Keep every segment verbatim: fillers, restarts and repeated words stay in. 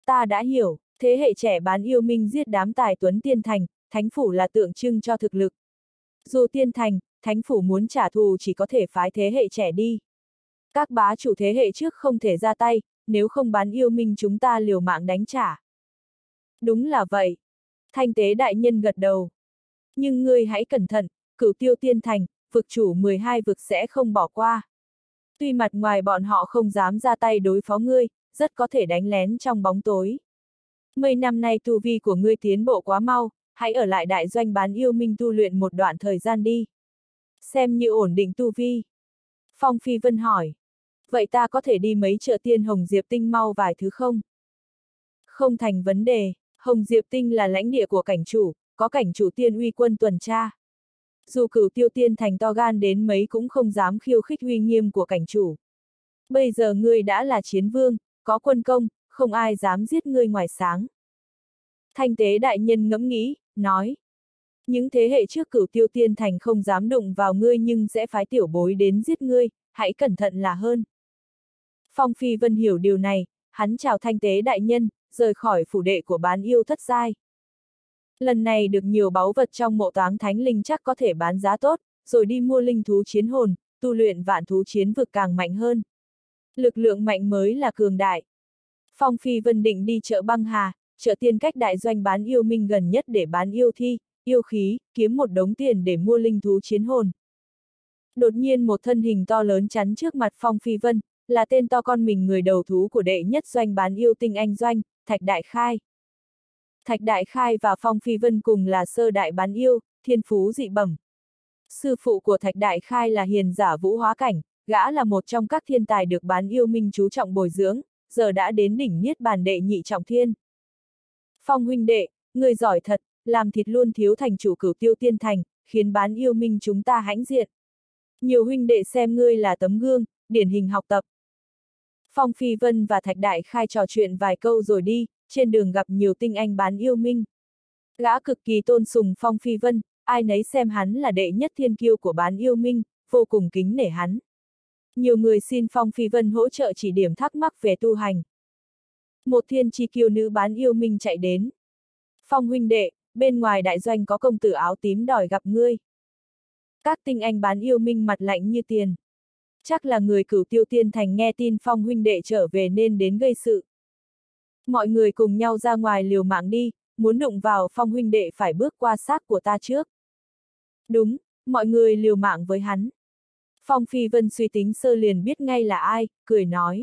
Ta đã hiểu, thế hệ trẻ bán yêu minh giết đám tài tuấn tiên thành, thánh phủ là tượng trưng cho thực lực. Dù tiên thành, thánh phủ muốn trả thù chỉ có thể phái thế hệ trẻ đi. Các bá chủ thế hệ trước không thể ra tay, nếu không bán yêu minh chúng ta liều mạng đánh trả. Đúng là vậy. Thanh tế đại nhân gật đầu. Nhưng ngươi hãy cẩn thận, Cửu Tiêu tiên thành, vực chủ mười hai vực sẽ không bỏ qua. Tuy mặt ngoài bọn họ không dám ra tay đối phó ngươi, rất có thể đánh lén trong bóng tối. Mấy năm nay tu vi của ngươi tiến bộ quá mau, hãy ở lại đại doanh bán yêu minh tu luyện một đoạn thời gian đi. Xem như ổn định tu vi. Phong Phi Vân hỏi. Vậy ta có thể đi mấy chợ tiên Hồng Diệp Tinh mau vài thứ không? Không thành vấn đề, Hồng Diệp Tinh là lãnh địa của cảnh chủ, có cảnh chủ tiên uy quân tuần tra. Dù Cửu Tiêu tiên thành to gan đến mấy cũng không dám khiêu khích uy nghiêm của cảnh chủ. Bây giờ ngươi đã là chiến vương, có quân công, không ai dám giết ngươi ngoài sáng. Thanh tế đại nhân ngẫm nghĩ, nói. Những thế hệ trước Cửu Tiêu tiên thành không dám đụng vào ngươi nhưng sẽ phái tiểu bối đến giết ngươi, hãy cẩn thận là hơn. Phong Phi Vân hiểu điều này, hắn chào thanh tế đại nhân, rời khỏi phủ đệ của bán yêu thất giai. Lần này được nhiều báu vật trong mộ táng thánh linh chắc có thể bán giá tốt, rồi đi mua linh thú chiến hồn, tu luyện vạn thú chiến vực càng mạnh hơn. Lực lượng mạnh mới là cường đại. Phong Phi Vân định đi chợ băng hà, chợ tiên cách đại doanh bán yêu minh gần nhất để bán yêu thi, yêu khí, kiếm một đống tiền để mua linh thú chiến hồn. Đột nhiên một thân hình to lớn chắn trước mặt Phong Phi Vân, là tên to con mình người đầu thú của đệ nhất doanh bán yêu tinh anh doanh, Thạch Đại Khai. Thạch Đại Khai và Phong Phi Vân cùng là sơ đại bán yêu, thiên phú dị bẩm. Sư phụ của Thạch Đại Khai là hiền giả Vũ Hóa Cảnh, gã là một trong các thiên tài được bán yêu minh chú trọng bồi dưỡng, giờ đã đến đỉnh niết bàn đệ nhị trọng thiên. Phong huynh đệ, người giỏi thật, làm thịt luôn thiếu thành chủ Cửu Tiêu tiên thành, khiến bán yêu minh chúng ta hãnh diện. Nhiều huynh đệ xem ngươi là tấm gương, điển hình học tập. Phong Phi Vân và Thạch Đại Khai trò chuyện vài câu rồi đi, trên đường gặp nhiều tinh anh bán yêu minh. Gã cực kỳ tôn sùng Phong Phi Vân, ai nấy xem hắn là đệ nhất thiên kiêu của bán yêu minh, vô cùng kính nể hắn. Nhiều người xin Phong Phi Vân hỗ trợ chỉ điểm thắc mắc về tu hành. Một thiên chi kiêu nữ bán yêu minh chạy đến. Phong huynh đệ, bên ngoài đại doanh có công tử áo tím đòi gặp ngươi. Các tinh anh bán yêu minh mặt lạnh như tiền. Chắc là người Cửu Tiêu tiên thành nghe tin Phong huynh đệ trở về nên đến gây sự. Mọi người cùng nhau ra ngoài liều mạng đi, muốn đụng vào Phong huynh đệ phải bước qua xác của ta trước. Đúng, mọi người liều mạng với hắn. Phong Phi Vân suy tính sơ liền biết ngay là ai, cười nói.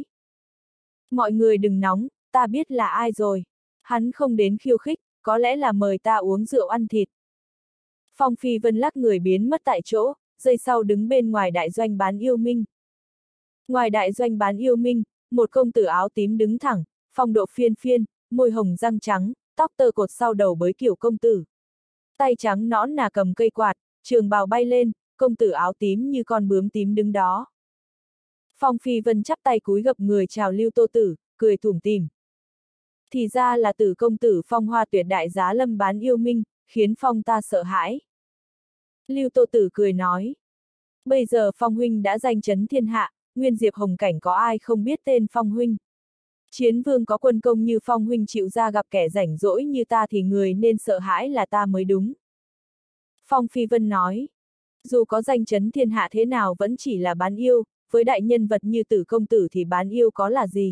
Mọi người đừng nóng, ta biết là ai rồi. Hắn không đến khiêu khích, có lẽ là mời ta uống rượu ăn thịt. Phong Phi Vân lắc người biến mất tại chỗ, giây sau đứng bên ngoài đại doanh bán yêu minh. Ngoài đại doanh bán yêu minh, một công tử áo tím đứng thẳng, phong độ phiên phiên, môi hồng răng trắng, tóc tơ cột sau đầu bới kiểu công tử. Tay trắng nõn nà cầm cây quạt, trường bào bay lên, công tử áo tím như con bướm tím đứng đó. Phong Phi Vân chắp tay cúi gập người chào Lưu Tô Tử, cười tủm tỉm. Thì ra là Tử công tử Phong Hoa tuyệt đại giá lâm bán yêu minh, khiến Phong ta sợ hãi. Lưu Tô Tử cười nói. Bây giờ Phong huynh đã danh chấn thiên hạ, nguyên diệp hồng cảnh có ai không biết tên Phong huynh. Chiến vương có quân công như Phong huynh chịu ra gặp kẻ rảnh rỗi như ta thì người nên sợ hãi là ta mới đúng. Phong Phi Vân nói. Dù có danh chấn thiên hạ thế nào vẫn chỉ là bán yêu, với đại nhân vật như Tử công tử thì bán yêu có là gì.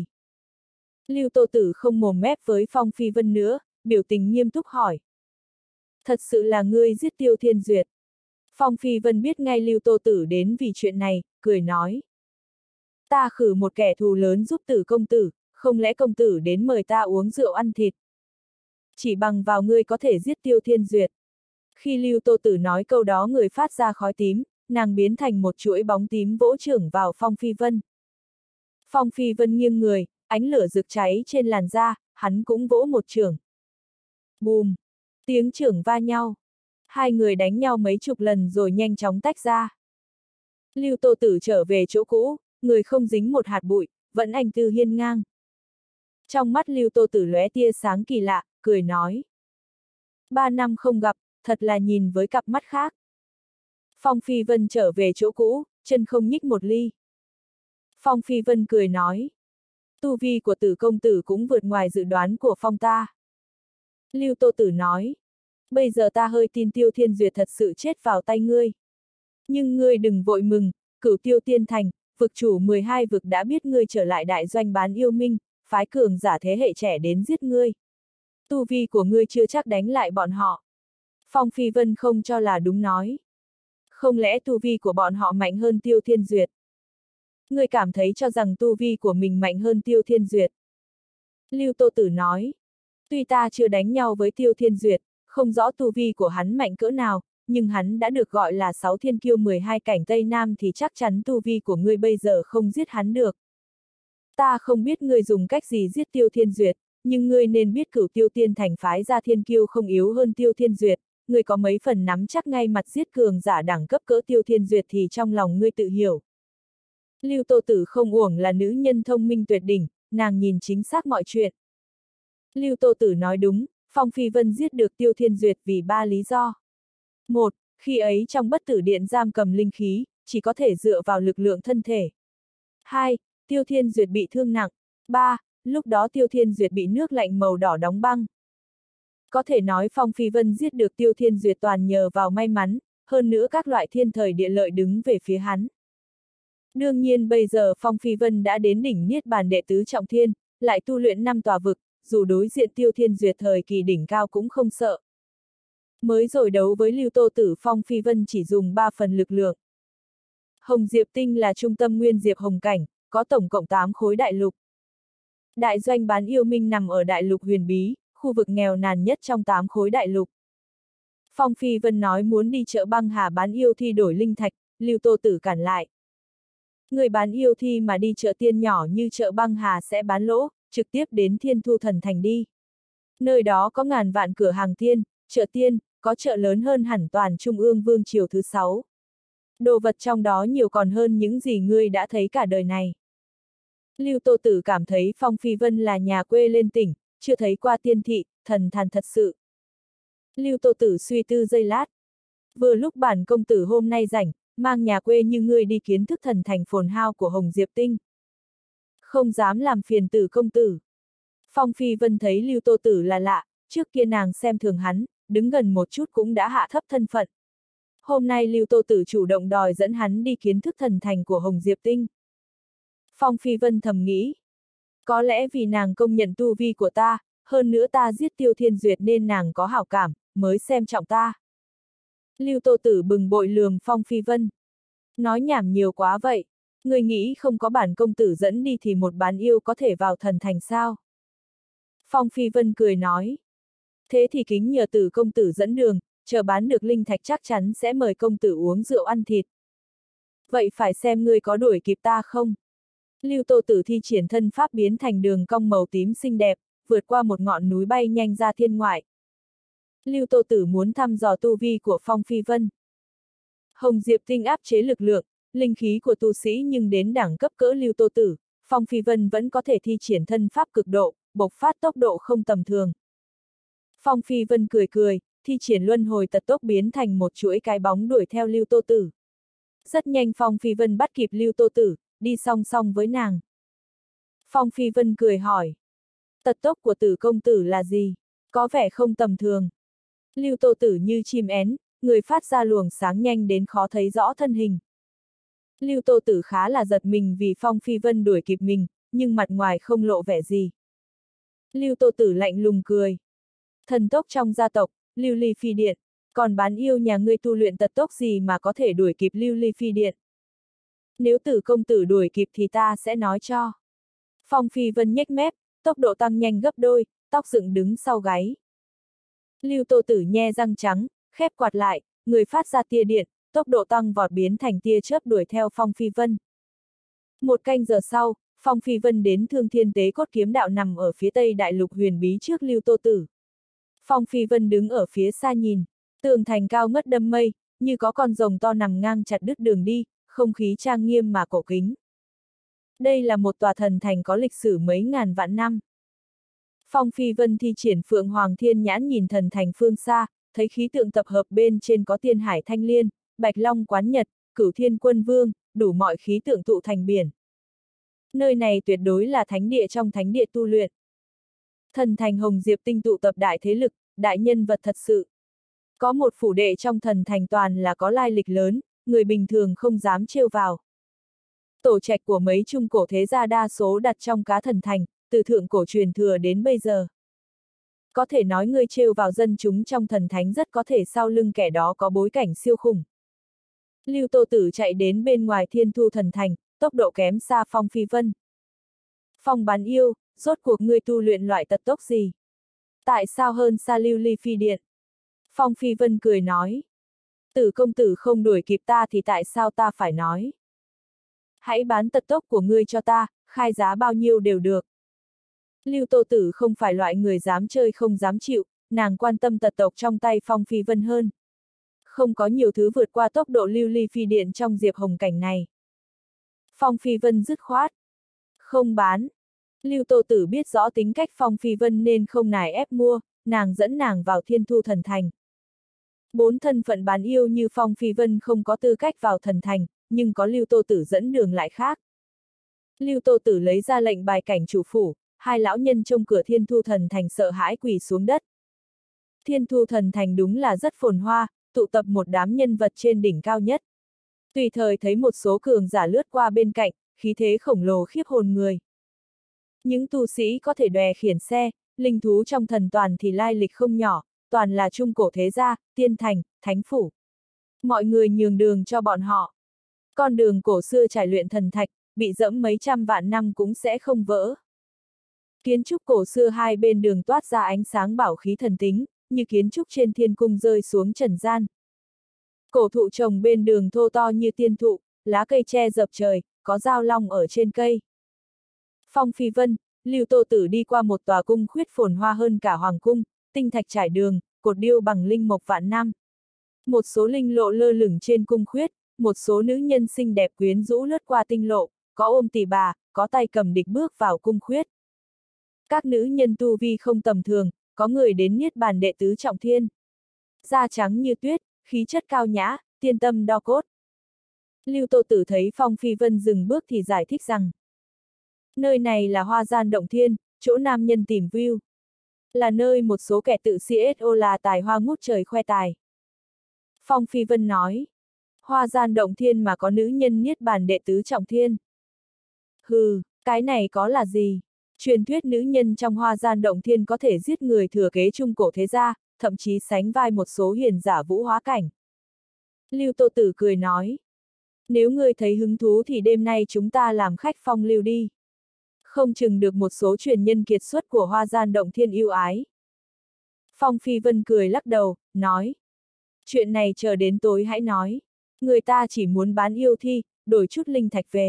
Lưu Tô Tử không mồm mép với Phong Phi Vân nữa, biểu tình nghiêm túc hỏi. Thật sự là ngươi giết Tiêu Thiên Duyệt. Phong Phi Vân biết ngay Lưu Tô Tử đến vì chuyện này, cười nói. Ta khử một kẻ thù lớn giúp Tử công tử, không lẽ công tử đến mời ta uống rượu ăn thịt. Chỉ bằng vào ngươi có thể giết Tiêu Thiên Duyệt. Khi Lưu Tô Tử nói câu đó người phát ra khói tím, nàng biến thành một chuỗi bóng tím vỗ chưởng vào Phong Phi Vân. Phong Phi Vân nghiêng người, ánh lửa rực cháy trên làn da, hắn cũng vỗ một chưởng. Bùm! Tiếng chưởng va nhau. Hai người đánh nhau mấy chục lần rồi nhanh chóng tách ra. Lưu Tô Tử trở về chỗ cũ, người không dính một hạt bụi, vẫn anh tư hiên ngang. Trong mắt Lưu Tô Tử lóe tia sáng kỳ lạ, cười nói. Ba năm không gặp, thật là nhìn với cặp mắt khác. Phong Phi Vân trở về chỗ cũ, chân không nhích một ly. Phong Phi Vân cười nói. Tu vi của Tử công tử cũng vượt ngoài dự đoán của Phong ta. Lưu Tô Tử nói, bây giờ ta hơi tin Tiêu Thiên Duyệt thật sự chết vào tay ngươi. Nhưng ngươi đừng vội mừng, Cửu Tiêu Tiên Thành, vực chủ mười hai vực đã biết ngươi trở lại đại doanh bán yêu minh, phái cường giả thế hệ trẻ đến giết ngươi. Tu vi của ngươi chưa chắc đánh lại bọn họ. Phong Phi Vân không cho là đúng nói. Không lẽ tu vi của bọn họ mạnh hơn Tiêu Thiên Duyệt? Ngươi cảm thấy cho rằng tu vi của mình mạnh hơn Tiêu Thiên Duyệt. Lưu Tô Tử nói, tuy ta chưa đánh nhau với Tiêu Thiên Duyệt, không rõ tu vi của hắn mạnh cỡ nào, nhưng hắn đã được gọi là sáu thiên kiêu mười hai cảnh Tây Nam thì chắc chắn tu vi của ngươi bây giờ không giết hắn được. Ta không biết ngươi dùng cách gì giết Tiêu Thiên Duyệt, nhưng ngươi nên biết Cửu Tiêu Tiên Thành phái ra thiên kiêu không yếu hơn Tiêu Thiên Duyệt, ngươi có mấy phần nắm chắc ngay mặt giết cường giả đẳng cấp cỡ Tiêu Thiên Duyệt thì trong lòng ngươi tự hiểu. Lưu Tô Tử không uổng là nữ nhân thông minh tuyệt đỉnh, nàng nhìn chính xác mọi chuyện. Lưu Tô Tử nói đúng, Phong Phi Vân giết được Tiêu Thiên Duyệt vì ba lý do. Một, khi ấy trong bất tử điện giam cầm linh khí, chỉ có thể dựa vào lực lượng thân thể. Hai, Tiêu Thiên Duyệt bị thương nặng. Ba, lúc đó Tiêu Thiên Duyệt bị nước lạnh màu đỏ đóng băng. Có thể nói Phong Phi Vân giết được Tiêu Thiên Duyệt toàn nhờ vào may mắn, hơn nữa các loại thiên thời địa lợi đứng về phía hắn. Đương nhiên bây giờ Phong Phi Vân đã đến đỉnh Niết Bàn đệ tứ trọng thiên, lại tu luyện năm tòa vực, dù đối diện Tiêu Thiên Duyệt thời kỳ đỉnh cao cũng không sợ. Mới rồi đấu với Lưu Tô Tử, Phong Phi Vân chỉ dùng ba phần lực lượng. Hồng Diệp Tinh là trung tâm nguyên diệp hồng cảnh, có tổng cộng tám khối đại lục. Đại doanh bán yêu minh nằm ở đại lục huyền bí, khu vực nghèo nàn nhất trong tám khối đại lục. Phong Phi Vân nói muốn đi chợ băng hà bán yêu thi đổi linh thạch, Lưu Tô Tử cản lại. Người bán yêu thi mà đi chợ tiên nhỏ như chợ băng hà sẽ bán lỗ, trực tiếp đến Thiên Thu Thần Thành đi. Nơi đó có ngàn vạn cửa hàng tiên, chợ tiên, có chợ lớn hơn hẳn toàn Trung ương Vương triều thứ sáu. Đồ vật trong đó nhiều còn hơn những gì ngươi đã thấy cả đời này. Lưu Tô Tử cảm thấy Phong Phi Vân là nhà quê lên tỉnh, chưa thấy qua tiên thị, thần thàn thật sự. Lưu Tô Tử suy tư giây lát. Vừa lúc bản công tử hôm nay rảnh, mang nhà quê như ngươi đi kiến thức thần thành phồn hao của Hồng Diệp Tinh. Không dám làm phiền Tử công tử. Phong Phi Vân thấy Lưu Tô Tử là lạ, trước kia nàng xem thường hắn, đứng gần một chút cũng đã hạ thấp thân phận. Hôm nay Lưu Tô Tử chủ động đòi dẫn hắn đi kiến thức thần thành của Hồng Diệp Tinh. Phong Phi Vân thầm nghĩ. Có lẽ vì nàng công nhận tu vi của ta, hơn nữa ta giết Tiêu Thiên Duyệt nên nàng có hảo cảm, mới xem trọng ta. Lưu Tô Tử bừng bội lườm Phong Phi Vân. Nói nhảm nhiều quá vậy, người nghĩ không có bản công tử dẫn đi thì một bán yêu có thể vào thần thành sao? Phong Phi Vân cười nói. Thế thì kính nhờ Tử công tử dẫn đường, chờ bán được linh thạch chắc chắn sẽ mời công tử uống rượu ăn thịt. Vậy phải xem ngươi có đuổi kịp ta không? Lưu Tô Tử thi triển thân pháp biến thành đường cong màu tím xinh đẹp, vượt qua một ngọn núi bay nhanh ra thiên ngoại. Lưu Tô Tử muốn thăm dò tu vi của Phong Phi Vân. Hồng Diệp Tinh áp chế lực lượng, linh khí của tu sĩ nhưng đến đẳng cấp cỡ Lưu Tô Tử, Phong Phi Vân vẫn có thể thi triển thân pháp cực độ, bộc phát tốc độ không tầm thường. Phong Phi Vân cười cười, thi triển luân hồi tật tốc biến thành một chuỗi cái bóng đuổi theo Lưu Tô Tử. Rất nhanh Phong Phi Vân bắt kịp Lưu Tô Tử, đi song song với nàng. Phong Phi Vân cười hỏi. Tật tốc của Tử công tử là gì? Có vẻ không tầm thường. Lưu Tô Tử như chim én, người phát ra luồng sáng nhanh đến khó thấy rõ thân hình. Lưu Tô Tử khá là giật mình vì Phong Phi Vân đuổi kịp mình, nhưng mặt ngoài không lộ vẻ gì. Lưu Tô Tử lạnh lùng cười. Thần tốc trong gia tộc, Lưu Ly Phi Điện, còn bán yêu nhà ngươi tu luyện tật tốc gì mà có thể đuổi kịp Lưu Ly Phi Điện? Nếu Tử công tử đuổi kịp thì ta sẽ nói cho. Phong Phi Vân nhếch mép, tốc độ tăng nhanh gấp đôi, tóc dựng đứng sau gáy. Lưu Tô Tử nhe răng trắng, khép quạt lại, người phát ra tia điện, tốc độ tăng vọt biến thành tia chớp đuổi theo Phong Phi Vân. Một canh giờ sau, Phong Phi Vân đến Thương Thiên Tế Cốt Kiếm Đạo nằm ở phía tây đại lục huyền bí trước Lưu Tô Tử. Phong Phi Vân đứng ở phía xa nhìn, tường thành cao ngất đâm mây, như có con rồng to nằm ngang chặt đứt đường đi, không khí trang nghiêm mà cổ kính. Đây là một tòa thần thành có lịch sử mấy ngàn vạn năm. Phong Phi Vân thi triển Phượng Hoàng Thiên Nhãn nhìn thần thành phương xa, thấy khí tượng tập hợp bên trên có Tiên Hải Thanh Liên, Bạch Long Quán Nhật, Cửu Thiên Quân Vương, đủ mọi khí tượng tụ thành biển. Nơi này tuyệt đối là thánh địa trong thánh địa tu luyện. Thần thành Hồng Diệp tinh tụ tập đại thế lực, đại nhân vật thật sự. Có một phủ đệ trong thần thành toàn là có lai lịch lớn, người bình thường không dám trêu vào. Tổ trạch của mấy trung cổ thế gia đa số đặt trong cá thần thành, từ thượng cổ truyền thừa đến bây giờ. Có thể nói người trêu vào dân chúng trong thần thánh rất có thể sau lưng kẻ đó có bối cảnh siêu khủng. Lưu Tô Tử chạy đến bên ngoài Thiên Thu thần thành, tốc độ kém xa Phong Phi Vân. Phong Bán Yêu, rốt cuộc ngươi tu luyện loại tật tốc gì? Tại sao hơn xa Lưu Ly Phi Điện? Phong Phi Vân cười nói. Tử công tử không đuổi kịp ta thì tại sao ta phải nói? Hãy bán tật tốc của ngươi cho ta, khai giá bao nhiêu đều được. Lưu Tô Tử không phải loại người dám chơi không dám chịu, nàng quan tâm tật tộc trong tay Phong Phi Vân hơn. Không có nhiều thứ vượt qua tốc độ Lưu Ly Phi Điện trong Diệp Hồng cảnh này. Phong Phi Vân dứt khoát. Không bán. Lưu Tô Tử biết rõ tính cách Phong Phi Vân nên không nài ép mua, nàng dẫn nàng vào Thiên Thu thần thành. Bốn thân phận bán yêu như Phong Phi Vân không có tư cách vào thần thành, nhưng có Lưu Tô Tử dẫn đường lại khác. Lưu Tô Tử lấy ra lệnh bài cảnh chủ phủ, hai lão nhân trông cửa Thiên Thu thần thành sợ hãi quỳ xuống đất. Thiên Thu thần thành đúng là rất phồn hoa, tụ tập một đám nhân vật trên đỉnh cao nhất. Tùy thời thấy một số cường giả lướt qua bên cạnh, khí thế khổng lồ khiếp hồn người. Những tu sĩ có thể đè khiển xe, linh thú trong thần toàn thì lai lịch không nhỏ, toàn là trung cổ thế gia, tiên thành, thánh phủ. Mọi người nhường đường cho bọn họ. Con đường cổ xưa trải luyện thần thạch, bị dẫm mấy trăm vạn năm cũng sẽ không vỡ. Kiến trúc cổ xưa hai bên đường toát ra ánh sáng bảo khí thần tính, như kiến trúc trên thiên cung rơi xuống trần gian. Cổ thụ trồng bên đường thô to như tiên thụ, lá cây che dập trời, có dao long ở trên cây. Phong Phi Vân, Lưu Tô Tử đi qua một tòa cung khuyết phồn hoa hơn cả hoàng cung, tinh thạch trải đường, cột điêu bằng linh mộc vạn năm. Một số linh lộ lơ lửng trên cung khuyết, một số nữ nhân xinh đẹp quyến rũ lướt qua tinh lộ, có ôm tỷ bà, có tay cầm địch bước vào cung khuyết. Các nữ nhân tu vi không tầm thường, có người đến niết bàn đệ tứ trọng thiên. Da trắng như tuyết, khí chất cao nhã, tiên tâm đo cốt. Lưu Tô Tử thấy Phong Phi Vân dừng bước thì giải thích rằng, nơi này là Hoa Gian Động Thiên, chỗ nam nhân tìm view. Là nơi một số kẻ tự xê ét ô là tài hoa ngút trời khoe tài. Phong Phi Vân nói, Hoa Gian Động Thiên mà có nữ nhân niết bàn đệ tứ trọng thiên. Hừ, cái này có là gì? Truyền thuyết nữ nhân trong Hoa Gian Động Thiên có thể giết người thừa kế trung cổ thế gia, thậm chí sánh vai một số hiền giả vũ hóa cảnh. Lưu Tô Tử cười nói, nếu ngươi thấy hứng thú thì đêm nay chúng ta làm khách phong lưu đi. Không chừng được một số truyền nhân kiệt xuất của Hoa Gian Động Thiên yêu ái. Phong Phi Vân cười lắc đầu, nói, chuyện này chờ đến tối hãy nói. Người ta chỉ muốn bán yêu thi, đổi chút linh thạch về.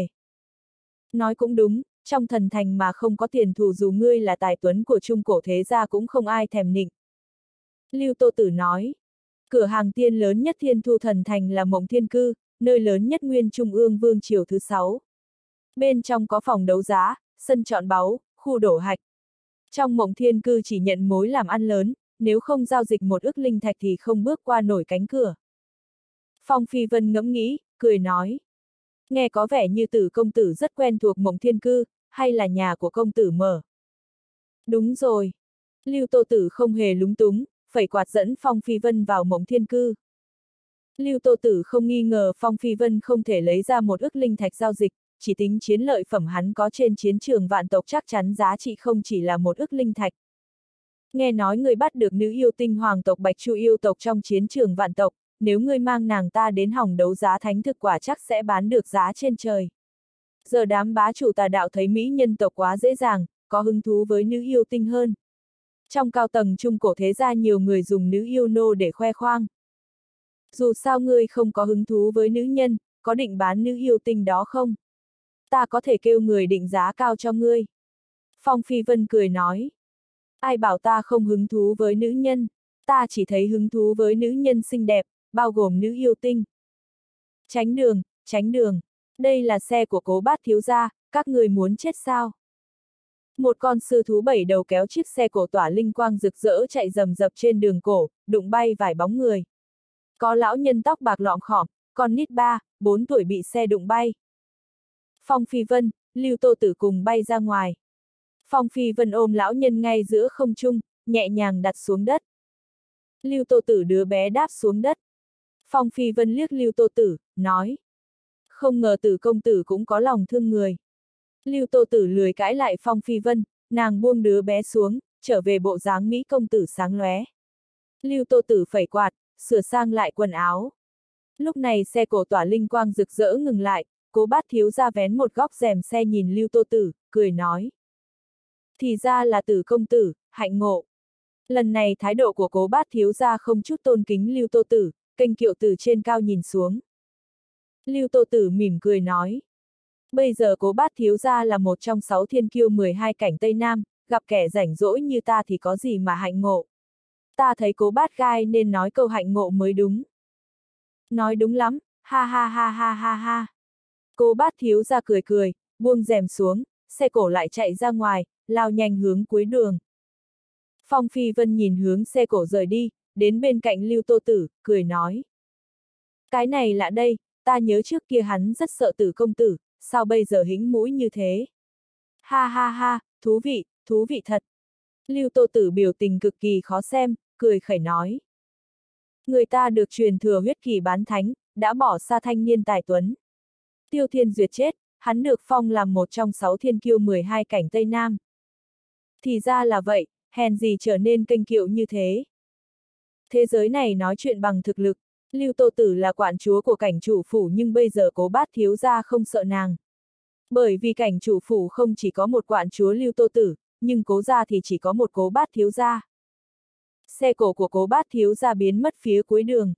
Nói cũng đúng, trong thần thành mà không có tiền thù dù ngươi là tài tuấn của trung cổ thế gia cũng không ai thèm nịnh. Lưu Tô Tử nói, cửa hàng tiên lớn nhất Thiên Thu thần thành là Mộng Thiên Cư, nơi lớn nhất Nguyên Trung ương Vương triều thứ sáu. Bên trong có phòng đấu giá, sân chọn báu, khu đổ hạch. Trong Mộng Thiên Cư chỉ nhận mối làm ăn lớn, nếu không giao dịch một ức linh thạch thì không bước qua nổi cánh cửa. Phong Phi Vân ngẫm nghĩ, cười nói, nghe có vẻ như Tử công tử rất quen thuộc Mộng Thiên Cư, hay là nhà của công tử mở? Đúng rồi. Lưu Tô Tử không hề lúng túng, phẩy quạt dẫn Phong Phi Vân vào Mộng Thiên Cư. Lưu Tô Tử không nghi ngờ Phong Phi Vân không thể lấy ra một ức linh thạch giao dịch, chỉ tính chiến lợi phẩm hắn có trên chiến trường vạn tộc chắc chắn giá trị không chỉ là một ức linh thạch. Nghe nói người bắt được nữ yêu tinh hoàng tộc Bạch Chu yêu tộc trong chiến trường vạn tộc, nếu ngươi mang nàng ta đến hòng đấu giá thánh thực quả chắc sẽ bán được giá trên trời. Giờ đám bá chủ tà đạo thấy mỹ nhân tộc quá dễ dàng, có hứng thú với nữ yêu tinh hơn. Trong cao tầng trung cổ thế gia nhiều người dùng nữ yêu nô để khoe khoang. Dù sao ngươi không có hứng thú với nữ nhân, có định bán nữ yêu tinh đó không? Ta có thể kêu người định giá cao cho ngươi. Phong Phi Vân cười nói. Ai bảo ta không hứng thú với nữ nhân, ta chỉ thấy hứng thú với nữ nhân xinh đẹp, bao gồm nữ yêu tinh. Tránh đường, tránh đường. Đây là xe của Cố Bát thiếu gia, các người muốn chết sao? Một con sư thú bảy đầu kéo chiếc xe cổ tỏa linh quang rực rỡ chạy rầm rập trên đường cổ, đụng bay vài bóng người. Có lão nhân tóc bạc lọm khỏm, con nít ba, bốn tuổi bị xe đụng bay. Phong Phi Vân, Lưu Tô Tử cùng bay ra ngoài. Phong Phi Vân ôm lão nhân ngay giữa không trung, nhẹ nhàng đặt xuống đất. Lưu Tô Tử đứa bé đáp xuống đất. Phong Phi Vân liếc Lưu Tô Tử, nói. Không ngờ Tử công tử cũng có lòng thương người. Lưu Tô Tử lười cãi lại Phong Phi Vân, nàng buông đứa bé xuống, trở về bộ dáng Mỹ công tử sáng lóe. Lưu Tô Tử phẩy quạt, sửa sang lại quần áo. Lúc này xe cổ tỏa linh quang rực rỡ ngừng lại, Cố Bát thiếu gia vén một góc rèm xe nhìn Lưu Tô Tử, cười nói. Thì ra là Tử công tử, hạnh ngộ. Lần này thái độ của Cố Bát thiếu gia không chút tôn kính Lưu Tô Tử, kênh kiệu từ trên cao nhìn xuống. Lưu Tô Tử mỉm cười nói. Bây giờ Cố Bát thiếu gia là một trong sáu thiên kiêu mười hai cảnh Tây Nam, gặp kẻ rảnh rỗi như ta thì có gì mà hạnh ngộ. Ta thấy Cố Bát gai nên nói câu hạnh ngộ mới đúng. Nói đúng lắm, ha ha ha ha ha ha. Cố Bát thiếu gia cười cười, buông rèm xuống, xe cổ lại chạy ra ngoài, lao nhanh hướng cuối đường. Phong Phi Vân nhìn hướng xe cổ rời đi, đến bên cạnh Lưu Tô Tử, cười nói. Cái này lạ đây, ta nhớ trước kia hắn rất sợ Tử công tử, sao bây giờ hĩnh mũi như thế? Ha ha ha, thú vị, thú vị thật. Lưu Tô Tử biểu tình cực kỳ khó xem, cười khẩy nói. Người ta được truyền thừa huyết kỳ bán thánh, đã bỏ xa thanh niên tài tuấn. Tiêu Thiên Duyệt chết, hắn được phong làm một trong sáu thiên kiêu mười hai cảnh Tây Nam. Thì ra là vậy, hèn gì trở nên kênh kiệu như thế. Thế giới này nói chuyện bằng thực lực, Lưu Tô Tử là quản chúa của cảnh chủ phủ nhưng bây giờ Cố Bát thiếu gia không sợ nàng. Bởi vì cảnh chủ phủ không chỉ có một quản chúa Lưu Tô Tử, nhưng Cố gia thì chỉ có một Cố Bát thiếu gia. Xe cổ của Cố Bát thiếu gia biến mất phía cuối đường.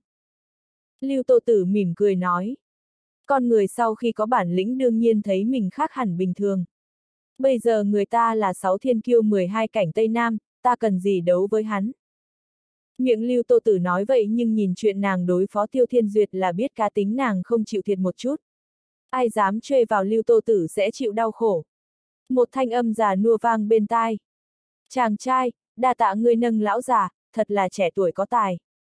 Lưu Tô Tử mỉm cười nói. Con người sau khi có bản lĩnh đương nhiên thấy mình khác hẳn bình thường. Bây giờ người ta là sáu thiên kiêu mười hai cảnh Tây Nam, ta cần gì đấu với hắn. Miệng Lưu Tô Tử nói vậy nhưng nhìn chuyện nàng đối phó Tiêu Thiên Duyệt là biết cá tính nàng không chịu thiệt một chút. Ai dám truê vào Lưu Tô Tử sẽ chịu đau khổ. Một thanh âm già nua vang bên tai. Chàng trai, đa tạ ngươi nâng lão già, thật là trẻ tuổi có tài.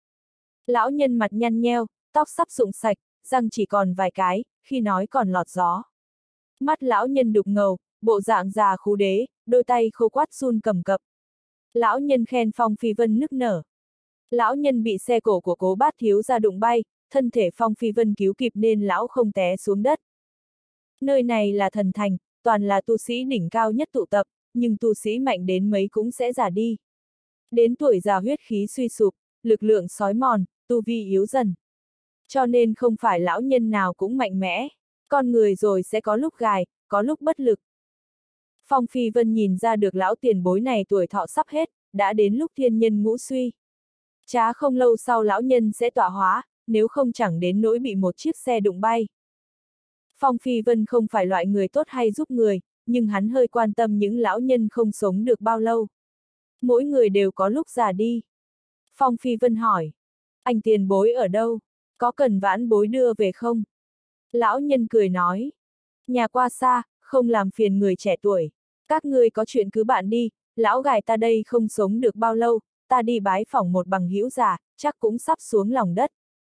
Lão nhân mặt nhăn nheo, tóc sắp rụng sạch, răng chỉ còn vài cái, khi nói còn lọt gió. Mắt lão nhân đục ngầu, bộ dạng già khú đế, đôi tay khô quắt run cầm cập. Lão nhân khen Phong Phi Vân nức nở. Lão nhân bị xe cổ của Cố Bát thiếu gia đụng bay, thân thể Phong Phi Vân cứu kịp nên lão không té xuống đất. Nơi này là thần thành, toàn là tu sĩ đỉnh cao nhất tụ tập, nhưng tu sĩ mạnh đến mấy cũng sẽ già đi. Đến tuổi già huyết khí suy sụp, lực lượng sói mòn, tu vi yếu dần. Cho nên không phải lão nhân nào cũng mạnh mẽ, con người rồi sẽ có lúc gài, có lúc bất lực. Phong Phi Vân nhìn ra được lão tiền bối này tuổi thọ sắp hết, đã đến lúc thiên nhân ngũ suy. Chả không lâu sau lão nhân sẽ tọa hóa, nếu không chẳng đến nỗi bị một chiếc xe đụng bay. Phong Phi Vân không phải loại người tốt hay giúp người, nhưng hắn hơi quan tâm những lão nhân không sống được bao lâu. Mỗi người đều có lúc già đi. Phong Phi Vân hỏi, anh tiền bối ở đâu? Có cần vãn bối đưa về không? Lão nhân cười nói, nhà qua xa, không làm phiền người trẻ tuổi. Các ngươi có chuyện cứ bạn đi, lão gài ta đây không sống được bao lâu, ta đi bái phỏng một bằng hữu già, chắc cũng sắp xuống lòng đất.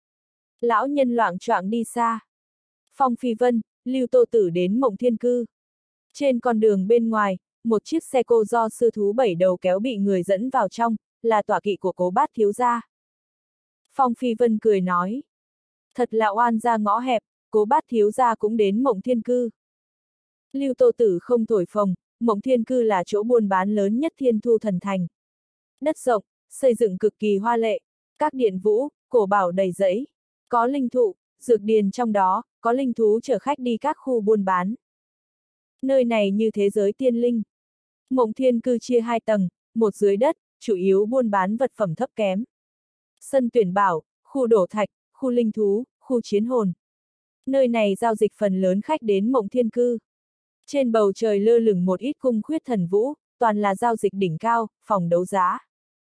Lão nhân loạng choạng đi xa. Phong Phi Vân, Lưu Tô Tử đến Mộng Thiên Cư. Trên con đường bên ngoài, một chiếc xe cô do sư thú bảy đầu kéo bị người dẫn vào trong, là tọa kỵ của Cố Bát thiếu gia. Phong Phi Vân cười nói, thật là oan gia ngõ hẹp, Cố Bát thiếu gia cũng đến Mộng Thiên Cư. Lưu Tô Tử không thổi phồng, Mộng Thiên Cư là chỗ buôn bán lớn nhất Thiên Thu Thần Thành. Đất rộng, xây dựng cực kỳ hoa lệ, các điện vũ, cổ bảo đầy rẫy, có linh thụ, dược điền trong đó, có linh thú chở khách đi các khu buôn bán. Nơi này như thế giới tiên linh. Mộng Thiên Cư chia hai tầng, một dưới đất, chủ yếu buôn bán vật phẩm thấp kém. Sân tuyển bảo, khu đổ thạch, khu linh thú, khu chiến hồn. Nơi này giao dịch phần lớn khách đến Mộng Thiên Cư. Trên bầu trời lơ lửng một ít cung khuyết thần vũ, toàn là giao dịch đỉnh cao, phòng đấu giá.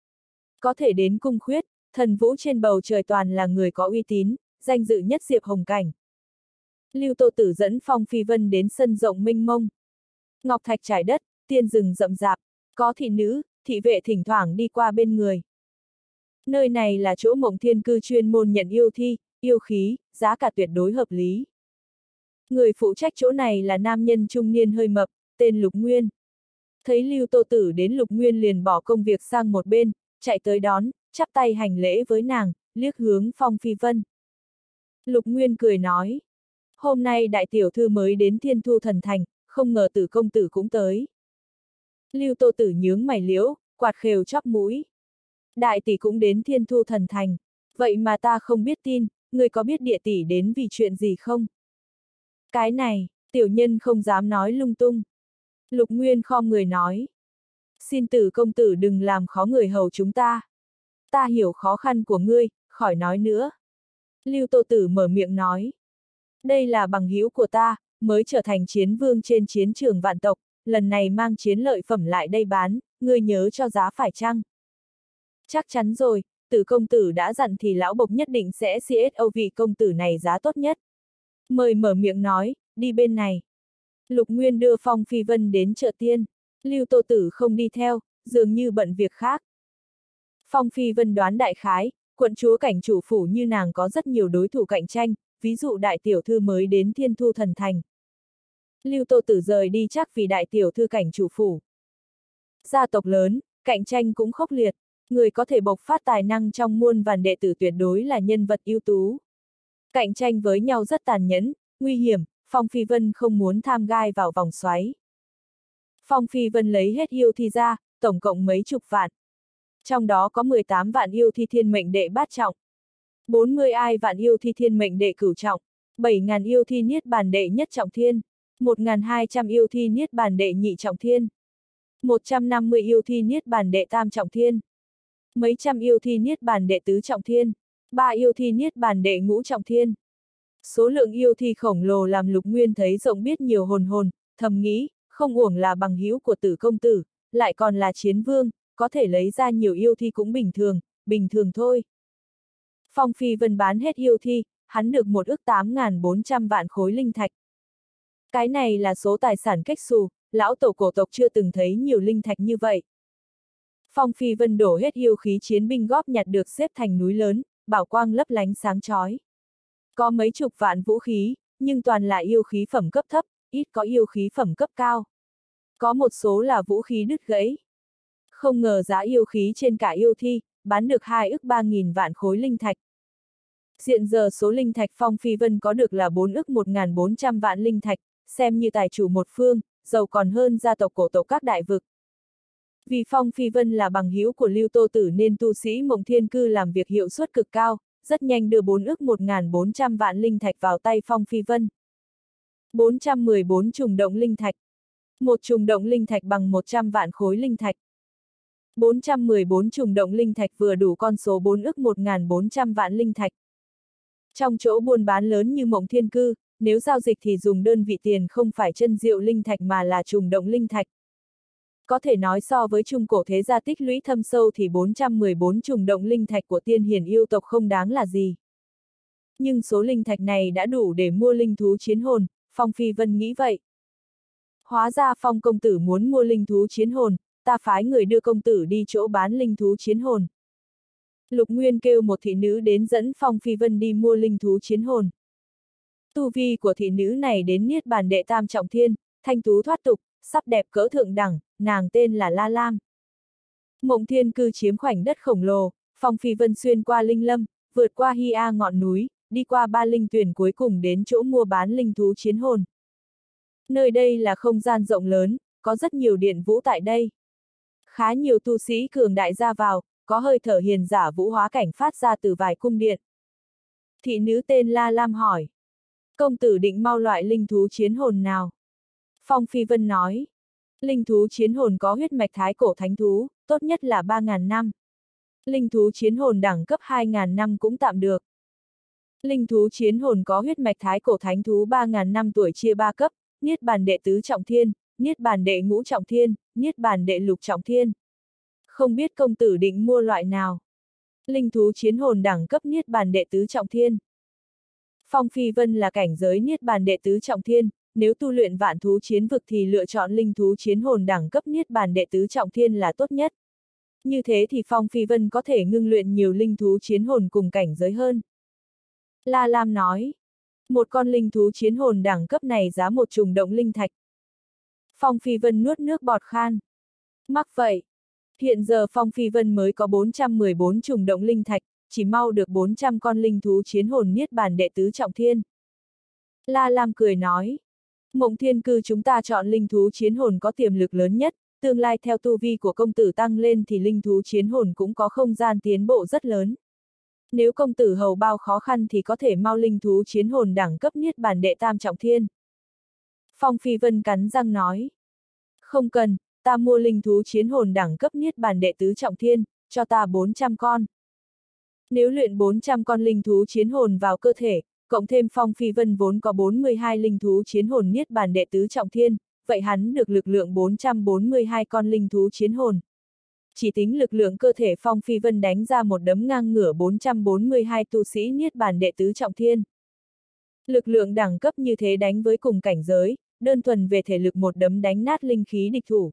Có thể đến cung khuyết, thần vũ trên bầu trời toàn là người có uy tín, danh dự nhất Diệp Hồng Cảnh. Lưu Tô Tử dẫn Phong Phi Vân đến sân rộng mênh mông. Ngọc thạch trải đất, tiên rừng rậm rạp, có thị nữ, thị vệ thỉnh thoảng đi qua bên người. Nơi này là chỗ Mộng Thiên Cư chuyên môn nhận yêu thi, yêu khí, giá cả tuyệt đối hợp lý. Người phụ trách chỗ này là nam nhân trung niên hơi mập, tên Lục Nguyên. Thấy Lưu Tô Tử đến, Lục Nguyên liền bỏ công việc sang một bên, chạy tới đón, chắp tay hành lễ với nàng, liếc hướng Phong Phi Vân. Lục Nguyên cười nói, hôm nay đại tiểu thư mới đến Thiên Thu Thần Thành, không ngờ Tử công tử cũng tới. Lưu Tô Tử nhướng mày liễu, quạt khều chóp mũi. Đại tỷ cũng đến Thiên Thu Thần Thành, vậy mà ta không biết tin, người có biết địa tỷ đến vì chuyện gì không? Cái này, tiểu nhân không dám nói lung tung. Lục Nguyên khom người nói. Xin Tử công tử đừng làm khó người hầu chúng ta. Ta hiểu khó khăn của ngươi, khỏi nói nữa. Lưu Tô Tử mở miệng nói. Đây là bằng hữu của ta, mới trở thành chiến vương trên chiến trường vạn tộc, lần này mang chiến lợi phẩm lại đây bán, ngươi nhớ cho giá phải chăng? Chắc chắn rồi, Tử công tử đã dặn thì lão bộc nhất định sẽ xê ét ô vị công tử này giá tốt nhất. Mời mở miệng nói, đi bên này. Lục Nguyên đưa Phong Phi Vân đến chợ tiên, Lưu Tô Tử không đi theo, dường như bận việc khác. Phong Phi Vân đoán đại khái, quận chúa cảnh chủ phủ như nàng có rất nhiều đối thủ cạnh tranh, ví dụ đại tiểu thư mới đến Thiên Thu Thần Thành. Lưu Tô Tử rời đi chắc vì đại tiểu thư cảnh chủ phủ. Gia tộc lớn, cạnh tranh cũng khốc liệt, người có thể bộc phát tài năng trong muôn vàn đệ tử tuyệt đối là nhân vật ưu tú. Cạnh tranh với nhau rất tàn nhẫn, nguy hiểm, Phong Phi Vân không muốn tham gai vào vòng xoáy. Phong Phi Vân lấy hết yêu thi ra, tổng cộng mấy chục vạn. Trong đó có mười tám vạn yêu thi thiên mệnh đệ bát trọng, bốn mươi ai vạn yêu thi thiên mệnh đệ cửu trọng, bảy nghìn yêu thi niết bàn đệ nhất trọng thiên, một nghìn hai trăm yêu thi niết bàn đệ nhị trọng thiên, một trăm năm mươi yêu thi niết bàn đệ tam trọng thiên, mấy trăm yêu thi niết bàn đệ tứ trọng thiên, ba yêu thi niết bàn đệ ngũ trọng thiên. Số lượng yêu thi khổng lồ làm Lục Nguyên thấy rộng biết nhiều hồn hồn, thầm nghĩ, không uổng là bằng hữu của Tử công tử, lại còn là chiến vương, có thể lấy ra nhiều yêu thi cũng bình thường, bình thường thôi. Phong Phi Vân bán hết yêu thi, hắn được một ức tám nghìn bốn trăm vạn khối linh thạch. Cái này là số tài sản cách xù, lão tổ cổ tộc chưa từng thấy nhiều linh thạch như vậy. Phong Phi Vân đổ hết yêu khí chiến binh góp nhặt được xếp thành núi lớn, bảo quang lấp lánh sáng chói. Có mấy chục vạn vũ khí, nhưng toàn là yêu khí phẩm cấp thấp, ít có yêu khí phẩm cấp cao. Có một số là vũ khí đứt gãy. Không ngờ giá yêu khí trên cả yêu thi, bán được hai ức ba nghìn vạn khối linh thạch. Hiện giờ số linh thạch Phong Phi Vân có được là bốn ức một nghìn bốn trăm vạn linh thạch, xem như tài chủ một phương, giàu còn hơn gia tộc cổ tộc các đại vực. Vì Phong Phi Vân là bằng hữu của Lưu Tô Tử nên tu sĩ Mộng Thiên Cư làm việc hiệu suất cực cao, rất nhanh đưa bốn ức một nghìn bốn trăm vạn linh thạch vào tay Phong Phi Vân. bốn trăm mười bốn trùng động linh thạch. Một trùng động linh thạch bằng một trăm vạn khối linh thạch. bốn trăm mười bốn trùng động linh thạch vừa đủ con số bốn ức một nghìn bốn trăm vạn linh thạch. Trong chỗ buôn bán lớn như Mộng Thiên Cư, nếu giao dịch thì dùng đơn vị tiền không phải chân diệu linh thạch mà là trùng động linh thạch. Có thể nói so với trung cổ thế gia tích lũy thâm sâu thì bốn trăm mười bốn trùng động linh thạch của tiên hiển yêu tộc không đáng là gì. Nhưng số linh thạch này đã đủ để mua linh thú chiến hồn, Phong Phi Vân nghĩ vậy. Hóa ra Phong công tử muốn mua linh thú chiến hồn, ta phái người đưa công tử đi chỗ bán linh thú chiến hồn. Lục Nguyên kêu một thị nữ đến dẫn Phong Phi Vân đi mua linh thú chiến hồn. Tu vi của thị nữ này đến niết bàn đệ tam trọng thiên, thanh tú thoát tục, sắc đẹp cỡ thượng đẳng, nàng tên là La Lam. Mộng Thiên Cư chiếm khoảnh đất khổng lồ, Phong Phi Vân xuyên qua linh lâm, vượt qua Hy A ngọn núi, đi qua ba linh tuyển cuối cùng đến chỗ mua bán linh thú chiến hồn. Nơi đây là không gian rộng lớn, có rất nhiều điện vũ tại đây. Khá nhiều tu sĩ cường đại ra vào, có hơi thở hiền giả vũ hóa cảnh phát ra từ vài cung điện. Thị nữ tên La Lam hỏi. Công tử định mau loại linh thú chiến hồn nào? Phong Phi Vân nói. Linh thú chiến hồn có huyết mạch thái cổ thánh thú, tốt nhất là ba nghìn năm. Linh thú chiến hồn đẳng cấp hai nghìn năm cũng tạm được. Linh thú chiến hồn có huyết mạch thái cổ thánh thú ba nghìn năm tuổi chia ba cấp, niết bàn đệ tứ trọng thiên, niết bàn đệ ngũ trọng thiên, niết bàn đệ lục trọng thiên. Không biết công tử định mua loại nào? Linh thú chiến hồn đẳng cấp niết bàn đệ tứ trọng thiên. Phong Phi Vân là cảnh giới niết bàn đệ tứ trọng thiên, nếu tu luyện vạn thú chiến vực thì lựa chọn linh thú chiến hồn đẳng cấp niết bàn đệ tứ trọng thiên là tốt nhất. Như thế thì Phong Phi Vân có thể ngưng luyện nhiều linh thú chiến hồn cùng cảnh giới hơn. La Lam nói. Một con linh thú chiến hồn đẳng cấp này giá một trùng động linh thạch. Phong Phi Vân nuốt nước bọt khan. Mắc vậy. Hiện giờ Phong Phi Vân mới có bốn trăm mười bốn trùng động linh thạch, chỉ mau được bốn trăm con linh thú chiến hồn niết bàn đệ tứ trọng thiên. La Lam cười nói. Mộng Thiên Cư chúng ta chọn linh thú chiến hồn có tiềm lực lớn nhất, tương lai theo tu vi của công tử tăng lên thì linh thú chiến hồn cũng có không gian tiến bộ rất lớn. Nếu công tử hầu bao khó khăn thì có thể mau linh thú chiến hồn đẳng cấp niết bàn đệ tam trọng thiên. Phong Phi Vân cắn răng nói. Không cần, ta mua linh thú chiến hồn đẳng cấp niết bàn đệ tứ trọng thiên, cho ta bốn trăm con. Nếu luyện bốn trăm con linh thú chiến hồn vào cơ thể, cộng thêm Phong Phi Vân vốn có bốn mươi hai linh thú chiến hồn niết bàn đệ tứ trọng thiên, vậy hắn được lực lượng bốn trăm bốn mươi hai con linh thú chiến hồn. Chỉ tính lực lượng cơ thể Phong Phi Vân đánh ra một đấm ngang ngửa bốn trăm bốn mươi hai tu sĩ niết bàn đệ tứ trọng thiên. Lực lượng đẳng cấp như thế đánh với cùng cảnh giới, đơn thuần về thể lực một đấm đánh nát linh khí địch thủ.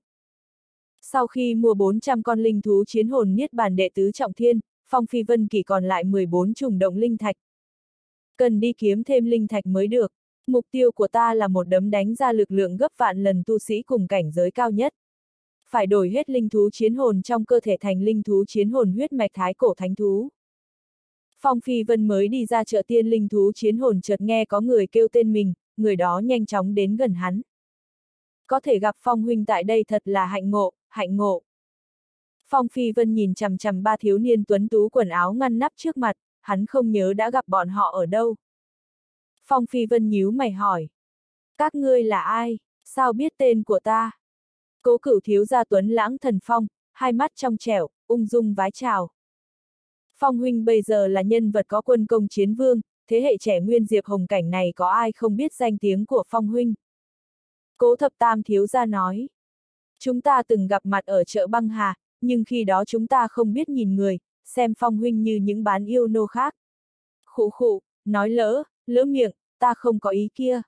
Sau khi mua bốn trăm con linh thú chiến hồn niết bàn đệ tứ trọng thiên, Phong Phi Vân chỉ còn lại mười bốn trùng động linh thạch. Cần đi kiếm thêm linh thạch mới được. Mục tiêu của ta là một đấm đánh ra lực lượng gấp vạn lần tu sĩ cùng cảnh giới cao nhất. Phải đổi hết linh thú chiến hồn trong cơ thể thành linh thú chiến hồn huyết mạch thái cổ thánh thú. Phong Phi Vân mới đi ra chợ tiên linh thú chiến hồn chợt nghe có người kêu tên mình, người đó nhanh chóng đến gần hắn. Có thể gặp Phong huynh tại đây thật là hạnh ngộ, hạnh ngộ. Phong Phi Vân nhìn chằm chằm ba thiếu niên tuấn tú quần áo ngăn nắp trước mặt, hắn không nhớ đã gặp bọn họ ở đâu. Phong Phi Vân nhíu mày hỏi. Các ngươi là ai, sao biết tên của ta? Cố Cửu thiếu gia tuấn lãng thần phong, hai mắt trong trẻo, ung dung vái chào. Phong huynh bây giờ là nhân vật có quân công chiến vương, thế hệ trẻ nguyên diệp hồng cảnh này có ai không biết danh tiếng của Phong huynh? Cố Thập Tam thiếu gia nói. Chúng ta từng gặp mặt ở chợ Băng Hà, nhưng khi đó chúng ta không biết nhìn người, xem Phong huynh như những bán yêu nô khác. Khụ khụ, nói lỡ, lỡ miệng, ta không có ý kia.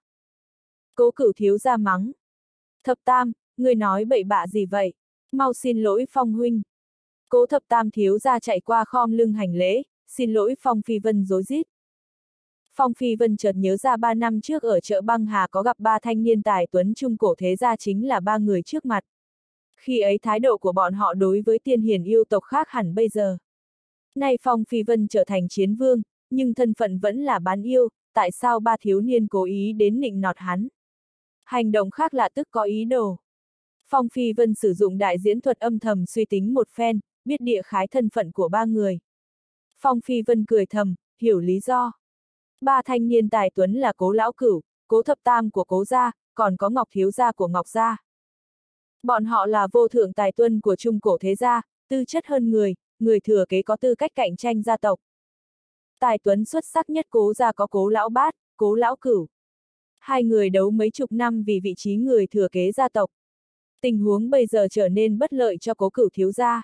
Cố Cửu thiếu gia mắng. Thập Tam, người nói bậy bạ gì vậy? Mau xin lỗi Phong huynh. Cố Thập Tam thiếu gia chạy qua khom lưng hành lễ, xin lỗi Phong Phi Vân rối rít. Phong Phi Vân chợt nhớ ra ba năm trước ở chợ Băng Hà có gặp ba thanh niên tài tuấn trung cổ thế gia chính là ba người trước mặt. Khi ấy thái độ của bọn họ đối với tiên hiền yêu tộc khác hẳn bây giờ. Nay Phong Phi Vân trở thành chiến vương, nhưng thân phận vẫn là bán yêu, tại sao ba thiếu niên cố ý đến nịnh nọt hắn? Hành động khác lạ tức có ý đồ. Phong Phi Vân sử dụng đại diễn thuật âm thầm suy tính một phen, biết địa khái thân phận của ba người. Phong Phi Vân cười thầm, hiểu lý do. Ba thanh niên tài tuấn là Cố Lão Cửu, Cố Thập Tam của Cố gia, còn có Ngọc thiếu gia của Ngọc gia. Bọn họ là vô thượng tài tuân của trung cổ thế gia, tư chất hơn người, người thừa kế có tư cách cạnh tranh gia tộc. Tài tuấn xuất sắc nhất Cố gia có Cố Lão Bát, Cố Lão Cửu. Hai người đấu mấy chục năm vì vị trí người thừa kế gia tộc. Tình huống bây giờ trở nên bất lợi cho Cố Cửu thiếu gia.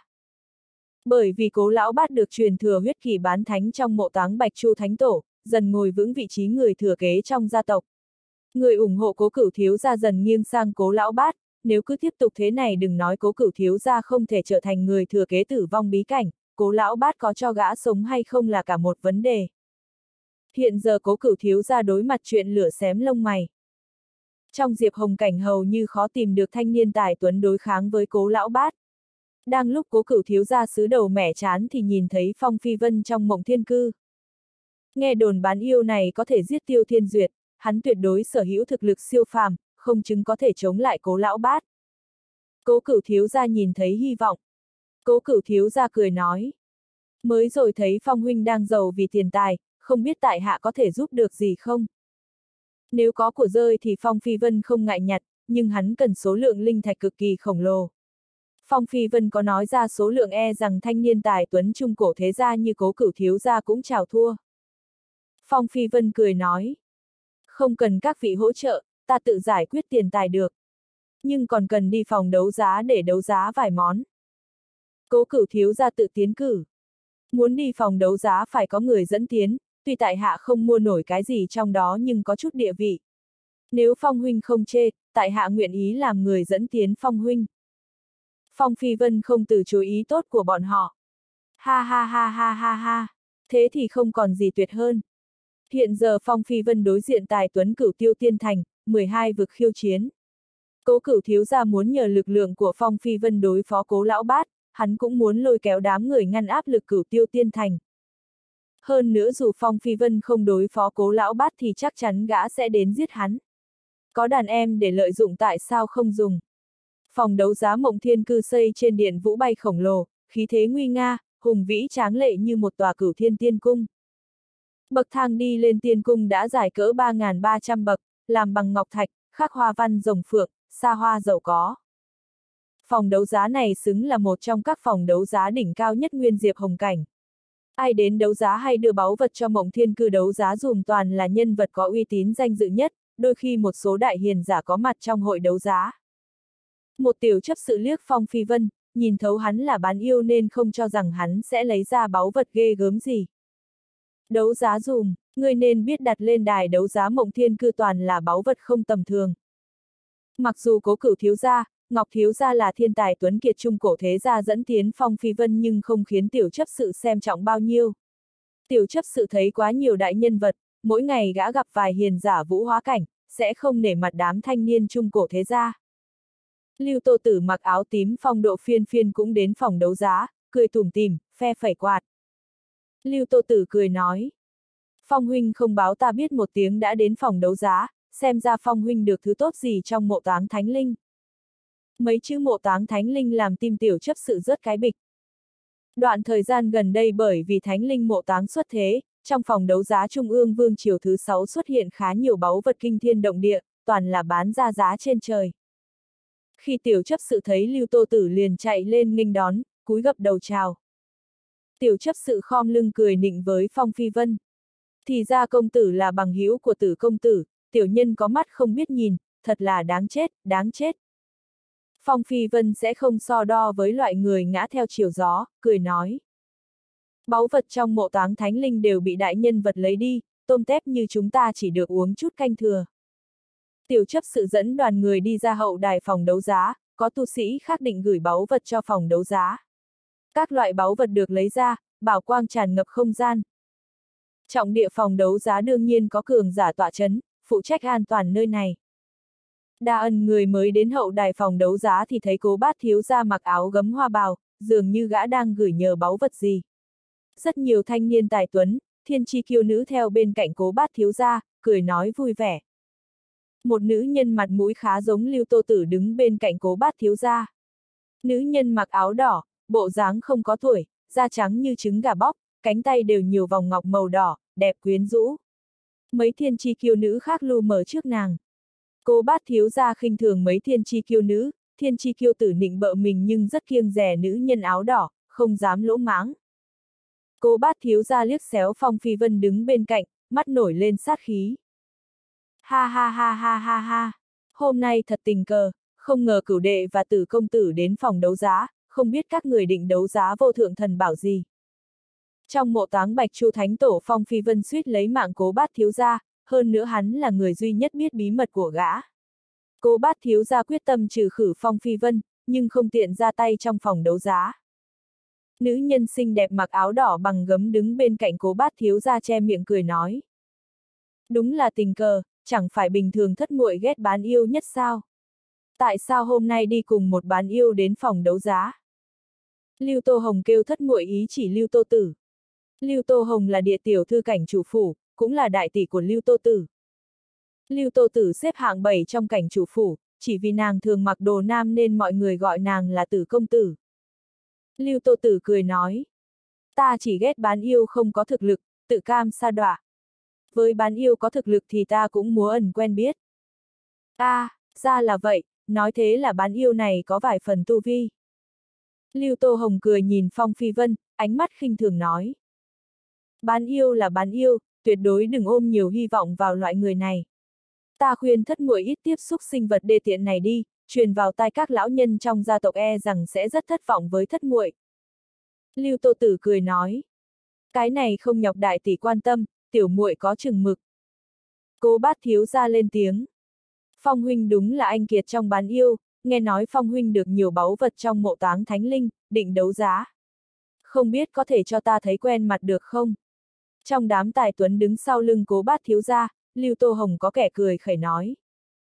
Bởi vì Cố Lão Bát được truyền thừa huyết kỳ bán thánh trong mộ táng Bạch Chu Thánh Tổ, dần ngồi vững vị trí người thừa kế trong gia tộc. Người ủng hộ Cố Cửu thiếu gia dần nghiêng sang Cố Lão Bát, nếu cứ tiếp tục thế này đừng nói Cố Cửu thiếu gia không thể trở thành người thừa kế tử vong bí cảnh, Cố Lão Bát có cho gã sống hay không là cả một vấn đề. Hiện giờ Cố Cửu thiếu gia đối mặt chuyện lửa xém lông mày. Trong Diệp Hồng cảnh hầu như khó tìm được thanh niên tài tuấn đối kháng với Cố Lão Bát. Đang lúc Cố Cửu thiếu gia xứ đầu mẻ chán thì nhìn thấy Phong Phi Vân trong Mộng Thiên Cư. Nghe đồn bán yêu này có thể giết Tiêu Thiên Duyệt, hắn tuyệt đối sở hữu thực lực siêu phàm, không chứng có thể chống lại Cố Lão Bát. Cố Cửu thiếu gia nhìn thấy hy vọng. Cố Cửu thiếu gia cười nói. Mới rồi thấy Phong huynh đang giàu vì tiền tài, không biết tại hạ có thể giúp được gì không? Nếu có của rơi thì Phong Phi Vân không ngại nhặt, nhưng hắn cần số lượng linh thạch cực kỳ khổng lồ. Phong Phi Vân có nói ra số lượng e rằng thanh niên tài tuấn trung cổ thế gia như Cố Cửu thiếu gia cũng chào thua. Phong Phi Vân cười nói. Không cần các vị hỗ trợ, ta tự giải quyết tiền tài được. Nhưng còn cần đi phòng đấu giá để đấu giá vài món. Cố Cửu thiếu gia tự tiến cử. Muốn đi phòng đấu giá phải có người dẫn tiến, tuy tại hạ không mua nổi cái gì trong đó nhưng có chút địa vị. Nếu Phong huynh không chê, tại hạ nguyện ý làm người dẫn tiến Phong huynh. Phong Phi Vân không từ chối ý tốt của bọn họ. Ha ha ha ha ha ha. Thế thì không còn gì tuyệt hơn. Hiện giờ Phong Phi Vân đối diện Tài Tuấn Cửu Tiêu Tiên Thành, mười hai vực khiêu chiến. Cố Cửu thiếu gia muốn nhờ lực lượng của Phong Phi Vân đối phó Cố lão bát, hắn cũng muốn lôi kéo đám người ngăn áp lực Cửu Tiêu Tiên Thành. Hơn nữa dù Phong Phi Vân không đối phó Cố lão bát thì chắc chắn gã sẽ đến giết hắn. Có đàn em để lợi dụng tại sao không dùng. Phòng đấu giá Mộng Thiên Cư xây trên điện vũ bay khổng lồ, khí thế nguy nga, hùng vĩ tráng lệ như một tòa Cửu Thiên Tiên Cung. Bậc thang đi lên tiên cung đã dài cỡ ba nghìn ba trăm bậc, làm bằng ngọc thạch, khắc hoa văn rồng phượng, xa hoa giàu có. Phòng đấu giá này xứng là một trong các phòng đấu giá đỉnh cao nhất Nguyên Diệp Hồng Cảnh. Ai đến đấu giá hay đưa báu vật cho Mộng Thiên Cư đấu giá dùm toàn là nhân vật có uy tín danh dự nhất, đôi khi một số đại hiền giả có mặt trong hội đấu giá. Một tiểu chấp sự liếc Phong Phi Vân, nhìn thấu hắn là bán yêu nên không cho rằng hắn sẽ lấy ra báu vật ghê gớm gì. Đấu giá dùm, ngươi nên biết đặt lên đài đấu giá Mộng Thiên Cư toàn là báu vật không tầm thường. Mặc dù Cố Cửu thiếu gia, Ngọc thiếu gia là thiên tài tuấn kiệt trung cổ thế gia dẫn tiến Phong Phi Vân nhưng không khiến tiểu chấp sự xem trọng bao nhiêu. Tiểu chấp sự thấy quá nhiều đại nhân vật, mỗi ngày gã gặp vài hiền giả vũ hóa cảnh, sẽ không nể mặt đám thanh niên trung cổ thế gia. Lưu Tô Tử mặc áo tím phong độ phiên phiên cũng đến phòng đấu giá, cười tủm tỉm, phe phẩy quạt. Lưu Tô Tử cười nói. Phong huynh không báo ta biết một tiếng đã đến phòng đấu giá, xem ra Phong huynh được thứ tốt gì trong Mộ Táng Thánh Linh. Mấy chữ Mộ Táng Thánh Linh làm tim tiểu chấp sự rớt cái bịch. Đoạn thời gian gần đây bởi vì Thánh Linh Mộ Táng xuất thế, trong phòng đấu giá Trung ương Vương Triều thứ sáu xuất hiện khá nhiều báu vật kinh thiên động địa, toàn là bán ra giá trên trời. Khi tiểu chấp sự thấy Lưu Tô Tử liền chạy lên nghênh đón, cúi gập đầu chào. Tiểu chấp sự khom lưng cười nịnh với Phong Phi Vân. Thì ra công tử là bằng hữu của Tử công tử, tiểu nhân có mắt không biết nhìn, thật là đáng chết, đáng chết. Phong Phi Vân sẽ không so đo với loại người ngã theo chiều gió, cười nói. Báu vật trong Mộ Táng Thánh Linh đều bị đại nhân vật lấy đi, tôm tép như chúng ta chỉ được uống chút canh thừa. Tiểu chấp sự dẫn đoàn người đi ra hậu đài phòng đấu giá, có tu sĩ khác định gửi báu vật cho phòng đấu giá. Các loại báu vật được lấy ra, bảo quang tràn ngập không gian. Trọng địa phòng đấu giá đương nhiên có cường giả tọa chấn, phụ trách an toàn nơi này. Đa ân người mới đến hậu đài phòng đấu giá thì thấy Cố Bát thiếu gia mặc áo gấm hoa bào, dường như gã đang gửi nhờ báu vật gì. Rất nhiều thanh niên tài tuấn, thiên chi kiêu nữ theo bên cạnh Cố Bát thiếu gia, cười nói vui vẻ. Một nữ nhân mặt mũi khá giống Lưu Tô Tử đứng bên cạnh Cố Bát thiếu gia. Nữ nhân mặc áo đỏ, bộ dáng không có tuổi, da trắng như trứng gà bóc, cánh tay đều nhiều vòng ngọc màu đỏ, đẹp quyến rũ. Mấy thiên chi kiêu nữ khác lu mờ trước nàng. Cố Bát thiếu gia khinh thường mấy thiên chi kiêu nữ, thiên chi kiêu tử nịnh bợ mình nhưng rất kiêng dè nữ nhân áo đỏ, không dám lỗ mãng. Cố Bát thiếu gia liếc xéo Phong Phi Vân đứng bên cạnh, mắt nổi lên sát khí. Ha ha ha ha ha ha, hôm nay thật tình cờ, không ngờ Cửu đệ và Tử công tử đến phòng đấu giá, không biết các người định đấu giá vô thượng thần bảo gì. Trong Mộ Táng Bạch Chu Thánh Tổ Phong Phi Vân suýt lấy mạng Cố Bát thiếu gia, hơn nữa hắn là người duy nhất biết bí mật của gã. Cố Bát thiếu gia quyết tâm trừ khử Phong Phi Vân, nhưng không tiện ra tay trong phòng đấu giá. Nữ nhân xinh đẹp mặc áo đỏ bằng gấm đứng bên cạnh Cố Bát thiếu gia che miệng cười nói. Đúng là tình cờ, chẳng phải bình thường thất muội ghét bán yêu nhất sao? Tại sao hôm nay đi cùng một bán yêu đến phòng đấu giá? Lưu Tô Hồng kêu thất muội ý chỉ Lưu Tô Tử. Lưu Tô Hồng là địa tiểu thư cảnh chủ phủ, cũng là đại tỷ của Lưu Tô Tử. Lưu Tô Tử xếp hạng bảy trong cảnh chủ phủ, chỉ vì nàng thường mặc đồ nam nên mọi người gọi nàng là Tử công tử. Lưu Tô Tử cười nói. Ta chỉ ghét bán yêu không có thực lực, tự cam sa đọa. Với bán yêu có thực lực thì ta cũng múa ẩn quen biết. A, à, ra là vậy, nói thế là bán yêu này có vài phần tu vi. Lưu Tô Hồng cười nhìn Phong Phi Vân, ánh mắt khinh thường nói. Bán yêu là bán yêu, tuyệt đối đừng ôm nhiều hy vọng vào loại người này. Ta khuyên thất muội ít tiếp xúc sinh vật đê tiện này đi, truyền vào tai các lão nhân trong gia tộc e rằng sẽ rất thất vọng với thất muội. Lưu Tô Tử cười nói. Cái này không nhọc đại tỷ quan tâm, tiểu muội có chừng mực. Cố Bát thiếu gia lên tiếng. Phong huynh đúng là anh kiệt trong bán yêu, nghe nói Phong huynh được nhiều báu vật trong Mộ Táng Thánh Linh, định đấu giá. Không biết có thể cho ta thấy quen mặt được không? Trong đám tài tuấn đứng sau lưng Cố Bát thiếu gia, Lưu Tô Hồng có kẻ cười khẩy nói.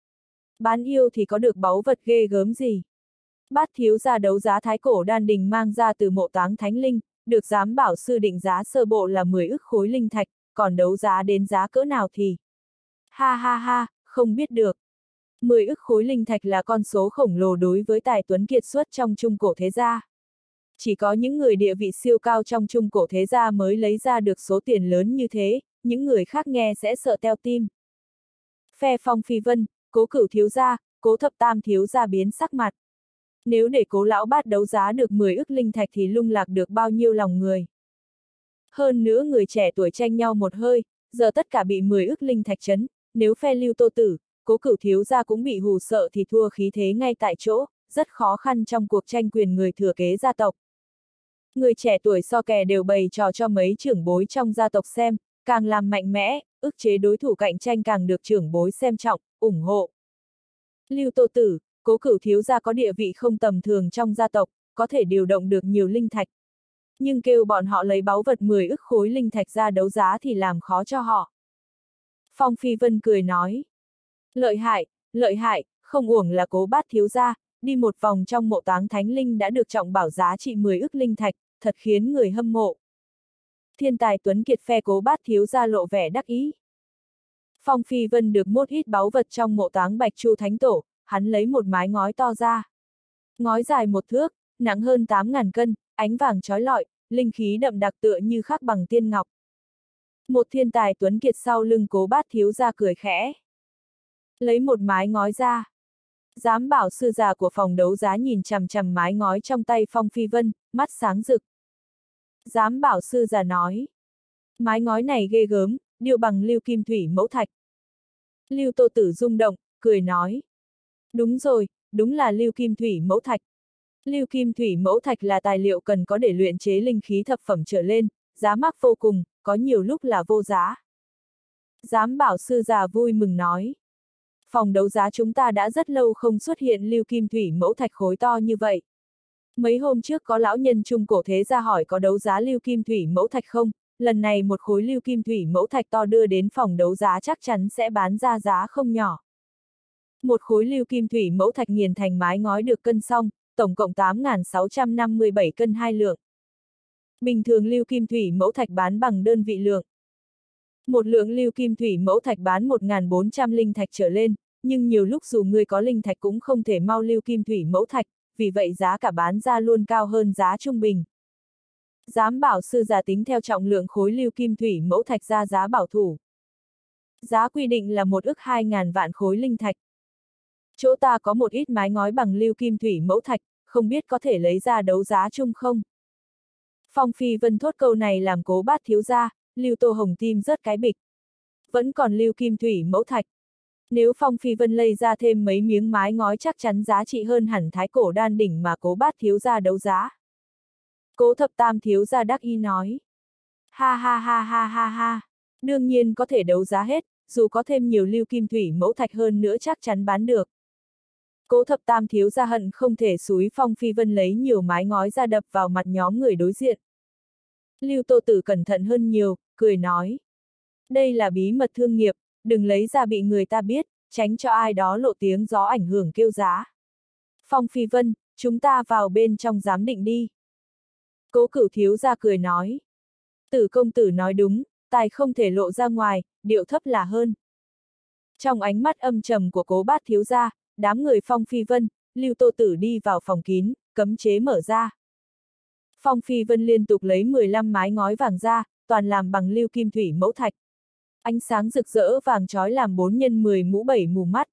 Bán yêu thì có được báu vật ghê gớm gì? Bát thiếu gia đấu giá thái cổ đan đình mang ra từ mộ táng thánh linh, được giám bảo sư định giá sơ bộ là mười ức khối linh thạch, còn đấu giá đến giá cỡ nào thì? Ha ha ha, không biết được. mười ức khối linh thạch là con số khổng lồ đối với tài tuấn kiệt xuất trong trung cổ thế gia. Chỉ có những người địa vị siêu cao trong trung cổ thế gia mới lấy ra được số tiền lớn như thế, những người khác nghe sẽ sợ teo tim. Phe Phong Phi Vân, Cố Cửu thiếu gia, Cố Thập Tam thiếu gia biến sắc mặt. Nếu để Cố lão bát đấu giá được mười ức linh thạch thì lung lạc được bao nhiêu lòng người. Hơn nữa người trẻ tuổi tranh nhau một hơi, giờ tất cả bị mười ức linh thạch chấn, nếu phe Lưu Tô Tử, Cố Cửu thiếu gia cũng bị hù sợ thì thua khí thế ngay tại chỗ, rất khó khăn trong cuộc tranh quyền người thừa kế gia tộc. Người trẻ tuổi so kè đều bày trò cho mấy trưởng bối trong gia tộc xem, càng làm mạnh mẽ, ức chế đối thủ cạnh tranh càng được trưởng bối xem trọng, ủng hộ. Lưu Tô Tử, Cố Cửu thiếu gia có địa vị không tầm thường trong gia tộc, có thể điều động được nhiều linh thạch. Nhưng kêu bọn họ lấy báu vật mười ức khối linh thạch ra đấu giá thì làm khó cho họ. Phong Phi Vân cười nói. Lợi hại, lợi hại, không uổng là Cố Bát thiếu gia, đi một vòng trong mộ táng thánh linh đã được trọng bảo giá trị mười ức linh thạch, thật khiến người hâm mộ. Thiên tài tuấn kiệt phe Cố Bát thiếu gia lộ vẻ đắc ý. Phong Phi Vân được một ít báu vật trong mộ táng Bạch Chu Thánh Tổ, hắn lấy một mái ngói to ra. Ngói dài một thước, nặng hơn tám ngàn cân, ánh vàng chói lọi, linh khí đậm đặc tựa như khắc bằng tiên ngọc. Một thiên tài tuấn kiệt sau lưng Cố Bát thiếu gia cười khẽ. Lấy một mái ngói ra. Giám bảo sư già của phòng đấu giá nhìn chằm chằm mái ngói trong tay Phong Phi Vân, mắt sáng rực. Giám bảo sư già nói. Mái ngói này ghê gớm, điêu bằng lưu kim thủy mẫu thạch. Lưu Tô Tử rung động, cười nói. Đúng rồi, đúng là lưu kim thủy mẫu thạch. Lưu kim thủy mẫu thạch là tài liệu cần có để luyện chế linh khí thập phẩm trở lên, giá mắc vô cùng, có nhiều lúc là vô giá. Giám bảo sư già vui mừng nói. Phòng đấu giá chúng ta đã rất lâu không xuất hiện lưu kim thủy mẫu thạch khối to như vậy. Mấy hôm trước có lão nhân trung cổ thế gia hỏi có đấu giá lưu kim thủy mẫu thạch không, lần này một khối lưu kim thủy mẫu thạch to đưa đến phòng đấu giá chắc chắn sẽ bán ra giá không nhỏ. Một khối lưu kim thủy mẫu thạch nghiền thành mái ngói được cân xong, tổng cộng tám nghìn sáu trăm năm mươi bảy cân hai lượng. Bình thường lưu kim thủy mẫu thạch bán bằng đơn vị lượng. Một lượng lưu kim thủy mẫu thạch bán một nghìn bốn trăm linh thạch trở lên, nhưng nhiều lúc dù người có linh thạch cũng không thể mau lưu kim thủy mẫu thạch, vì vậy giá cả bán ra luôn cao hơn giá trung bình. Giám bảo sư già tính theo trọng lượng khối lưu kim thủy mẫu thạch ra giá bảo thủ. Giá quy định là một ức hai ngàn vạn khối linh thạch. Chỗ ta có một ít mái ngói bằng lưu kim thủy mẫu thạch, không biết có thể lấy ra đấu giá chung không? Phong Phi Vân thốt câu này làm Cố Bát thiếu gia, Lưu Tô Hồng tim rớt cái bịch. Vẫn còn lưu kim thủy mẫu thạch. Nếu Phong Phi Vân lấy ra thêm mấy miếng mái ngói chắc chắn giá trị hơn hẳn thái cổ đan đỉnh mà Cố Bát thiếu gia đấu giá. Cố Thập Tam thiếu gia đắc ý nói. Ha ha ha ha ha ha. Đương nhiên có thể đấu giá hết, dù có thêm nhiều lưu kim thủy mẫu thạch hơn nữa chắc chắn bán được. Cố Thập Tam thiếu gia hận không thể xúi Phong Phi Vân lấy nhiều mái ngói ra đập vào mặt nhóm người đối diện. Lưu Tô Tử cẩn thận hơn nhiều, cười nói. Đây là bí mật thương nghiệp, đừng lấy ra bị người ta biết, tránh cho ai đó lộ tiếng gió ảnh hưởng kêu giá. Phong Phi Vân, chúng ta vào bên trong giám định đi. Cố Cửu thiếu gia cười nói. Tử công tử nói đúng, tài không thể lộ ra ngoài, điệu thấp là hơn. Trong ánh mắt âm trầm của Cố Bát thiếu gia, đám người Phong Phi Vân, Lưu Tô Tử đi vào phòng kín, cấm chế mở ra. Phong Phi Vân liên tục lấy mười lăm mái ngói vàng ra, toàn làm bằng lưu kim thủy mẫu thạch. Ánh sáng rực rỡ vàng chói làm bốn nhân mười mũ bảy mù mắt.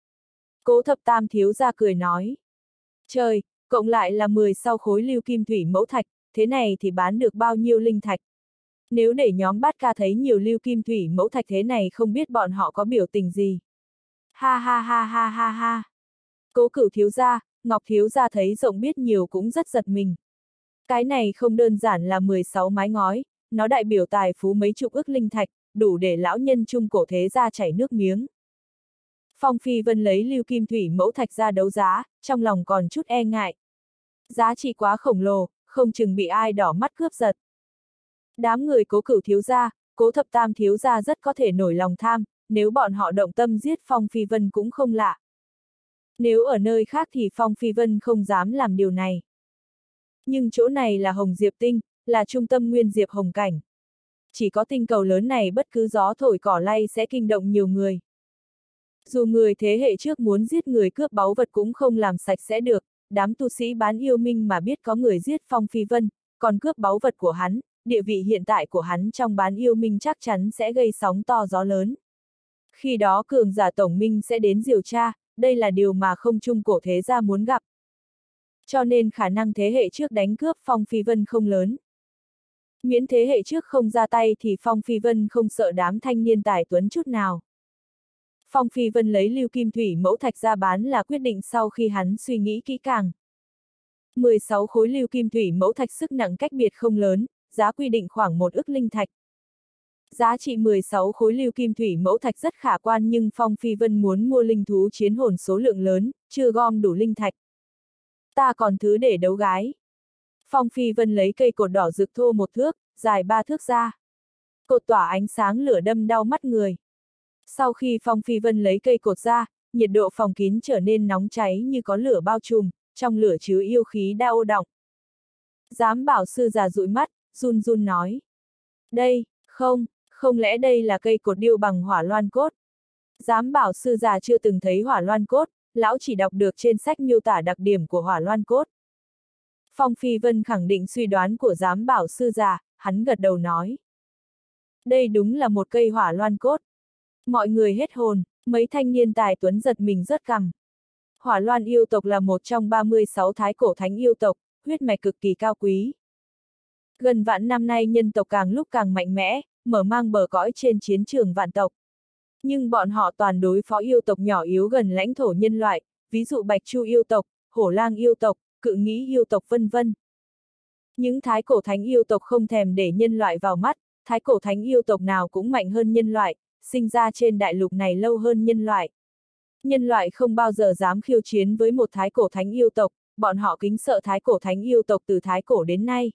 Cố Thập Tam thiếu gia cười nói. Trời, cộng lại là mười sau khối lưu kim thủy mẫu thạch, thế này thì bán được bao nhiêu linh thạch? Nếu để nhóm Bát Ca thấy nhiều lưu kim thủy mẫu thạch thế này không biết bọn họ có biểu tình gì. Ha ha ha ha ha ha. Cố Cửu thiếu gia, Ngọc thiếu gia thấy rộng biết nhiều cũng rất giật mình. Cái này không đơn giản là mười sáu mái ngói, nó đại biểu tài phú mấy chục ức linh thạch, đủ để lão nhân trung cổ thế gia chảy nước miếng. Phong Phi Vân lấy lưu kim thủy mẫu thạch ra đấu giá, trong lòng còn chút e ngại. Giá trị quá khổng lồ, không chừng bị ai đỏ mắt cướp giật. Đám người Cố Cửu thiếu gia, Cố Thập Tam thiếu gia rất có thể nổi lòng tham, nếu bọn họ động tâm giết Phong Phi Vân cũng không lạ. Nếu ở nơi khác thì Phong Phi Vân không dám làm điều này. Nhưng chỗ này là Hồng Diệp Tinh, là trung tâm nguyên diệp hồng cảnh. Chỉ có tinh cầu lớn này bất cứ gió thổi cỏ lay sẽ kinh động nhiều người. Dù người thế hệ trước muốn giết người cướp báu vật cũng không làm sạch sẽ được, đám tu sĩ bán yêu minh mà biết có người giết Phong Phi Vân, còn cướp báu vật của hắn, địa vị hiện tại của hắn trong bán yêu minh chắc chắn sẽ gây sóng to gió lớn. Khi đó cường giả tổng minh sẽ đến điều tra, đây là điều mà không trung cổ thế gia muốn gặp. Cho nên khả năng thế hệ trước đánh cướp Phong Phi Vân không lớn. Miễn thế hệ trước không ra tay thì Phong Phi Vân không sợ đám thanh niên tài tuấn chút nào. Phong Phi Vân lấy lưu kim thủy mẫu thạch ra bán là quyết định sau khi hắn suy nghĩ kỹ càng. mười sáu khối lưu kim thủy mẫu thạch sức nặng cách biệt không lớn, giá quy định khoảng một ức linh thạch. Giá trị mười sáu khối lưu kim thủy mẫu thạch rất khả quan nhưng Phong Phi Vân muốn mua linh thú chiến hồn số lượng lớn, chưa gom đủ linh thạch. Ta còn thứ để đấu gái. Phong Phi Vân lấy cây cột đỏ rực thô một thước, dài ba thước ra. Cột tỏa ánh sáng lửa đâm đau mắt người. Sau khi Phong Phi Vân lấy cây cột ra, nhiệt độ phòng kín trở nên nóng cháy như có lửa bao trùm, trong lửa chứa yêu khí đa ô đọng. Giám bảo sư già dụi mắt, run run nói. Đây, không, không lẽ đây là cây cột điêu bằng hỏa loan cốt? Giám bảo sư già chưa từng thấy hỏa loan cốt, lão chỉ đọc được trên sách miêu tả đặc điểm của hỏa loan cốt. Phong Phi Vân khẳng định suy đoán của giám bảo sư già, hắn gật đầu nói. Đây đúng là một cây hỏa loan cốt. Mọi người hết hồn, mấy thanh niên tài tuấn giật mình rớt cằm. Hỏa loan yêu tộc là một trong ba mươi sáu thái cổ thánh yêu tộc, huyết mạch cực kỳ cao quý. Gần vạn năm nay nhân tộc càng lúc càng mạnh mẽ, mở mang bờ cõi trên chiến trường vạn tộc. Nhưng bọn họ toàn đối phó yêu tộc nhỏ yếu gần lãnh thổ nhân loại, ví dụ Bạch Chu yêu tộc, Hổ Lang yêu tộc, Cự Nghĩ yêu tộc vân vân. Những thái cổ thánh yêu tộc không thèm để nhân loại vào mắt, thái cổ thánh yêu tộc nào cũng mạnh hơn nhân loại, sinh ra trên đại lục này lâu hơn nhân loại. Nhân loại không bao giờ dám khiêu chiến với một thái cổ thánh yêu tộc, bọn họ kính sợ thái cổ thánh yêu tộc từ thái cổ đến nay.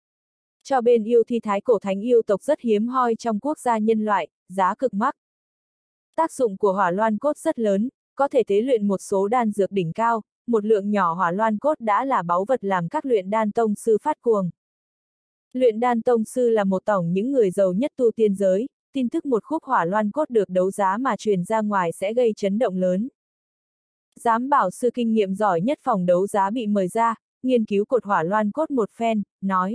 Cho bên yêu thi thái cổ thánh yêu tộc rất hiếm hoi trong quốc gia nhân loại, giá cực mắc. Tác dụng của hỏa loan cốt rất lớn, có thể tế luyện một số đan dược đỉnh cao, một lượng nhỏ hỏa loan cốt đã là báu vật làm các luyện đan tông sư phát cuồng. Luyện đan tông sư là một tổng những người giàu nhất tu tiên giới, tin tức một khúc hỏa loan cốt được đấu giá mà truyền ra ngoài sẽ gây chấn động lớn. Giám bảo sư kinh nghiệm giỏi nhất phòng đấu giá bị mời ra, nghiên cứu cột hỏa loan cốt một phen, nói.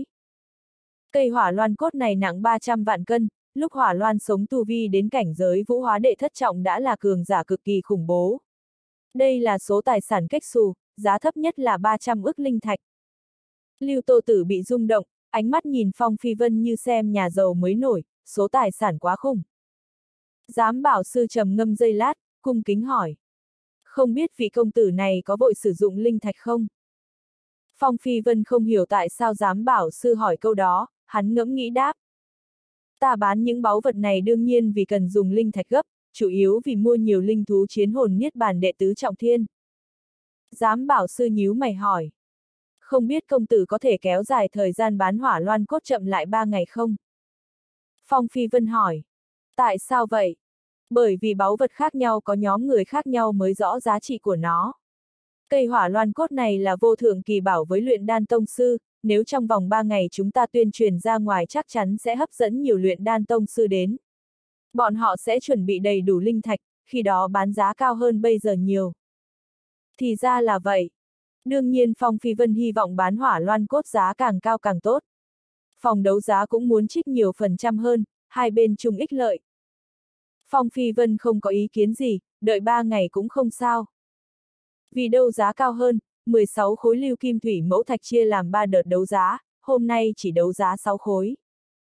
Cây hỏa loan cốt này nặng ba trăm vạn cân, lúc hỏa loan sống tu vi đến cảnh giới vũ hóa đệ thất trọng đã là cường giả cực kỳ khủng bố. Đây là số tài sản cách xù, giá thấp nhất là ba trăm ức linh thạch. Lưu Tô Tử bị rung động, ánh mắt nhìn Phong Phi Vân như xem nhà giàu mới nổi, số tài sản quá khủng. Giám bảo sư trầm ngâm giây lát, cung kính hỏi. Không biết vị công tử này có vội sử dụng linh thạch không? Phong Phi Vân không hiểu tại sao giám bảo sư hỏi câu đó, hắn ngẫm nghĩ đáp. Ta bán những báu vật này đương nhiên vì cần dùng linh thạch gấp, chủ yếu vì mua nhiều linh thú chiến hồn niết bàn đệ tứ trọng thiên. Giám bảo sư nhíu mày hỏi. Không biết công tử có thể kéo dài thời gian bán hỏa loan cốt chậm lại ba ngày không? Phong Phi Vân hỏi. Tại sao vậy? Bởi vì báu vật khác nhau có nhóm người khác nhau mới rõ giá trị của nó. Cây hỏa loan cốt này là vô thượng kỳ bảo với luyện đan tông sư, nếu trong vòng ba ngày chúng ta tuyên truyền ra ngoài chắc chắn sẽ hấp dẫn nhiều luyện đan tông sư đến. Bọn họ sẽ chuẩn bị đầy đủ linh thạch, khi đó bán giá cao hơn bây giờ nhiều. Thì ra là vậy. Đương nhiên Phong Phi Vân hy vọng bán hỏa loan cốt giá càng cao càng tốt. Phòng đấu giá cũng muốn trích nhiều phần trăm hơn, hai bên chung ích lợi. Phong Phi Vân không có ý kiến gì, đợi ba ngày cũng không sao. Vì đấu giá cao hơn, mười sáu khối lưu kim thủy mẫu thạch chia làm ba đợt đấu giá, hôm nay chỉ đấu giá sáu khối.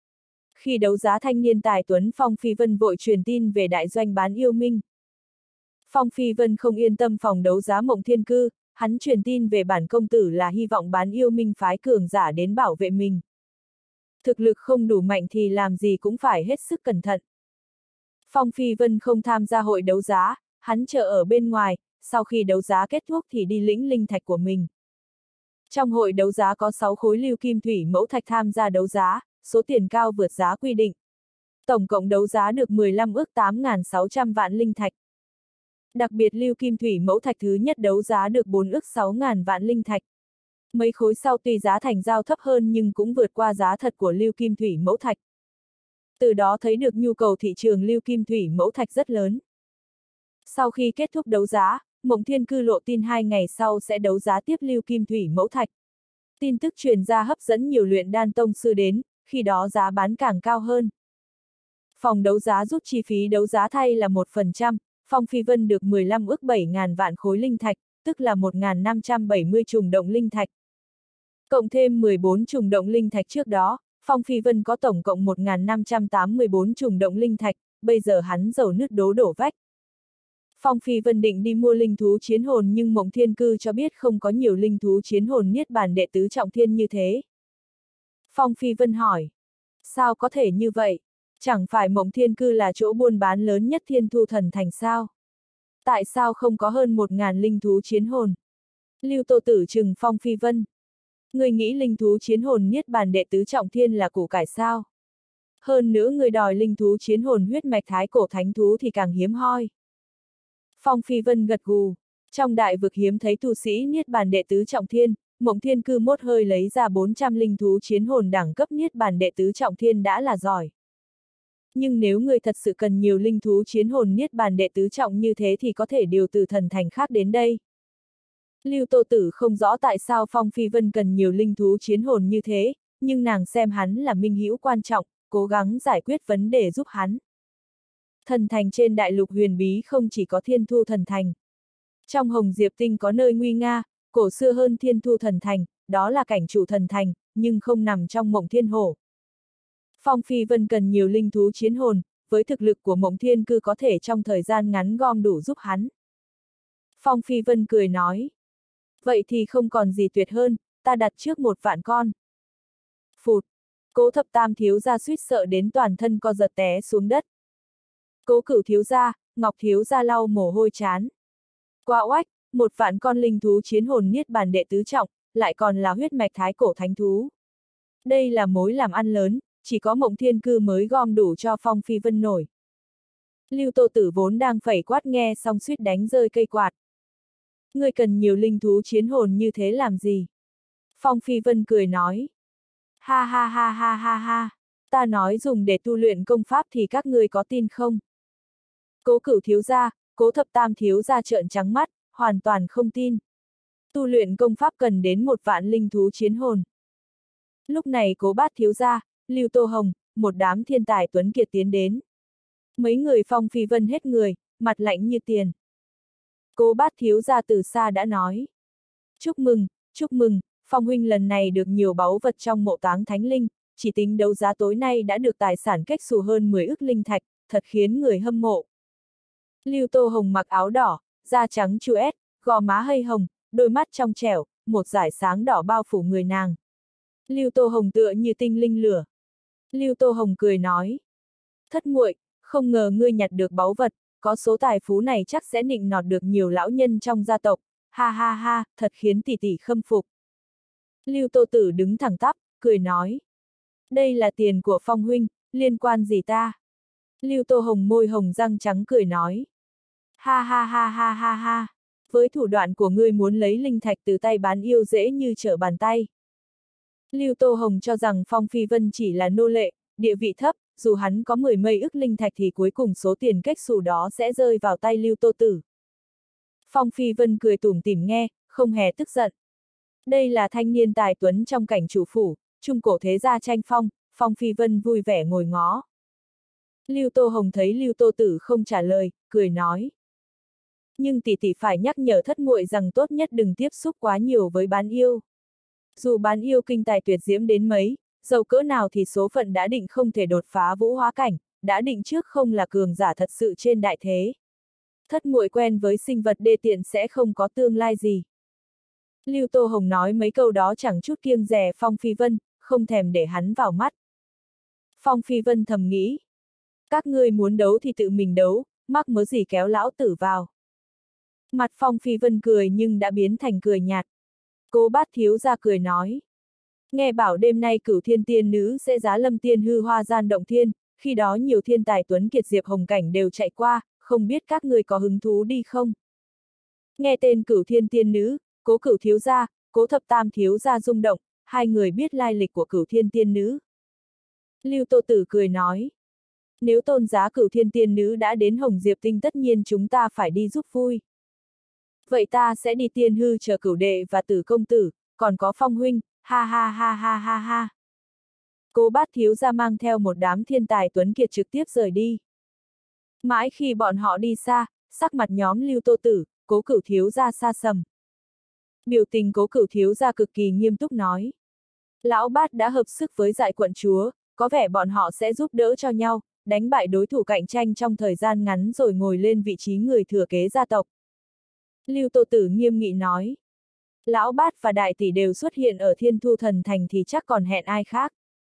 Khi đấu giá thanh niên tài tuấn Phong Phi Vân vội truyền tin về đại doanh bán yêu minh. Phong Phi Vân không yên tâm phòng đấu giá Mộng Thiên Cư, hắn truyền tin về bản công tử là hy vọng bán yêu minh phái cường giả đến bảo vệ mình. Thực lực không đủ mạnh thì làm gì cũng phải hết sức cẩn thận. Phong Phi Vân không tham gia hội đấu giá, hắn chờ ở bên ngoài, sau khi đấu giá kết thúc thì đi lĩnh linh thạch của mình. Trong hội đấu giá có sáu khối lưu kim thủy mẫu thạch tham gia đấu giá, số tiền cao vượt giá quy định. tổng cộng đấu giá được mười lăm ước tám nghìn sáu trăm vạn linh thạch. Đặc biệt lưu kim thủy mẫu thạch thứ nhất đấu giá được bốn ước sáu nghìn vạn linh thạch. Mấy khối sau tuy giá thành giao thấp hơn nhưng cũng vượt qua giá thật của lưu kim thủy mẫu thạch. Từ đó thấy được nhu cầu thị trường lưu kim thủy mẫu thạch rất lớn. Sau khi kết thúc đấu giá, Mộng Thiên Cư lộ tin hai ngày sau sẽ đấu giá tiếp lưu kim thủy mẫu thạch. Tin tức truyền ra hấp dẫn nhiều luyện đan tông sư đến, khi đó giá bán càng cao hơn. Phòng đấu giá rút chi phí đấu giá thay là một phần trăm, Phong Phi Vân được mười lăm ước bảy nghìn vạn khối linh thạch, tức là một nghìn năm trăm bảy mươi trùng động linh thạch. Cộng thêm mười bốn trùng động linh thạch trước đó, Phong Phi Vân có tổng cộng một nghìn năm trăm tám mươi tư trùng động linh thạch, bây giờ hắn giàu nứt đố đổ vách. Phong Phi Vân định đi mua linh thú chiến hồn nhưng Mộng Thiên Cư cho biết không có nhiều linh thú chiến hồn niết bàn đệ tứ trọng thiên như thế. Phong Phi Vân hỏi, sao có thể như vậy? Chẳng phải Mộng Thiên Cư là chỗ buôn bán lớn nhất Thiên Thu Thần Thành sao? Tại sao không có hơn một nghìn linh thú chiến hồn? Lưu Tô Tử trừng Phong Phi Vân. Người nghĩ linh thú chiến hồn niết bàn đệ tứ trọng thiên là củ cải sao? Hơn nữa người đòi linh thú chiến hồn huyết mạch thái cổ thánh thú thì càng hiếm hoi. Phong Phi Vân gật gù. Trong đại vực hiếm thấy tu sĩ niết bàn đệ tứ trọng thiên, Mộng Thiên Cư mốt hơi lấy ra bốn trăm linh thú chiến hồn đẳng cấp niết bàn đệ tứ trọng thiên đã là giỏi. Nhưng nếu người thật sự cần nhiều linh thú chiến hồn niết bàn đệ tứ trọng như thế thì có thể điều từ thần thành khác đến đây. Lưu Tô Tử không rõ tại sao Phong Phi Vân cần nhiều linh thú chiến hồn như thế, nhưng nàng xem hắn là minh hữu quan trọng, cố gắng giải quyết vấn đề giúp hắn. Thần thành trên đại lục huyền bí không chỉ có Thiên Thu Thần Thành. Trong Hồng Diệp Tinh có nơi nguy nga, cổ xưa hơn Thiên Thu Thần Thành, đó là cảnh chủ thần thành, nhưng không nằm trong Mộng Thiên Hổ. Phong Phi Vân cần nhiều linh thú chiến hồn, với thực lực của Mộng Thiên Cư có thể trong thời gian ngắn gom đủ giúp hắn. Phong Phi Vân cười nói, vậy thì không còn gì tuyệt hơn, ta đặt trước một vạn con. Phụt, Cố Thập Tam thiếu gia suýt sợ đến toàn thân co giật té xuống đất. Cố Cửu thiếu gia, Ngọc thiếu gia lau mồ hôi chán. Quá oách, một vạn con linh thú chiến hồn niết bàn đệ tứ trọng, lại còn là huyết mạch thái cổ thánh thú. Đây là mối làm ăn lớn, chỉ có Mộng Thiên Cư mới gom đủ cho Phong Phi Vân nổi. Lưu Tô Tử vốn đang phẩy quát nghe xong suýt đánh rơi cây quạt. Ngươi cần nhiều linh thú chiến hồn như thế làm gì? Phong Phi Vân cười nói. Ha ha ha ha ha ha, ta nói dùng để tu luyện công pháp thì các ngươi có tin không? Cố Cửu thiếu gia, Cố Thập Tam thiếu gia trợn trắng mắt, hoàn toàn không tin. Tu luyện công pháp cần đến một vạn linh thú chiến hồn. Lúc này Cố Bát thiếu gia, Lưu Tô Hồng, một đám thiên tài tuấn kiệt tiến đến. Mấy người Phong Phi Vân hết người, mặt lạnh như tiền. Cố Bát thiếu gia từ xa đã nói. Chúc mừng, chúc mừng, Phong huynh lần này được nhiều báu vật trong mộ táng thánh linh, chỉ tính đấu giá tối nay đã được tài sản cách xù hơn mười ức linh thạch, thật khiến người hâm mộ. Lưu Tô Hồng mặc áo đỏ, da trắng chuét, gò má hơi hồng, đôi mắt trong trẻo, một dải sáng đỏ bao phủ người nàng. Lưu Tô Hồng tựa như tinh linh lửa. Lưu Tô Hồng cười nói. Thất muội, không ngờ ngươi nhặt được báu vật, có số tài phú này chắc sẽ nịnh nọt được nhiều lão nhân trong gia tộc, ha ha ha, thật khiến tỷ tỷ khâm phục. Lưu Tô Tử đứng thẳng tắp, cười nói. Đây là tiền của Phong huynh, liên quan gì ta? Lưu Tô Hồng môi hồng răng trắng cười nói. Ha ha ha ha ha ha, với thủ đoạn của ngươi muốn lấy linh thạch từ tay bán yêu dễ như trở bàn tay. Lưu Tô Hồng cho rằng Phong Phi Vân chỉ là nô lệ, địa vị thấp, dù hắn có mười mấy ức linh thạch thì cuối cùng số tiền cách xù đó sẽ rơi vào tay Lưu Tô Tử. Phong Phi Vân cười tủm tỉm nghe, không hề tức giận. Đây là thanh niên tài tuấn trong cảnh chủ phủ, trung cổ thế gia tranh phong, Phong Phi Vân vui vẻ ngồi ngó. Lưu Tô Hồng thấy Lưu Tô Tử không trả lời, cười nói. Nhưng tỷ tỷ phải nhắc nhở thất muội rằng tốt nhất đừng tiếp xúc quá nhiều với bán yêu. Dù bán yêu kinh tài tuyệt diễm đến mấy, dầu cỡ nào thì số phận đã định không thể đột phá vũ hóa cảnh, đã định trước không là cường giả thật sự trên đại thế. Thất muội quen với sinh vật đê tiện sẽ không có tương lai gì. Lưu Tô Hồng nói mấy câu đó chẳng chút kiêng dè Phong Phi Vân, không thèm để hắn vào mắt. Phong Phi Vân thầm nghĩ. Các ngươi muốn đấu thì tự mình đấu, mắc mớ gì kéo lão tử vào. Mặt Phong Phi Vân cười nhưng đã biến thành cười nhạt. Cố Bát thiếu gia cười nói. Nghe bảo đêm nay Cửu Thiên tiên nữ sẽ giá lâm tiên hư hoa gian động thiên, khi đó nhiều thiên tài tuấn kiệt Diệp Hồng Cảnh đều chạy qua, không biết các người có hứng thú đi không? Nghe tên Cửu Thiên Tiên Nữ, Cố Cửu thiếu gia, Cố Thập Tam thiếu gia rung động, hai người biết lai lịch của Cửu Thiên Tiên Nữ. Lưu Tô Tử cười nói, nếu tôn giá Cửu Thiên Tiên Nữ đã đến Hồng Diệp Tinh tất nhiên chúng ta phải đi giúp vui. Vậy ta sẽ đi Tiên Hư chờ Cửu đệ và Tử công tử, còn có Phong huynh, ha ha ha ha ha ha. Cố Bát thiếu gia mang theo một đám thiên tài tuấn kiệt trực tiếp rời đi. Mãi khi bọn họ đi xa, sắc mặt nhóm Lưu Tô Tử, Cố Cửu thiếu gia xa sầm. Biểu tình Cố Cửu thiếu gia cực kỳ nghiêm túc nói. Lão Bát đã hợp sức với Dại quận chúa, có vẻ bọn họ sẽ giúp đỡ cho nhau, đánh bại đối thủ cạnh tranh trong thời gian ngắn rồi ngồi lên vị trí người thừa kế gia tộc. Lưu Tô Tử nghiêm nghị nói. Lão Bát và Đại tỷ đều xuất hiện ở Thiên Thu Thần Thành thì chắc còn hẹn ai khác.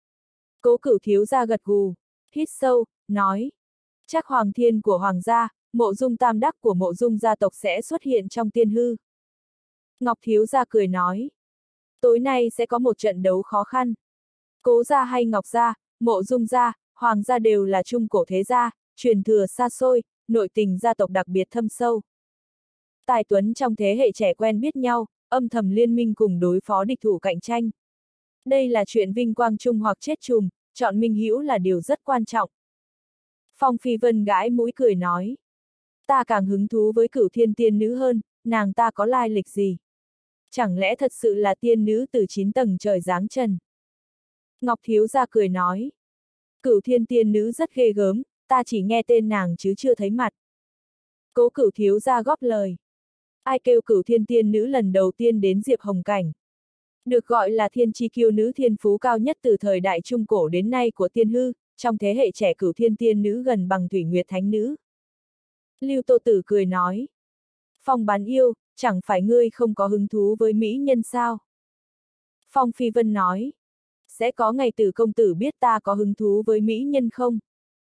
Cố Cửu thiếu gia gật gù, hít sâu, nói. Chắc Hoàng Thiên của Hoàng gia, Mộ Dung Tam Đắc của Mộ Dung gia tộc sẽ xuất hiện trong Tiên Hư. Ngọc thiếu gia cười nói. Tối nay sẽ có một trận đấu khó khăn. Cố gia hay Ngọc gia, Mộ Dung gia, Hoàng gia đều là trung cổ thế gia, truyền thừa xa xôi, nội tình gia tộc đặc biệt thâm sâu. Tài tuấn trong thế hệ trẻ quen biết nhau, âm thầm liên minh cùng đối phó địch thủ cạnh tranh. Đây là chuyện vinh quang chung hoặc chết chùm, chọn minh hữu là điều rất quan trọng. Phong Phi Vân gãi mũi cười nói. Ta càng hứng thú với Cửu Thiên Tiên Nữ hơn, nàng ta có lai lịch gì? Chẳng lẽ thật sự là tiên nữ từ chín tầng trời giáng trần? Ngọc thiếu gia cười nói. Cửu Thiên Tiên Nữ rất ghê gớm, ta chỉ nghe tên nàng chứ chưa thấy mặt. Cố Cửu thiếu gia góp lời. Ai kêu Cửu Thiên Tiên Nữ lần đầu tiên đến Diệp Hồng Cảnh? Được gọi là thiên chi kiêu nữ thiên phú cao nhất từ thời đại Trung Cổ đến nay của Tiên Hư, trong thế hệ trẻ Cửu Thiên Tiên Nữ gần bằng Thủy Nguyệt Thánh Nữ. Lưu Tô Tử cười nói. Phong Bán Yêu, chẳng phải ngươi không có hứng thú với mỹ nhân sao? Phong Phi Vân nói. Sẽ có ngày Tử công tử biết ta có hứng thú với mỹ nhân không?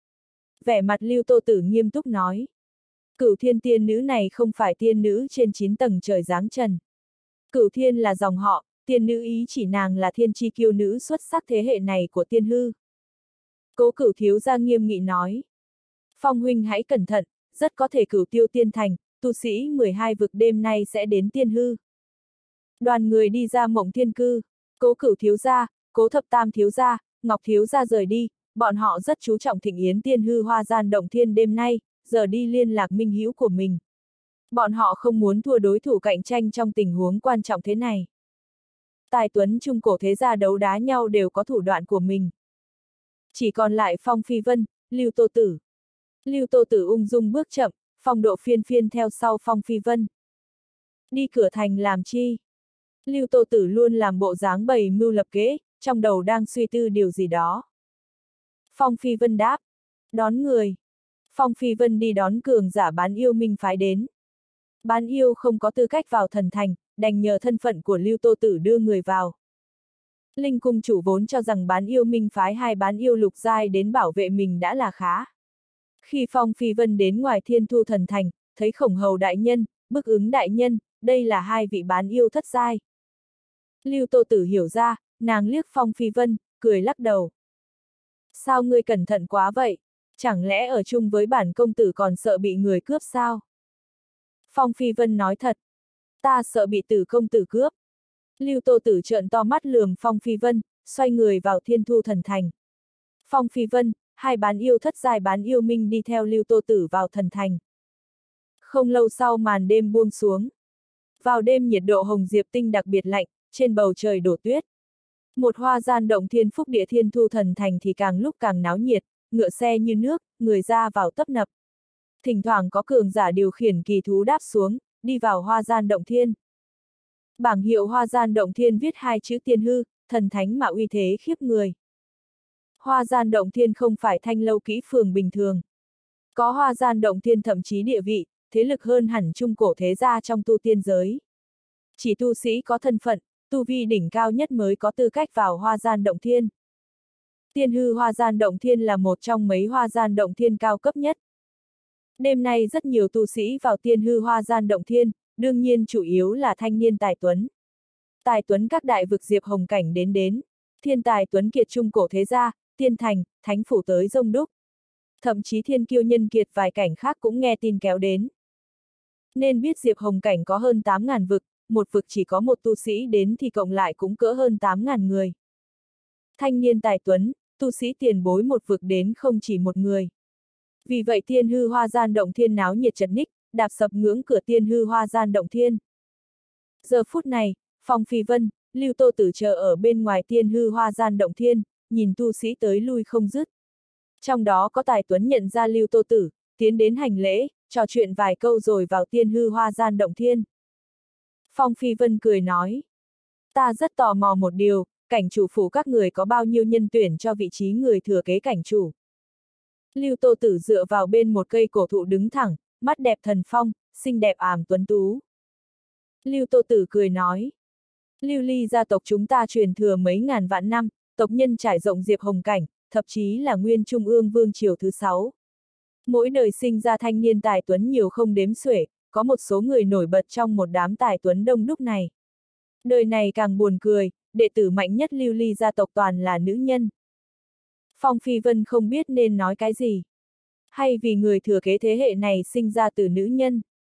Vẻ mặt Lưu Tô Tử nghiêm túc nói. Cửu Thiên Tiên Nữ này không phải tiên nữ trên chín tầng trời giáng trần. Cửu Thiên là dòng họ, tiên nữ ý chỉ nàng là thiên chi kiêu nữ xuất sắc thế hệ này của Tiên Hư. Cố Cửu thiếu gia nghiêm nghị nói. Phong huynh hãy cẩn thận, rất có thể Cửu Tiêu Tiên Thành, tu sĩ mười hai vực đêm nay sẽ đến Tiên Hư. Đoàn người đi ra Mộng Thiên Cư, Cố Cửu thiếu gia, Cố Thập Tam thiếu gia, Ngọc thiếu gia rời đi, bọn họ rất chú trọng thịnh yến Tiên Hư Hoa Gian Động Thiên đêm nay, giờ đi liên lạc minh hữu của mình. Bọn họ không muốn thua đối thủ cạnh tranh trong tình huống quan trọng thế này. Tài tuấn trung cổ thế gia đấu đá nhau đều có thủ đoạn của mình. Chỉ còn lại Phong Phi Vân, Lưu Tô Tử. Lưu Tô Tử ung dung bước chậm, phong độ phiên phiên theo sau Phong Phi Vân. Đi cửa thành làm chi? Lưu Tô Tử luôn làm bộ dáng bày mưu lập kế, trong đầu đang suy tư điều gì đó. Phong Phi Vân đáp. Đón người. Phong Phi Vân đi đón cường giả Bán Yêu Minh phái đến. Bán Yêu không có tư cách vào thần thành, đành nhờ thân phận của Lưu Tô Tử đưa người vào. Linh cung chủ vốn cho rằng Bán Yêu Minh phái hai Bán Yêu lục giai đến bảo vệ mình đã là khá. Khi Phong Phi Vân đến ngoài Thiên Thu thần thành, thấy Khổng Hầu đại nhân, Bức Ứng đại nhân, đây là hai vị Bán Yêu thất giai. Lưu Tô Tử hiểu ra, nàng liếc Phong Phi Vân, cười lắc đầu. Sao ngươi cẩn thận quá vậy? Chẳng lẽ ở chung với bản công tử còn sợ bị người cướp sao? Phong Phi Vân nói thật. Ta sợ bị Tử công tử cướp. Lưu Tô Tử trợn to mắt lườm Phong Phi Vân, xoay người vào Thiên Thu thần thành. Phong Phi Vân, hai Bán Yêu thất giai Bán Yêu Minh đi theo Lưu Tô Tử vào thần thành. Không lâu sau màn đêm buông xuống. Vào đêm nhiệt độ Hồng Diệp Tinh đặc biệt lạnh, trên bầu trời đổ tuyết. Một Hoa Gian Động Thiên phúc địa Thiên Thu thần thành thì càng lúc càng náo nhiệt, ngựa xe như nước, người ra vào tấp nập. Thỉnh thoảng có cường giả điều khiển kỳ thú đáp xuống, đi vào Hoa Gian Động Thiên. Bảng hiệu Hoa Gian Động Thiên viết hai chữ Tiên Hư, thần thánh mà uy thế khiếp người. Hoa Gian Động Thiên không phải thanh lâu kỹ phường bình thường. Có Hoa Gian Động Thiên thậm chí địa vị, thế lực hơn hẳn trung cổ thế gia trong tu tiên giới. Chỉ tu sĩ có thân phận, tu vi đỉnh cao nhất mới có tư cách vào Hoa Gian Động Thiên. Tiên Hư Hoa Gian Động Thiên là một trong mấy Hoa Gian Động Thiên cao cấp nhất. Đêm nay rất nhiều tu sĩ vào Tiên Hư Hoa Gian Động Thiên, đương nhiên chủ yếu là thanh niên tài tuấn. Tài tuấn các đại vực Diệp Hồng Cảnh đến đến, thiên tài tuấn kiệt trung cổ thế gia, Tiên Thành, Thánh Phủ tới đông đúc. Thậm chí thiên kiêu nhân kiệt vài cảnh khác cũng nghe tin kéo đến. Nên biết Diệp Hồng cảnh có hơn tám ngàn vực, một vực chỉ có một tu sĩ đến thì cộng lại cũng cỡ hơn tám ngàn người. Thanh niên tài tuấn, tu sĩ tiền bối một vực đến không chỉ một người. Vì vậy Tiên Hư Hoa Gian Động Thiên náo nhiệt chật ních, đạp sập ngưỡng cửa Tiên Hư Hoa Gian Động Thiên. Giờ phút này, Phong Phi Vân, Lưu Tô Tử chờ ở bên ngoài Tiên Hư Hoa Gian Động Thiên, nhìn tu sĩ tới lui không dứt. Trong đó có tài tuấn nhận ra Lưu Tô Tử, tiến đến hành lễ, trò chuyện vài câu rồi vào Tiên Hư Hoa Gian Động Thiên. Phong Phi Vân cười nói, ta rất tò mò một điều, cảnh chủ phủ các người có bao nhiêu nhân tuyển cho vị trí người thừa kế cảnh chủ. Lưu Tô Tử dựa vào bên một cây cổ thụ đứng thẳng, mắt đẹp thần phong, xinh đẹp ảm tuấn tú. Lưu Tô Tử cười nói, Lưu Ly gia tộc chúng ta truyền thừa mấy ngàn vạn năm, tộc nhân trải rộng Diệp Hồng cảnh, thậm chí là nguyên trung ương vương triều thứ sáu. Mỗi đời sinh ra thanh niên tài tuấn nhiều không đếm xuể, có một số người nổi bật trong một đám tài tuấn đông đúc này. Đời này càng buồn cười, đệ tử mạnh nhất Lưu Ly gia tộc toàn là nữ nhân. Phong Phi Vân không biết nên nói cái gì. Hay vì người thừa kế thế hệ này sinh ra từ nữ nhân?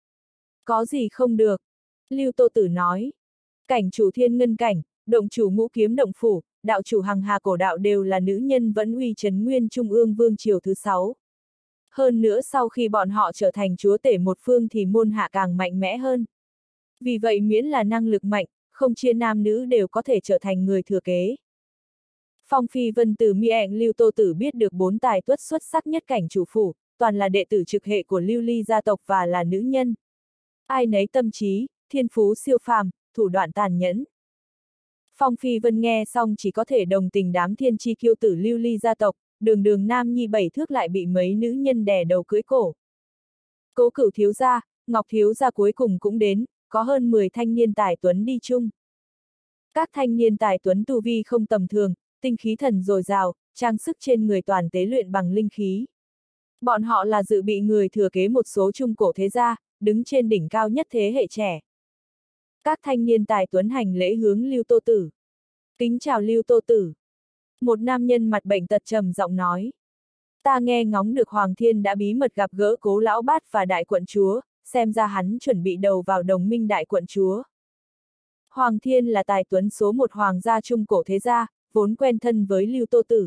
Có gì không được? Lưu Tô Tử nói. Cảnh chủ Thiên Ngân cảnh, động chủ Ngũ Kiếm động phủ, đạo chủ Hằng Hà cổ đạo đều là nữ nhân vẫn uy chấn nguyên trung ương vương triều thứ sáu. Hơn nữa sau khi bọn họ trở thành chúa tể một phương thì môn hạ càng mạnh mẽ hơn. Vì vậy miễn là năng lực mạnh, không chia nam nữ đều có thể trở thành người thừa kế. Phong Phi Vân từ miệng Lưu Tô Tử biết được bốn tài tuất xuất sắc nhất cảnh chủ phủ, toàn là đệ tử trực hệ của Lưu Ly gia tộc và là nữ nhân. Ai nấy tâm trí, thiên phú siêu phàm, thủ đoạn tàn nhẫn. Phong Phi Vân nghe xong chỉ có thể đồng tình đám thiên chi kiêu tử Lưu Ly gia tộc, đường đường nam nhi bảy thước lại bị mấy nữ nhân đè đầu cưỡi cổ. Cố Cửu thiếu gia, Ngọc thiếu gia cuối cùng cũng đến, có hơn mười thanh niên tài tuấn đi chung. Các thanh niên tài tuấn tu vi không tầm thường, tinh khí thần dồi dào, trang sức trên người toàn tế luyện bằng linh khí. Bọn họ là dự bị người thừa kế một số trung cổ thế gia, đứng trên đỉnh cao nhất thế hệ trẻ. Các thanh niên tài tuấn hành lễ hướng Lưu Tô Tử. Kính chào Lưu Tô Tử. Một nam nhân mặt bệnh tật trầm giọng nói. Ta nghe ngóng được Hoàng Thiên đã bí mật gặp gỡ Cố Lão Bát và Đại Quận Chúa, xem ra hắn chuẩn bị đầu vào đồng minh Đại Quận Chúa. Hoàng Thiên là tài tuấn số một hoàng gia trung cổ thế gia, vốn quen thân với Lưu Tô Tử.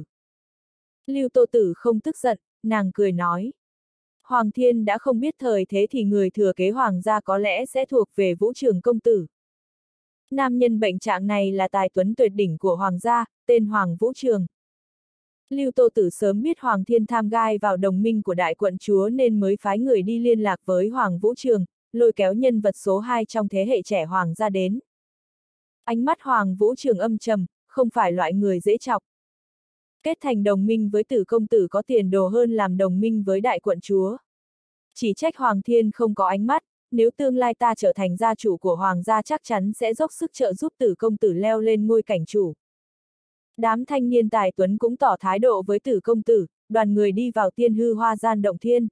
Lưu Tô Tử không tức giận, nàng cười nói. Hoàng Thiên đã không biết thời thế thì người thừa kế hoàng gia có lẽ sẽ thuộc về Vũ Trường công tử. Nam nhân bệnh trạng này là tài tuấn tuyệt đỉnh của hoàng gia, tên Hoàng Vũ Trường. Lưu Tô Tử sớm biết Hoàng Thiên tham gai vào đồng minh của Đại Quận Chúa nên mới phái người đi liên lạc với Hoàng Vũ Trường, lôi kéo nhân vật số hai trong thế hệ trẻ hoàng gia đến. Ánh mắt Hoàng Vũ Trường âm trầm, không phải loại người dễ chọc. Kết thành đồng minh với Tử công tử có tiền đồ hơn làm đồng minh với Đại Quận Chúa. Chỉ trách Hoàng Thiên không có ánh mắt, nếu tương lai ta trở thành gia chủ của hoàng gia chắc chắn sẽ dốc sức trợ giúp Tử công tử leo lên ngôi cảnh chủ. Đám thanh niên tài tuấn cũng tỏ thái độ với Tử công tử, đoàn người đi vào Tiên Hư Hoa Gian Động Thiên.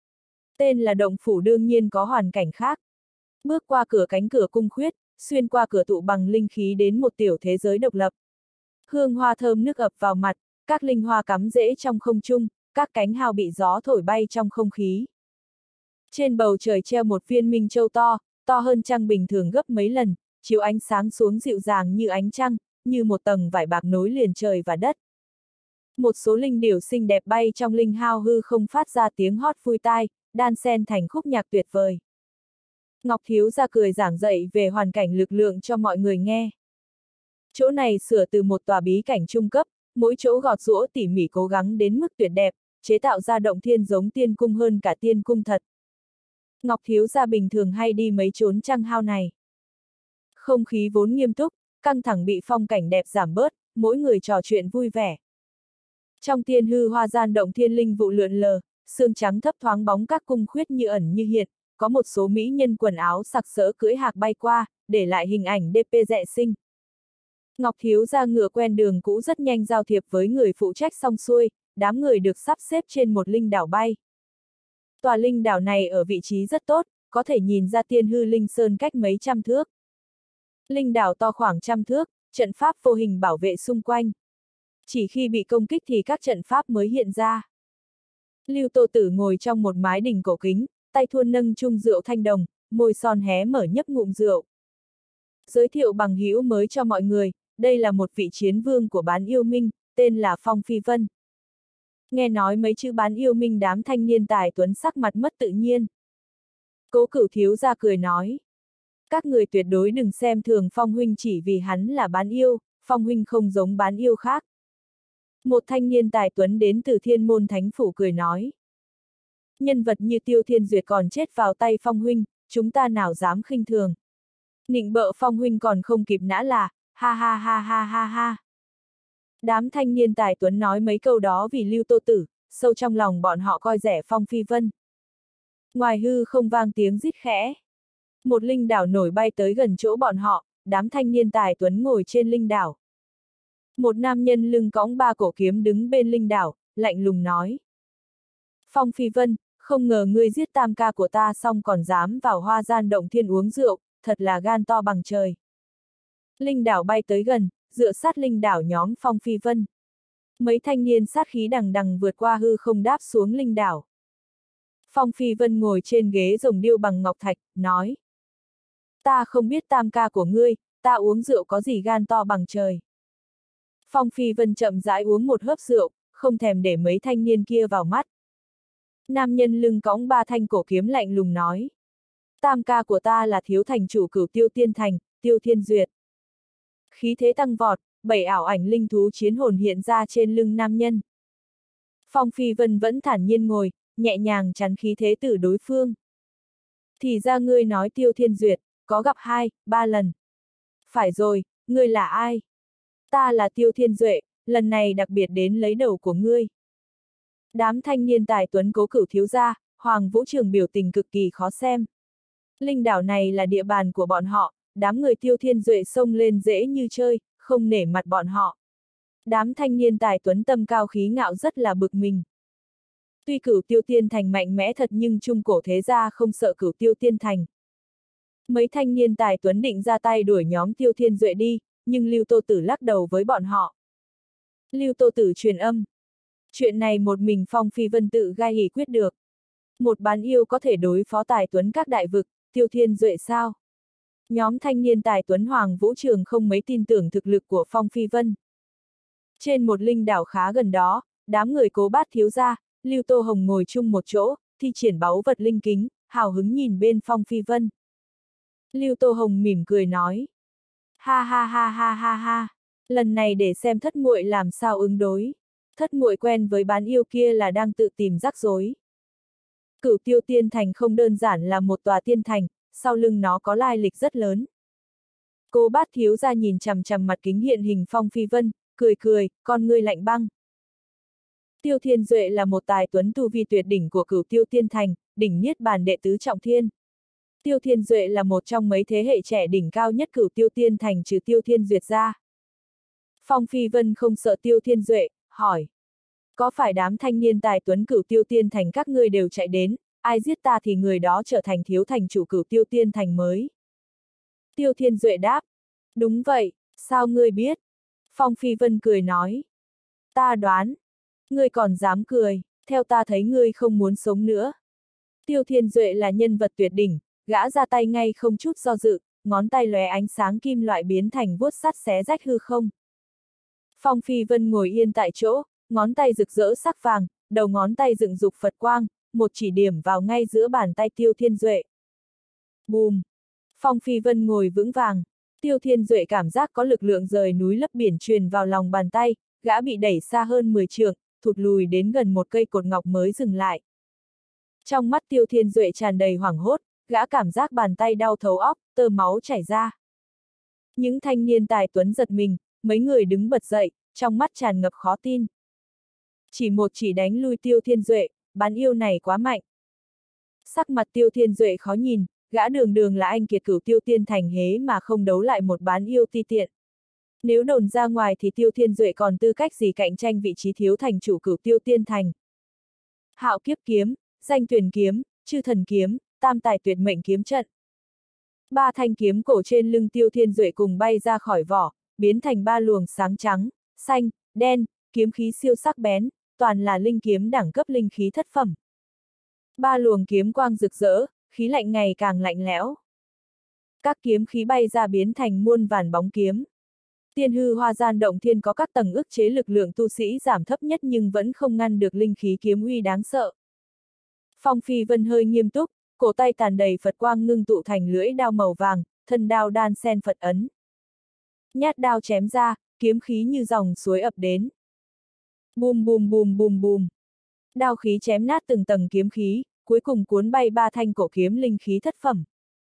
Tên là động phủ đương nhiên có hoàn cảnh khác. Bước qua cửa cánh cửa cung khuyết, xuyên qua cửa tụ bằng linh khí đến một tiểu thế giới độc lập. Hương hoa thơm nức ập vào mặt, các linh hoa cắm rễ trong không trung, các cánh hào bị gió thổi bay trong không khí. Trên bầu trời treo một viên minh châu to, to hơn trăng bình thường gấp mấy lần, chiếu ánh sáng xuống dịu dàng như ánh trăng, như một tầng vải bạc nối liền trời và đất. Một số linh điểu xinh đẹp bay trong linh hao hư không phát ra tiếng hót vui tai, đan xen thành khúc nhạc tuyệt vời. Ngọc thiếu gia cười giảng dạy về hoàn cảnh lực lượng cho mọi người nghe. Chỗ này sửa từ một tòa bí cảnh trung cấp, mỗi chỗ gọt giũa tỉ mỉ cố gắng đến mức tuyệt đẹp, chế tạo ra động thiên giống tiên cung hơn cả tiên cung thật. Ngọc thiếu gia bình thường hay đi mấy chốn trăng hao này. Không khí vốn nghiêm túc, căng thẳng bị phong cảnh đẹp giảm bớt, mỗi người trò chuyện vui vẻ. Trong Tiên Hư Hoa Gian Động Thiên linh vụ lượn lờ, sương trắng thấp thoáng bóng các cung khuyết như ẩn như hiện, có một số mỹ nhân quần áo sặc sỡ cưỡi hạc bay qua, để lại hình ảnh đê pê rẻ xinh. Ngọc thiếu gia ngựa quen đường cũ rất nhanh giao thiệp với người phụ trách xong xuôi, đám người được sắp xếp trên một linh đảo bay. Tòa linh đảo này ở vị trí rất tốt, có thể nhìn ra Tiên Hư Linh Sơn cách mấy trăm thước. Linh đảo to khoảng trăm thước, trận pháp vô hình bảo vệ xung quanh. chỉ khi bị công kích thì các trận pháp mới hiện ra. Lưu Tô Tử ngồi trong một mái đình cổ kính, tay thuôn nâng chung rượu thanh đồng, môi son hé mở nhấp ngụm rượu. Giới thiệu bằng hữu mới cho mọi người, đây là một vị chiến vương của bán yêu minh, tên là Phong Phi Vân. Nghe nói mấy chữ bán yêu minh, đám thanh niên tài tuấn sắc mặt mất tự nhiên. Cố Cửu thiếu gia cười nói. Các người tuyệt đối đừng xem thường Phong huynh chỉ vì hắn là bán yêu, Phong huynh không giống bán yêu khác. Một thanh niên tài tuấn đến từ Thiên Môn Thánh Phủ cười nói. Nhân vật như Tiêu Thiên Duyệt còn chết vào tay Phong huynh, chúng ta nào dám khinh thường. Nịnh bợ Phong huynh còn không kịp nã là, ha ha ha ha ha ha. Đám thanh niên tài tuấn nói mấy câu đó vì Lưu Tô Tử, sâu trong lòng bọn họ coi rẻ Phong Phi Vân. Ngoài hư không vang tiếng rít khẽ. Một linh đảo nổi bay tới gần chỗ bọn họ, đám thanh niên tài tuấn ngồi trên linh đảo. Một nam nhân lưng cõng ba cổ kiếm đứng bên linh đảo, lạnh lùng nói. Phong Phi Vân, không ngờ ngươi giết tam ca của ta xong còn dám vào Hoa Gian Động Thiên uống rượu, thật là gan to bằng trời. Linh đảo bay tới gần, dựa sát linh đảo nhóm Phong Phi Vân. Mấy thanh niên sát khí đằng đằng vượt qua hư không đáp xuống linh đảo. Phong Phi Vân ngồi trên ghế rồng điêu bằng ngọc thạch, nói. Ta không biết tam ca của ngươi, ta uống rượu có gì gan to bằng trời. Phong Phi Vân chậm rãi uống một hớp rượu, không thèm để mấy thanh niên kia vào mắt. Nam nhân lưng cõng ba thanh cổ kiếm lạnh lùng nói. Tam ca của ta là thiếu thành chủ Cửu Tiêu Tiên Thành, Tiêu Thiên Duyệt. Khí thế tăng vọt, bảy ảo ảnh linh thú chiến hồn hiện ra trên lưng nam nhân. Phong Phi Vân vẫn thản nhiên ngồi, nhẹ nhàng chắn khí thế từ đối phương. Thì ra ngươi nói Tiêu Thiên Duyệt, có gặp hai, ba lần. Phải rồi, ngươi là ai? Ta là Tiêu Thiên Duệ, lần này đặc biệt đến lấy đầu của ngươi. Đám thanh niên tài tuấn Cố Cửu thiếu gia, Hoàng Vũ Trường biểu tình cực kỳ khó xem. Linh đảo này là địa bàn của bọn họ, đám người Tiêu Thiên Duệ xông lên dễ như chơi, không nể mặt bọn họ. Đám thanh niên tài tuấn tâm cao khí ngạo rất là bực mình. Tuy Cửu Tiêu Tiên Thành mạnh mẽ thật nhưng trung cổ thế gia không sợ Cửu Tiêu Tiên Thành. Mấy thanh niên tài tuấn định ra tay đuổi nhóm Tiêu Thiên Duệ đi, nhưng Lưu Tô Tử lắc đầu với bọn họ. Lưu Tô Tử truyền âm. Chuyện này một mình Phong Phi Vân tự gai hỉ quyết được. Một bán yêu có thể đối phó tài tuấn các đại vực, Tiêu Thiên Duệ sao? Nhóm thanh niên tài tuấn Hoàng Vũ Trường không mấy tin tưởng thực lực của Phong Phi Vân. Trên một linh đảo khá gần đó, đám người Cố Bát thiếu gia, Lưu Tô Hồng ngồi chung một chỗ, thi triển báu vật linh kính, hào hứng nhìn bên Phong Phi Vân. Lưu Tô Hồng mỉm cười nói. Ha ha ha ha ha ha, lần này để xem thất muội làm sao ứng đối. Thất muội quen với bán yêu kia là đang tự tìm rắc rối. Cửu Tiêu Tiên Thành không đơn giản là một tòa tiên thành, sau lưng nó có lai lịch rất lớn. Cố Bát thiếu gia nhìn chằm chằm mặt kính hiện hình Phong Phi Vân, cười cười, con ngươi lạnh băng. Tiêu Thiên Duệ là một tài tuấn tu vi tuyệt đỉnh của Cửu Tiêu Tiên Thành, đỉnh niết bàn đệ tứ trọng thiên. Tiêu Thiên Duệ là một trong mấy thế hệ trẻ đỉnh cao nhất Cửu Tiêu Tiên Thành trừ Tiêu Thiên Duyệt ra. Phong Phi Vân không sợ Tiêu Thiên Duệ, hỏi. Có phải đám thanh niên tài tuấn Cửu Tiêu Tiên Thành các ngươi đều chạy đến, ai giết ta thì người đó trở thành thiếu thành chủ Cửu Tiêu Tiên Thành mới? Tiêu Thiên Duệ đáp. Đúng vậy, sao ngươi biết? Phong Phi Vân cười nói. Ta đoán. Ngươi còn dám cười, theo ta thấy ngươi không muốn sống nữa. Tiêu Thiên Duệ là nhân vật tuyệt đỉnh, gã ra tay ngay không chút do dự, ngón tay lóe ánh sáng kim loại biến thành vuốt sắt xé rách hư không. Phong Phi Vân ngồi yên tại chỗ, ngón tay rực rỡ sắc vàng, đầu ngón tay dựng dục Phật quang, một chỉ điểm vào ngay giữa bàn tay Tiêu Thiên Duệ. Bùm! Phong Phi Vân ngồi vững vàng, Tiêu Thiên Duệ cảm giác có lực lượng rời núi lấp biển truyền vào lòng bàn tay, gã bị đẩy xa hơn mười trượng, thụt lùi đến gần một cây cột ngọc mới dừng lại. Trong mắt Tiêu Thiên Duệ tràn đầy hoảng hốt, gã cảm giác bàn tay đau thấu óc, tơ máu chảy ra. Những thanh niên tài tuấn giật mình, mấy người đứng bật dậy, trong mắt tràn ngập khó tin. Chỉ một chỉ đánh lui Tiêu Thiên Duệ, bán yêu này quá mạnh. Sắc mặt Tiêu Thiên Duệ khó nhìn, gã đường đường là anh kiệt Cửu Tiêu Tiên Thành hế mà không đấu lại một bán yêu ti tiện. Nếu đồn ra ngoài thì Tiêu Thiên Duệ còn tư cách gì cạnh tranh vị trí thiếu thành chủ Cửu Tiêu Tiên Thành. Hạo Kiếp Kiếm, Danh Tuyển Kiếm, Chư Thần Kiếm, Tam Tài Tuyệt Mệnh Kiếm Trận. Ba thanh kiếm cổ trên lưng Tiêu Thiên Duệ cùng bay ra khỏi vỏ, biến thành ba luồng sáng trắng, xanh, đen, kiếm khí siêu sắc bén, toàn là linh kiếm đẳng cấp linh khí thất phẩm. Ba luồng kiếm quang rực rỡ, khí lạnh ngày càng lạnh lẽo. Các kiếm khí bay ra biến thành muôn vàn bóng kiếm. Tiên hư hoa gian động thiên có các tầng ức chế lực lượng tu sĩ giảm thấp nhất nhưng vẫn không ngăn được linh khí kiếm uy đáng sợ. Phong Phi Vân hơi nghiêm túc, cổ tay tàn đầy Phật quang ngưng tụ thành lưỡi đao màu vàng, thân đao đan sen Phật ấn. Nhát đao chém ra, kiếm khí như dòng suối ập đến. Bùm bùm bùm bùm bùm. Đao khí chém nát từng tầng kiếm khí, cuối cùng cuốn bay ba thanh cổ kiếm linh khí thất phẩm.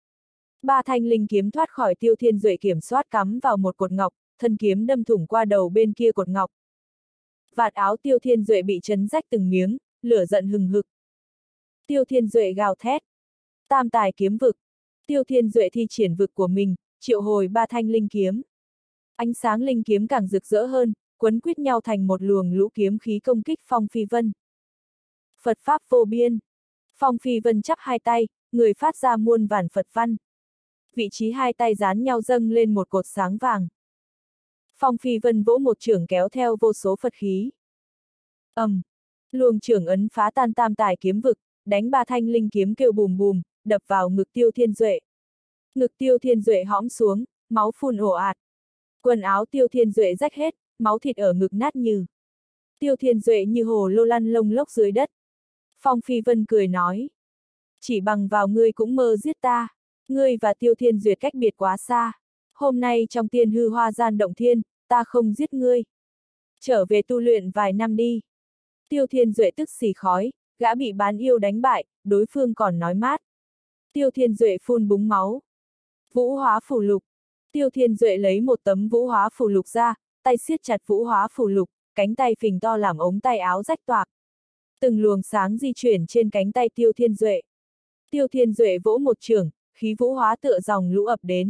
Ba thanh linh kiếm thoát khỏi Tiêu Thiên Duệ kiểm soát cắm vào một cột ngọc, thân kiếm đâm thủng qua đầu bên kia cột ngọc. Vạt áo Tiêu Thiên Duệ bị chấn rách từng miếng, lửa giận hừng hực. Tiêu Thiên Duệ gào thét. Tam tài kiếm vực. Tiêu Thiên Duệ thi triển vực của mình, triệu hồi ba thanh linh kiếm. Ánh sáng linh kiếm càng rực rỡ hơn, quấn quýt nhau thành một luồng lũ kiếm khí công kích Phong Phi Vân. Phật pháp vô biên. Phong Phi Vân chắp hai tay, người phát ra muôn vàn Phật văn. Vị trí hai tay dán nhau dâng lên một cột sáng vàng. Phong Phi Vân vỗ một chưởng kéo theo vô số Phật khí. ầm, um, luồng chưởng ấn phá tan tam tài kiếm vực, đánh ba thanh linh kiếm kêu bùm bùm, đập vào ngực Tiêu Thiên Duệ. Ngực Tiêu Thiên Duệ hõm xuống, máu phun ồ ạt. Quần áo Tiêu Thiên Duệ rách hết, máu thịt ở ngực nát nhừ. Tiêu Thiên Duệ như hồ lô lăn lông lốc dưới đất. Phong Phi Vân cười nói. Chỉ bằng vào ngươi cũng mơ giết ta. Ngươi và Tiêu Thiên Duệ cách biệt quá xa. Hôm nay trong tiên hư hoa gian động thiên, ta không giết ngươi. Trở về tu luyện vài năm đi. Tiêu Thiên Duệ tức xì khói, gã bị bán yêu đánh bại, đối phương còn nói mát. Tiêu Thiên Duệ phun búng máu. Vũ hóa phù lục. Tiêu Thiên Duệ lấy một tấm vũ hóa phù lục ra, tay siết chặt vũ hóa phù lục, cánh tay phình to làm ống tay áo rách toạc. Từng luồng sáng di chuyển trên cánh tay Tiêu Thiên Duệ. Tiêu Thiên Duệ vỗ một chưởng, khí vũ hóa tựa dòng lũ ập đến.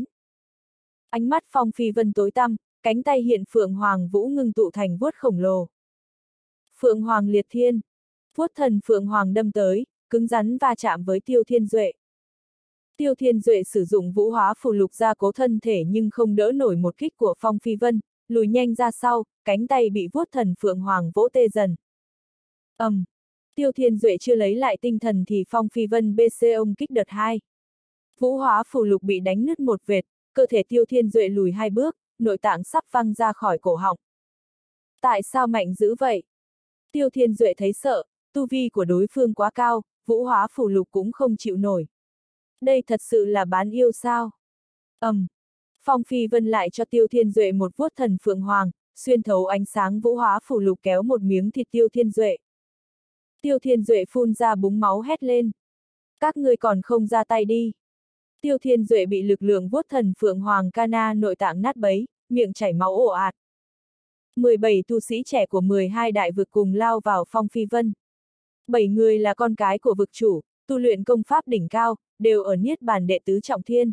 Ánh mắt Phong Phi Vân tối tăm, cánh tay hiện Phượng Hoàng Vũ ngưng tụ thành vuốt khổng lồ. Phượng Hoàng liệt thiên. Vuốt thần Phượng Hoàng đâm tới, cứng rắn va chạm với Tiêu Thiên Duệ. Tiêu Thiên Duệ sử dụng vũ hóa phù lục gia cố thân thể nhưng không đỡ nổi một kích của Phong Phi Vân, lùi nhanh ra sau, cánh tay bị vuốt thần Phượng Hoàng vỗ tê dần. ầm, um, Tiêu Thiên Duệ chưa lấy lại tinh thần thì Phong Phi Vân bê xê ông kích đợt hai. Vũ hóa phù lục bị đánh nứt một vệt, cơ thể Tiêu Thiên Duệ lùi hai bước, nội tạng sắp văng ra khỏi cổ họng. Tại sao mạnh dữ vậy? Tiêu Thiên Duệ thấy sợ, tu vi của đối phương quá cao, vũ hóa phù lục cũng không chịu nổi. Đây thật sự là bán yêu sao? ầm, um, Phong Phi Vân lại cho Tiêu Thiên Duệ một vuốt thần Phượng Hoàng, xuyên thấu ánh sáng vũ hóa phù lục kéo một miếng thịt Tiêu Thiên Duệ. Tiêu Thiên Duệ phun ra búng máu hét lên. Các ngươi còn không ra tay đi. Tiêu Thiên Duệ bị lực lượng vuốt thần Phượng Hoàng Cana nội tạng nát bấy, miệng chảy máu ồ ạt. mười bảy tu sĩ trẻ của mười hai đại vực cùng lao vào Phong Phi Vân. bảy người là con cái của vực chủ, tu luyện công pháp đỉnh cao, đều ở Niết Bàn đệ tứ trọng thiên.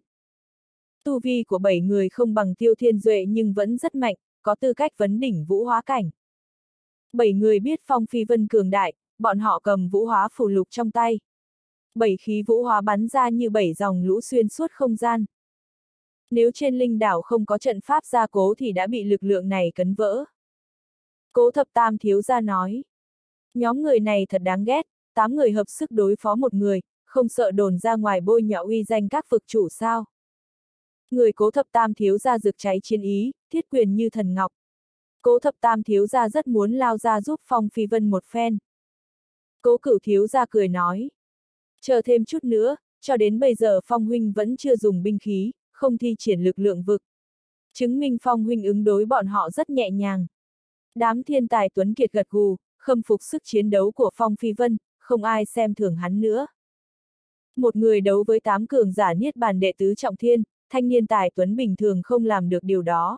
Tu vi của bảy người không bằng Tiêu Thiên Duệ nhưng vẫn rất mạnh, có tư cách vấn đỉnh vũ hóa cảnh. Bảy người biết Phong Phi Vân cường đại, bọn họ cầm vũ hóa phù lục trong tay. Bảy khí vũ hóa bắn ra như bảy dòng lũ xuyên suốt không gian. Nếu trên linh đảo không có trận pháp gia cố thì đã bị lực lượng này cấn vỡ. Cố Thập Tam thiếu gia nói. Nhóm người này thật đáng ghét, tám người hợp sức đối phó một người, không sợ đồn ra ngoài bôi nhọ uy danh các vực chủ sao. Người Cố Thập Tam thiếu gia rực cháy chiến ý, thiết quyền như thần ngọc. Cố Thập Tam thiếu gia rất muốn lao ra giúp Phong Phi Vân một phen. Cố Cửu thiếu gia cười nói. Chờ thêm chút nữa, cho đến bây giờ Phong huynh vẫn chưa dùng binh khí, không thi triển lực lượng vực. Chứng minh Phong huynh ứng đối bọn họ rất nhẹ nhàng. Đám thiên tài tuấn kiệt gật gù, khâm phục sức chiến đấu của Phong Phi Vân, không ai xem thường hắn nữa. Một người đấu với tám cường giả Niết Bàn đệ tứ trọng thiên, thanh niên tài tuấn bình thường không làm được điều đó.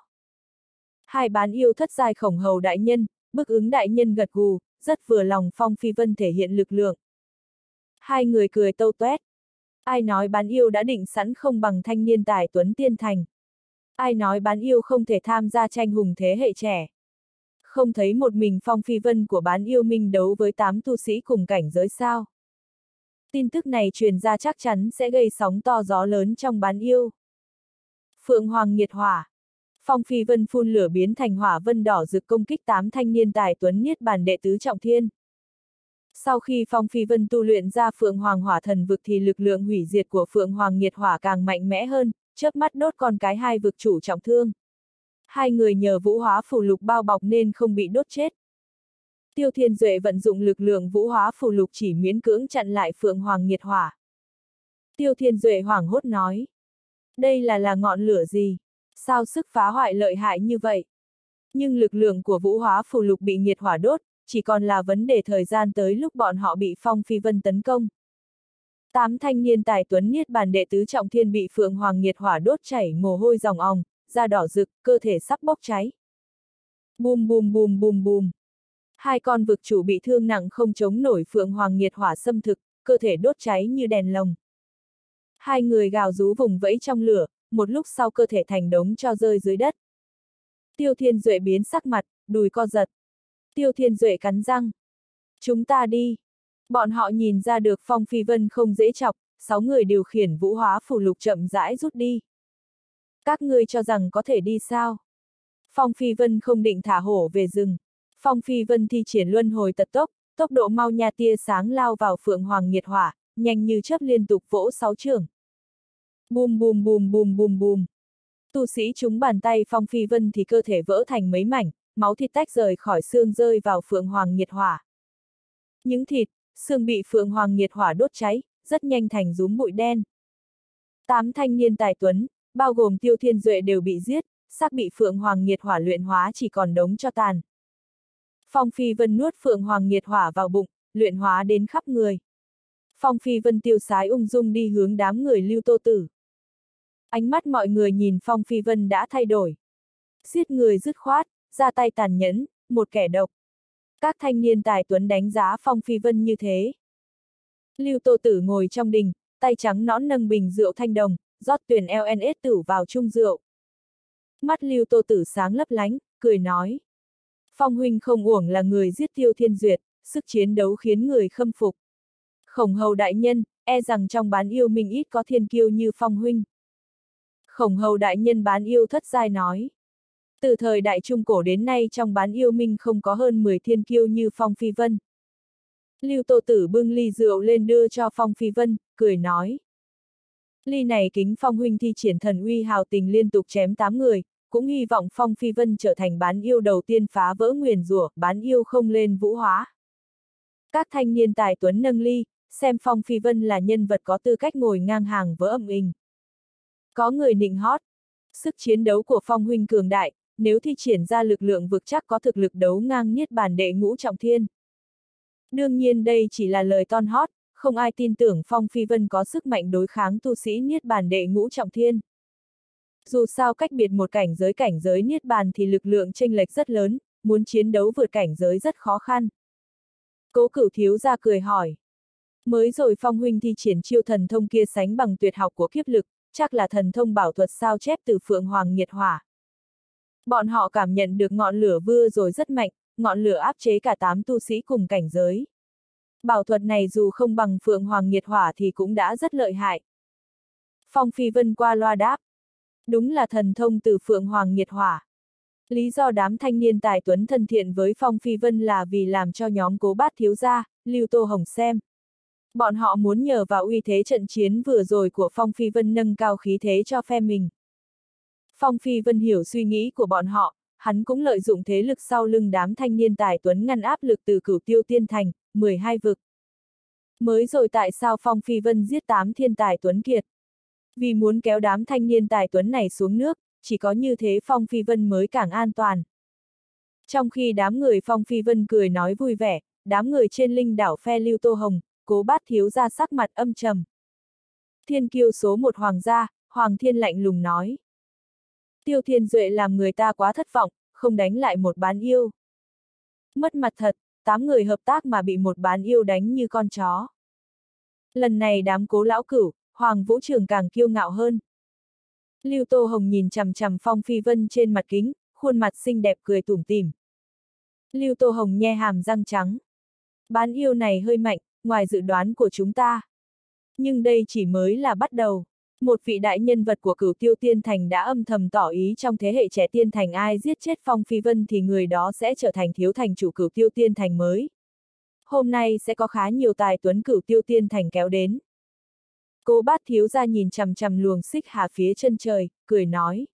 Hai bán yêu thất giai Khổng Hầu đại nhân, Bức Ứng đại nhân gật gù, rất vừa lòng Phong Phi Vân thể hiện lực lượng. Hai người cười tâu toét. Ai nói bán yêu đã định sẵn không bằng thanh niên tài tuấn tiên thành? Ai nói bán yêu không thể tham gia tranh hùng thế hệ trẻ? Không thấy một mình Phong Phi Vân của bán yêu minh đấu với tám tu sĩ cùng cảnh giới sao? Tin tức này truyền ra chắc chắn sẽ gây sóng to gió lớn trong bán yêu. Phượng Hoàng nghiệt hỏa. Phong Phi Vân phun lửa biến thành hỏa vân đỏ rực công kích tám thanh niên tài tuấn niết bàn đệ tứ trọng thiên. Sau khi Phong Phi Vân tu luyện ra Phượng Hoàng Hỏa Thần Vực thì lực lượng hủy diệt của Phượng Hoàng Nhiệt Hỏa càng mạnh mẽ hơn, chớp mắt đốt con cái hai vực chủ trọng thương. Hai người nhờ vũ hóa phù lục bao bọc nên không bị đốt chết. Tiêu Thiên Duệ vận dụng lực lượng vũ hóa phù lục chỉ miễn cưỡng chặn lại Phượng Hoàng Nhiệt Hỏa. Tiêu Thiên Duệ hoảng hốt nói. Đây là là ngọn lửa gì? Sao sức phá hoại lợi hại như vậy? Nhưng lực lượng của vũ hóa phù lục bị nhiệt hỏa đốt, chỉ còn là vấn đề thời gian tới lúc bọn họ bị Phong Phi Vân tấn công. Tám thanh niên tài tuấn niết bàn đệ tứ trọng thiên bị Phượng Hoàng nhiệt hỏa đốt chảy mồ hôi ròng òng, da đỏ rực, cơ thể sắp bốc cháy. Bùm bùm bùm bùm bùm. Hai con vực chủ bị thương nặng không chống nổi Phượng Hoàng nhiệt hỏa xâm thực, cơ thể đốt cháy như đèn lồng. Hai người gào rú vùng vẫy trong lửa, một lúc sau cơ thể thành đống cho rơi dưới đất. Tiêu Thiên Duệ biến sắc mặt, đùi co giật. Tiêu Thiên Duệ cắn răng. Chúng ta đi. Bọn họ nhìn ra được Phong Phi Vân không dễ chọc, sáu người điều khiển vũ hóa phù lục chậm rãi rút đi. Các ngươi cho rằng có thể đi sao? Phong Phi Vân không định thả hổ về rừng. Phong Phi Vân thi triển luân hồi tật tốc, tốc độ mau nha tia sáng lao vào Phượng Hoàng nhiệt hỏa, nhanh như chớp liên tục vỗ sáu chưởng. Bùm bùm bùm bùm bùm bùm. Tu sĩ trúng bàn tay Phong Phi Vân thì cơ thể vỡ thành mấy mảnh, máu thịt tách rời khỏi xương rơi vào Phượng Hoàng nhiệt hỏa. Những thịt, xương bị Phượng Hoàng nhiệt hỏa đốt cháy, rất nhanh thành rúm bụi đen. Tám thanh niên tài tuấn, bao gồm Tiêu Thiên Duệ đều bị giết, xác bị Phượng Hoàng nhiệt hỏa luyện hóa chỉ còn đống cho tàn. Phong Phi Vân nuốt Phượng Hoàng nhiệt hỏa vào bụng, luyện hóa đến khắp người. Phong Phi Vân tiêu sái ung dung đi hướng đám người Lưu Tô Tử. Ánh mắt mọi người nhìn Phong Phi Vân đã thay đổi. Giết người dứt khoát, ra tay tàn nhẫn, một kẻ độc. Các thanh niên tài tuấn đánh giá Phong Phi Vân như thế. Lưu Tô Tử ngồi trong đình, tay trắng nõn nâng bình rượu thanh đồng, rót tuyển lờ en ét tử vào chung rượu. Mắt Lưu Tô Tử sáng lấp lánh, cười nói. Phong huynh không uổng là người giết Tiêu Thiên Duyệt, sức chiến đấu khiến người khâm phục. Khổng hầu đại nhân, e rằng trong bán yêu minh ít có thiên kiêu như Phong huynh. Khổng hầu đại nhân bán yêu thất giai nói. Từ thời đại trung cổ đến nay trong bán yêu minh không có hơn mười thiên kiêu như Phong Phi Vân. Lưu Tô Tử bưng ly rượu lên đưa cho Phong Phi Vân, cười nói. Ly này kính Phong huynh thi triển thần uy hào tình liên tục chém tám người, cũng hy vọng Phong Phi Vân trở thành bán yêu đầu tiên phá vỡ nguyền rủa, bán yêu không lên vũ hóa. Các thanh niên tài tuấn nâng ly, xem Phong Phi Vân là nhân vật có tư cách ngồi ngang hàng với ầm ình. Có người nịnh hót. Sức chiến đấu của Phong huynh cường đại, nếu thi triển ra lực lượng vực chắc có thực lực đấu ngang niết bàn đệ ngũ trọng thiên. Đương nhiên đây chỉ là lời ton hót, không ai tin tưởng Phong Phi Vân có sức mạnh đối kháng tu sĩ niết bàn đệ ngũ trọng thiên. Dù sao cách biệt một cảnh giới cảnh giới niết bàn thì lực lượng chênh lệch rất lớn, muốn chiến đấu vượt cảnh giới rất khó khăn. Cố Cửu thiếu gia cười hỏi. Mới rồi Phong huynh thi triển chiêu thần thông kia sánh bằng tuyệt học của kiếp lực, chắc là thần thông bảo thuật sao chép từ Phượng Hoàng nhiệt hỏa. Bọn họ cảm nhận được ngọn lửa vừa rồi rất mạnh, ngọn lửa áp chế cả tám tu sĩ cùng cảnh giới. Bảo thuật này dù không bằng Phượng Hoàng nhiệt hỏa thì cũng đã rất lợi hại. Phong Phi Vân qua loa đáp. Đúng là thần thông từ Phượng Hoàng nhiệt hỏa. Lý do đám thanh niên tài tuấn thân thiện với Phong Phi Vân là vì làm cho nhóm Cố Bát thiếu gia, Lưu Tô Hồng xem. Bọn họ muốn nhờ vào uy thế trận chiến vừa rồi của Phong Phi Vân nâng cao khí thế cho phe mình. Phong Phi Vân hiểu suy nghĩ của bọn họ, hắn cũng lợi dụng thế lực sau lưng đám thanh niên tài tuấn ngăn áp lực từ Cửu Tiêu Tiên Thành, mười hai vực. Mới rồi tại sao Phong Phi Vân giết tám thiên tài tuấn kiệt? Vì muốn kéo đám thanh niên tài tuấn này xuống nước, chỉ có như thế Phong Phi Vân mới càng an toàn. Trong khi đám người Phong Phi Vân cười nói vui vẻ, đám người trên linh đảo phe Lưu Tô Hồng, Cố Bát thiếu gia sắc mặt âm trầm. Thiên kiêu số một hoàng gia, Hoàng Thiên lạnh lùng nói. Tiêu Thiên Duệ làm người ta quá thất vọng, không đánh lại một bán yêu. Mất mặt thật, tám người hợp tác mà bị một bán yêu đánh như con chó. Lần này đám Cố lão cửu, Hoàng Vũ Trường càng kiêu ngạo hơn. Lưu Tô Hồng nhìn chằm chằm Phong Phi Vân trên mặt kính, khuôn mặt xinh đẹp cười tủm tỉm. Lưu Tô Hồng nhe hàm răng trắng. Bán yêu này hơi mạnh, ngoài dự đoán của chúng ta. Nhưng đây chỉ mới là bắt đầu. Một vị đại nhân vật của Cửu Tiêu Tiên Thành đã âm thầm tỏ ý trong thế hệ trẻ Tiên Thành ai giết chết Phong Phi Vân thì người đó sẽ trở thành thiếu thành chủ Cửu Tiêu Tiên Thành mới. Hôm nay sẽ có khá nhiều tài tuấn Cửu Tiêu Tiên Thành kéo đến. Cố Bát thiếu gia nhìn chằm chằm luồng xích hà phía chân trời, cười nói.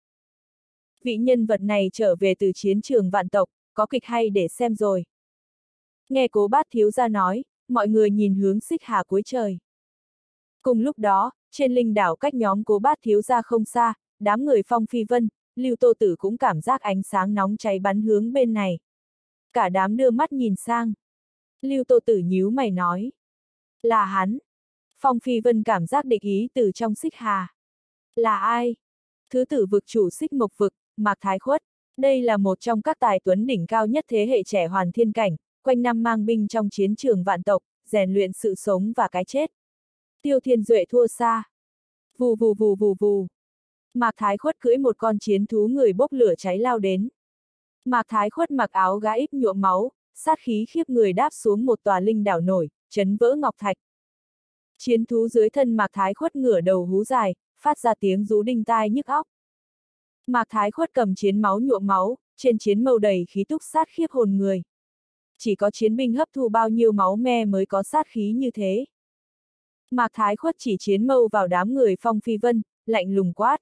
Vị nhân vật này trở về từ chiến trường vạn tộc, có kịch hay để xem rồi. Nghe Cố Bát thiếu gia nói, mọi người nhìn hướng xích hà cuối trời. Cùng lúc đó, trên linh đảo cách nhóm Cố Bát thiếu gia không xa, đám người Phong Phi Vân, Lưu Tô Tử cũng cảm giác ánh sáng nóng cháy bắn hướng bên này. Cả đám đưa mắt nhìn sang. Lưu Tô Tử nhíu mày nói. Là hắn. Phong Phi Vân cảm giác địch ý từ trong xích hà. Là ai? Thứ tử vực chủ xích mộc vực, Mạc Thái Khuất. Đây là một trong các tài tuấn đỉnh cao nhất thế hệ trẻ hoàn thiên cảnh, quanh năm mang binh trong chiến trường vạn tộc, rèn luyện sự sống và cái chết. Tiêu Thiên Duệ thua xa. Vù vù vù vù vù. Mạc Thái Khuất cưỡi một con chiến thú người bốc lửa cháy lao đến. Mạc Thái Khuất mặc áo gã íp nhuộm máu, sát khí khiếp người đáp xuống một tòa linh đảo nổi, chấn vỡ ngọc thạch. Chiến thú dưới thân Mạc Thái Khuất ngửa đầu hú dài, phát ra tiếng rú đinh tai nhức óc. Mạc Thái Khuất cầm chiến máu nhuộm máu, trên chiến mâu đầy khí túc sát khiếp hồn người. Chỉ có chiến binh hấp thu bao nhiêu máu me mới có sát khí như thế. Mạc Thái Khuất chỉ chiến mâu vào đám người Phong Phi Vân, lạnh lùng quát.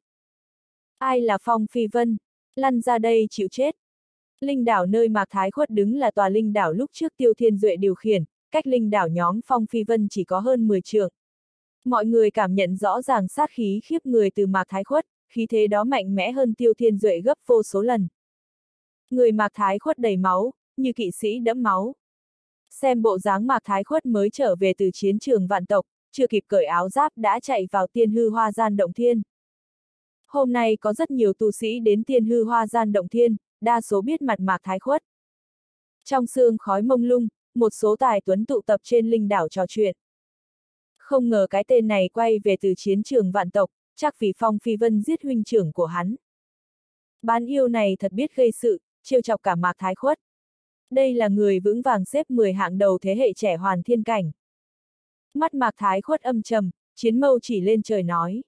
Ai là Phong Phi Vân? Lăn ra đây chịu chết. Linh đảo nơi Mạc Thái Khuất đứng là tòa linh đảo lúc trước Tiêu Thiên Duệ điều khiển, cách linh đảo nhóm Phong Phi Vân chỉ có hơn mười trượng. Mọi người cảm nhận rõ ràng sát khí khiếp người từ Mạc Thái Khuất, khí thế đó mạnh mẽ hơn Tiêu Thiên Duệ gấp vô số lần. Người Mạc Thái Khuất đầy máu, như kỵ sĩ đẫm máu. Xem bộ dáng Mạc Thái Khuất mới trở về từ chiến trường vạn tộc, chưa kịp cởi áo giáp đã chạy vào Tiên Hư Hoa Gian Động Thiên. Hôm nay có rất nhiều tu sĩ đến Tiên Hư Hoa Gian Động Thiên, đa số biết mặt Mạc Thái Khuất. Trong sương khói mông lung, một số tài tuấn tụ tập trên linh đảo trò chuyện. Không ngờ cái tên này quay về từ chiến trường vạn tộc, chắc vì Phong Phi Vân giết huynh trưởng của hắn. Bán yêu này thật biết gây sự, trêu chọc cả Mạc Thái Khuất. Đây là người vững vàng xếp mười hạng đầu thế hệ trẻ hoàn thiên cảnh. Mắt Mạc Thái Khuất âm trầm, chiến mâu chỉ lên trời nói.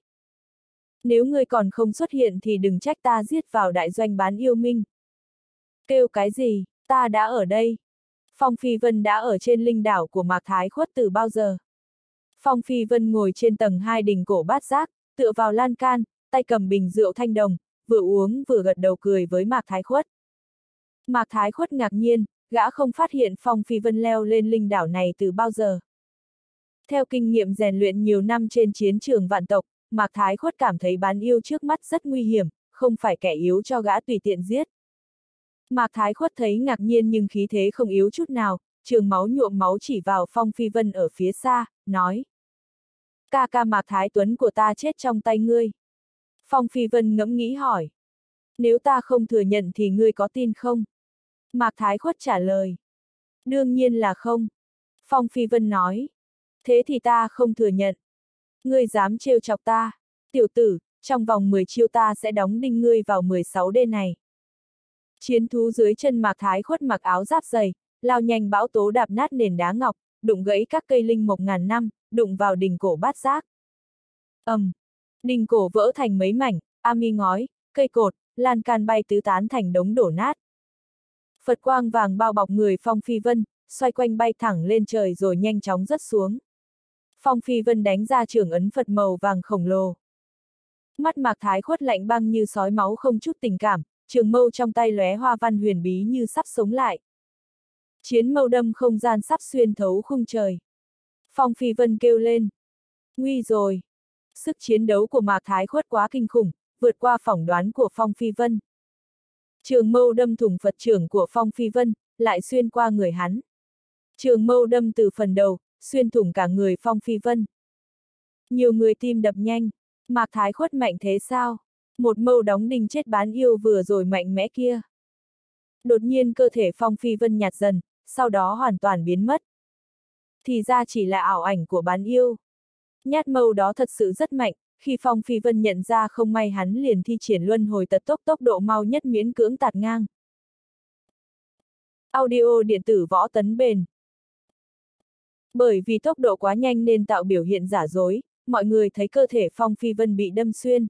Nếu ngươi còn không xuất hiện thì đừng trách ta giết vào đại doanh bán yêu minh. Kêu cái gì, ta đã ở đây. Phong Phi Vân đã ở trên linh đảo của Mạc Thái Khuất từ bao giờ. Phong Phi Vân ngồi trên tầng hai đỉnh cổ bát giác, tựa vào lan can, tay cầm bình rượu thanh đồng, vừa uống vừa gật đầu cười với Mạc Thái Khuất. Mạc Thái Khuất ngạc nhiên, gã không phát hiện Phong Phi Vân leo lên linh đảo này từ bao giờ. Theo kinh nghiệm rèn luyện nhiều năm trên chiến trường vạn tộc, Mạc Thái Khuất cảm thấy bán yêu trước mắt rất nguy hiểm, không phải kẻ yếu cho gã tùy tiện giết. Mạc Thái Khuất thấy ngạc nhiên nhưng khí thế không yếu chút nào, trường máu nhuộm máu chỉ vào Phong Phi Vân ở phía xa, nói. Ca ca Mạc Thái Tuấn của ta chết trong tay ngươi. Phong Phi Vân ngẫm nghĩ hỏi. Nếu ta không thừa nhận thì ngươi có tin không? Mạc Thái Khuất trả lời. Đương nhiên là không. Phong Phi Vân nói. Thế thì ta không thừa nhận. Ngươi dám trêu chọc ta. Tiểu tử, trong vòng mười chiêu ta sẽ đóng đinh ngươi vào mười sáu đê này. Chiến thú dưới chân Mạc Thái Khuất mặc áo giáp dày, lao nhanh bão tố đạp nát nền đá ngọc, đụng gãy các cây linh mộc ngàn năm, đụng vào đỉnh cổ bát giác. ầm, um, đỉnh cổ vỡ thành mấy mảnh, ami ngói, cây cột, lan can bay tứ tán thành đống đổ nát. Phật quang vàng bao bọc người Phong Phi Vân, xoay quanh bay thẳng lên trời rồi nhanh chóng rớt xuống. Phong Phi Vân đánh ra trường ấn Phật màu vàng khổng lồ. Mắt Mạc Thái Khuất lạnh băng như sói máu không chút tình cảm, trường mâu trong tay lóe hoa văn huyền bí như sắp sống lại. Chiến mâu đâm không gian sắp xuyên thấu khung trời. Phong Phi Vân kêu lên. Nguy rồi. Sức chiến đấu của Mạc Thái Khuất quá kinh khủng, vượt qua phỏng đoán của Phong Phi Vân. Trường mâu đâm thủng Phật trưởng của Phong Phi Vân, lại xuyên qua người hắn. Trường mâu đâm từ phần đầu, xuyên thủng cả người Phong Phi Vân. Nhiều người tim đập nhanh. Mạc Thái Khuất mạnh thế sao? Một mâu đóng đinh chết bán yêu vừa rồi mạnh mẽ kia. Đột nhiên cơ thể Phong Phi Vân nhạt dần, sau đó hoàn toàn biến mất. Thì ra chỉ là ảo ảnh của bán yêu. Nhát mâu đó thật sự rất mạnh, khi Phong Phi Vân nhận ra không may hắn liền thi triển luân hồi tật tốc tốc độ mau nhất miễn cưỡng tạt ngang. Audio điện tử Võ Tấn Bền. Bởi vì tốc độ quá nhanh nên tạo biểu hiện giả dối, mọi người thấy cơ thể Phong Phi Vân bị đâm xuyên.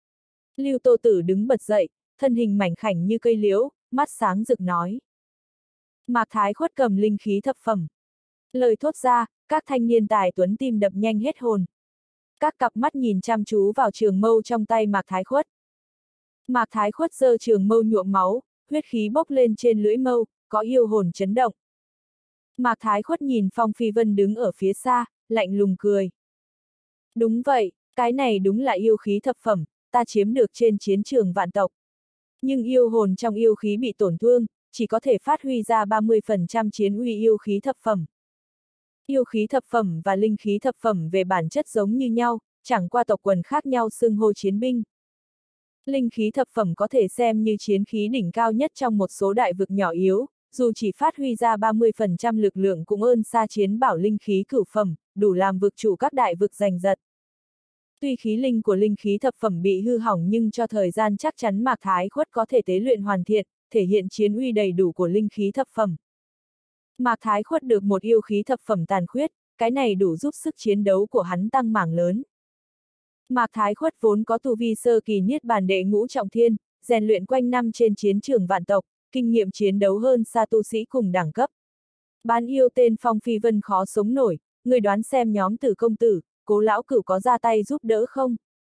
Lưu Tô Tử đứng bật dậy, thân hình mảnh khảnh như cây liễu, mắt sáng rực nói. Mạc Thái Khuất cầm linh khí thập phẩm. Lời thốt ra, các thanh niên tài tuấn tim đập nhanh hết hồn. Các cặp mắt nhìn chăm chú vào trường mâu trong tay Mạc Thái Khuất. Mạc Thái Khuất giơ trường mâu nhuộm máu, huyết khí bốc lên trên lưỡi mâu, có yêu hồn chấn động. Mạc Thái Khuất nhìn Phong Phi Vân đứng ở phía xa, lạnh lùng cười. Đúng vậy, cái này đúng là yêu khí thập phẩm, ta chiếm được trên chiến trường vạn tộc. Nhưng yêu hồn trong yêu khí bị tổn thương, chỉ có thể phát huy ra ba mươi phần trăm chiến uy yêu khí thập phẩm. Yêu khí thập phẩm và linh khí thập phẩm về bản chất giống như nhau, chẳng qua tộc quần khác nhau xưng hô chiến binh. Linh khí thập phẩm có thể xem như chiến khí đỉnh cao nhất trong một số đại vực nhỏ yếu, dù chỉ phát huy ra ba mươi phần trăm lực lượng cũng ơn xa chiến bảo linh khí cửu phẩm, đủ làm vực chủ các đại vực giành giật. Tuy khí linh của linh khí thập phẩm bị hư hỏng nhưng cho thời gian chắc chắn Mạc Thái Khuất có thể tế luyện hoàn thiện, thể hiện chiến uy đầy đủ của linh khí thập phẩm. Mạc Thái Khuất được một yêu khí thập phẩm tàn khuyết, cái này đủ giúp sức chiến đấu của hắn tăng mảng lớn. Mạc Thái Khuất vốn có tu vi sơ kỳ niết bàn đệ ngũ trọng thiên, rèn luyện quanh năm trên chiến trường vạn tộc, kinh nghiệm chiến đấu hơn xa tu sĩ cùng đẳng cấp. Bán yêu tên Phong Phi Vân khó sống nổi, người đoán xem nhóm Tử công tử, Cố lão cửu có ra tay giúp đỡ không?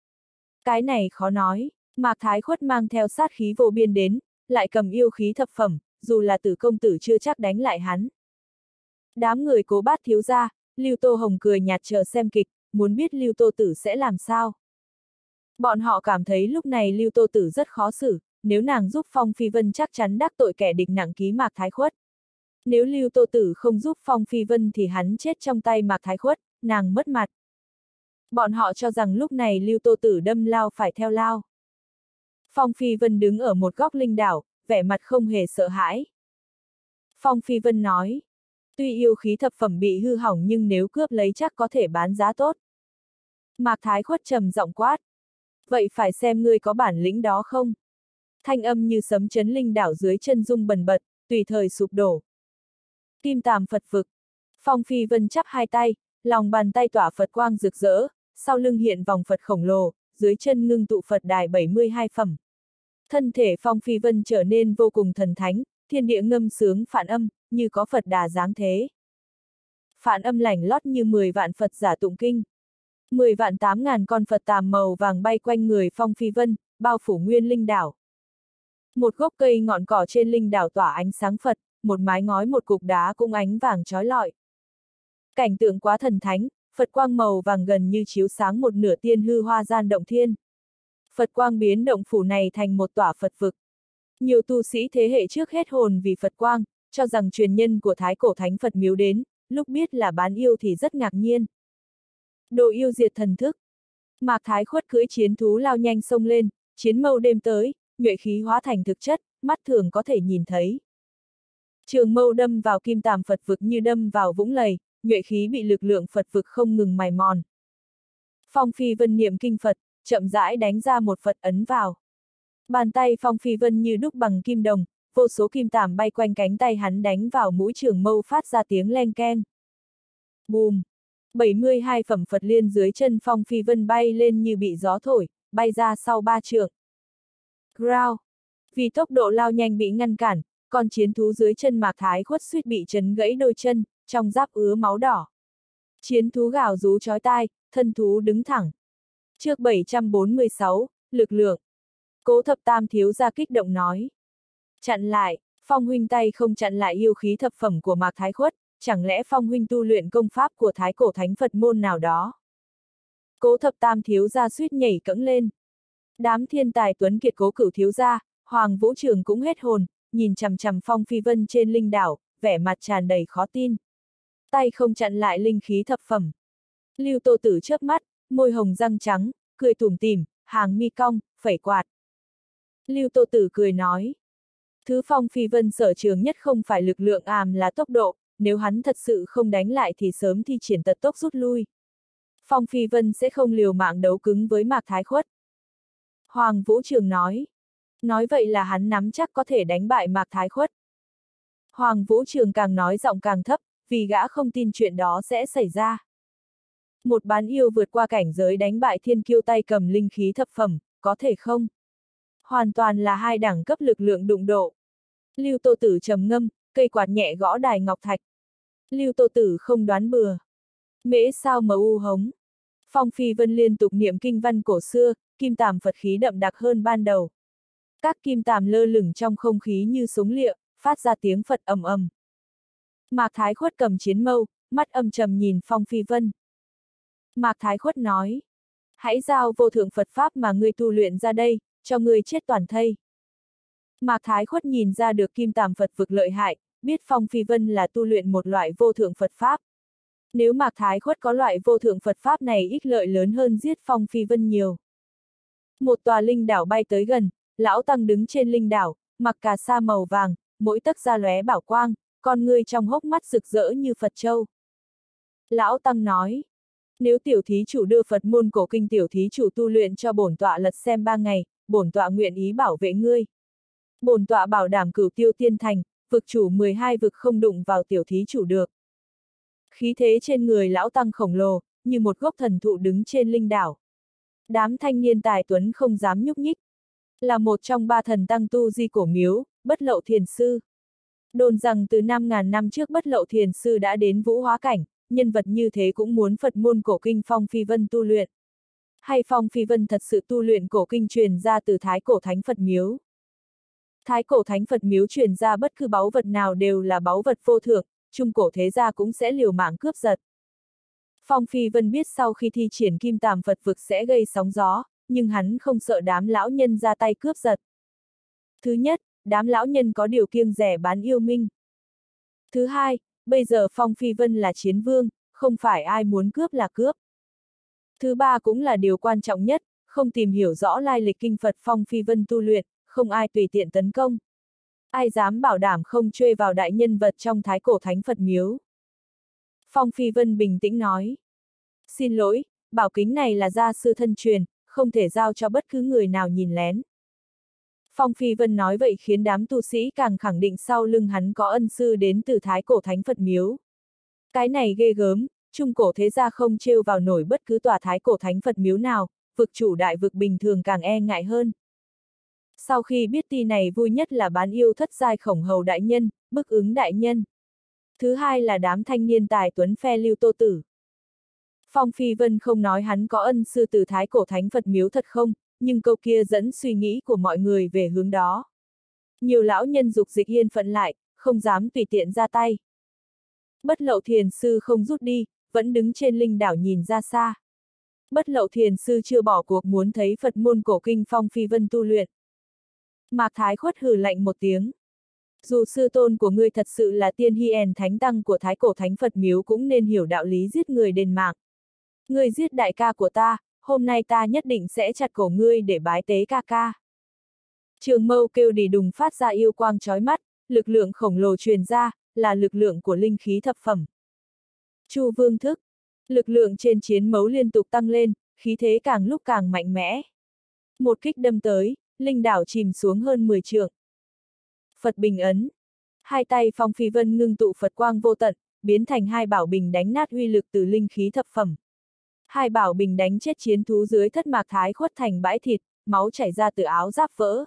Cái này khó nói, Mạc Thái Khuất mang theo sát khí vô biên đến, lại cầm yêu khí thập phẩm, dù là Tử công tử chưa chắc đánh lại hắn. Đám người Cố bát thiếu gia, Lưu Tô Hồng cười nhạt chờ xem kịch, muốn biết Lưu Tô Tử sẽ làm sao. Bọn họ cảm thấy lúc này Lưu Tô Tử rất khó xử, nếu nàng giúp Phong Phi Vân chắc chắn đắc tội kẻ địch nặng ký Mạc Thái Khuất. Nếu Lưu Tô Tử không giúp Phong Phi Vân thì hắn chết trong tay Mạc Thái Khuất, nàng mất mặt. Bọn họ cho rằng lúc này Lưu Tô Tử đâm lao phải theo lao. Phong Phi Vân đứng ở một góc linh đảo, vẻ mặt không hề sợ hãi. Phong Phi Vân nói, tuy yêu khí thập phẩm bị hư hỏng nhưng nếu cướp lấy chắc có thể bán giá tốt. Mạc Thái Khuất trầm giọng quát. Vậy phải xem ngươi có bản lĩnh đó không? Thanh âm như sấm chấn linh đảo dưới chân rung bần bật, tùy thời sụp đổ. Kim Tàm Phật vực. Phong Phi Vân chắp hai tay, lòng bàn tay tỏa Phật quang rực rỡ, sau lưng hiện vòng Phật khổng lồ, dưới chân ngưng tụ Phật đài bảy mươi hai phẩm. Thân thể Phong Phi Vân trở nên vô cùng thần thánh, thiên địa ngâm sướng phản âm, như có Phật đà dáng thế. Phản âm lảnh lót như mười vạn Phật giả tụng kinh. Mười vạn tám ngàn con Phật tàm màu vàng bay quanh người Phong Phi Vân, bao phủ nguyên linh đảo. Một gốc cây ngọn cỏ trên linh đảo tỏa ánh sáng Phật, một mái ngói một cục đá cũng ánh vàng chói lọi. Cảnh tượng quá thần thánh, Phật quang màu vàng gần như chiếu sáng một nửa tiên hư hoa gian động thiên. Phật quang biến động phủ này thành một tỏa Phật vực. Nhiều tu sĩ thế hệ trước hết hồn vì Phật quang, cho rằng truyền nhân của Thái Cổ Thánh Phật miếu đến, lúc biết là bán yêu thì rất ngạc nhiên. Đồ yêu diệt thần thức. Mạc Thái Khuất cưỡi chiến thú lao nhanh xông lên, chiến mâu đêm tới, nhuệ khí hóa thành thực chất, mắt thường có thể nhìn thấy. Trường mâu đâm vào kim tàm Phật vực như đâm vào vũng lầy, nhuệ khí bị lực lượng Phật vực không ngừng mài mòn. Phong Phi Vân niệm kinh Phật, chậm rãi đánh ra một Phật ấn vào. Bàn tay Phong Phi Vân như đúc bằng kim đồng, vô số kim tàm bay quanh cánh tay hắn đánh vào mũi trường mâu phát ra tiếng leng keng. Bùm! bảy mươi hai phẩm Phật liên dưới chân Phong Phi Vân bay lên như bị gió thổi, bay ra sau ba trượng. Growl! Vì tốc độ lao nhanh bị ngăn cản, con chiến thú dưới chân Mạc Thái Khuất suýt bị chấn gãy đôi chân, trong giáp ứa máu đỏ. Chiến thú gào rú chói tai, thân thú đứng thẳng. Chương bảy trăm bốn mươi sáu, lực lượng. Cố Thập Tam thiếu gia kích động nói. Chặn lại, Phong huynh tay không chặn lại yêu khí thập phẩm của Mạc Thái Khuất, chẳng lẽ Phong huynh tu luyện công pháp của Thái Cổ Thánh Phật môn nào đó? Cố Thập Tam thiếu gia suýt nhảy cẫng lên. Đám thiên tài tuấn kiệt Cố Cửu thiếu gia, Hoàng Vũ Trường cũng hết hồn, nhìn chằm chằm Phong Phi Vân trên linh đảo, vẻ mặt tràn đầy khó tin. Tay không chặn lại linh khí thập phẩm. Lưu Tô Tử chớp mắt, môi hồng răng trắng, cười tủm tỉm, hàng mi cong, phẩy quạt. Lưu Tô Tử cười nói. Thứ Phong Phi Vân sở trường nhất không phải lực lượng àm là tốc độ, nếu hắn thật sự không đánh lại thì sớm thi triển tật tốc rút lui. Phong Phi Vân sẽ không liều mạng đấu cứng với Mạc Thái Khuất. Hoàng Vũ Trường nói. Nói vậy là hắn nắm chắc có thể đánh bại Mạc Thái Khuất. Hoàng Vũ Trường càng nói giọng càng thấp, vì gã không tin chuyện đó sẽ xảy ra. Một bán yêu vượt qua cảnh giới đánh bại thiên kiêu tay cầm linh khí thập phẩm, có thể không? Hoàn toàn là hai đẳng cấp lực lượng đụng độ. Lưu Tô Tử trầm ngâm, cây quạt nhẹ gõ đài ngọc thạch. Lưu Tô Tử không đoán bừa. Mễ sao mờ u hống. Phong Phi Vân liên tục niệm kinh văn cổ xưa, kim tàm Phật khí đậm đặc hơn ban đầu. Các kim tàm lơ lửng trong không khí như súng lịa, phát ra tiếng Phật ầm ầm. Mạc Thái Khuất cầm chiến mâu, mắt âm trầm nhìn Phong Phi Vân. Mạc Thái Khuất nói, hãy giao vô thượng Phật Pháp mà ngươi tu luyện ra đây, cho ngươi chết toàn thây. Mạc Thái Khuất nhìn ra được kim tàm Phật vực lợi hại, biết Phong Phi Vân là tu luyện một loại vô thượng Phật Pháp. Nếu Mạc Thái Khuất có loại vô thượng Phật Pháp này ích lợi lớn hơn giết Phong Phi Vân nhiều. Một tòa linh đảo bay tới gần, lão tăng đứng trên linh đảo, mặc cà sa màu vàng, mỗi tấc da lóe bảo quang, con ngươi trong hốc mắt rực rỡ như Phật châu. Lão tăng nói, nếu tiểu thí chủ đưa Phật môn cổ kinh tiểu thí chủ tu luyện cho bổn tọa lật xem ba ngày, bổn tọa nguyện ý bảo vệ ngươi. Bổn tọa bảo đảm cửu tiêu tiên thành, vực chủ mười hai vực không đụng vào tiểu thí chủ được. Khí thế trên người lão tăng khổng lồ, như một gốc thần thụ đứng trên linh đảo. Đám thanh niên tài tuấn không dám nhúc nhích. Là một trong ba thần tăng tu di cổ miếu, Bất Lậu Thiền Sư. Đồn rằng từ năm ngàn năm trước Bất Lậu Thiền Sư đã đến vũ hóa cảnh, nhân vật như thế cũng muốn Phật môn cổ kinh Phong Phi Vân tu luyện. Hay Phong Phi Vân thật sự tu luyện cổ kinh truyền ra từ Thái Cổ Thánh Phật Miếu. Thái Cổ Thánh Phật Miếu truyền ra bất cứ báu vật nào đều là báu vật vô thượng, trung cổ thế gia cũng sẽ liều mạng cướp giật. Phong Phi Vân biết sau khi thi triển kim tàm Phật vực sẽ gây sóng gió, nhưng hắn không sợ đám lão nhân ra tay cướp giật. Thứ nhất, đám lão nhân có điều kiêng rẻ bán yêu minh. Thứ hai, bây giờ Phong Phi Vân là chiến vương, không phải ai muốn cướp là cướp. Thứ ba cũng là điều quan trọng nhất, không tìm hiểu rõ lai lịch kinh Phật Phong Phi Vân tu luyện, không ai tùy tiện tấn công. Ai dám bảo đảm không truê vào đại nhân vật trong Thái Cổ Thánh Phật Miếu. Phong Phi Vân bình tĩnh nói. Xin lỗi, bảo kính này là gia sư thân truyền, không thể giao cho bất cứ người nào nhìn lén. Phong Phi Vân nói vậy khiến đám tu sĩ càng khẳng định sau lưng hắn có ân sư đến từ Thái Cổ Thánh Phật Miếu. Cái này ghê gớm, trung cổ thế gia không trêu vào nổi bất cứ tòa Thái Cổ Thánh Phật Miếu nào, vực chủ đại vực bình thường càng e ngại hơn. Sau khi biết tin này vui nhất là bán yêu thất giai khổng hầu đại nhân, bức ứng đại nhân. Thứ hai là đám thanh niên tài tuấn phe Lưu Tô Tử. Phong Phi Vân không nói hắn có ân sư từ Thái Cổ Thánh Phật Miếu thật không, nhưng câu kia dẫn suy nghĩ của mọi người về hướng đó. Nhiều lão nhân dục dịch yên phận lại, không dám tùy tiện ra tay. Bất Lậu Thiền Sư không rút đi, vẫn đứng trên linh đảo nhìn ra xa. Bất Lậu Thiền Sư chưa bỏ cuộc muốn thấy Phật môn cổ kinh Phong Phi Vân tu luyện. Mạc Thái Khuất hừ lạnh một tiếng. Dù sư tôn của ngươi thật sự là Tiên Hy ẻn thánh tăng của Thái Cổ Thánh Phật Miếu cũng nên hiểu đạo lý giết người đền mạng. Ngươi giết đại ca của ta, hôm nay ta nhất định sẽ chặt cổ ngươi để bái tế ca ca. Trường mâu kêu đi đùng phát ra yêu quang chói mắt, lực lượng khổng lồ truyền ra, là lực lượng của linh khí thập phẩm. Chu Vương thức, lực lượng trên chiến mấu liên tục tăng lên, khí thế càng lúc càng mạnh mẽ. Một kích đâm tới, linh đảo chìm xuống hơn mười trượng. Phật bình ấn. Hai tay Phong Phi Vân ngưng tụ Phật quang vô tận, biến thành hai bảo bình đánh nát uy lực từ linh khí thập phẩm. Hai bảo bình đánh chết chiến thú dưới thất Mạc Thái Khuất thành bãi thịt, máu chảy ra từ áo giáp vỡ.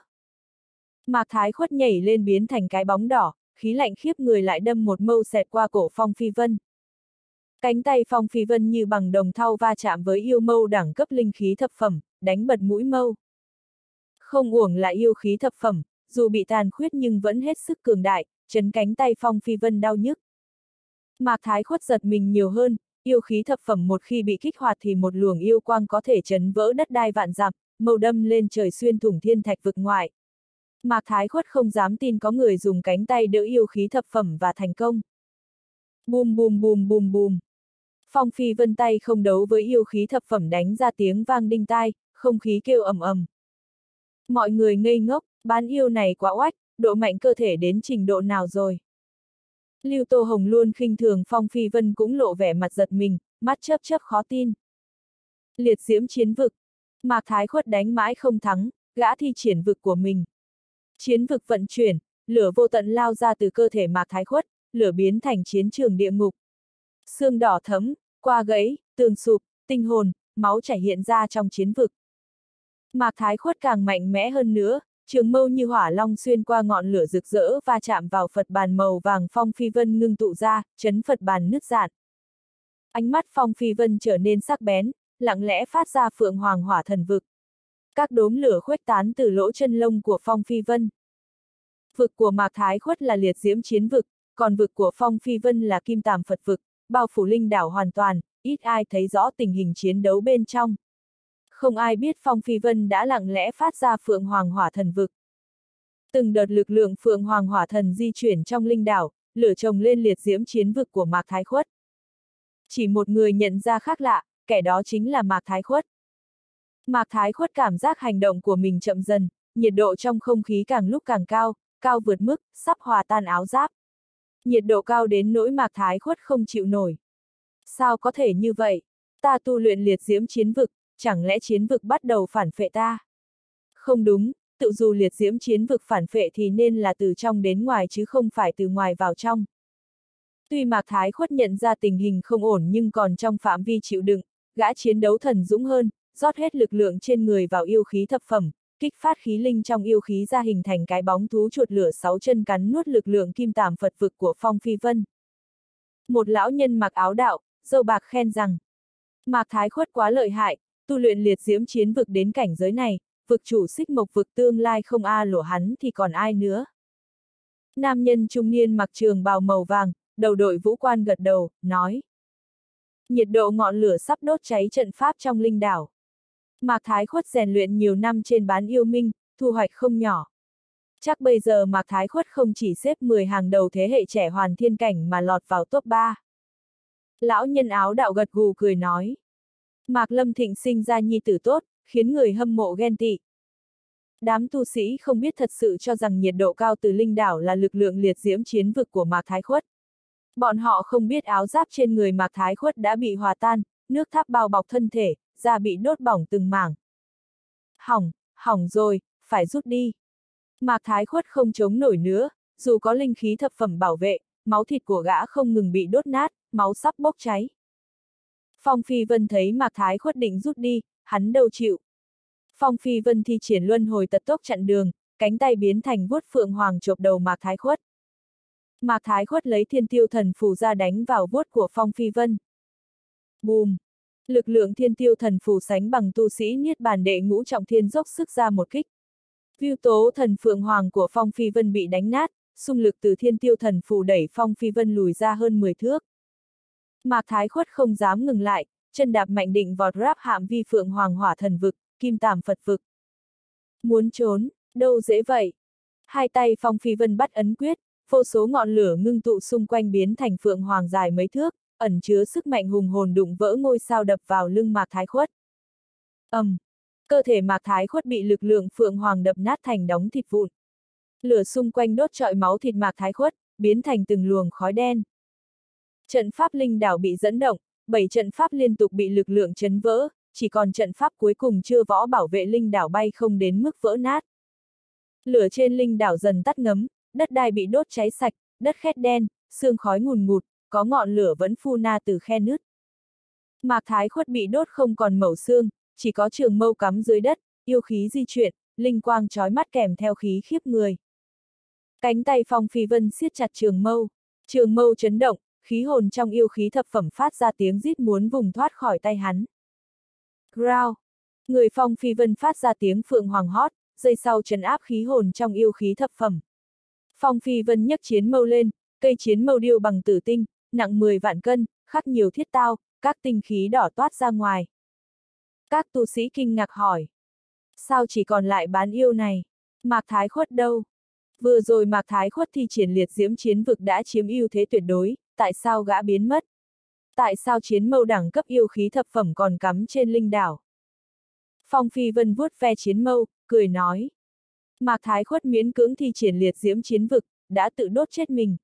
Mạc Thái Khuất nhảy lên biến thành cái bóng đỏ, khí lạnh khiếp người lại đâm một mâu xẹt qua cổ Phong Phi Vân. Cánh tay Phong Phi Vân như bằng đồng thau va chạm với yêu mâu đẳng cấp linh khí thập phẩm, đánh bật mũi mâu. Không uổng là yêu khí thập phẩm, dù bị tàn khuyết nhưng vẫn hết sức cường đại, chấn cánh tay Phong Phi Vân đau nhức. Mạc Thái Khuất giật mình nhiều hơn, yêu khí thập phẩm một khi bị kích hoạt thì một luồng yêu quang có thể chấn vỡ đất đai vạn dặm, mâu đâm lên trời xuyên thủng thiên thạch vực ngoại. Mạc Thái Khuất không dám tin có người dùng cánh tay đỡ yêu khí thập phẩm và thành công. Bùm bùm bùm bùm bùm. Phong Phi Vân tay không đấu với yêu khí thập phẩm đánh ra tiếng vang đinh tai, không khí kêu ầm ầm. Mọi người ngây ngốc, bán yêu này quá oách, độ mạnh cơ thể đến trình độ nào rồi. Lưu Tô Hồng luôn khinh thường Phong Phi Vân cũng lộ vẻ mặt giật mình, mắt chớp chớp khó tin. Liệt diễm chiến vực. Mạc Thái Khuất đánh mãi không thắng, gã thi triển vực của mình. Chiến vực vận chuyển, lửa vô tận lao ra từ cơ thể Mạc Thái Khuất, lửa biến thành chiến trường địa ngục. Xương đỏ thấm, Qua gãy, tường sụp, tinh hồn, máu chảy hiện ra trong chiến vực. Mạc Thái Khuất càng mạnh mẽ hơn nữa, trường mâu như hỏa long xuyên qua ngọn lửa rực rỡ và chạm vào Phật bàn màu vàng Phong Phi Vân ngưng tụ ra, chấn Phật bàn nứt rạn. Ánh mắt Phong Phi Vân trở nên sắc bén, lặng lẽ phát ra phượng hoàng hỏa thần vực. Các đốm lửa khuếch tán từ lỗ chân lông của Phong Phi Vân. Vực của Mạc Thái Khuất là liệt diễm chiến vực, còn vực của Phong Phi Vân là kim tàm Phật vực, bao phủ linh đảo hoàn toàn, ít ai thấy rõ tình hình chiến đấu bên trong. Không ai biết Phong Phi Vân đã lặng lẽ phát ra phượng hoàng hỏa thần vực. Từng đợt lực lượng phượng hoàng hỏa thần di chuyển trong linh đảo, lửa trồng lên liệt diễm chiến vực của Mạc Thái Khuất. Chỉ một người nhận ra khác lạ, kẻ đó chính là Mạc Thái Khuất. Mạc Thái Khuất cảm giác hành động của mình chậm dần, nhiệt độ trong không khí càng lúc càng cao, cao vượt mức, sắp hòa tan áo giáp. Nhiệt độ cao đến nỗi Mạc Thái Khuất không chịu nổi. Sao có thể như vậy? Ta tu luyện liệt diễm chiến vực, chẳng lẽ chiến vực bắt đầu phản phệ ta? Không đúng, tự dù liệt diễm chiến vực phản phệ thì nên là từ trong đến ngoài chứ không phải từ ngoài vào trong. Tuy Mạc Thái Khuất nhận ra tình hình không ổn nhưng còn trong phạm vi chịu đựng, gã chiến đấu thần dũng hơn, rót hết lực lượng trên người vào yêu khí thập phẩm, kích phát khí linh trong yêu khí ra hình thành cái bóng thú chuột lửa sáu chân cắn nuốt lực lượng kim tàm Phật vực của Phong Phi Vân. Một lão nhân mặc áo đạo, râu bạc khen rằng, Mạc Thái Khuất quá lợi hại, tu luyện liệt diễm chiến vực đến cảnh giới này, vực chủ xích mộc vực tương lai không a lỗ hắn thì còn ai nữa. Nam nhân trung niên mặc trường bào màu vàng, đầu đội vũ quan gật đầu, nói. Nhiệt độ ngọn lửa sắp đốt cháy trận pháp trong linh đảo. Mạc Thái Khuất rèn luyện nhiều năm trên bán yêu minh, thu hoạch không nhỏ. Chắc bây giờ Mạc Thái Khuất không chỉ xếp mười hàng đầu thế hệ trẻ hoàn thiên cảnh mà lọt vào top ba. Lão nhân áo đạo gật gù cười nói. Mạc Lâm Thịnh sinh ra nhi tử tốt, khiến người hâm mộ ghen tị. Đám tu sĩ không biết thật sự cho rằng nhiệt độ cao từ linh đảo là lực lượng liệt diễm chiến vực của Mạc Thái Khuất. Bọn họ không biết áo giáp trên người Mạc Thái Khuất đã bị hòa tan, nước tháp bao bọc thân thể, da bị đốt bỏng từng mảng. Hỏng, hỏng rồi, phải rút đi. Mạc Thái Khuất không chống nổi nữa, dù có linh khí thập phẩm bảo vệ, máu thịt của gã không ngừng bị đốt nát, máu sắp bốc cháy. Phong Phi Vân thấy Mạc Thái Khuất định rút đi, hắn đâu chịu. Phong Phi Vân thi triển luân hồi tật tốc chặn đường, cánh tay biến thành vuốt phượng hoàng chộp đầu Mạc Thái Khuất. Mạc Thái Khuất lấy thiên tiêu thần phù ra đánh vào vuốt của Phong Phi Vân. Bùm! Lực lượng thiên tiêu thần phù sánh bằng tu sĩ niết bàn đệ ngũ trọng thiên dốc sức ra một kích. Viu tố thần phượng hoàng của Phong Phi Vân bị đánh nát, xung lực từ thiên tiêu thần phù đẩy Phong Phi Vân lùi ra hơn mười thước. Mạc Thái Khuất không dám ngừng lại, chân đạp mạnh định vọt ráp hạm vi phượng hoàng hỏa thần vực, kim tàm Phật vực. Muốn trốn, đâu dễ vậy. Hai tay Phong Phi Vân bắt ấn quyết, vô số ngọn lửa ngưng tụ xung quanh biến thành phượng hoàng dài mấy thước, ẩn chứa sức mạnh hùng hồn đụng vỡ ngôi sao đập vào lưng Mạc Thái Khuất. ầm, um, cơ thể Mạc Thái Khuất bị lực lượng phượng hoàng đập nát thành đống thịt vụn. Lửa xung quanh đốt trọi máu thịt Mạc Thái Khuất, biến thành từng luồng khói đen. Trận pháp linh đảo bị dẫn động, bảy trận pháp liên tục bị lực lượng chấn vỡ, chỉ còn trận pháp cuối cùng chưa võ bảo vệ linh đảo bay không đến mức vỡ nát. Lửa trên linh đảo dần tắt ngấm, đất đai bị đốt cháy sạch, đất khét đen, sương khói ngùn ngụt, có ngọn lửa vẫn phun na từ khe nứt. Mạc Thái Khuất bị đốt không còn mẩu xương, chỉ có trường mâu cắm dưới đất, yêu khí di chuyển, linh quang chói mắt kèm theo khí khiếp người. Cánh tay Phong Phi Vân siết chặt trường mâu, trường mâu chấn động, khí hồn trong yêu khí thập phẩm phát ra tiếng rít muốn vùng thoát khỏi tay hắn. Growl! Người Phong Phi Vân phát ra tiếng phượng hoàng hót, giây sau trấn áp khí hồn trong yêu khí thập phẩm. Phong Phi Vân nhấc chiến mâu lên, cây chiến mâu điêu bằng tử tinh, nặng mười vạn cân, khắc nhiều thiết tao, các tinh khí đỏ toát ra ngoài. Các tu sĩ kinh ngạc hỏi. Sao chỉ còn lại bán yêu này? Mạc Thái Khuất đâu? Vừa rồi Mạc Thái Khuất thi triển liệt diễm chiến vực đã chiếm ưu thế tuyệt đối, tại sao gã biến mất? Tại sao chiến mâu đẳng cấp yêu khí thập phẩm còn cắm trên linh đảo? Phong Phi Vân vuốt ve chiến mâu, cười nói. Mạc Thái Khuất miễn cưỡng thi triển liệt diễm chiến vực, đã tự đốt chết mình.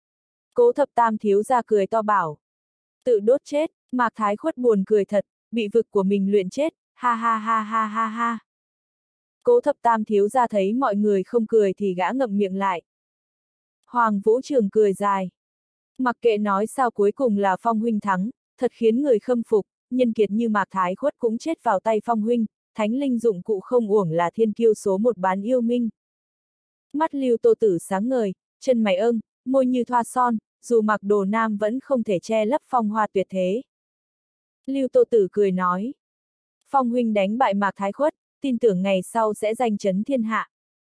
Cố Thập Tam thiếu gia cười to bảo. Tự đốt chết, Mạc Thái Khuất buồn cười thật, bị vực của mình luyện chết, ha ha ha ha ha ha. Cố Thập Tam thiếu gia thấy mọi người không cười thì gã ngậm miệng lại. Hoàng Vũ Trường cười dài. Mặc kệ nói sao cuối cùng là Phong huynh thắng, thật khiến người khâm phục, nhân kiệt như Mạc Thái Khuất cũng chết vào tay Phong huynh, thánh linh dụng cụ không uổng là thiên kiêu số một bán yêu minh. Mắt Lưu Tô Tử sáng ngời, chân mày âng, môi như thoa son, dù mặc đồ nam vẫn không thể che lấp phong hoa tuyệt thế. Lưu Tô Tử cười nói, Phong huynh đánh bại Mạc Thái Khuất, tin tưởng ngày sau sẽ danh chấn thiên hạ.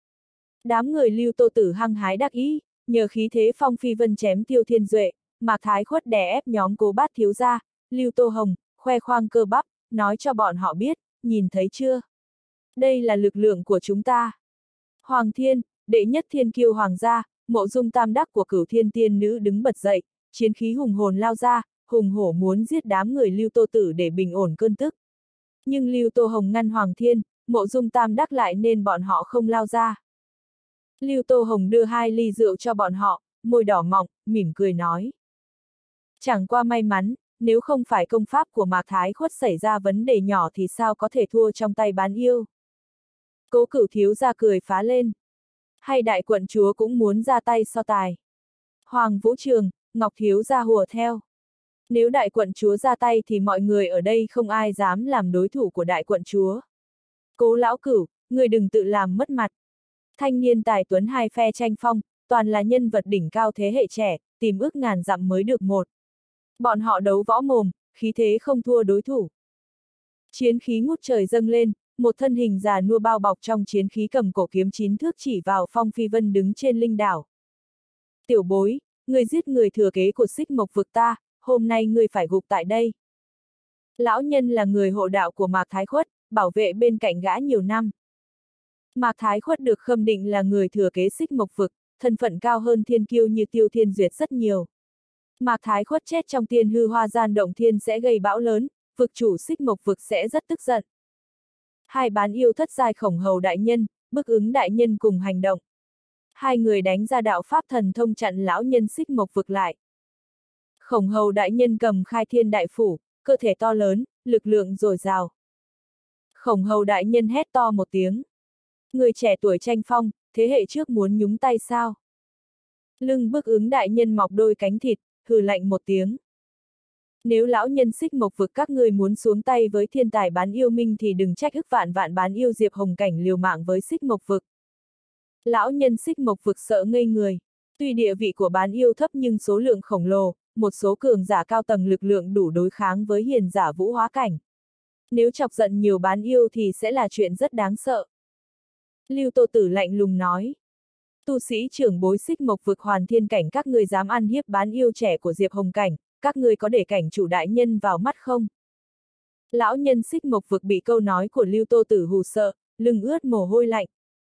Đám người Lưu Tô Tử hăng hái đắc ý, nhờ khí thế Phong Phi Vân chém Tiêu Thiên Duệ, Mạc Thái Khuất đè ép nhóm Cố Bát thiếu gia, Lưu Tô Hồng, khoe khoang cơ bắp, nói cho bọn họ biết, nhìn thấy chưa? Đây là lực lượng của chúng ta. Hoàng Thiên, đệ nhất thiên kiêu hoàng gia, mộ dung tam đắc của Cửu Thiên tiên nữ đứng bật dậy, chiến khí hùng hồn lao ra, hùng hổ muốn giết đám người Lưu Tô Tử để bình ổn cơn tức. Nhưng Lưu Tô Hồng ngăn Hoàng Thiên, mộ dung tam đắc lại nên bọn họ không lao ra. Lưu Tô Hồng đưa hai ly rượu cho bọn họ, môi đỏ mọng, mỉm cười nói. Chẳng qua may mắn, nếu không phải công pháp của Mạc Thái Khuất xảy ra vấn đề nhỏ thì sao có thể thua trong tay bán yêu. Cố Cửu thiếu gia cười phá lên. Hay đại quận chúa cũng muốn ra tay so tài. Hoàng Vũ Trường, Ngọc thiếu gia hùa theo. Nếu đại quận chúa ra tay thì mọi người ở đây không ai dám làm đối thủ của đại quận chúa. Cố lão Cửu, người đừng tự làm mất mặt. Thanh niên tài tuấn hai phe tranh phong, toàn là nhân vật đỉnh cao thế hệ trẻ, tìm ước ngàn dặm mới được một. Bọn họ đấu võ mồm, khí thế không thua đối thủ. Chiến khí ngút trời dâng lên, một thân hình già nua bao bọc trong chiến khí cầm cổ kiếm chín thước chỉ vào Phong Phi Vân đứng trên linh đảo. Tiểu bối, người giết người thừa kế của Xích Mộc vực ta, hôm nay người phải gục tại đây. Lão nhân là người hộ đạo của Mạc Thái Khuất, bảo vệ bên cạnh gã nhiều năm. Mạc Thái Khuất được khâm định là người thừa kế Xích Mộc vực, thân phận cao hơn thiên kiêu như Tiêu Thiên Duyệt rất nhiều. Mạc Thái Khuất chết trong tiên hư hoa gian động thiên sẽ gây bão lớn, vực chủ Xích Mộc vực sẽ rất tức giận. Hai bán yêu thất giai Khổng Hầu đại nhân, Bức Ứng đại nhân cùng hành động. Hai người đánh ra đạo pháp thần thông chặn lão nhân Xích Mộc vực lại. Khổng Hầu đại nhân cầm khai thiên đại phủ, cơ thể to lớn, lực lượng dồi dào. Khổng Hầu đại nhân hét to một tiếng. Người trẻ tuổi tranh phong, thế hệ trước muốn nhúng tay sao? Lưng Bức Ứng đại nhân mọc đôi cánh thịt, hừ lạnh một tiếng. Nếu lão nhân Xích Mộc vực các người muốn xuống tay với thiên tài bán yêu minh thì đừng trách ức vạn vạn bán yêu Diệp Hồng Cảnh liều mạng với Xích Mộc vực. Lão nhân Xích Mộc vực sợ ngây người. Tuy địa vị của bán yêu thấp nhưng số lượng khổng lồ, một số cường giả cao tầng lực lượng đủ đối kháng với hiền giả vũ hóa cảnh. Nếu chọc giận nhiều bán yêu thì sẽ là chuyện rất đáng sợ. Lưu Tô Tử lạnh lùng nói. Tu sĩ trưởng bối Xích Mộc vực Hoàn Thiên cảnh các người dám ăn hiếp bán yêu trẻ của Diệp Hồng Cảnh, các người có để cảnh chủ đại nhân vào mắt không? Lão nhân Xích Mộc vực bị câu nói của Lưu Tô Tử hù sợ, lưng ướt mồ hôi lạnh.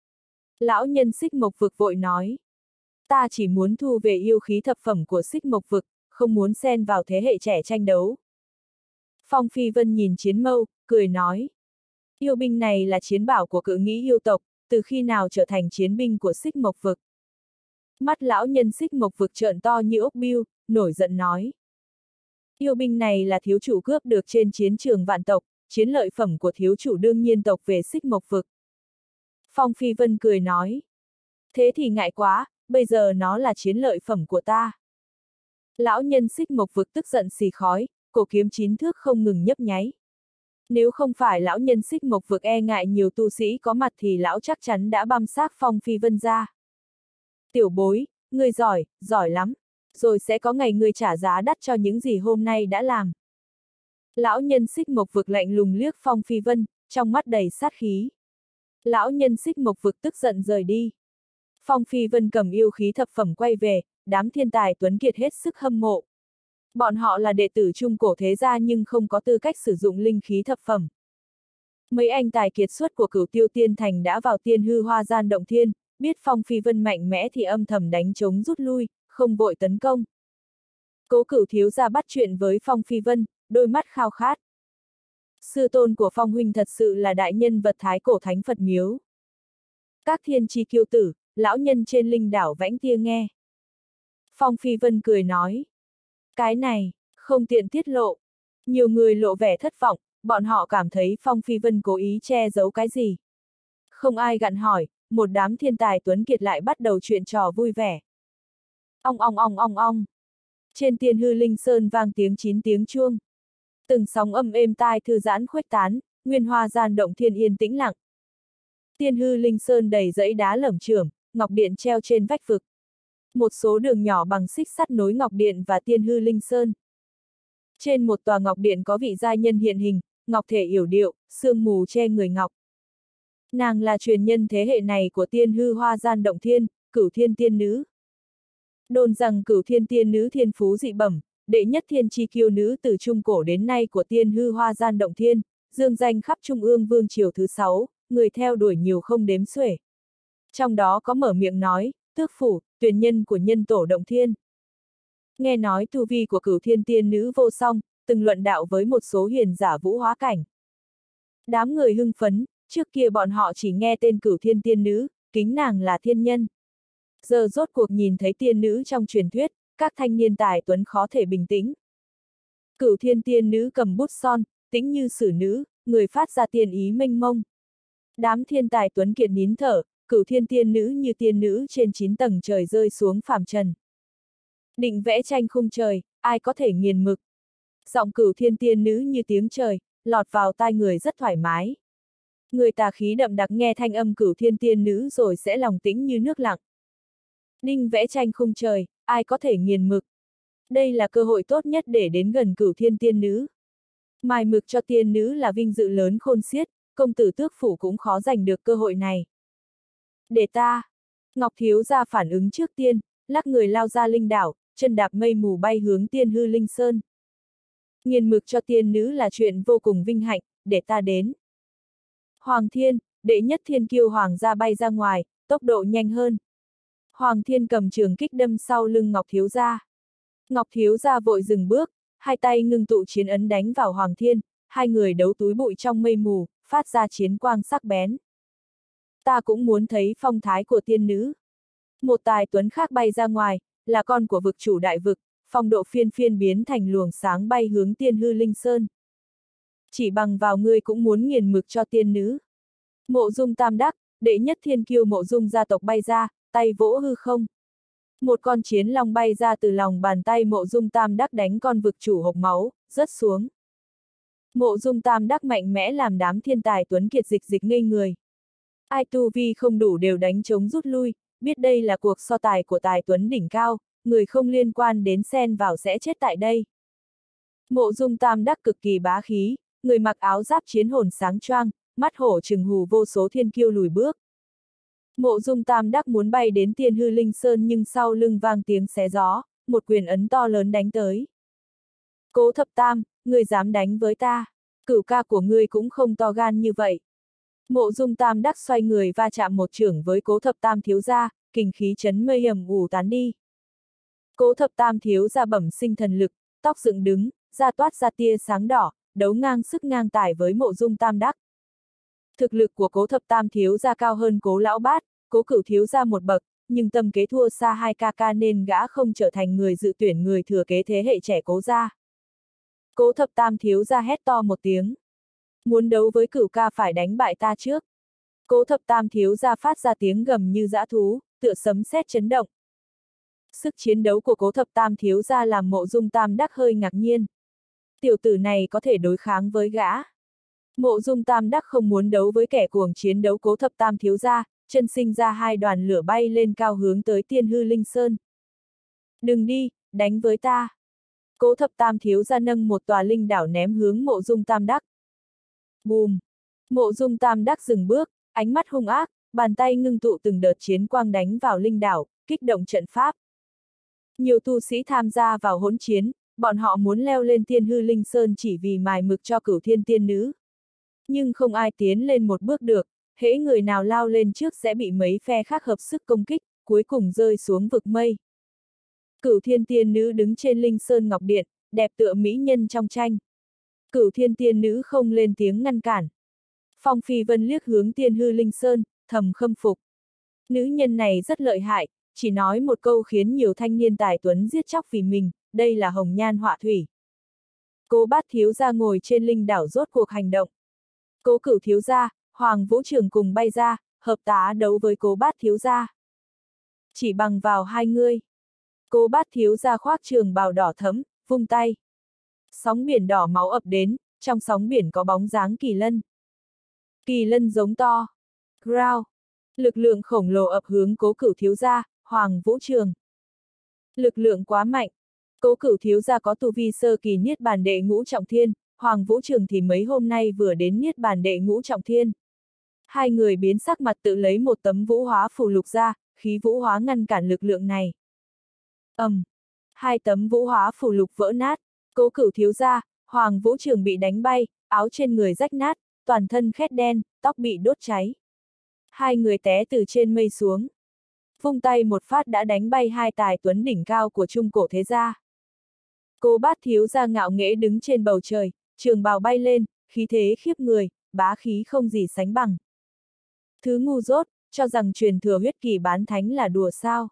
Lão nhân Xích Mộc vực vội nói. Ta chỉ muốn thu về yêu khí thập phẩm của Xích Mộc vực, không muốn xen vào thế hệ trẻ tranh đấu. Phong Phi Vân nhìn chiến mâu, cười nói. Yêu binh này là chiến bảo của Cự Nghĩ yêu tộc, từ khi nào trở thành chiến binh của Xích Mộc vực? Mắt lão nhân Xích Mộc vực trợn to như ốc bươu, nổi giận nói. Yêu binh này là thiếu chủ cướp được trên chiến trường vạn tộc, chiến lợi phẩm của thiếu chủ đương nhiên tộc về Xích Mộc vực. Phong Phi Vân cười nói. Thế thì ngại quá, bây giờ nó là chiến lợi phẩm của ta. Lão nhân Xích Mộc vực tức giận xì khói, cổ kiếm chín thước không ngừng nhấp nháy. Nếu không phải lão nhân Xích Mộc vực e ngại nhiều tu sĩ có mặt thì lão chắc chắn đã băm xác Phong Phi Vân ra. Tiểu bối, ngươi giỏi, giỏi lắm, rồi sẽ có ngày ngươi trả giá đắt cho những gì hôm nay đã làm. Lão nhân Xích Mộc vực lạnh lùng liếc Phong Phi Vân, trong mắt đầy sát khí. Lão nhân Xích Mộc vực tức giận rời đi. Phong Phi Vân cầm yêu khí thập phẩm quay về, đám thiên tài tuấn kiệt hết sức hâm mộ. Bọn họ là đệ tử trung cổ thế gia nhưng không có tư cách sử dụng linh khí thập phẩm. Mấy anh tài kiệt xuất của Cửu Tiêu Tiên Thành đã vào tiên hư hoa gian động thiên, biết Phong Phi Vân mạnh mẽ thì âm thầm đánh trống rút lui, không vội tấn công. Cố Cửu thiếu gia bắt chuyện với Phong Phi Vân, đôi mắt khao khát. Sư tôn của Phong huynh thật sự là đại nhân vật thái cổ thánh Phật miếu. Các thiên chi kiêu tử, lão nhân trên linh đảo Vãnh Tia nghe. Phong Phi Vân cười nói. Cái này, không tiện tiết lộ. Nhiều người lộ vẻ thất vọng, bọn họ cảm thấy Phong Phi Vân cố ý che giấu cái gì. Không ai gặn hỏi, một đám thiên tài tuấn kiệt lại bắt đầu chuyện trò vui vẻ. Ong ong ong ong ong. Trên tiên hư linh sơn vang tiếng chín tiếng chuông. Từng sóng âm êm tai thư giãn khuếch tán, nguyên hoa gian động thiên yên tĩnh lặng. Tiên hư linh sơn đầy dãy đá lởm chởm, ngọc điện treo trên vách vực. Một số đường nhỏ bằng xích sắt nối ngọc điện và tiên hư linh sơn. Trên một tòa ngọc điện có vị giai nhân hiện hình, ngọc thể yểu điệu, sương mù che người ngọc. Nàng là truyền nhân thế hệ này của tiên hư hoa gian động thiên, Cửu Thiên tiên nữ. Đồn rằng Cửu Thiên tiên nữ thiên phú dị bẩm, đệ nhất thiên chi kiêu nữ từ trung cổ đến nay của tiên hư hoa gian động thiên, dương danh khắp trung ương vương triều thứ sáu, người theo đuổi nhiều không đếm xuể. Trong đó có mở miệng nói, tước phủ, tuyển nhân của nhân tổ động thiên. Nghe nói tu vi của Cửu Thiên tiên nữ vô song, từng luận đạo với một số hiền giả vũ hóa cảnh. Đám người hưng phấn, trước kia bọn họ chỉ nghe tên Cửu Thiên tiên nữ, kính nàng là thiên nhân. Giờ rốt cuộc nhìn thấy tiên nữ trong truyền thuyết, các thanh niên tài tuấn khó thể bình tĩnh. Cửu Thiên tiên nữ cầm bút son, tĩnh như sử nữ, người phát ra tiên ý mênh mông. Đám thiên tài tuấn kiệt nín thở, Cửu Thiên tiên nữ như tiên nữ trên chín tầng trời rơi xuống phàm trần. Định vẽ tranh khung trời, ai có thể nghiền mực. Giọng Cửu Thiên tiên nữ như tiếng trời, lọt vào tai người rất thoải mái. Người tà khí đậm đặc nghe thanh âm Cửu Thiên tiên nữ rồi sẽ lòng tĩnh như nước lặng. Định vẽ tranh khung trời, ai có thể nghiền mực. Đây là cơ hội tốt nhất để đến gần Cửu Thiên tiên nữ. Mài mực cho tiên nữ là vinh dự lớn khôn xiết, công tử tước phủ cũng khó giành được cơ hội này. Để ta! Ngọc thiếu gia phản ứng trước tiên, lắc người lao ra linh đảo, chân đạp mây mù bay hướng tiên hư linh sơn. Nghiền mực cho tiên nữ là chuyện vô cùng vinh hạnh, để ta đến. Hoàng Thiên, đệ nhất thiên kiêu hoàng gia bay ra ngoài, tốc độ nhanh hơn. Hoàng Thiên cầm trường kích đâm sau lưng Ngọc thiếu gia. Ngọc thiếu gia vội dừng bước, hai tay ngưng tụ chiến ấn đánh vào Hoàng Thiên, hai người đấu túi bụi trong mây mù, phát ra chiến quang sắc bén. Ta cũng muốn thấy phong thái của tiên nữ. Một tài tuấn khác bay ra ngoài, là con của vực chủ đại vực, phong độ phiên phiên biến thành luồng sáng bay hướng tiên hư linh sơn. Chỉ bằng vào ngươi cũng muốn nghiền mực cho tiên nữ. Mộ Dung Tam Đắc, đệ nhất thiên kiêu Mộ Dung gia tộc bay ra, tay vỗ hư không. Một con chiến long bay ra từ lòng bàn tay Mộ Dung Tam Đắc đánh con vực chủ hộc máu, rớt xuống. Mộ Dung Tam Đắc mạnh mẽ làm đám thiên tài tuấn kiệt dịch dịch ngây người. Ai tu vi không đủ đều đánh trống rút lui, biết đây là cuộc so tài của tài tuấn đỉnh cao, người không liên quan đến xen vào sẽ chết tại đây. Mộ Dung Tam Đắc cực kỳ bá khí, người mặc áo giáp chiến hồn sáng choang, mắt hổ trừng hù vô số thiên kiêu lùi bước. Mộ Dung Tam Đắc muốn bay đến tiên hư linh sơn nhưng sau lưng vang tiếng xé gió, một quyền ấn to lớn đánh tới. Cố Thập Tam, ngươi dám đánh với ta, cửu ca của ngươi cũng không to gan như vậy. Mộ Dung Tam Đắc xoay người va chạm một chưởng với Cố Thập Tam thiếu gia, kình khí chấn mây ầm ủ tán đi. Cố Thập Tam thiếu gia bẩm sinh thần lực, tóc dựng đứng, da toát ra tia sáng đỏ, đấu ngang sức ngang tài với Mộ Dung Tam Đắc. Thực lực của Cố Thập Tam thiếu gia cao hơn Cố Lão Bát, Cố Cửu thiếu gia một bậc, nhưng tâm kế thua xa hai ca ca nên gã không trở thành người dự tuyển người thừa kế thế hệ trẻ Cố gia. Cố Thập Tam thiếu gia hét to một tiếng. Muốn đấu với cửu ca phải đánh bại ta trước. Cố Thập Tam thiếu gia phát ra tiếng gầm như dã thú, tựa sấm sét chấn động. Sức chiến đấu của Cố Thập Tam thiếu gia làm Mộ Dung Tam Đắc hơi ngạc nhiên. Tiểu tử này có thể đối kháng với gã. Mộ Dung Tam Đắc không muốn đấu với kẻ cuồng chiến đấu Cố Thập Tam thiếu gia, chân sinh ra hai đoàn lửa bay lên cao hướng tới tiên hư linh sơn. Đừng đi, đánh với ta. Cố Thập Tam thiếu gia nâng một tòa linh đảo ném hướng Mộ Dung Tam Đắc. Bùm! Mộ Dung Tam Đắc dừng bước, ánh mắt hung ác, bàn tay ngưng tụ từng đợt chiến quang đánh vào linh đảo, kích động trận pháp. Nhiều tu sĩ tham gia vào hỗn chiến, bọn họ muốn leo lên tiên hư linh sơn chỉ vì mài mực cho Cửu Thiên tiên nữ. Nhưng không ai tiến lên một bước được, hễ người nào lao lên trước sẽ bị mấy phe khác hợp sức công kích, cuối cùng rơi xuống vực mây. Cửu Thiên tiên nữ đứng trên linh sơn ngọc điện, đẹp tựa mỹ nhân trong tranh. Cửu Thiên tiên nữ không lên tiếng ngăn cản. Phong Phi Vân liếc hướng tiên hư linh sơn, thầm khâm phục. Nữ nhân này rất lợi hại, chỉ nói một câu khiến nhiều thanh niên tài tuấn giết chóc vì mình, đây là hồng nhan họa thủy. Cố Bát thiếu gia ngồi trên linh đảo rốt cuộc hành động. Cố Cửu thiếu gia, Hoàng Vũ Trường cùng bay ra, hợp tá đấu với Cố Bát thiếu gia. Chỉ bằng vào hai ngươi. Cố Bát thiếu gia khoác trường bào đỏ thẫm, vung tay. Sóng biển đỏ máu ập đến, trong sóng biển có bóng dáng kỳ lân. Kỳ lân giống to. Growl. Lực lượng khổng lồ ập hướng Cố Cửu thiếu gia, Hoàng Vũ Trường. Lực lượng quá mạnh. Cố Cửu thiếu gia có tu vi sơ kỳ niết bàn đệ ngũ trọng thiên, Hoàng Vũ Trường thì mấy hôm nay vừa đến niết bàn đệ ngũ trọng thiên. Hai người biến sắc mặt tự lấy một tấm vũ hóa phù lục ra, khí vũ hóa ngăn cản lực lượng này. ầm, um, hai tấm vũ hóa phù lục vỡ nát, Cố Cửu thiếu gia, Hoàng Vũ Trường bị đánh bay, áo trên người rách nát, toàn thân khét đen, tóc bị đốt cháy. Hai người té từ trên mây xuống. Vung tay một phát đã đánh bay hai tài tuấn đỉnh cao của Trung Cổ thế gia. Cố Bát thiếu gia ngạo nghễ đứng trên bầu trời, trường bào bay lên, khí thế khiếp người, bá khí không gì sánh bằng. Thứ ngu dốt, cho rằng truyền thừa huyết kỳ bán thánh là đùa sao.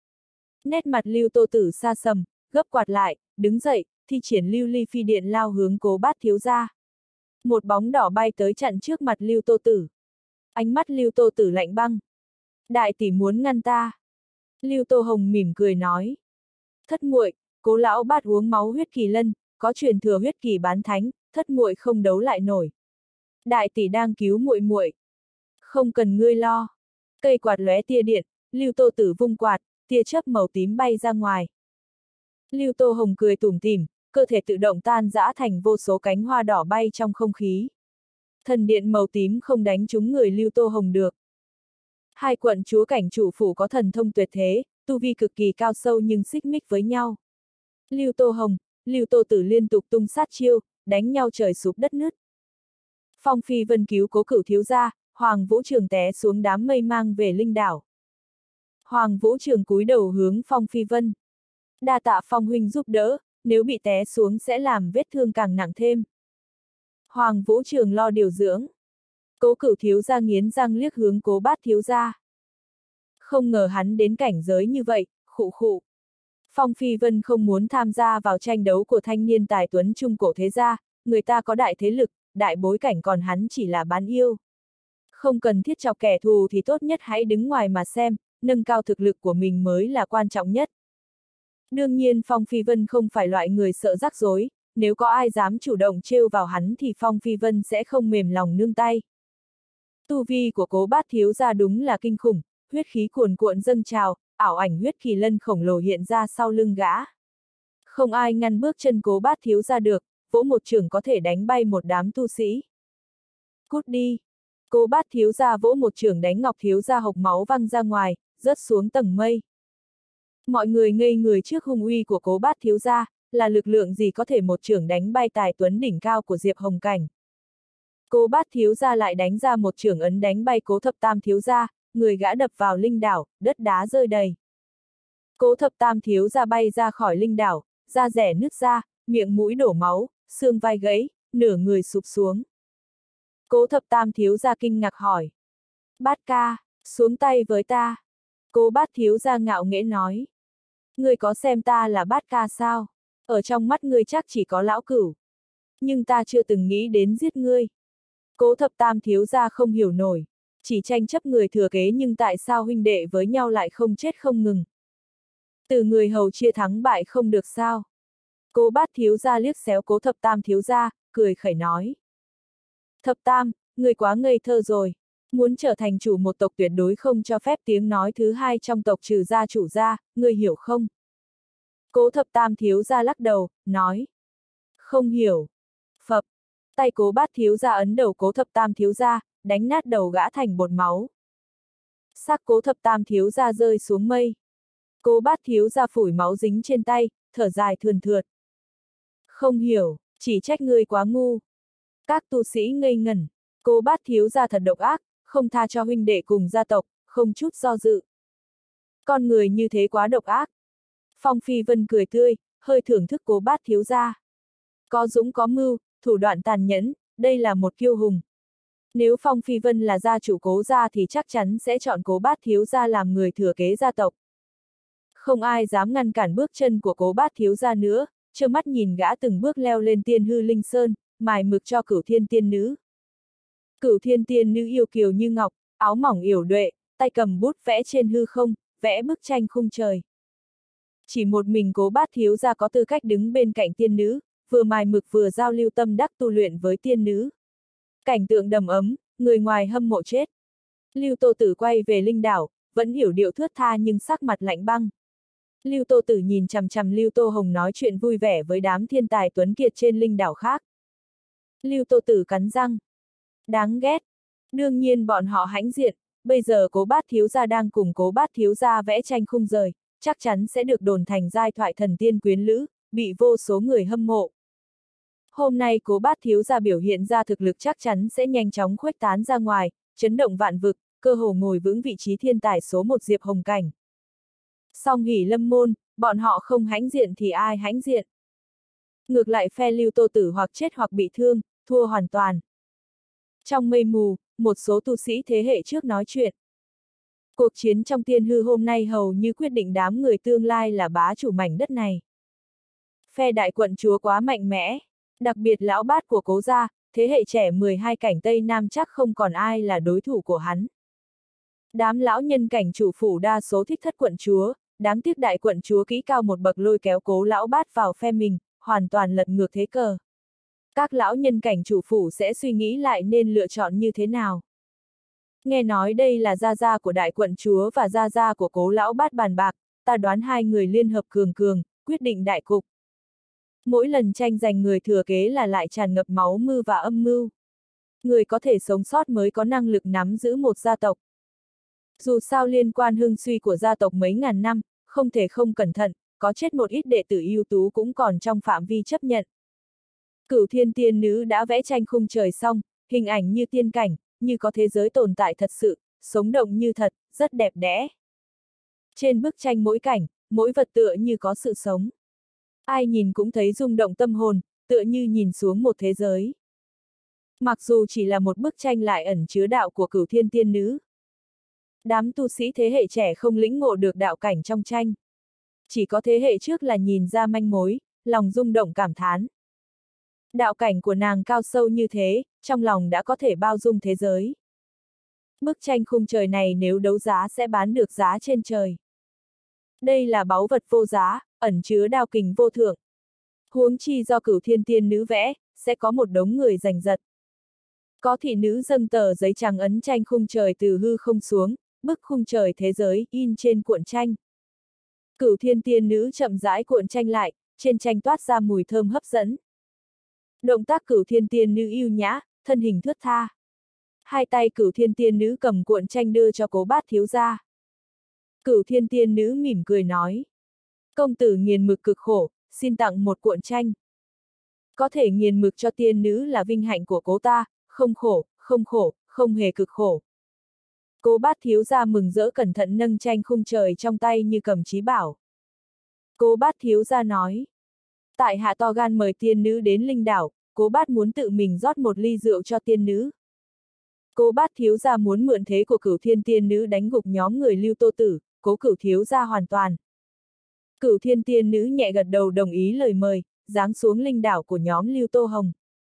Nét mặt Lưu Tô Tử xa sầm, gấp quạt lại, đứng dậy, thi triển lưu ly phi điện lao hướng Cố Bát thiếu gia. Một bóng đỏ bay tới chặn trước mặt Lưu Tô Tử. Ánh mắt Lưu Tô Tử lạnh băng. Đại tỷ muốn ngăn ta. Lưu Tô Hồng mỉm cười nói. Thất muội, Cố lão bát uống máu huyết kỳ lân, có truyền thừa huyết kỳ bán thánh, thất muội không đấu lại nổi. Đại tỷ đang cứu muội muội. Không cần ngươi lo. Cây quạt lóe tia điện, Lưu Tô Tử vung quạt, tia chớp màu tím bay ra ngoài. Lưu Tô Hồng cười tủm tỉm, cơ thể tự động tan rã thành vô số cánh hoa đỏ bay trong không khí. Thần điện màu tím không đánh trúng người Lưu Tô Hồng được. Hai quận chúa cảnh chủ phủ có thần thông tuyệt thế, tu vi cực kỳ cao sâu nhưng xích mích với nhau. Lưu Tô Hồng, Lưu Tô Tử liên tục tung sát chiêu, đánh nhau trời sụp đất nứt. Phong Phi Vân cứu Cố Cửu thiếu gia, Hoàng Vũ Trường té xuống đám mây mang về linh đảo. Hoàng Vũ Trường cúi đầu hướng Phong Phi Vân. Đa tạ Phong huynh giúp đỡ, nếu bị té xuống sẽ làm vết thương càng nặng thêm. Hoàng Vũ Trường lo điều dưỡng. Cố Cửu thiếu gia nghiến răng liếc hướng Cố Bát thiếu gia. Không ngờ hắn đến cảnh giới như vậy, khụ khụ. Phong Phi Vân không muốn tham gia vào tranh đấu của thanh niên tài tuấn Trung Cổ thế gia, người ta có đại thế lực, đại bối cảnh còn hắn chỉ là bán yêu. Không cần thiết chọc kẻ thù thì tốt nhất hãy đứng ngoài mà xem, nâng cao thực lực của mình mới là quan trọng nhất. Đương nhiên Phong Phi Vân không phải loại người sợ rắc rối, nếu có ai dám chủ động trêu vào hắn thì Phong Phi Vân sẽ không mềm lòng nương tay. Tu vi của Cố Bát thiếu gia đúng là kinh khủng, huyết khí cuồn cuộn dâng trào, ảo ảnh huyết kỳ lân khổng lồ hiện ra sau lưng gã. Không ai ngăn bước chân Cố Bát thiếu gia được, vỗ một chưởng có thể đánh bay một đám tu sĩ. Cút đi! Cố Bát thiếu gia vỗ một chưởng đánh Ngọc thiếu gia hộc máu văng ra ngoài, rớt xuống tầng mây. Mọi người ngây người trước hung uy của Cố Bát thiếu gia, là lực lượng gì có thể một chưởng đánh bay tài tuấn đỉnh cao của Diệp Hồng Cảnh. Cố Bát thiếu gia lại đánh ra một chưởng ấn đánh bay Cố Thập Tam thiếu gia, người gã đập vào linh đảo, đất đá rơi đầy. Cố Thập Tam thiếu gia bay ra khỏi linh đảo, da rẻ nứt ra, miệng mũi đổ máu, xương vai gãy, nửa người sụp xuống. Cố Thập Tam thiếu gia kinh ngạc hỏi. Bát ca, xuống tay với ta. Cố Bát thiếu gia ngạo nghễ nói. Ngươi có xem ta là Bát ca sao? Ở trong mắt ngươi chắc chỉ có lão cửu. Nhưng ta chưa từng nghĩ đến giết ngươi. Cố Thập Tam thiếu gia không hiểu nổi. Chỉ tranh chấp người thừa kế nhưng tại sao huynh đệ với nhau lại không chết không ngừng. Từ người hầu chia thắng bại không được sao. Cố Bát thiếu gia liếc xéo Cố Thập Tam thiếu gia, cười khẩy nói. Thập Tam, người quá ngây thơ rồi. Muốn trở thành chủ một tộc tuyệt đối không cho phép tiếng nói thứ hai trong tộc trừ gia chủ gia, người hiểu không? Cố Thập Tam thiếu gia lắc đầu, nói. Không hiểu. Phập. Tay Cố Bát thiếu gia ấn đầu Cố Thập Tam thiếu gia, đánh nát đầu gã thành bột máu. Xác Cố Thập Tam thiếu gia rơi xuống mây. Cố Bát thiếu gia phủi máu dính trên tay, thở dài thườn thượt. Không hiểu, chỉ trách ngươi quá ngu. Các tu sĩ ngây ngẩn. Cố Bát thiếu gia thật độc ác, không tha cho huynh đệ cùng gia tộc, không chút do dự. Con người như thế quá độc ác. Phong Phi Vân cười tươi, hơi thưởng thức Cố Bát thiếu gia. Có dũng có mưu, thủ đoạn tàn nhẫn, đây là một kiêu hùng. Nếu Phong Phi Vân là gia chủ Cố gia thì chắc chắn sẽ chọn Cố Bát thiếu gia làm người thừa kế gia tộc. Không ai dám ngăn cản bước chân của Cố Bát thiếu gia nữa, trơ mắt nhìn gã từng bước leo lên Tiên Hư Linh Sơn, mài mực cho Cửu Thiên tiên nữ. Cửu Thiên tiên nữ yêu kiều như ngọc, áo mỏng yểu đoệ, tay cầm bút vẽ trên hư không, vẽ bức tranh khung trời. Chỉ một mình Cố Bát thiếu gia có tư cách đứng bên cạnh tiên nữ, vừa mài mực vừa giao lưu tâm đắc tu luyện với tiên nữ. Cảnh tượng đầm ấm, người ngoài hâm mộ chết. Lưu Tô Tử quay về linh đảo, vẫn hiểu điệu thướt tha nhưng sắc mặt lạnh băng. Lưu Tô Tử nhìn chằm chằm Lưu Tô Hồng nói chuyện vui vẻ với đám thiên tài tuấn kiệt trên linh đảo khác. Lưu Tô Tử cắn răng. Đáng ghét. Đương nhiên bọn họ hãnh diện, bây giờ Cố Bát thiếu gia đang cùng Cố Bát thiếu gia vẽ tranh khung rời, chắc chắn sẽ được đồn thành giai thoại thần tiên quyến lữ, bị vô số người hâm mộ. Hôm nay Cố Bát thiếu gia biểu hiện ra thực lực chắc chắn sẽ nhanh chóng khuếch tán ra ngoài, chấn động vạn vực, cơ hồ ngồi vững vị trí thiên tài số một Diệp Hồng Cảnh. Song hỉ lâm môn, bọn họ không hãnh diện thì ai hãnh diện. Ngược lại phe Lưu Tô Tử hoặc chết hoặc bị thương, thua hoàn toàn. Trong mây mù, một số tu sĩ thế hệ trước nói chuyện. Cuộc chiến trong tiên hư hôm nay hầu như quyết định đám người tương lai là bá chủ mảnh đất này. Phe đại quận chúa quá mạnh mẽ, đặc biệt lão bát của Cố gia, thế hệ trẻ mười hai cảnh Tây Nam chắc không còn ai là đối thủ của hắn. Đám lão nhân cảnh chủ phủ đa số thích thất quận chúa, đáng tiếc đại quận chúa kỹ cao một bậc lôi kéo Cố lão bát vào phe mình, hoàn toàn lật ngược thế cờ. Các lão nhân cảnh chủ phủ sẽ suy nghĩ lại nên lựa chọn như thế nào. Nghe nói đây là gia gia của đại quận chúa và gia gia của Cố lão bát bàn bạc, ta đoán hai người liên hợp cường cường, quyết định đại cục. Mỗi lần tranh giành người thừa kế là lại tràn ngập máu mưu và âm mưu. Người có thể sống sót mới có năng lực nắm giữ một gia tộc. Dù sao liên quan hưng suy của gia tộc mấy ngàn năm, không thể không cẩn thận, có chết một ít đệ tử ưu tú cũng còn trong phạm vi chấp nhận. Cửu thiên tiên nữ đã vẽ tranh khung trời xong, hình ảnh như tiên cảnh, như có thế giới tồn tại thật sự, sống động như thật, rất đẹp đẽ. Trên bức tranh mỗi cảnh, mỗi vật tựa như có sự sống. Ai nhìn cũng thấy rung động tâm hồn, tựa như nhìn xuống một thế giới. Mặc dù chỉ là một bức tranh lại ẩn chứa đạo của cửu thiên tiên nữ. Đám tu sĩ thế hệ trẻ không lĩnh ngộ được đạo cảnh trong tranh. Chỉ có thế hệ trước là nhìn ra manh mối, lòng rung động cảm thán. Đạo cảnh của nàng cao sâu như thế, trong lòng đã có thể bao dung thế giới. Bức tranh khung trời này nếu đấu giá sẽ bán được giá trên trời. Đây là báu vật vô giá, ẩn chứa đao kình vô thượng. Huống chi do cửu thiên tiên nữ vẽ, sẽ có một đống người giành giật. Có thị nữ dâng tờ giấy trắng ấn tranh khung trời từ hư không xuống, bức khung trời thế giới in trên cuộn tranh. Cửu thiên tiên nữ chậm rãi cuộn tranh lại, trên tranh toát ra mùi thơm hấp dẫn. Động tác cửu thiên tiên nữ yêu nhã, thân hình thướt tha. Hai tay cửu thiên tiên nữ cầm cuộn tranh đưa cho Cố Bát thiếu gia. Cửu thiên tiên nữ mỉm cười nói. Công tử nghiền mực cực khổ, xin tặng một cuộn tranh. Có thể nghiền mực cho tiên nữ là vinh hạnh của Cố ta, không khổ, không khổ, không hề cực khổ. Cố Bát thiếu gia mừng rỡ cẩn thận nâng tranh khung trời trong tay như cầm chí bảo. Cố Bát thiếu gia nói. Tại hạ to gan mời tiên nữ đến linh đảo, Cố Bát muốn tự mình rót một ly rượu cho tiên nữ. Cố Bát thiếu gia muốn mượn thế của cửu thiên tiên nữ đánh gục nhóm người Lưu Tô Tử, Cố cửu thiếu gia hoàn toàn. Cửu thiên tiên nữ nhẹ gật đầu đồng ý lời mời, giáng xuống linh đảo của nhóm Lưu Tô Hồng.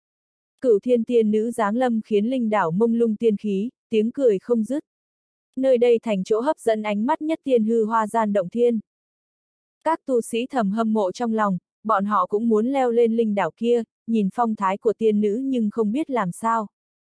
Cửu thiên tiên nữ giáng lâm khiến linh đảo mông lung tiên khí, tiếng cười không dứt. Nơi đây thành chỗ hấp dẫn ánh mắt nhất tiên hư hoa gian động thiên. Các tu sĩ thầm hâm mộ trong lòng, bọn họ cũng muốn leo lên linh đảo kia, nhìn phong thái của tiên nữ nhưng không biết làm sao.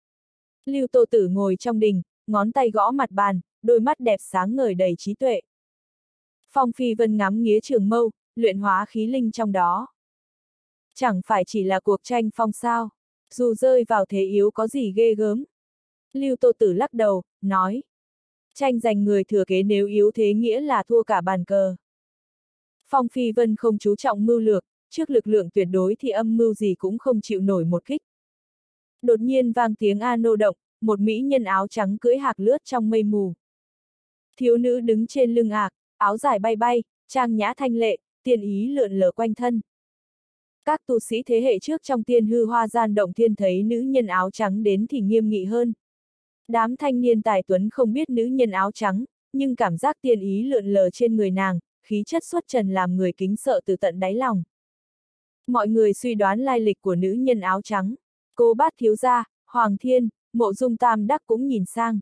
Lưu Tô Tử ngồi trong đình, ngón tay gõ mặt bàn, đôi mắt đẹp sáng ngời đầy trí tuệ. Phong Phi Vân ngắm nghía trường mâu, luyện hóa khí linh trong đó. Chẳng phải chỉ là cuộc tranh phong sao, dù rơi vào thế yếu có gì ghê gớm. Lưu Tô Tử lắc đầu, nói. Tranh giành người thừa kế nếu yếu thế nghĩa là thua cả bàn cờ. Phong Phi Vân không chú trọng mưu lược, trước lực lượng tuyệt đối thì âm mưu gì cũng không chịu nổi một kích. Đột nhiên vang tiếng a nô động, một mỹ nhân áo trắng cưỡi hạc lướt trong mây mù. Thiếu nữ đứng trên lưng hạc, áo dài bay bay, trang nhã thanh lệ, tiên ý lượn lờ quanh thân. Các tu sĩ thế hệ trước trong tiên hư hoa gian động thiên thấy nữ nhân áo trắng đến thì nghiêm nghị hơn. Đám thanh niên tài tuấn không biết nữ nhân áo trắng, nhưng cảm giác tiên ý lượn lờ trên người nàng, khí chất xuất trần làm người kính sợ từ tận đáy lòng. Mọi người suy đoán lai lịch của nữ nhân áo trắng. Cố Bát thiếu gia, Hoàng Thiên, Mộ Dung Tam Đắc cũng nhìn sang.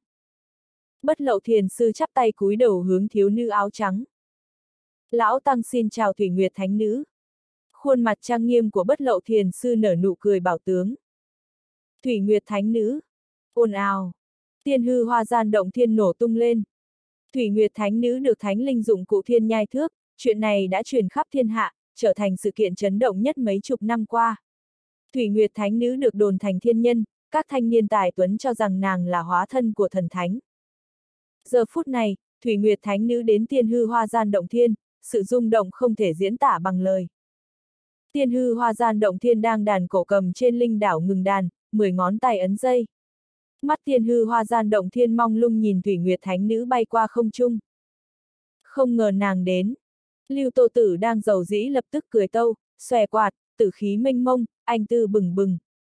Bất Lậu thiền sư chắp tay cúi đầu hướng thiếu nữ áo trắng. Lão tăng xin chào Thủy Nguyệt thánh nữ. Khuôn mặt trang nghiêm của Bất Lậu Thiền sư nở nụ cười bảo tướng. Thủy Nguyệt Thánh Nữ. Ồn ào. Tiên hư hoa gian động thiên nổ tung lên. Thủy Nguyệt Thánh Nữ được Thánh Linh dụng cụ thiên nhai thước, chuyện này đã truyền khắp thiên hạ, trở thành sự kiện chấn động nhất mấy chục năm qua. Thủy Nguyệt Thánh Nữ được đồn thành thiên nhân, các thanh niên tài tuấn cho rằng nàng là hóa thân của thần thánh. Giờ phút này, Thủy Nguyệt Thánh Nữ đến tiên hư hoa gian động thiên, sự rung động không thể diễn tả bằng lời. Tiên hư hoa gian động thiên đang đàn cổ cầm trên linh đảo ngừng đàn, mười ngón tay ấn dây. Mắt tiên hư hoa gian động thiên mong lung nhìn Thủy Nguyệt Thánh Nữ bay qua không trung. Không ngờ nàng đến. Lưu Tô Tử đang giàu dĩ lập tức cười tâu, xòe quạt, tử khí mênh mông, anh tư bừng bừng.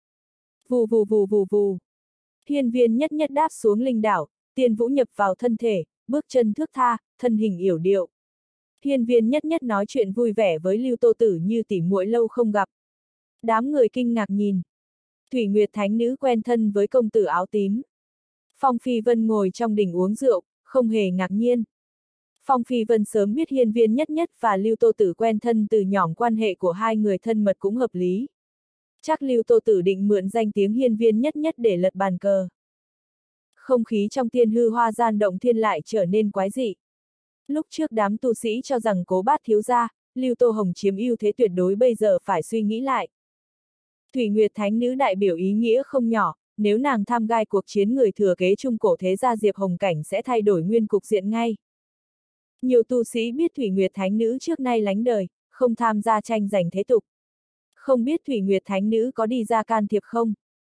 Vù vù vù vù vù. Hiên Viên nhất nhất đáp xuống linh đảo, tiên vũ nhập vào thân thể, bước chân thước tha, thân hình yểu điệu. Hiên Viên nhất nhất nói chuyện vui vẻ với Lưu Tô Tử như tỉ muội lâu không gặp. Đám người kinh ngạc nhìn. Thủy Nguyệt Thánh Nữ quen thân với công tử áo tím. Phong Phi Vân ngồi trong đình uống rượu, không hề ngạc nhiên. Phong Phi Vân sớm biết Hiên Viên nhất nhất và Lưu Tô Tử quen thân từ nhỏ, quan hệ của hai người thân mật cũng hợp lý. Chắc Lưu Tô Tử định mượn danh tiếng Hiên Viên nhất nhất để lật bàn cờ. Không khí trong tiên hư hoa gian động thiên lại trở nên quái dị. Lúc trước đám tu sĩ cho rằng Cố Bát thiếu gia, Lưu Tô Hồng chiếm ưu thế tuyệt đối, bây giờ phải suy nghĩ lại. Thủy Nguyệt Thánh Nữ đại biểu ý nghĩa không nhỏ, nếu nàng tham gai cuộc chiến người thừa kế trung cổ thế gia Diệp Hồng Cảnh sẽ thay đổi nguyên cục diện ngay. Nhiều tu sĩ biết Thủy Nguyệt Thánh Nữ trước nay lánh đời, không tham gia tranh giành thế tục. Không biết Thủy Nguyệt Thánh Nữ có đi ra can thiệp không?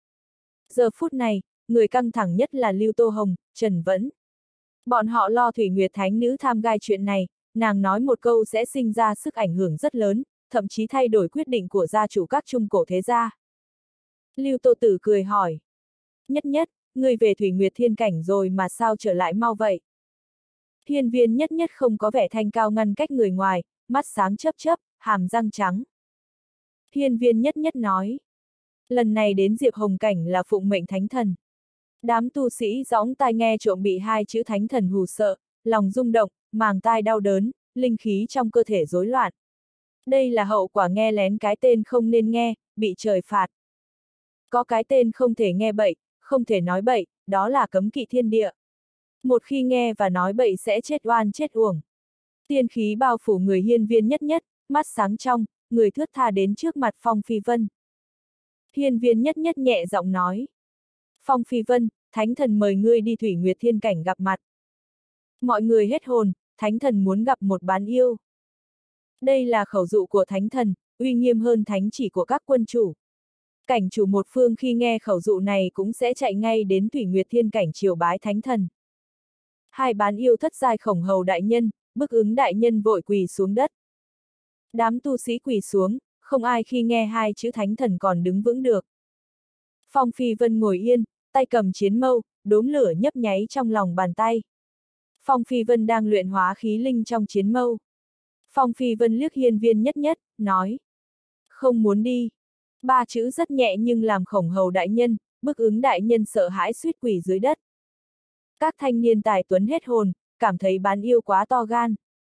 Giờ phút này, người căng thẳng nhất là Lưu Tô Hồng, Trần Vẫn. Bọn họ lo Thủy Nguyệt Thánh Nữ tham gai chuyện này, nàng nói một câu sẽ sinh ra sức ảnh hưởng rất lớn, thậm chí thay đổi quyết định của gia chủ các trung cổ thế gia. Lưu Tô Tử cười hỏi. Nhất nhất, người về Thủy Nguyệt Thiên Cảnh rồi mà sao trở lại mau vậy? Hiên Viên nhất nhất không có vẻ thanh cao ngăn cách người ngoài, mắt sáng chớp chớp, hàm răng trắng. Hiên Viên nhất nhất nói. Lần này đến Diệp Hồng Cảnh là phụng mệnh thánh thần. Đám tu sĩ dõng tai nghe trộm bị hai chữ thánh thần hù sợ, lòng rung động, màng tai đau đớn, linh khí trong cơ thể rối loạn. Đây là hậu quả nghe lén cái tên không nên nghe, bị trời phạt. Có cái tên không thể nghe bậy, không thể nói bậy, đó là cấm kỵ thiên địa. Một khi nghe và nói bậy sẽ chết oan chết uổng. Tiên khí bao phủ người Hiên Viên nhất nhất, mắt sáng trong, người thướt tha đến trước mặt Phong Phi Vân. Hiên Viên nhất nhất nhẹ giọng nói. Phong Phi Vân, thánh thần mời ngươi đi Thủy Nguyệt Thiên Cảnh gặp mặt. Mọi người hết hồn, thánh thần muốn gặp một bán yêu. Đây là khẩu dụ của thánh thần, uy nghiêm hơn thánh chỉ của các quân chủ. Cảnh chủ một phương khi nghe khẩu dụ này cũng sẽ chạy ngay đến Thủy Nguyệt Thiên Cảnh triều bái thánh thần. Hai bán yêu thất giai Khổng Hầu đại nhân, Bức Ứng đại nhân vội quỳ xuống đất. Đám tu sĩ quỳ xuống, không ai khi nghe hai chữ thánh thần còn đứng vững được. Phong Phi Vân ngồi yên, tay cầm chiến mâu, đốm lửa nhấp nháy trong lòng bàn tay. Phong Phi Vân đang luyện hóa khí linh trong chiến mâu. Phong Phi Vân liếc Hiên Viên nhất nhất, nói. Không muốn đi. Ba chữ rất nhẹ nhưng làm Khổng Hầu đại nhân, Bức Ứng đại nhân sợ hãi suýt quỳ dưới đất. Các thanh niên tài tuấn hết hồn, cảm thấy bán yêu quá to gan.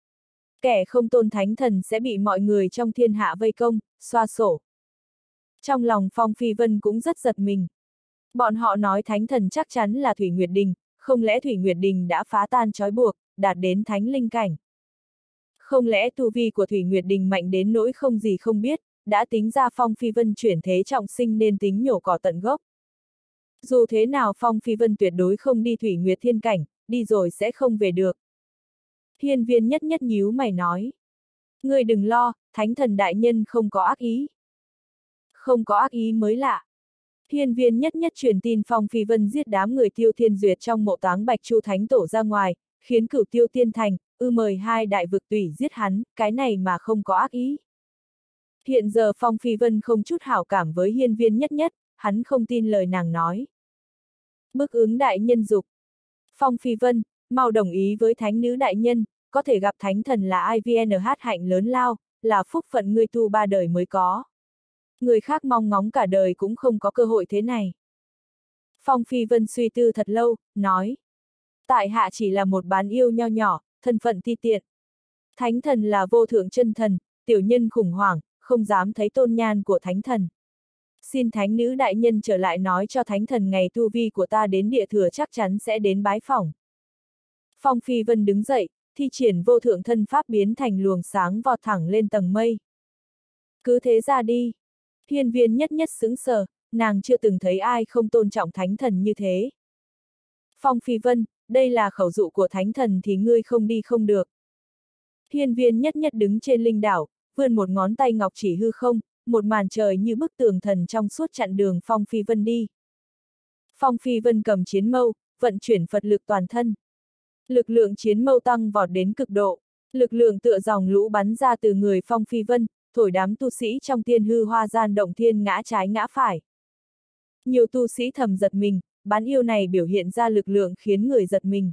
Kẻ không tôn thánh thần sẽ bị mọi người trong thiên hạ vây công, xoa sổ. Trong lòng Phong Phi Vân cũng rất giật mình. Bọn họ nói thánh thần chắc chắn là Thủy Nguyệt Đình, không lẽ Thủy Nguyệt Đình đã phá tan trói buộc, đạt đến thánh linh cảnh? Không lẽ tu vi của Thủy Nguyệt Đình mạnh đến nỗi không gì không biết, đã tính ra Phong Phi Vân chuyển thế trọng sinh nên tính nhổ cỏ tận gốc? Dù thế nào Phong Phi Vân tuyệt đối không đi Thủy Nguyệt Thiên Cảnh, đi rồi sẽ không về được. Hiên Viên nhất nhất nhíu mày nói. Ngươi đừng lo, thánh thần đại nhân không có ác ý. Không có ác ý mới lạ. Hiên Viên nhất nhất truyền tin Phong Phi Vân giết đám người Tiêu Thiên Duyệt trong mộ táng Bạch Chu Thánh Tổ ra ngoài, khiến Cửu Tiêu Tiên Thành, ư mời hai đại vực tùy giết hắn, cái này mà không có ác ý. Hiện giờ Phong Phi Vân không chút hảo cảm với Hiên Viên nhất nhất, hắn không tin lời nàng nói. Bức Ứng đại nhân dục. Phong Phi Vân, mau đồng ý với thánh nữ đại nhân, có thể gặp thánh thần là i vê en hát hạnh lớn lao, là phúc phận ngươi tu ba đời mới có. Người khác mong ngóng cả đời cũng không có cơ hội thế này. Phong Phi Vân suy tư thật lâu, nói. Tại hạ chỉ là một bán yêu nho nhỏ, thân phận ti tiện. Thánh thần là vô thượng chân thần, tiểu nhân khủng hoảng, không dám thấy tôn nhan của thánh thần. Xin thánh nữ đại nhân trở lại nói cho thánh thần ngày tu vi của ta đến địa thừa chắc chắn sẽ đến bái phỏng. Phong Phi Vân đứng dậy, thi triển vô thượng thân pháp biến thành luồng sáng vọt thẳng lên tầng mây. Cứ thế ra đi. Hiên Viên Nhất Nhất sững sờ, nàng chưa từng thấy ai không tôn trọng thánh thần như thế. Phong Phi Vân, đây là khẩu dụ của thánh thần thì ngươi không đi không được. Hiên Viên Nhất Nhất đứng trên linh đảo, vươn một ngón tay ngọc chỉ hư không, một màn trời như bức tường thần trong suốt chặn đường Phong Phi Vân đi. Phong Phi Vân cầm chiến mâu, vận chuyển Phật lực toàn thân. Lực lượng chiến mâu tăng vọt đến cực độ, lực lượng tựa dòng lũ bắn ra từ người Phong Phi Vân, thổi đám tu sĩ trong tiên hư hoa gian động thiên ngã trái ngã phải. Nhiều tu sĩ thầm giật mình, bán yêu này biểu hiện ra lực lượng khiến người giật mình.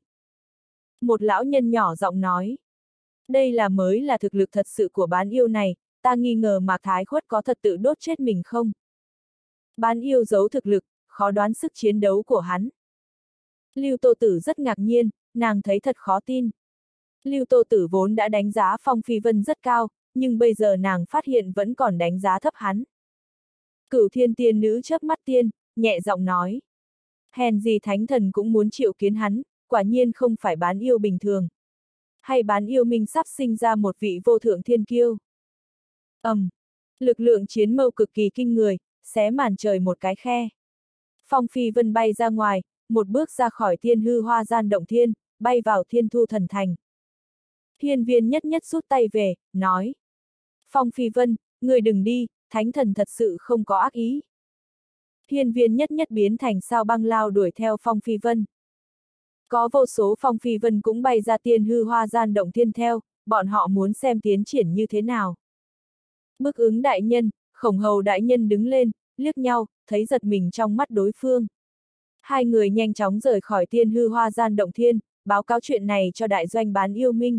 Một lão nhân nhỏ giọng nói, đây là mới là thực lực thật sự của bán yêu này, ta nghi ngờ Mạc Thái Khuất có thật tự đốt chết mình không? Bán yêu giấu thực lực, khó đoán sức chiến đấu của hắn. Lưu Tô Tử rất ngạc nhiên, nàng thấy thật khó tin. Lưu Tô Tử vốn đã đánh giá Phong Phi Vân rất cao, nhưng bây giờ nàng phát hiện vẫn còn đánh giá thấp hắn. Cửu Thiên Tiên Nữ chớp mắt tiên, nhẹ giọng nói. Hèn gì thánh thần cũng muốn triệu kiến hắn, quả nhiên không phải bán yêu bình thường. Hay bán yêu minh sắp sinh ra một vị vô thượng thiên kiêu. ầm, um, lực lượng chiến mâu cực kỳ kinh người, xé màn trời một cái khe. Phong Phi Vân bay ra ngoài, một bước ra khỏi thiên hư hoa gian động thiên, bay vào thiên thu thần thành. Hiên Viên Nhất Nhất rút tay về, nói. Phong Phi Vân, người đừng đi, thánh thần thật sự không có ác ý. Hiên Viên Nhất Nhất biến thành sao băng lao đuổi theo Phong Phi Vân. Có vô số Phong Phi Vân cũng bay ra tiên hư hoa gian động thiên theo, bọn họ muốn xem tiến triển như thế nào. Bức ứng đại nhân, Khổng Hầu đại nhân đứng lên, liếc nhau, thấy giật mình trong mắt đối phương. Hai người nhanh chóng rời khỏi tiên hư hoa gian động thiên, báo cáo chuyện này cho đại doanh bán yêu minh.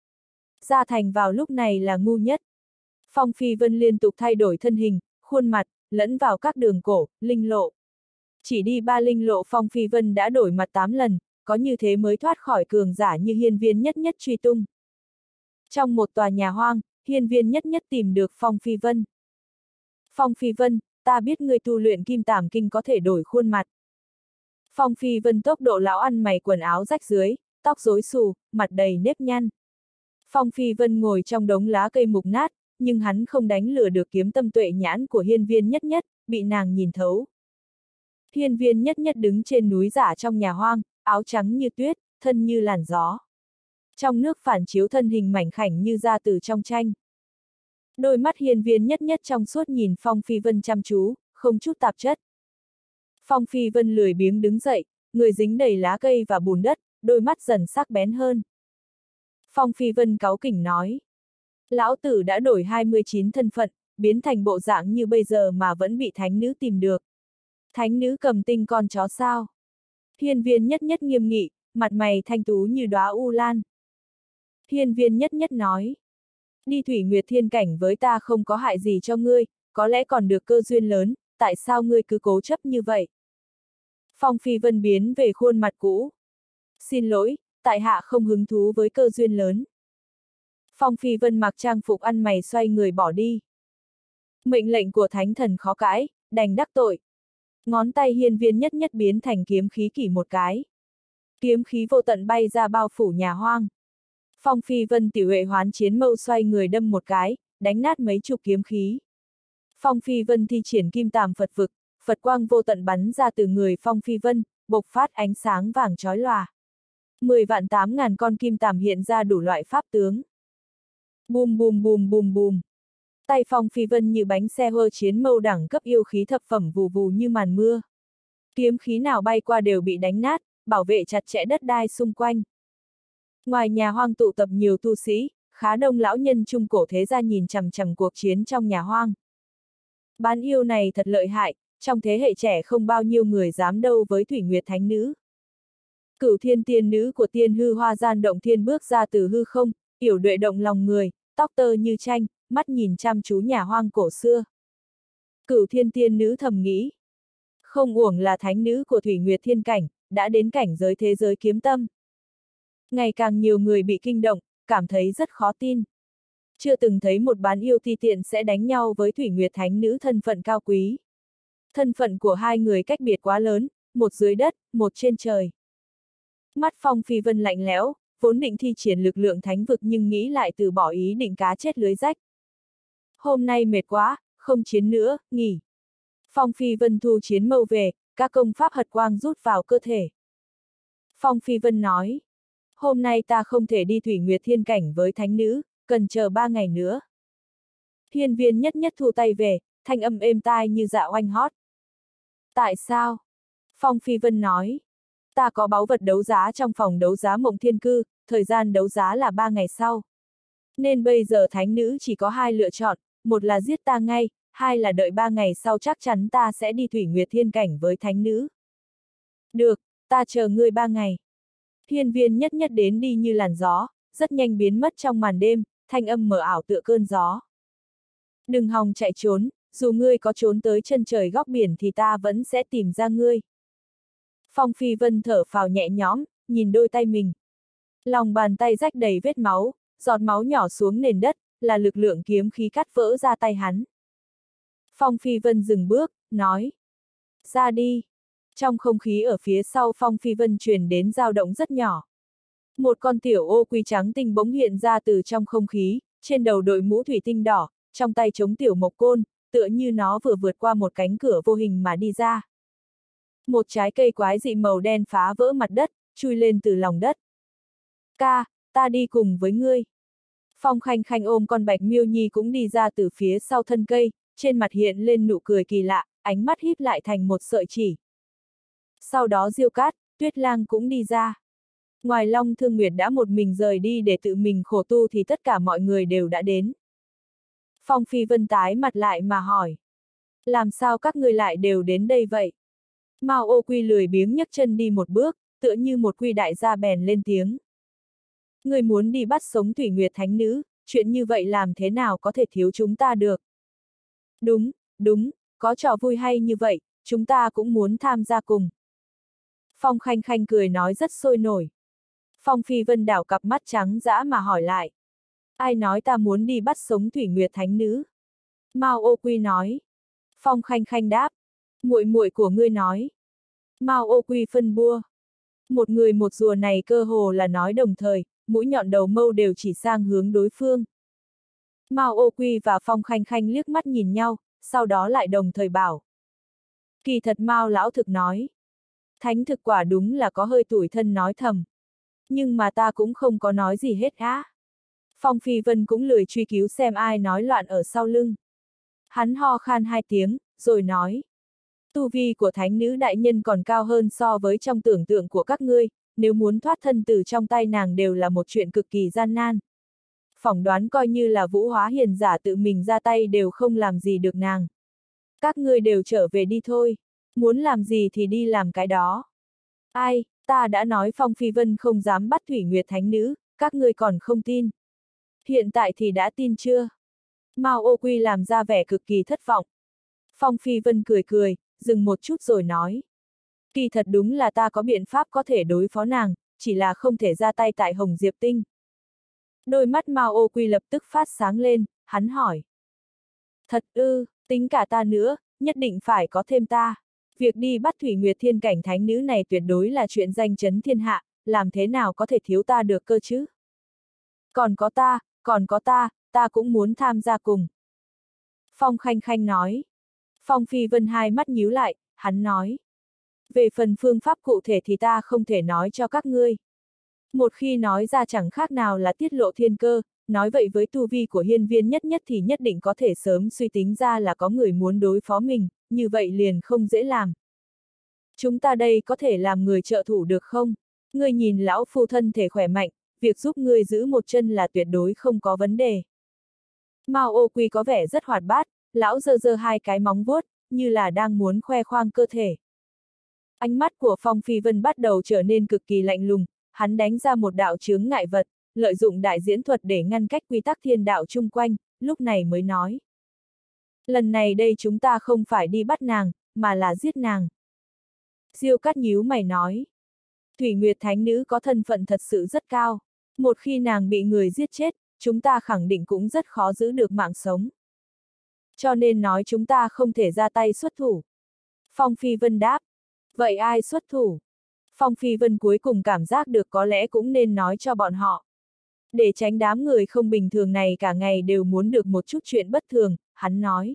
Gia Thành vào lúc này là ngu nhất. Phong Phi Vân liên tục thay đổi thân hình, khuôn mặt, lẫn vào các đường cổ, linh lộ. Chỉ đi ba linh lộ Phong Phi Vân đã đổi mặt tám lần, có như thế mới thoát khỏi cường giả như Hiên Viên Nhất Nhất truy tung. Trong một tòa nhà hoang, Hiên Viên Nhất Nhất tìm được Phong Phi Vân. Phong Phi Vân, ta biết người tu luyện kim tảm kinh có thể đổi khuôn mặt. Phong Phi Vân tốc độ lão ăn mày quần áo rách dưới, tóc rối xù, mặt đầy nếp nhăn. Phong Phi Vân ngồi trong đống lá cây mục nát, nhưng hắn không đánh lừa được kiếm tâm tuệ nhãn của Hiên Viên Nhất Nhất, bị nàng nhìn thấu. Hiên Viên Nhất Nhất đứng trên núi giả trong nhà hoang, áo trắng như tuyết, thân như làn gió. Trong nước phản chiếu thân hình mảnh khảnh như ra từ trong tranh. Đôi mắt Hiên Viên Nhất Nhất trong suốt nhìn Phong Phi Vân chăm chú, không chút tạp chất. Phong Phi Vân lười biếng đứng dậy, người dính đầy lá cây và bùn đất, đôi mắt dần sắc bén hơn. Phong Phi Vân cáu kỉnh nói. Lão tử đã đổi hai mươi chín thân phận, biến thành bộ dạng như bây giờ mà vẫn bị thánh nữ tìm được. Thánh nữ cầm tinh con chó sao? Hiên Viên Nhất Nhất nghiêm nghị, mặt mày thanh tú như đóa u lan. Hiên Viên Nhất Nhất nói. Đi Thủy Nguyệt Thiên cảnh với ta không có hại gì cho ngươi, có lẽ còn được cơ duyên lớn, tại sao ngươi cứ cố chấp như vậy? Phong Phi Vân biến về khuôn mặt cũ. Xin lỗi, tại hạ không hứng thú với cơ duyên lớn. Phong Phi Vân mặc trang phục ăn mày xoay người bỏ đi. Mệnh lệnh của thánh thần khó cãi, đành đắc tội. Ngón tay Hiên Viên Nhất Nhất biến thành kiếm khí kỷ một cái. Kiếm khí vô tận bay ra bao phủ nhà hoang. Phong Phi Vân tiểu huệ hoán chiến mâu xoay người đâm một cái, đánh nát mấy chục kiếm khí. Phong Phi Vân thi triển kim tàm Phật vực, Phật quang vô tận bắn ra từ người Phong Phi Vân, bộc phát ánh sáng vàng chói lòa. Mười vạn tám ngàn con kim tàm hiện ra đủ loại pháp tướng. Bùm bùm bùm bùm bùm. Tay Phong Phi Vân như bánh xe hơ chiến mâu đẳng cấp yêu khí thập phẩm vù vù như màn mưa. Kiếm khí nào bay qua đều bị đánh nát, bảo vệ chặt chẽ đất đai xung quanh. Ngoài nhà hoang tụ tập nhiều tu sĩ, khá đông lão nhân trung cổ thế gia nhìn chằm chằm cuộc chiến trong nhà hoang. Bán yêu này thật lợi hại, trong thế hệ trẻ không bao nhiêu người dám đâu với Thủy Nguyệt Thánh Nữ. Cửu Thiên Tiên Nữ của tiên hư hoa gian động thiên bước ra từ hư không, yểu đoệ động lòng người, tóc tơ như tranh, mắt nhìn chăm chú nhà hoang cổ xưa. Cửu Thiên Tiên Nữ thầm nghĩ. Không uổng là thánh nữ của Thủy Nguyệt Thiên cảnh, đã đến cảnh giới thế giới kiếm tâm. Ngày càng nhiều người bị kinh động, cảm thấy rất khó tin. Chưa từng thấy một bán yêu ti tiện sẽ đánh nhau với Thủy Nguyệt Thánh Nữ thân phận cao quý. Thân phận của hai người cách biệt quá lớn, một dưới đất, một trên trời. Mắt Phong Phi Vân lạnh lẽo, vốn định thi triển lực lượng thánh vực nhưng nghĩ lại từ bỏ ý định cá chết lưới rách. Hôm nay mệt quá, không chiến nữa, nghỉ. Phong Phi Vân thu chiến mâu về, các công pháp hật quang rút vào cơ thể. Phong Phi Vân nói, hôm nay ta không thể đi Thủy Nguyệt Thiên Cảnh với thánh nữ, cần chờ ba ngày nữa. Hiên Viên Nhất Nhất thu tay về, thanh âm êm tai như dạ oanh hót. Tại sao? Phong Phi Vân nói, ta có báu vật đấu giá trong phòng đấu giá Mộng Thiên Cư, thời gian đấu giá là ba ngày sau. Nên bây giờ thánh nữ chỉ có hai lựa chọn, một là giết ta ngay, hai là đợi ba ngày sau chắc chắn ta sẽ đi Thủy Nguyệt Thiên Cảnh với thánh nữ. Được, ta chờ ngươi ba ngày. Hiên Viên Nhất Nhất đến đi như làn gió, rất nhanh biến mất trong màn đêm, thanh âm mờ ảo tựa cơn gió. Đừng hòng chạy trốn, dù ngươi có trốn tới chân trời góc biển thì ta vẫn sẽ tìm ra ngươi. Phong Phi Vân thở phào nhẹ nhõm, nhìn đôi tay mình. Lòng bàn tay rách đầy vết máu, giọt máu nhỏ xuống nền đất, là lực lượng kiếm khí cắt vỡ ra tay hắn. Phong Phi Vân dừng bước, nói. Ra đi. Trong không khí ở phía sau Phong Phi Vân truyền đến dao động rất nhỏ. Một con tiểu ô quy trắng tinh bỗng hiện ra từ trong không khí, trên đầu đội mũ thủy tinh đỏ, trong tay chống tiểu mộc côn, tựa như nó vừa vượt qua một cánh cửa vô hình mà đi ra. Một trái cây quái dị màu đen phá vỡ mặt đất, chui lên từ lòng đất. Ca, ta đi cùng với ngươi. Phong Khanh Khanh ôm con bạch miêu nhi cũng đi ra từ phía sau thân cây, trên mặt hiện lên nụ cười kỳ lạ, ánh mắt híp lại thành một sợi chỉ. Sau đó Diêu Cát, Tuyết Lang cũng đi ra. Ngoài Long Thương Nguyệt đã một mình rời đi để tự mình khổ tu thì tất cả mọi người đều đã đến. Phong Phi Vân tái mặt lại mà hỏi. Làm sao các người lại đều đến đây vậy? Mao Ô Quy lười biếng nhấc chân đi một bước, tựa như một quy đại gia bèn lên tiếng. Người muốn đi bắt sống Thủy Nguyệt Thánh Nữ, chuyện như vậy làm thế nào có thể thiếu chúng ta được? Đúng, đúng, có trò vui hay như vậy, chúng ta cũng muốn tham gia cùng. Phong Khanh Khanh cười nói rất sôi nổi. Phong Phi Vân đảo cặp mắt trắng dã mà hỏi lại. Ai nói ta muốn đi bắt sống Thủy Nguyệt Thánh Nữ? Mao Ô Quy nói. Phong Khanh Khanh đáp. Muội muội của ngươi nói. Mao Ô Quy phân bua. Một người một rùa này cơ hồ là nói đồng thời, mũi nhọn đầu mâu đều chỉ sang hướng đối phương. Mao Ô Quy và Phong Khanh Khanh liếc mắt nhìn nhau, sau đó lại đồng thời bảo. Kỳ thật Mao lão thực nói. Thánh thực quả đúng là có hơi tủi thân nói thầm. Nhưng mà ta cũng không có nói gì hết á. Phong Phi Vân cũng lười truy cứu xem ai nói loạn ở sau lưng. Hắn ho khan hai tiếng, rồi nói. Tu vi của thánh nữ đại nhân còn cao hơn so với trong tưởng tượng của các ngươi, nếu muốn thoát thân từ trong tay nàng đều là một chuyện cực kỳ gian nan. Phỏng đoán coi như là Vũ Hóa Hiền giả tự mình ra tay đều không làm gì được nàng. Các ngươi đều trở về đi thôi, muốn làm gì thì đi làm cái đó. Ai, ta đã nói Phong Phi Vân không dám bắt Thủy Nguyệt Thánh Nữ, các ngươi còn không tin. Hiện tại thì đã tin chưa? Mao Ô Quy làm ra vẻ cực kỳ thất vọng. Phong Phi Vân cười cười, dừng một chút rồi nói. Kỳ thật đúng là ta có biện pháp có thể đối phó nàng, chỉ là không thể ra tay tại Hồng Diệp Tinh. Đôi mắt Mao Ô Quy lập tức phát sáng lên, hắn hỏi. Thật ư, tính cả ta nữa, nhất định phải có thêm ta. Việc đi bắt Thủy Nguyệt Thiên Cảnh Thánh Nữ này tuyệt đối là chuyện danh chấn thiên hạ, làm thế nào có thể thiếu ta được cơ chứ? Còn có ta, còn có ta, ta cũng muốn tham gia cùng. Phong Khanh Khanh nói. Phong Phi Vân hai mắt nhíu lại, hắn nói. Về phần phương pháp cụ thể thì ta không thể nói cho các ngươi. Một khi nói ra chẳng khác nào là tiết lộ thiên cơ, nói vậy với tu vi của Hiên Viên Nhất Nhất thì nhất định có thể sớm suy tính ra là có người muốn đối phó mình, như vậy liền không dễ làm. Chúng ta đây có thể làm người trợ thủ được không? Ngươi nhìn lão phu thân thể khỏe mạnh, việc giúp ngươi giữ một chân là tuyệt đối không có vấn đề. Mao Ô Quy có vẻ rất hoạt bát, lão giơ giơ hai cái móng vuốt, như là đang muốn khoe khoang cơ thể. Ánh mắt của Phong Phi Vân bắt đầu trở nên cực kỳ lạnh lùng, hắn đánh ra một đạo chướng ngại vật, lợi dụng đại diễn thuật để ngăn cách quy tắc thiên đạo chung quanh, lúc này mới nói. Lần này đây chúng ta không phải đi bắt nàng, mà là giết nàng. Diêu Cát nhíu mày nói. Thủy Nguyệt Thánh Nữ có thân phận thật sự rất cao. Một khi nàng bị người giết chết, chúng ta khẳng định cũng rất khó giữ được mạng sống. Cho nên nói chúng ta không thể ra tay xuất thủ. Phong Phi Vân đáp. Vậy ai xuất thủ? Phong Phi Vân cuối cùng cảm giác được có lẽ cũng nên nói cho bọn họ. Để tránh đám người không bình thường này cả ngày đều muốn được một chút chuyện bất thường, hắn nói.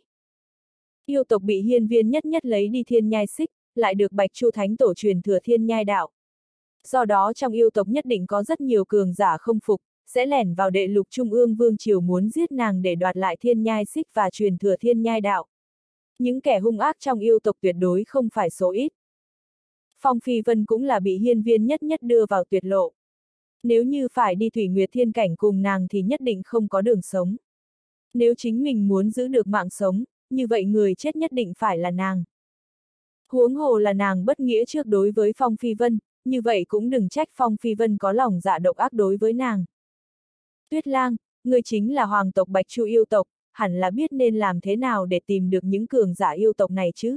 Yêu tộc bị hiên viên nhất nhất lấy đi thiên nhai xích, lại được Bạch Chu Thánh Tổ truyền thừa thiên nhai đạo. Do đó trong yêu tộc nhất định có rất nhiều cường giả không phục, sẽ lẻn vào đệ lục trung ương vương triều muốn giết nàng để đoạt lại thiên nhai xích và truyền thừa thiên nhai đạo. Những kẻ hung ác trong yêu tộc tuyệt đối không phải số ít. Phong Phi Vân cũng là bị hiên viên nhất nhất đưa vào tuyệt lộ. Nếu như phải đi Thủy Nguyệt Thiên Cảnh cùng nàng thì nhất định không có đường sống. Nếu chính mình muốn giữ được mạng sống, như vậy người chết nhất định phải là nàng. Huống hồ là nàng bất nghĩa trước đối với Phong Phi Vân, như vậy cũng đừng trách Phong Phi Vân có lòng dạ độc ác đối với nàng. Tuyết Lang, ngươi chính là hoàng tộc Bạch Chu yêu tộc, hẳn là biết nên làm thế nào để tìm được những cường giả yêu tộc này chứ?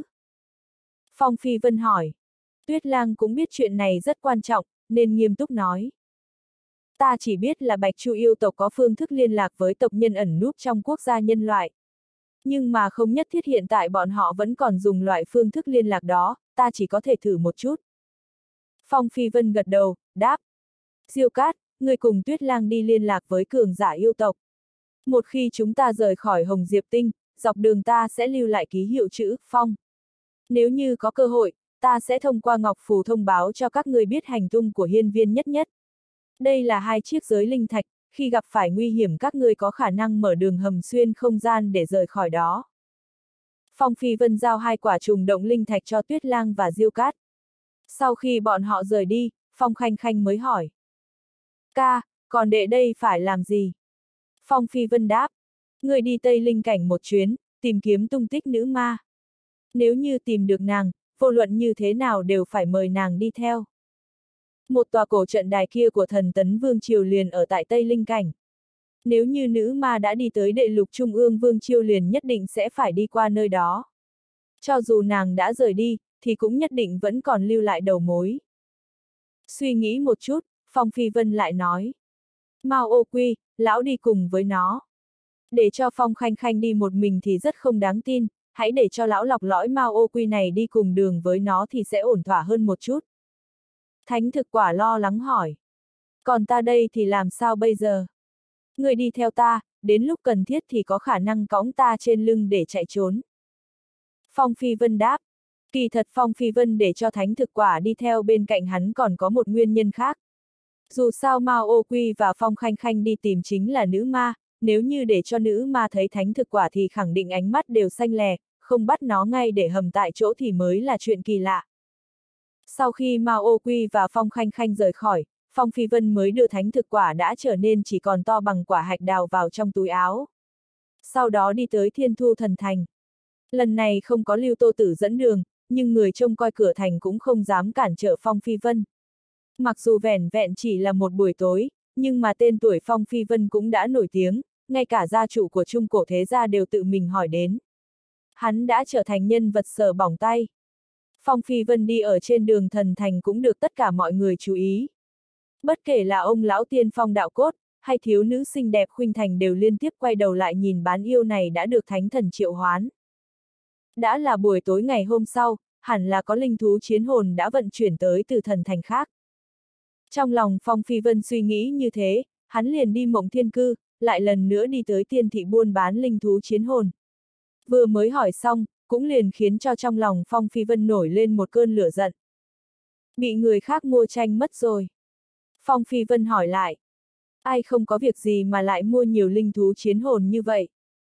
Phong Phi Vân hỏi. Tuyết Lang cũng biết chuyện này rất quan trọng, nên nghiêm túc nói. Ta chỉ biết là Bạch Chu yêu tộc có phương thức liên lạc với tộc nhân ẩn núp trong quốc gia nhân loại. Nhưng mà không nhất thiết hiện tại bọn họ vẫn còn dùng loại phương thức liên lạc đó, ta chỉ có thể thử một chút. Phong Phi Vân gật đầu, đáp. Diêu Cát, người cùng Tuyết Lang đi liên lạc với cường giả yêu tộc. Một khi chúng ta rời khỏi Hồng Diệp Tinh, dọc đường ta sẽ lưu lại ký hiệu chữ Phong. Nếu như có cơ hội, ta sẽ thông qua Ngọc Phù thông báo cho các người biết hành tung của hiên viên nhất nhất. Đây là hai chiếc giới linh thạch, khi gặp phải nguy hiểm các người có khả năng mở đường hầm xuyên không gian để rời khỏi đó. Phong Phi Vân giao hai quả trùng động linh thạch cho Tuyết Lang và Diêu Cát. Sau khi bọn họ rời đi, Phong Khanh Khanh mới hỏi. Ca, còn đệ đây phải làm gì? Phong Phi Vân đáp. Người đi Tây Linh Cảnh một chuyến, tìm kiếm tung tích nữ ma. Nếu như tìm được nàng, vô luận như thế nào đều phải mời nàng đi theo. Một tòa cổ trận đài kia của thần Tấn Vương Triều liền ở tại Tây Linh Cảnh. Nếu như nữ ma đã đi tới đệ lục trung ương Vương Triều liền nhất định sẽ phải đi qua nơi đó. Cho dù nàng đã rời đi, thì cũng nhất định vẫn còn lưu lại đầu mối. Suy nghĩ một chút, Phong Phi Vân lại nói. Mao Ô Quy, lão đi cùng với nó. Để cho Phong Khanh Khanh đi một mình thì rất không đáng tin, hãy để cho lão lọc lõi Mao Ô Quy này đi cùng đường với nó thì sẽ ổn thỏa hơn một chút. Thánh Thực Quả lo lắng hỏi. Còn ta đây thì làm sao bây giờ? Người đi theo ta, đến lúc cần thiết thì có khả năng cõng ta trên lưng để chạy trốn. Phong Phi Vân đáp. Kỳ thật Phong Phi Vân để cho Thánh Thực Quả đi theo bên cạnh hắn còn có một nguyên nhân khác. Dù sao Mao Ô Quy và Phong Khanh Khanh đi tìm chính là nữ ma, nếu như để cho nữ ma thấy Thánh Thực Quả thì khẳng định ánh mắt đều xanh lè, không bắt nó ngay để hầm tại chỗ thì mới là chuyện kỳ lạ. Sau khi Mao Ô Quy và Phong Khanh Khanh rời khỏi, Phong Phi Vân mới đưa Thánh Thực Quả đã trở nên chỉ còn to bằng quả hạch đào vào trong túi áo. Sau đó đi tới Thiên Thu Thần Thành. Lần này không có Lưu Tô Tử dẫn đường, nhưng người trông coi cửa thành cũng không dám cản trở Phong Phi Vân. Mặc dù vẻn vẹn chỉ là một buổi tối, nhưng mà tên tuổi Phong Phi Vân cũng đã nổi tiếng, ngay cả gia chủ của Trung Cổ Thế Gia đều tự mình hỏi đến. Hắn đã trở thành nhân vật sờ bỏng tay. Phong Phi Vân đi ở trên đường thần thành cũng được tất cả mọi người chú ý. Bất kể là ông lão tiên phong đạo cốt, hay thiếu nữ xinh đẹp khuynh thành đều liên tiếp quay đầu lại nhìn bán yêu này đã được thánh thần triệu hoán. Đã là buổi tối ngày hôm sau, hẳn là có linh thú chiến hồn đã vận chuyển tới từ thần thành khác. Trong lòng Phong Phi Vân suy nghĩ như thế, hắn liền đi Mộng Thiên Cư, lại lần nữa đi tới tiên thị buôn bán linh thú chiến hồn. Vừa mới hỏi xong, cũng liền khiến cho trong lòng Phong Phi Vân nổi lên một cơn lửa giận. Bị người khác mua tranh mất rồi. Phong Phi Vân hỏi lại. Ai không có việc gì mà lại mua nhiều linh thú chiến hồn như vậy?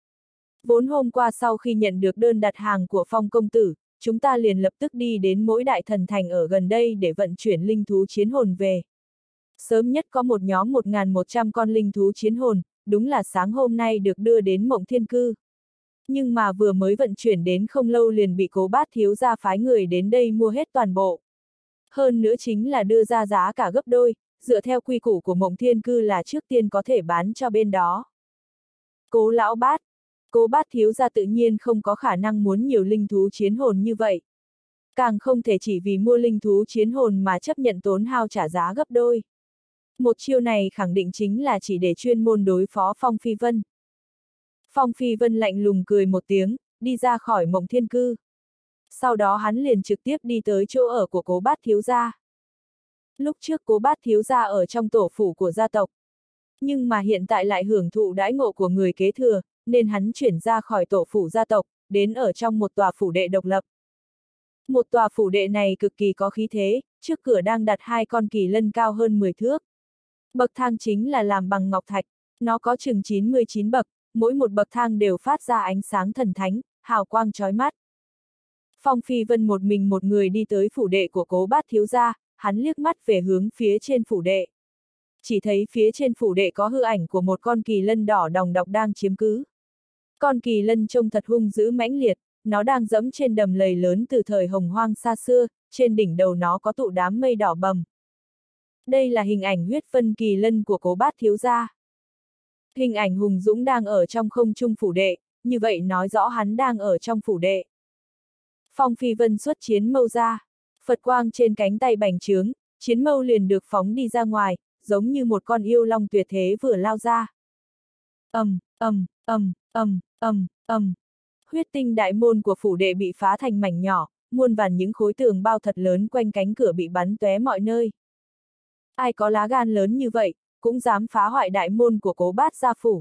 Vốn hôm qua sau khi nhận được đơn đặt hàng của Phong công tử, chúng ta liền lập tức đi đến mỗi đại thần thành ở gần đây để vận chuyển linh thú chiến hồn về. Sớm nhất có một nhóm một nghìn một trăm con linh thú chiến hồn, đúng là sáng hôm nay được đưa đến Mộng Thiên Cư. Nhưng mà vừa mới vận chuyển đến không lâu liền bị Cố Bát thiếu gia phái người đến đây mua hết toàn bộ. Hơn nữa chính là đưa ra giá cả gấp đôi, dựa theo quy củ của Mộng Thiên Cư là trước tiên có thể bán cho bên đó. Cố lão Bát, Cố Bát thiếu gia tự nhiên không có khả năng muốn nhiều linh thú chiến hồn như vậy. Càng không thể chỉ vì mua linh thú chiến hồn mà chấp nhận tốn hao trả giá gấp đôi. Một chiêu này khẳng định chính là chỉ để chuyên môn đối phó Phong Phi Vân. Phong Phi Vân lạnh lùng cười một tiếng, đi ra khỏi Mộng Thiên Cư. Sau đó hắn liền trực tiếp đi tới chỗ ở của Cố Bát thiếu gia. Lúc trước Cố Bát thiếu gia ở trong tổ phủ của gia tộc. Nhưng mà hiện tại lại hưởng thụ đãi ngộ của người kế thừa, nên hắn chuyển ra khỏi tổ phủ gia tộc, đến ở trong một tòa phủ đệ độc lập. Một tòa phủ đệ này cực kỳ có khí thế, trước cửa đang đặt hai con kỳ lân cao hơn mười thước. Bậc thang chính là làm bằng ngọc thạch, nó có chừng chín mươi chín bậc, mỗi một bậc thang đều phát ra ánh sáng thần thánh, hào quang chói mắt. Phong Phi Vân một mình một người đi tới phủ đệ của Cố Bát thiếu gia, hắn liếc mắt về hướng phía trên phủ đệ. Chỉ thấy phía trên phủ đệ có hư ảnh của một con kỳ lân đỏ đòng đọc đang chiếm cứ. Con kỳ lân trông thật hung dữ mãnh liệt, nó đang dẫm trên đầm lầy lớn từ thời hồng hoang xa xưa, trên đỉnh đầu nó có tụ đám mây đỏ bầm. Đây là hình ảnh huyết vân kỳ lân của Cố Bát thiếu gia. Hình ảnh hùng dũng đang ở trong không trung phủ đệ, như vậy nói rõ hắn đang ở trong phủ đệ. Phong Phi Vân xuất chiến mâu ra, Phật quang trên cánh tay bành trướng, chiến mâu liền được phóng đi ra ngoài, giống như một con yêu long tuyệt thế vừa lao ra. Ầm, ầm, ầm, ầm, ầm, ầm. Huyết tinh đại môn của phủ đệ bị phá thành mảnh nhỏ, muôn vàn những khối tường bao thật lớn quanh cánh cửa bị bắn tóe mọi nơi. Ai có lá gan lớn như vậy, cũng dám phá hoại đại môn của Cố Bát gia phủ.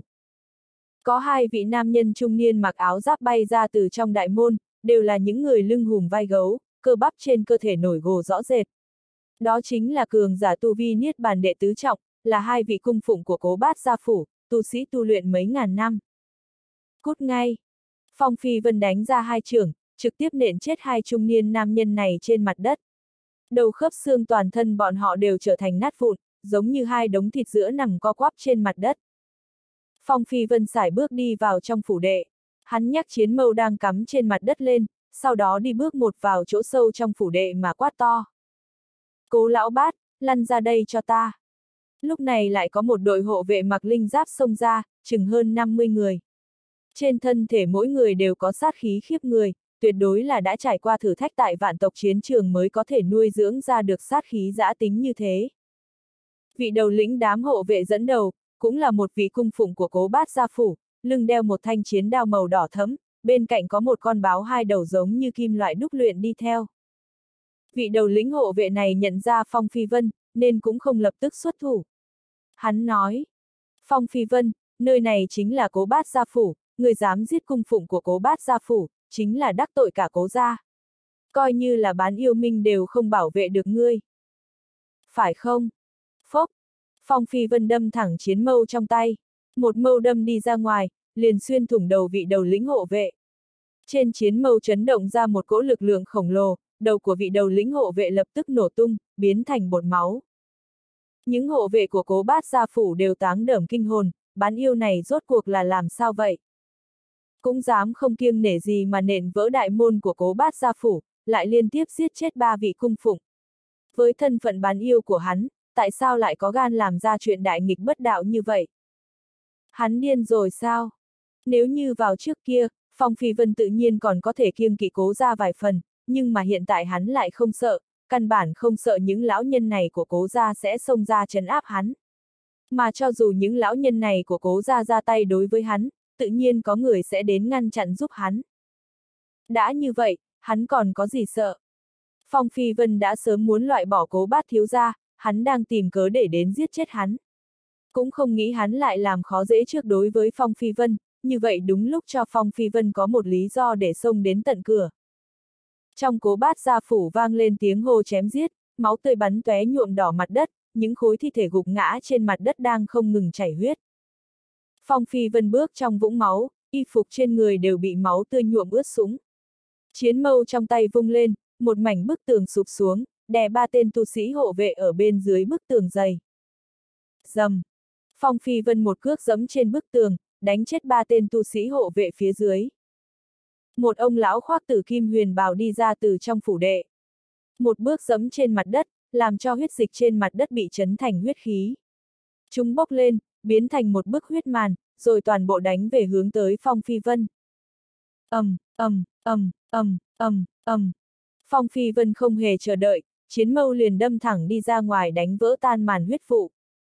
Có hai vị nam nhân trung niên mặc áo giáp bay ra từ trong đại môn, đều là những người lưng hùm vai gấu, cơ bắp trên cơ thể nổi gồ rõ rệt. Đó chính là cường giả tu vi Niết Bàn đệ tứ trọng, là hai vị cung phụng của Cố Bát gia phủ, tu sĩ tu luyện mấy ngàn năm. Cút ngay! Phong Phi Vân đánh ra hai chưởng, trực tiếp nện chết hai trung niên nam nhân này trên mặt đất. Đầu khớp xương toàn thân bọn họ đều trở thành nát vụn, giống như hai đống thịt sữa nằm co quắp trên mặt đất. Phong Phi Vân sải bước đi vào trong phủ đệ. Hắn nhắc chiến mâu đang cắm trên mặt đất lên, sau đó đi bước một vào chỗ sâu trong phủ đệ mà quát to. Cố lão Bát, lăn ra đây cho ta. Lúc này lại có một đội hộ vệ mặc linh giáp xông ra, chừng hơn năm mươi người. Trên thân thể mỗi người đều có sát khí khiếp người, tuyệt đối là đã trải qua thử thách tại vạn tộc chiến trường mới có thể nuôi dưỡng ra được sát khí dã tính như thế. Vị đầu lĩnh đám hộ vệ dẫn đầu, cũng là một vị cung phụng của Cố Bát gia phủ, lưng đeo một thanh chiến đao màu đỏ thẫm, bên cạnh có một con báo hai đầu giống như kim loại đúc luyện đi theo. Vị đầu lĩnh hộ vệ này nhận ra Phong Phi Vân, nên cũng không lập tức xuất thủ. Hắn nói, Phong Phi Vân, nơi này chính là Cố Bát gia phủ, người dám giết cung phụng của Cố Bát gia phủ, chính là đắc tội cả Cố gia. Coi như là bán yêu minh đều không bảo vệ được ngươi. Phải không? Phốc! Phong Phi Vân đâm thẳng chiến mâu trong tay. Một mâu đâm đi ra ngoài, liền xuyên thủng đầu vị đầu lĩnh hộ vệ. Trên chiến mâu chấn động ra một cỗ lực lượng khổng lồ, đầu của vị đầu lĩnh hộ vệ lập tức nổ tung, biến thành bột máu. Những hộ vệ của Cố Bát gia phủ đều táng đởm kinh hồn, bán yêu này rốt cuộc là làm sao vậy? Cũng dám không kiêng nể gì mà nện vỡ đại môn của Cố Bát gia phủ, lại liên tiếp giết chết ba vị cung phụng. Với thân phận bán yêu của hắn, tại sao lại có gan làm ra chuyện đại nghịch bất đạo như vậy? Hắn điên rồi sao? Nếu như vào trước kia, Phong Phi Vân tự nhiên còn có thể kiêng kỵ Cố gia vài phần, nhưng mà hiện tại hắn lại không sợ, căn bản không sợ những lão nhân này của Cố gia sẽ xông ra trấn áp hắn. Mà cho dù những lão nhân này của Cố gia ra tay đối với hắn, tự nhiên có người sẽ đến ngăn chặn giúp hắn. Đã như vậy, hắn còn có gì sợ? Phong Phi Vân đã sớm muốn loại bỏ Cố Bát thiếu gia, hắn đang tìm cớ để đến giết chết hắn. Cũng không nghĩ hắn lại làm khó dễ trước đối với Phong Phi Vân, như vậy đúng lúc cho Phong Phi Vân có một lý do để xông đến tận cửa. Trong Cố Bát gia phủ vang lên tiếng hô chém giết, máu tươi bắn tóe nhuộm đỏ mặt đất, những khối thi thể gục ngã trên mặt đất đang không ngừng chảy huyết. Phong Phi Vân bước trong vũng máu, y phục trên người đều bị máu tươi nhuộm ướt sũng. Chiến mâu trong tay vung lên, một mảnh bức tường sụp xuống, đè ba tên tu sĩ hộ vệ ở bên dưới bức tường dày. Rầm! Phong Phi Vân một cước giẫm trên bức tường, đánh chết ba tên tu sĩ hộ vệ phía dưới. Một ông lão khoác tử kim huyền bào đi ra từ trong phủ đệ. Một bước giẫm trên mặt đất, làm cho huyết dịch trên mặt đất bị chấn thành huyết khí. Chúng bốc lên, biến thành một bức huyết màn, rồi toàn bộ đánh về hướng tới Phong Phi Vân. Ầm, ầm, ầm, ầm, ầm, ầm. Phong Phi Vân không hề chờ đợi, chiến mâu liền đâm thẳng đi ra ngoài đánh vỡ tan màn huyết vụ.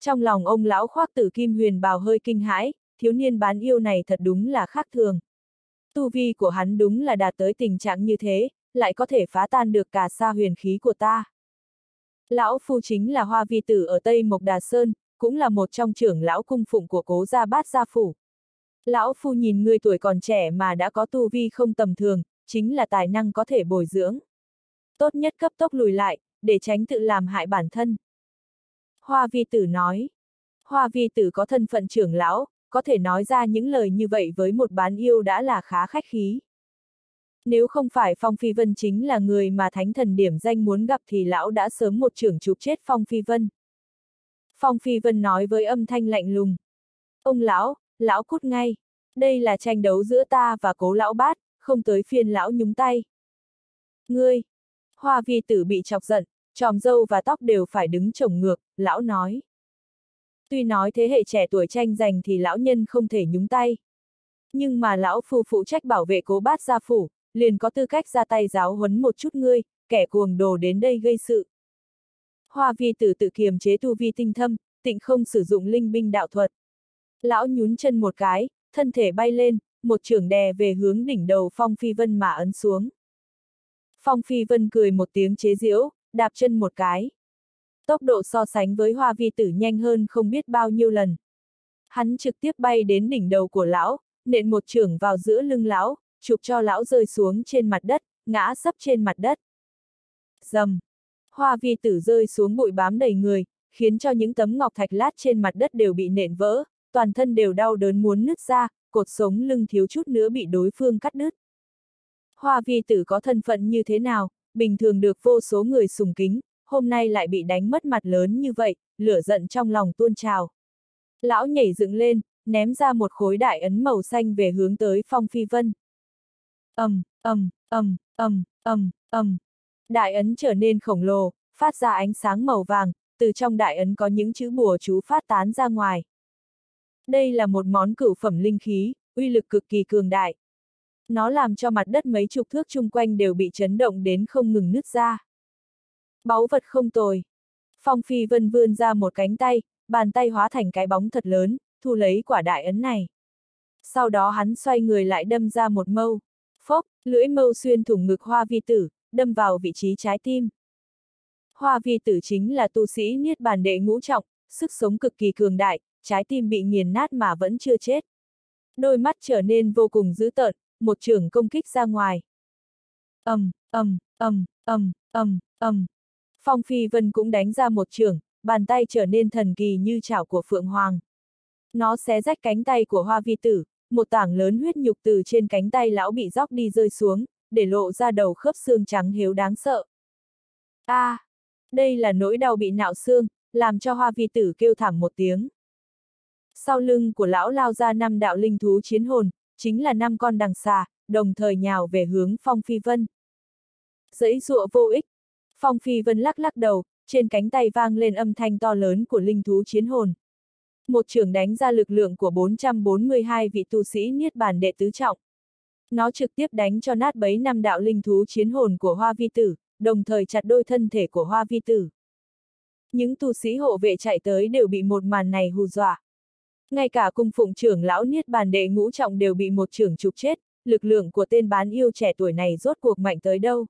Trong lòng ông lão khoác tử kim huyền bào hơi kinh hãi, thiếu niên bán yêu này thật đúng là khác thường. Tu vi của hắn đúng là đạt tới tình trạng như thế, lại có thể phá tan được cả sa huyền khí của ta. Lão phu chính là Hoa Vi Tử ở Tây Mộc Đà Sơn, cũng là một trong trưởng lão cung phụng của Cố gia Bát gia phủ. Lão phu nhìn ngươi tuổi còn trẻ mà đã có tu vi không tầm thường, chính là tài năng có thể bồi dưỡng. Tốt nhất cấp tốc lùi lại, để tránh tự làm hại bản thân. Hoa Vi Tử nói. Hoa Vi Tử có thân phận trưởng lão, có thể nói ra những lời như vậy với một bán yêu đã là khá khách khí. Nếu không phải Phong Phi Vân chính là người mà thánh thần điểm danh muốn gặp thì lão đã sớm một chưởng chụp chết Phong Phi Vân. Phong Phi Vân nói với âm thanh lạnh lùng. Ông lão, lão cút ngay. Đây là tranh đấu giữa ta và Cố lão Bát, không tới phiên lão nhúng tay. Ngươi! Hoa Vi Tử bị chọc giận, tròm râu và tóc đều phải đứng chổng ngược, lão nói. Tuy nói thế hệ trẻ tuổi tranh giành thì lão nhân không thể nhúng tay. Nhưng mà lão phu phụ trách bảo vệ Cố Bát gia phủ, liền có tư cách ra tay giáo huấn một chút ngươi, kẻ cuồng đồ đến đây gây sự. Hoa Vi Tử tự kiềm chế tu vi tinh thâm, tịnh không sử dụng linh binh đạo thuật. Lão nhún chân một cái, thân thể bay lên, một chưởng đè về hướng đỉnh đầu Phong Phi Vân mà ấn xuống. Phong Phi Vân cười một tiếng chế giễu, đạp chân một cái. Tốc độ so sánh với Hoa Vi Tử nhanh hơn không biết bao nhiêu lần. Hắn trực tiếp bay đến đỉnh đầu của lão, nện một chưởng vào giữa lưng lão, chụp cho lão rơi xuống trên mặt đất, ngã sấp trên mặt đất. Rầm! Hoa Vi Tử rơi xuống bụi bám đầy người, khiến cho những tấm ngọc thạch lát trên mặt đất đều bị nện vỡ, toàn thân đều đau đớn muốn nứt ra, cột sống lưng thiếu chút nữa bị đối phương cắt đứt. Hoa Vi Tử có thân phận như thế nào, bình thường được vô số người sùng kính, hôm nay lại bị đánh mất mặt lớn như vậy, lửa giận trong lòng tuôn trào. Lão nhảy dựng lên, ném ra một khối đại ấn màu xanh về hướng tới Phong Phi Vân. ầm, ầm, ầm, ầm, ầm, ầm. Đại ấn trở nên khổng lồ, phát ra ánh sáng màu vàng, từ trong đại ấn có những chữ bùa chú phát tán ra ngoài. Đây là một món cửu phẩm linh khí, uy lực cực kỳ cường đại. Nó làm cho mặt đất mấy chục thước chung quanh đều bị chấn động đến không ngừng nứt ra. Báu vật không tồi. Phong Phi Vân vươn ra một cánh tay, bàn tay hóa thành cái bóng thật lớn, thu lấy quả đại ấn này. Sau đó hắn xoay người lại đâm ra một mâu. Phốc, lưỡi mâu xuyên thủng ngực Hoa Vi Tử, đâm vào vị trí trái tim. Hoa Vi Tử chính là tu sĩ Niết Bàn đệ ngũ trọng, sức sống cực kỳ cường đại, trái tim bị nghiền nát mà vẫn chưa chết. Đôi mắt trở nên vô cùng dữ tợn, một chưởng công kích ra ngoài. ầm, ầm, ầm, ầm, ầm, ầm. Phong Phi Vân cũng đánh ra một chưởng, bàn tay trở nên thần kỳ như chảo của Phượng Hoàng. Nó xé rách cánh tay của Hoa Vi Tử, một tảng lớn huyết nhục từ trên cánh tay lão bị róc đi rơi xuống, để lộ ra đầu khớp xương trắng hiếu đáng sợ. A, à, đây là nỗi đau bị nạo xương, làm cho Hoa Vi Tử kêu thảm một tiếng. Sau lưng của lão lao ra năm đạo linh thú chiến hồn, chính là năm con đằng xà, đồng thời nhào về hướng Phong Phi Vân. Giãy giụa vô ích. Phong Phi Vân lắc lắc đầu, trên cánh tay vang lên âm thanh to lớn của linh thú chiến hồn. Một chưởng đánh ra lực lượng của bốn trăm bốn mươi hai vị tu sĩ Niết Bàn đệ tứ trọng. Nó trực tiếp đánh cho nát bấy năm đạo linh thú chiến hồn của Hoa Vi Tử, đồng thời chặt đôi thân thể của Hoa Vi Tử. Những tu sĩ hộ vệ chạy tới đều bị một màn này hù dọa. Ngay cả cung phụng trưởng lão Niết Bàn đệ ngũ trọng đều bị một chưởng chụp chết, lực lượng của tên bán yêu trẻ tuổi này rốt cuộc mạnh tới đâu.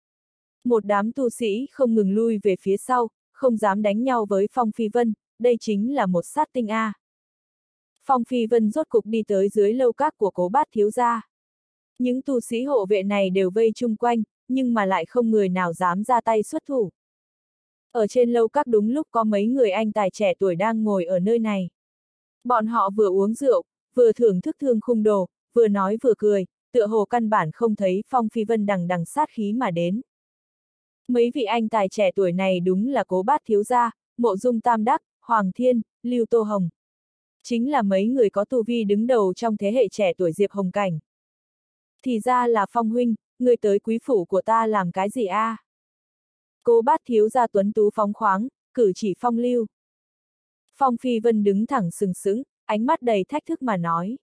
Một đám tu sĩ không ngừng lui về phía sau, không dám đánh nhau với Phong Phi Vân, đây chính là một sát tinh A. Phong Phi Vân rốt cục đi tới dưới lâu các của Cố Bát thiếu gia. Những tu sĩ hộ vệ này đều vây chung quanh, nhưng mà lại không người nào dám ra tay xuất thủ. Ở trên lâu các đúng lúc có mấy người anh tài trẻ tuổi đang ngồi ở nơi này. Bọn họ vừa uống rượu, vừa thưởng thức thương khung đồ, vừa nói vừa cười, tựa hồ căn bản không thấy Phong Phi Vân đằng đằng sát khí mà đến. Mấy vị anh tài trẻ tuổi này đúng là Cố Bát thiếu gia, Mộ Dung Tam Đắc, Hoàng Thiên, Lưu Tô Hồng. Chính là mấy người có tu vi đứng đầu trong thế hệ trẻ tuổi Diệp Hồng Cảnh. Thì ra là Phong huynh, người tới quý phủ của ta làm cái gì a? À? Cố Bát thiếu gia tuấn tú phóng khoáng, cử chỉ phong lưu. Phong Phi Vân đứng thẳng sừng sững, ánh mắt đầy thách thức mà nói.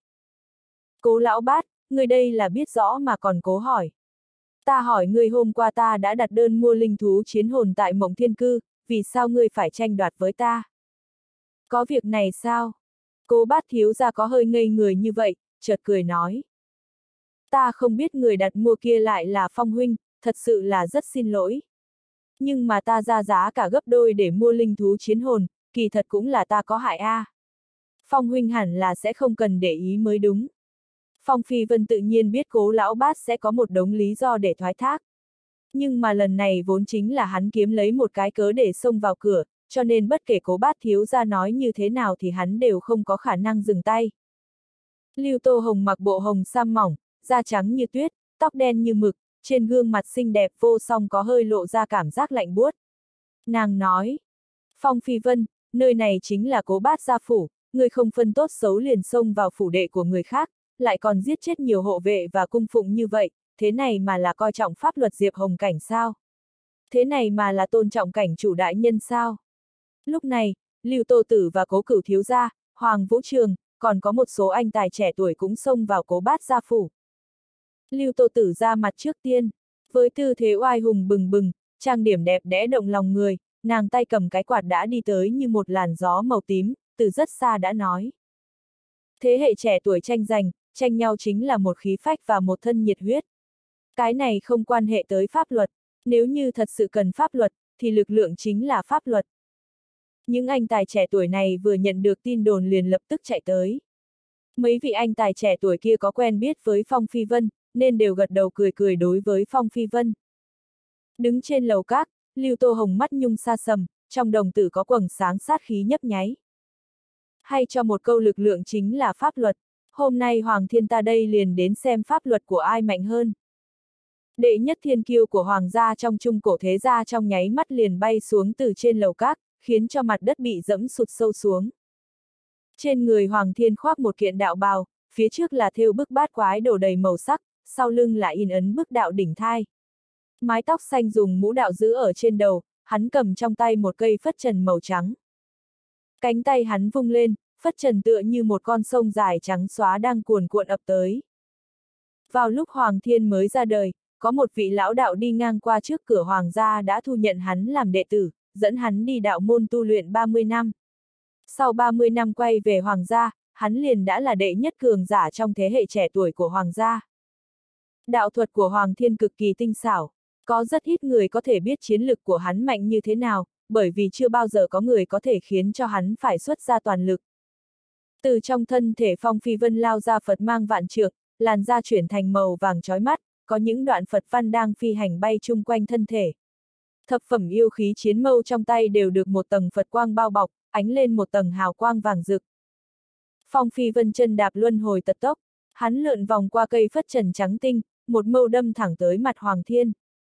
Cố lão Bát, người đây là biết rõ mà còn cố hỏi. Ta hỏi ngươi hôm qua ta đã đặt đơn mua linh thú chiến hồn tại Mộng Thiên Cư, vì sao ngươi phải tranh đoạt với ta? Có việc này sao? Cố Bát thiếu gia có hơi ngây người như vậy, chợt cười nói. Ta không biết người đặt mua kia lại là Phong huynh, thật sự là rất xin lỗi. Nhưng mà ta ra giá cả gấp đôi để mua linh thú chiến hồn, kỳ thật cũng là ta có hại a. À. Phong huynh hẳn là sẽ không cần để ý mới đúng. Phong Phi Vân tự nhiên biết Cố lão bát sẽ có một đống lý do để thoái thác. Nhưng mà lần này vốn chính là hắn kiếm lấy một cái cớ để xông vào cửa, cho nên bất kể Cố Bát thiếu gia nói như thế nào thì hắn đều không có khả năng dừng tay. Lưu Tô Hồng mặc bộ hồng sam mỏng, da trắng như tuyết, tóc đen như mực, trên gương mặt xinh đẹp vô song có hơi lộ ra cảm giác lạnh buốt. Nàng nói, Phong Phi Vân, nơi này chính là Cố Bát gia phủ, người không phân tốt xấu liền xông vào phủ đệ của người khác, lại còn giết chết nhiều hộ vệ và cung phụng như vậy, thế này mà là coi trọng pháp luật Diệp Hồng Cảnh sao? Thế này mà là tôn trọng cảnh chủ đại nhân sao? Lúc này, Lưu Tô Tử và Cố Cửu thiếu gia, Hoàng Vũ Trường, còn có một số anh tài trẻ tuổi cũng xông vào Cố Bát gia phủ. Lưu Tô Tử ra mặt trước tiên, với tư thế oai hùng bừng bừng, trang điểm đẹp đẽ động lòng người, nàng tay cầm cái quạt đã đi tới như một làn gió màu tím, từ rất xa đã nói. Thế hệ trẻ tuổi tranh giành, tranh nhau chính là một khí phách và một thân nhiệt huyết. Cái này không quan hệ tới pháp luật, nếu như thật sự cần pháp luật, thì lực lượng chính là pháp luật. Những anh tài trẻ tuổi này vừa nhận được tin đồn liền lập tức chạy tới. Mấy vị anh tài trẻ tuổi kia có quen biết với Phong Phi Vân, nên đều gật đầu cười cười đối với Phong Phi Vân. Đứng trên lầu các, Lưu Tô Hồng mắt nhung xa sầm, trong đồng tử có quầng sáng sát khí nhấp nháy. Hay cho một câu lực lượng chính là pháp luật, hôm nay Hoàng Thiên ta đây liền đến xem pháp luật của ai mạnh hơn. Đệ nhất thiên kiêu của Hoàng gia trong trung cổ thế gia trong nháy mắt liền bay xuống từ trên lầu các, khiến cho mặt đất bị dẫm sụt sâu xuống. Trên người Hoàng Thiên khoác một kiện đạo bào, phía trước là thêu bức bát quái đổ đầy màu sắc, sau lưng là in ấn bức đạo đỉnh thai. Mái tóc xanh dùng mũ đạo giữ ở trên đầu, hắn cầm trong tay một cây phất trần màu trắng. Cánh tay hắn vung lên, phất trần tựa như một con sông dài trắng xóa đang cuồn cuộn ập tới. Vào lúc Hoàng Thiên mới ra đời, có một vị lão đạo đi ngang qua trước cửa Hoàng gia đã thu nhận hắn làm đệ tử, dẫn hắn đi đạo môn tu luyện ba mươi năm. Sau ba mươi năm quay về Hoàng gia, hắn liền đã là đệ nhất cường giả trong thế hệ trẻ tuổi của Hoàng gia. Đạo thuật của Hoàng Thiên cực kỳ tinh xảo, có rất ít người có thể biết chiến lực của hắn mạnh như thế nào, bởi vì chưa bao giờ có người có thể khiến cho hắn phải xuất ra toàn lực. Từ trong thân thể Phong Phi Vân lao ra Phật mang vạn trượng, làn da chuyển thành màu vàng chói mắt, có những đoạn Phật văn đang phi hành bay chung quanh thân thể. Thập phẩm yêu khí chiến mâu trong tay đều được một tầng Phật quang bao bọc, ánh lên một tầng hào quang vàng rực. Phong Phi Vân chân đạp luân hồi tật tốc, hắn lượn vòng qua cây phất trần trắng tinh, một mâu đâm thẳng tới mặt Hoàng Thiên.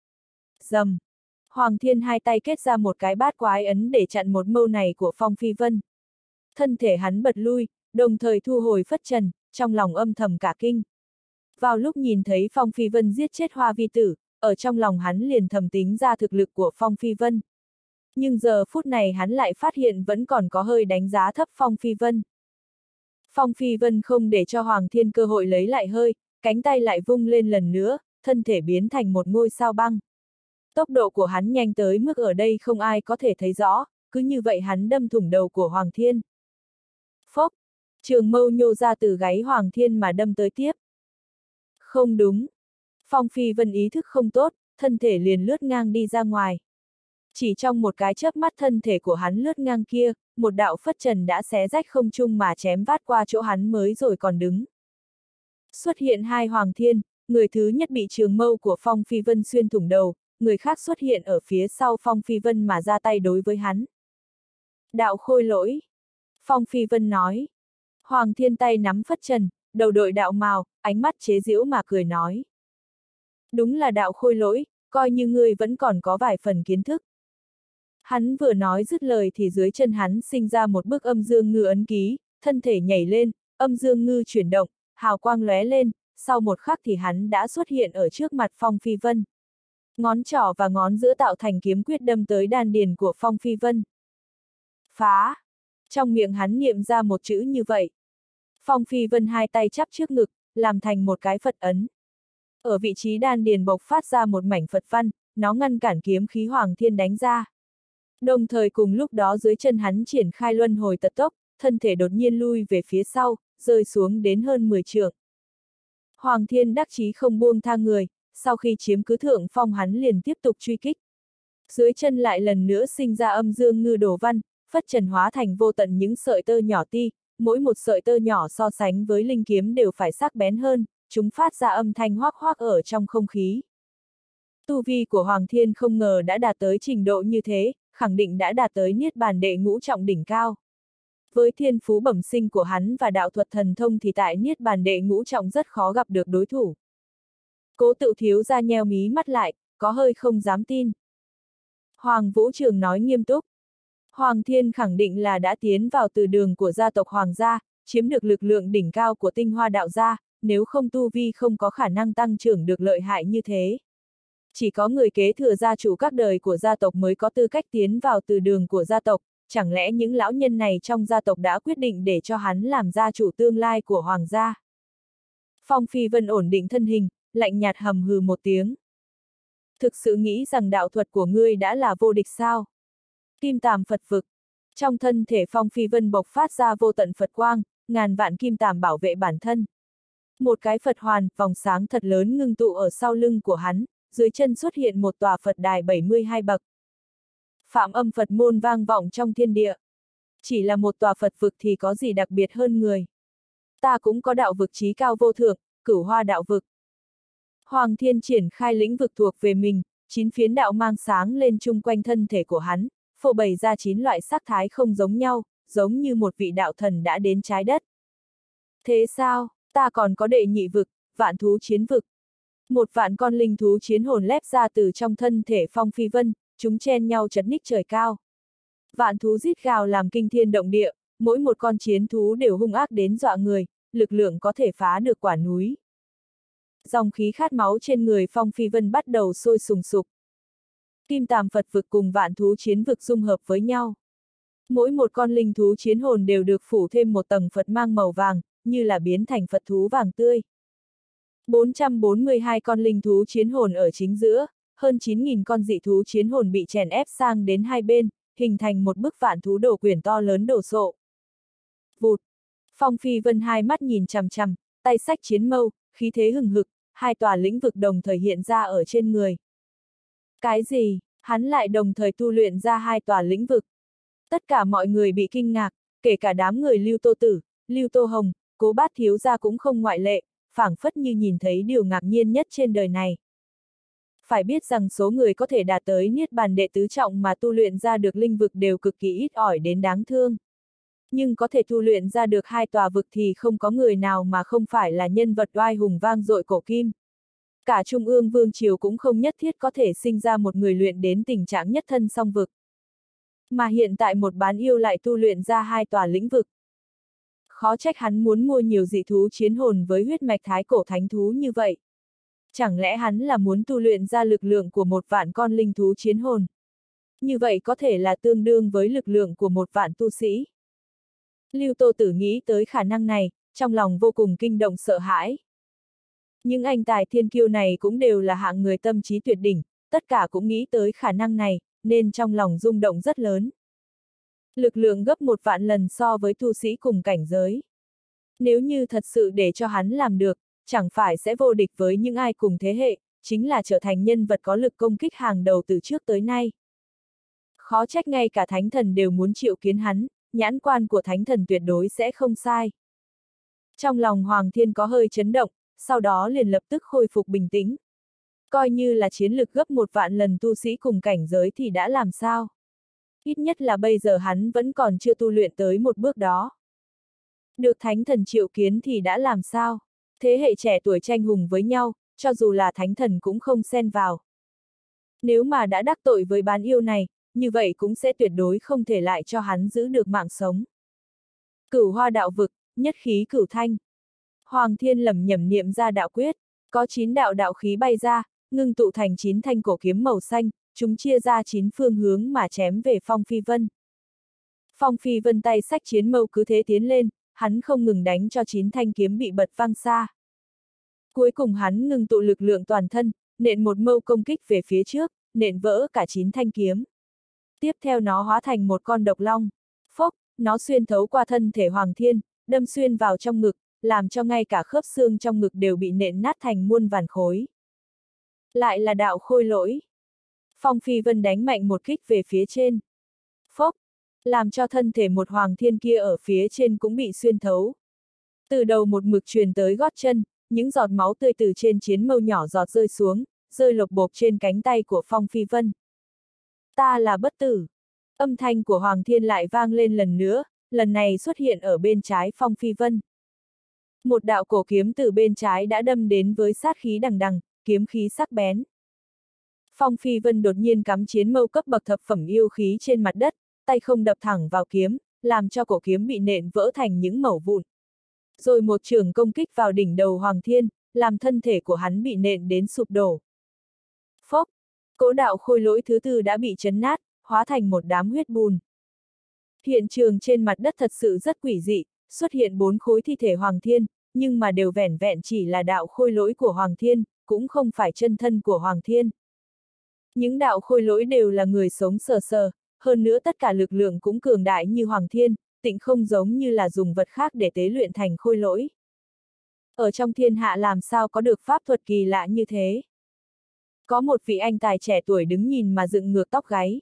Rầm! Hoàng Thiên hai tay kết ra một cái bát quái ấn để chặn một mâu này của Phong Phi Vân. Thân thể hắn bật lui, đồng thời thu hồi phất trần, trong lòng âm thầm cả kinh. Vào lúc nhìn thấy Phong Phi Vân giết chết Hoa Vi Tử, ở trong lòng hắn liền thầm tính ra thực lực của Phong Phi Vân. Nhưng giờ phút này hắn lại phát hiện vẫn còn có hơi đánh giá thấp Phong Phi Vân. Phong Phi Vân không để cho Hoàng Thiên cơ hội lấy lại hơi, cánh tay lại vung lên lần nữa, thân thể biến thành một ngôi sao băng. Tốc độ của hắn nhanh tới mức ở đây không ai có thể thấy rõ, cứ như vậy hắn đâm thủng đầu của Hoàng Thiên. Phốc! Trường mâu nhô ra từ gáy Hoàng Thiên mà đâm tới tiếp. Không đúng! Phong Phi Vân ý thức không tốt, thân thể liền lướt ngang đi ra ngoài. Chỉ trong một cái chớp mắt thân thể của hắn lướt ngang kia, một đạo phất trần đã xé rách không trung mà chém vát qua chỗ hắn mới rồi còn đứng. Xuất hiện hai Hoàng Thiên, người thứ nhất bị trường mâu của Phong Phi Vân xuyên thủng đầu, người khác xuất hiện ở phía sau Phong Phi Vân mà ra tay đối với hắn. Đạo khôi lỗi! Phong Phi Vân nói. Hoàng Thiên tay nắm phất trần, đầu đội đạo màu, ánh mắt chế giễu mà cười nói. Đúng là đạo khôi lỗi, coi như ngươi vẫn còn có vài phần kiến thức. Hắn vừa nói dứt lời thì dưới chân hắn sinh ra một bức âm dương ngư ấn ký, thân thể nhảy lên, âm dương ngư chuyển động, hào quang lóe lên, sau một khắc thì hắn đã xuất hiện ở trước mặt Phong Phi Vân. Ngón trỏ và ngón giữa tạo thành kiếm quyết đâm tới đan điền của Phong Phi Vân. Phá! Trong miệng hắn niệm ra một chữ như vậy. Phong Phi Vân hai tay chắp trước ngực, làm thành một cái Phật ấn. Ở vị trí đan điền bộc phát ra một mảnh Phật văn, nó ngăn cản kiếm khí Hoàng Thiên đánh ra. Đồng thời cùng lúc đó dưới chân hắn triển khai luân hồi tật tốc, thân thể đột nhiên lui về phía sau, rơi xuống đến hơn mười trượng. Hoàng Thiên đắc chí không buông tha người, sau khi chiếm cứ thượng phong hắn liền tiếp tục truy kích. Dưới chân lại lần nữa sinh ra âm dương ngư đồ văn, phất trần hóa thành vô tận những sợi tơ nhỏ ti, mỗi một sợi tơ nhỏ so sánh với linh kiếm đều phải sắc bén hơn, chúng phát ra âm thanh hoác hoác ở trong không khí. Tu vi của Hoàng Thiên không ngờ đã đạt tới trình độ như thế, khẳng định đã đạt tới niết bàn đệ ngũ trọng đỉnh cao. Với thiên phú bẩm sinh của hắn và đạo thuật thần thông thì tại niết bàn đệ ngũ trọng rất khó gặp được đối thủ. Cố Tự thiếu ra nheo mí mắt lại, có hơi không dám tin. Hoàng Vũ Trường nói nghiêm túc. Hoàng Thiên khẳng định là đã tiến vào từ đường của gia tộc Hoàng gia, chiếm được lực lượng đỉnh cao của tinh hoa đạo gia, nếu không tu vi không có khả năng tăng trưởng được lợi hại như thế. Chỉ có người kế thừa gia chủ các đời của gia tộc mới có tư cách tiến vào từ đường của gia tộc, chẳng lẽ những lão nhân này trong gia tộc đã quyết định để cho hắn làm gia chủ tương lai của Hoàng gia? Phong Phi Vân ổn định thân hình, lạnh nhạt hầm hừ một tiếng. Thực sự nghĩ rằng đạo thuật của ngươi đã là vô địch sao? Kim Tàm Phật vực. Trong thân thể Phong Phi Vân bộc phát ra vô tận Phật quang, ngàn vạn kim tàm bảo vệ bản thân. Một cái Phật hoàn, vòng sáng thật lớn ngưng tụ ở sau lưng của hắn, dưới chân xuất hiện một tòa Phật đài bảy mươi hai bậc. Phạm âm Phật môn vang vọng trong thiên địa. Chỉ là một tòa Phật vực thì có gì đặc biệt hơn người. Ta cũng có đạo vực chí cao vô thượng, Cửu Hoa đạo vực. Hoàng Thiên triển khai lĩnh vực thuộc về mình, chín phiến đạo mang sáng lên chung quanh thân thể của hắn, phô bày ra chín loại sắc thái không giống nhau, giống như một vị đạo thần đã đến trái đất. Thế sao, ta còn có đệ nhị vực, vạn thú chiến vực. Một vạn con linh thú chiến hồn lép ra từ trong thân thể Phong Phi Vân, chúng chen nhau chấn ních trời cao. Vạn thú rít gào làm kinh thiên động địa, mỗi một con chiến thú đều hung ác đến dọa người, lực lượng có thể phá được quả núi. Dòng khí khát máu trên người Phong Phi Vân bắt đầu sôi sùng sục. Kim Tàm Phật vực cùng vạn thú chiến vực dung hợp với nhau. Mỗi một con linh thú chiến hồn đều được phủ thêm một tầng Phật mang màu vàng, như là biến thành Phật thú vàng tươi. bốn trăm bốn mươi hai con linh thú chiến hồn ở chính giữa, hơn chín nghìn con dị thú chiến hồn bị chèn ép sang đến hai bên, hình thành một bức vạn thú đồ quyển to lớn đổ sộ. Vụt! Phong Phi Vân hai mắt nhìn chằm chằm, tay xách chiến mâu, khí thế hừng hực, hai tòa lĩnh vực đồng thời hiện ra ở trên người. Cái gì? Hắn lại đồng thời tu luyện ra hai tòa lĩnh vực. Tất cả mọi người bị kinh ngạc, kể cả đám người Lưu Tô Tử, Lưu Tô Hồng, Cố Bát thiếu gia cũng không ngoại lệ, phảng phất như nhìn thấy điều ngạc nhiên nhất trên đời này. Phải biết rằng số người có thể đạt tới niết bàn đệ tứ trọng mà tu luyện ra được linh vực đều cực kỳ ít ỏi đến đáng thương. Nhưng có thể tu luyện ra được hai tòa vực thì không có người nào mà không phải là nhân vật oai hùng vang dội cổ kim. Cả Trung ương Vương Triều cũng không nhất thiết có thể sinh ra một người luyện đến tình trạng nhất thân song vực. Mà hiện tại một bán yêu lại tu luyện ra hai tòa lĩnh vực. Khó trách hắn muốn mua nhiều dị thú chiến hồn với huyết mạch thái cổ thánh thú như vậy. Chẳng lẽ hắn là muốn tu luyện ra lực lượng của một vạn con linh thú chiến hồn? Như vậy có thể là tương đương với lực lượng của một vạn tu sĩ. Lưu Tô Tử nghĩ tới khả năng này, trong lòng vô cùng kinh động sợ hãi. Nhưng anh tài thiên kiêu này cũng đều là hạng người tâm trí tuyệt đỉnh, tất cả cũng nghĩ tới khả năng này, nên trong lòng rung động rất lớn. Lực lượng gấp một vạn lần so với tu sĩ cùng cảnh giới. Nếu như thật sự để cho hắn làm được, chẳng phải sẽ vô địch với những ai cùng thế hệ, chính là trở thành nhân vật có lực công kích hàng đầu từ trước tới nay. Khó trách ngay cả thánh thần đều muốn triệu kiến hắn, nhãn quan của thánh thần tuyệt đối sẽ không sai. Trong lòng Hoàng Thiên có hơi chấn động, sau đó liền lập tức khôi phục bình tĩnh. Coi như là chiến lực gấp một vạn lần tu sĩ cùng cảnh giới thì đã làm sao? Ít nhất là bây giờ hắn vẫn còn chưa tu luyện tới một bước đó. Được thánh thần triệu kiến thì đã làm sao? Thế hệ trẻ tuổi tranh hùng với nhau, cho dù là thánh thần cũng không xen vào. Nếu mà đã đắc tội với bán yêu này, như vậy cũng sẽ tuyệt đối không thể lại cho hắn giữ được mạng sống. Cửu Hoa đạo vực, nhất khí cửu thanh. Hoàng Thiên lẩm nhẩm niệm ra đạo quyết, có chín đạo đạo khí bay ra, ngưng tụ thành chín thanh cổ kiếm màu xanh, chúng chia ra chín phương hướng mà chém về Phong Phi Vân. Phong Phi Vân tay xách chiến mâu cứ thế tiến lên, hắn không ngừng đánh cho chín thanh kiếm bị bật văng xa. Cuối cùng hắn ngưng tụ lực lượng toàn thân, nện một mâu công kích về phía trước, nện vỡ cả chín thanh kiếm. Tiếp theo nó hóa thành một con độc long. Phốc, nó xuyên thấu qua thân thể Hoàng Thiên, đâm xuyên vào trong ngực, làm cho ngay cả khớp xương trong ngực đều bị nện nát thành muôn vàn khối. Lại là đạo khôi lỗi. Phong Phi Vân đánh mạnh một kích về phía trên. Phốc, làm cho thân thể một Hoàng Thiên kia ở phía trên cũng bị xuyên thấu. Từ đầu một mực truyền tới gót chân, những giọt máu tươi từ trên chiến mâu nhỏ giọt rơi xuống, rơi lộc bộp trên cánh tay của Phong Phi Vân. Ta là bất tử. Âm thanh của Hoàng Thiên lại vang lên lần nữa, lần này xuất hiện ở bên trái Phong Phi Vân. Một đạo cổ kiếm từ bên trái đã đâm đến với sát khí đằng đằng, kiếm khí sắc bén. Phong Phi Vân đột nhiên cắm chiến mâu cấp bậc thập phẩm yêu khí trên mặt đất, tay không đập thẳng vào kiếm, làm cho cổ kiếm bị nện vỡ thành những mẩu vụn. Rồi một trường công kích vào đỉnh đầu Hoàng Thiên, làm thân thể của hắn bị nện đến sụp đổ. Phốc, cỗ đạo khôi lỗi thứ tư đã bị chấn nát, hóa thành một đám huyết bùn. Hiện trường trên mặt đất thật sự rất quỷ dị, xuất hiện bốn khối thi thể Hoàng Thiên, nhưng mà đều vẻn vẹn chỉ là đạo khôi lỗi của Hoàng Thiên, cũng không phải chân thân của Hoàng Thiên. Những đạo khôi lỗi đều là người sống sờ sờ, hơn nữa tất cả lực lượng cũng cường đại như Hoàng Thiên, tịnh không giống như là dùng vật khác để tế luyện thành khôi lỗi. Ở trong thiên hạ làm sao có được pháp thuật kỳ lạ như thế? Có một vị anh tài trẻ tuổi đứng nhìn mà dựng ngược tóc gáy.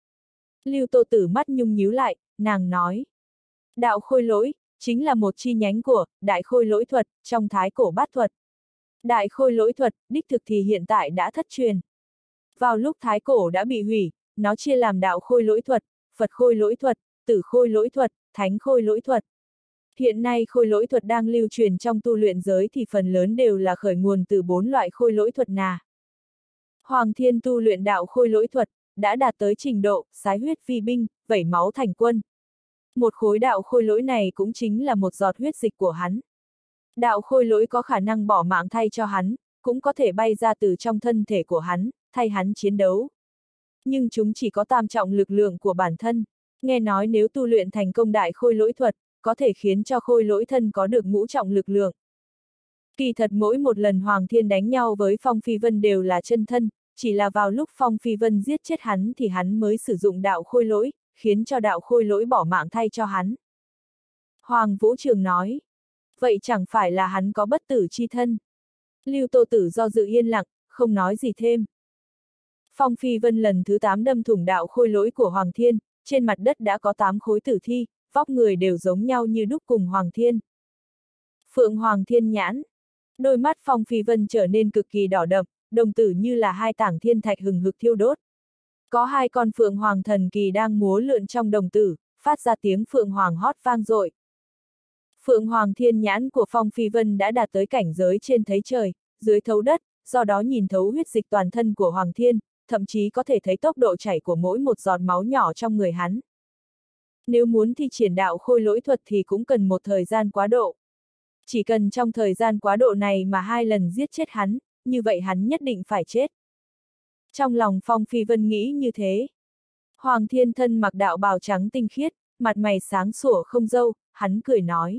Lưu Tô Tử mắt nhung nhíu lại, nàng nói. Đạo khôi lỗi, chính là một chi nhánh của Đại Khôi Lỗi Thuật, trong Thái Cổ Bát Thuật. Đại Khôi Lỗi Thuật, đích thực thì hiện tại đã thất truyền. Vào lúc Thái Cổ đã bị hủy, nó chia làm Đạo Khôi Lỗi Thuật, Phật Khôi Lỗi Thuật, Tử Khôi Lỗi Thuật, Thánh Khôi Lỗi Thuật. Hiện nay khôi lỗi thuật đang lưu truyền trong tu luyện giới thì phần lớn đều là khởi nguồn từ bốn loại khôi lỗi thuật nà. Hoàng Thiên tu luyện đạo khôi lỗi thuật, đã đạt tới trình độ sái huyết vi binh, vẩy máu thành quân. Một khối đạo khôi lỗi này cũng chính là một giọt huyết dịch của hắn. Đạo khôi lỗi có khả năng bỏ mạng thay cho hắn, cũng có thể bay ra từ trong thân thể của hắn, thay hắn chiến đấu. Nhưng chúng chỉ có tam trọng lực lượng của bản thân. Nghe nói nếu tu luyện thành công đại khôi lỗi thuật, có thể khiến cho khôi lỗi thân có được ngũ trọng lực lượng. Kỳ thật mỗi một lần Hoàng Thiên đánh nhau với Phong Phi Vân đều là chân thân, chỉ là vào lúc Phong Phi Vân giết chết hắn thì hắn mới sử dụng đạo khôi lỗi, khiến cho đạo khôi lỗi bỏ mạng thay cho hắn. Hoàng Vũ Trường nói, vậy chẳng phải là hắn có bất tử chi thân? Lưu Tô Tử do dự yên lặng, không nói gì thêm. Phong Phi Vân lần thứ tám đâm thủng đạo khôi lỗi của Hoàng Thiên, trên mặt đất đã có tám khối tử thi, vóc người đều giống nhau như đúc cùng Hoàng Thiên. Phượng Hoàng Thiên nhãn. Đôi mắt Phong Phi Vân trở nên cực kỳ đỏ đậm, đồng tử như là hai tảng thiên thạch hừng hực thiêu đốt. Có hai con Phượng Hoàng thần kỳ đang múa lượn trong đồng tử, phát ra tiếng Phượng Hoàng hót vang dội. Phượng Hoàng Thiên nhãn của Phong Phi Vân đã đạt tới cảnh giới trên thấy trời, dưới thấu đất, do đó nhìn thấu huyết dịch toàn thân của Hoàng Thiên, thậm chí có thể thấy tốc độ chảy của mỗi một giọt máu nhỏ trong người hắn. Nếu muốn thi triển đạo khôi lỗi thuật thì cũng cần một thời gian quá độ. Chỉ cần trong thời gian quá độ này mà hai lần giết chết hắn, như vậy hắn nhất định phải chết. Trong lòng Phong Phi Vân nghĩ như thế. Hoàng Thiên thân mặc đạo bào trắng tinh khiết, mặt mày sáng sủa không râu, hắn cười nói.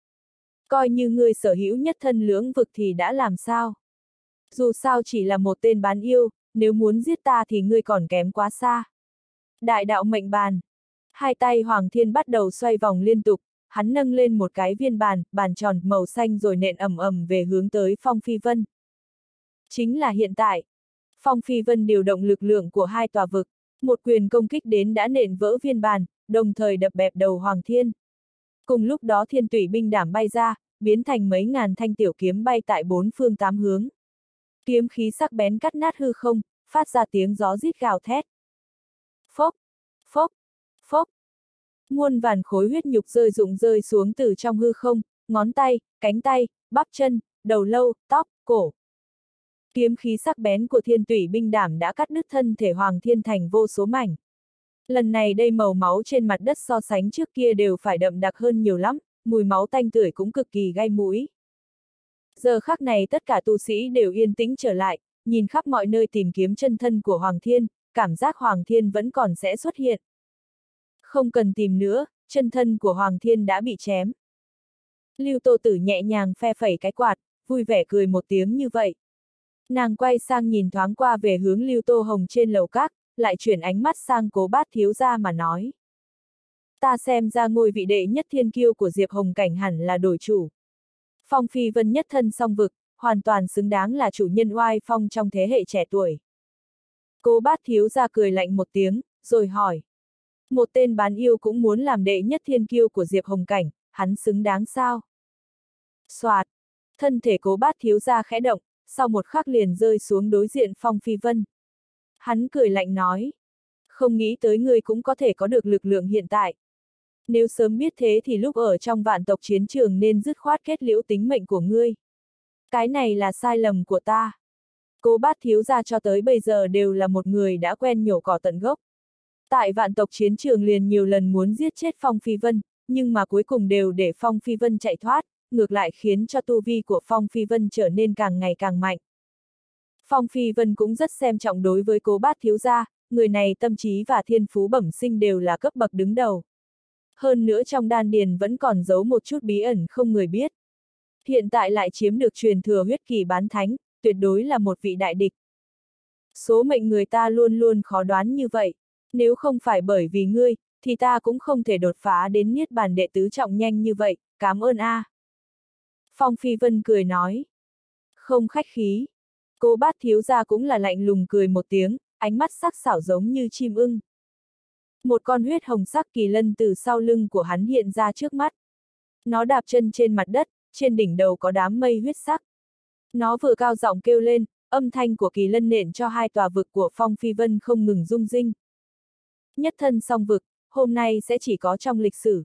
Coi như ngươi sở hữu nhất thân lưỡng vực thì đã làm sao? Dù sao chỉ là một tên bán yêu, nếu muốn giết ta thì ngươi còn kém quá xa. Đại đạo mệnh bàn. Hai tay Hoàng Thiên bắt đầu xoay vòng liên tục, hắn nâng lên một cái viên bàn, bàn tròn màu xanh rồi nện ầm ầm về hướng tới Phong Phi Vân. Chính là hiện tại. Phong Phi Vân điều động lực lượng của hai tòa vực, một quyền công kích đến đã nện vỡ viên bàn, đồng thời đập bẹp đầu Hoàng Thiên. Cùng lúc đó thiên tủy binh đảm bay ra, biến thành mấy ngàn thanh tiểu kiếm bay tại bốn phương tám hướng. Kiếm khí sắc bén cắt nát hư không, phát ra tiếng gió rít gào thét. Phốc, phốc, phốc. Muôn vàn khối huyết nhục rơi rụng rơi xuống từ trong hư không, ngón tay, cánh tay, bắp chân, đầu lâu, tóc, cổ. Kiếm khí sắc bén của thiên tủy binh đảm đã cắt đứt thân thể Hoàng Thiên thành vô số mảnh. Lần này đây màu máu trên mặt đất so sánh trước kia đều phải đậm đặc hơn nhiều lắm, mùi máu tanh tưởi cũng cực kỳ gai mũi. Giờ khắc này tất cả tu sĩ đều yên tĩnh trở lại, nhìn khắp mọi nơi tìm kiếm chân thân của Hoàng Thiên, cảm giác Hoàng Thiên vẫn còn sẽ xuất hiện. Không cần tìm nữa, chân thân của Hoàng Thiên đã bị chém. Lưu Tô Tử nhẹ nhàng phe phẩy cái quạt, vui vẻ cười một tiếng như vậy. Nàng quay sang nhìn thoáng qua về hướng Lưu Tô Hồng trên lầu các, lại chuyển ánh mắt sang Cố Bát thiếu gia mà nói. Ta xem ra ngôi vị đệ nhất thiên kiêu của Diệp Hồng Cảnh hẳn là đổi chủ. Phong Phi Vân nhất thân song vực, hoàn toàn xứng đáng là chủ nhân oai phong trong thế hệ trẻ tuổi. Cố Bát thiếu gia cười lạnh một tiếng, rồi hỏi. Một tên bán yêu cũng muốn làm đệ nhất thiên kiêu của Diệp Hồng Cảnh, hắn xứng đáng sao? Soạt, thân thể Cố Bát thiếu gia khẽ động, sau một khắc liền rơi xuống đối diện Phong Phi Vân. Hắn cười lạnh nói. Không nghĩ tới ngươi cũng có thể có được lực lượng hiện tại. Nếu sớm biết thế thì lúc ở trong vạn tộc chiến trường nên dứt khoát kết liễu tính mệnh của ngươi. Cái này là sai lầm của ta. Cố Bát thiếu gia cho tới bây giờ đều là một người đã quen nhổ cỏ tận gốc. Tại vạn tộc chiến trường liền nhiều lần muốn giết chết Phong Phi Vân, nhưng mà cuối cùng đều để Phong Phi Vân chạy thoát, ngược lại khiến cho tu vi của Phong Phi Vân trở nên càng ngày càng mạnh. Phong Phi Vân cũng rất xem trọng đối với Cố Bát thiếu gia, người này tâm trí và thiên phú bẩm sinh đều là cấp bậc đứng đầu. Hơn nữa trong đan điền vẫn còn giấu một chút bí ẩn không người biết. Hiện tại lại chiếm được truyền thừa huyết kỳ bán thánh, tuyệt đối là một vị đại địch. Số mệnh người ta luôn luôn khó đoán như vậy, nếu không phải bởi vì ngươi, thì ta cũng không thể đột phá đến niết bàn đệ tứ trọng nhanh như vậy, cảm ơn a. À. Phong Phi Vân cười nói. Không khách khí. Cố Bát thiếu gia cũng là lạnh lùng cười một tiếng, ánh mắt sắc sảo giống như chim ưng. Một con huyết hồng sắc kỳ lân từ sau lưng của hắn hiện ra trước mắt. Nó đạp chân trên mặt đất, trên đỉnh đầu có đám mây huyết sắc. Nó vừa cao giọng kêu lên, âm thanh của kỳ lân nện cho hai tòa vực của Phong Phi Vân không ngừng rung rinh. Nhất thân song vực, hôm nay sẽ chỉ có trong lịch sử.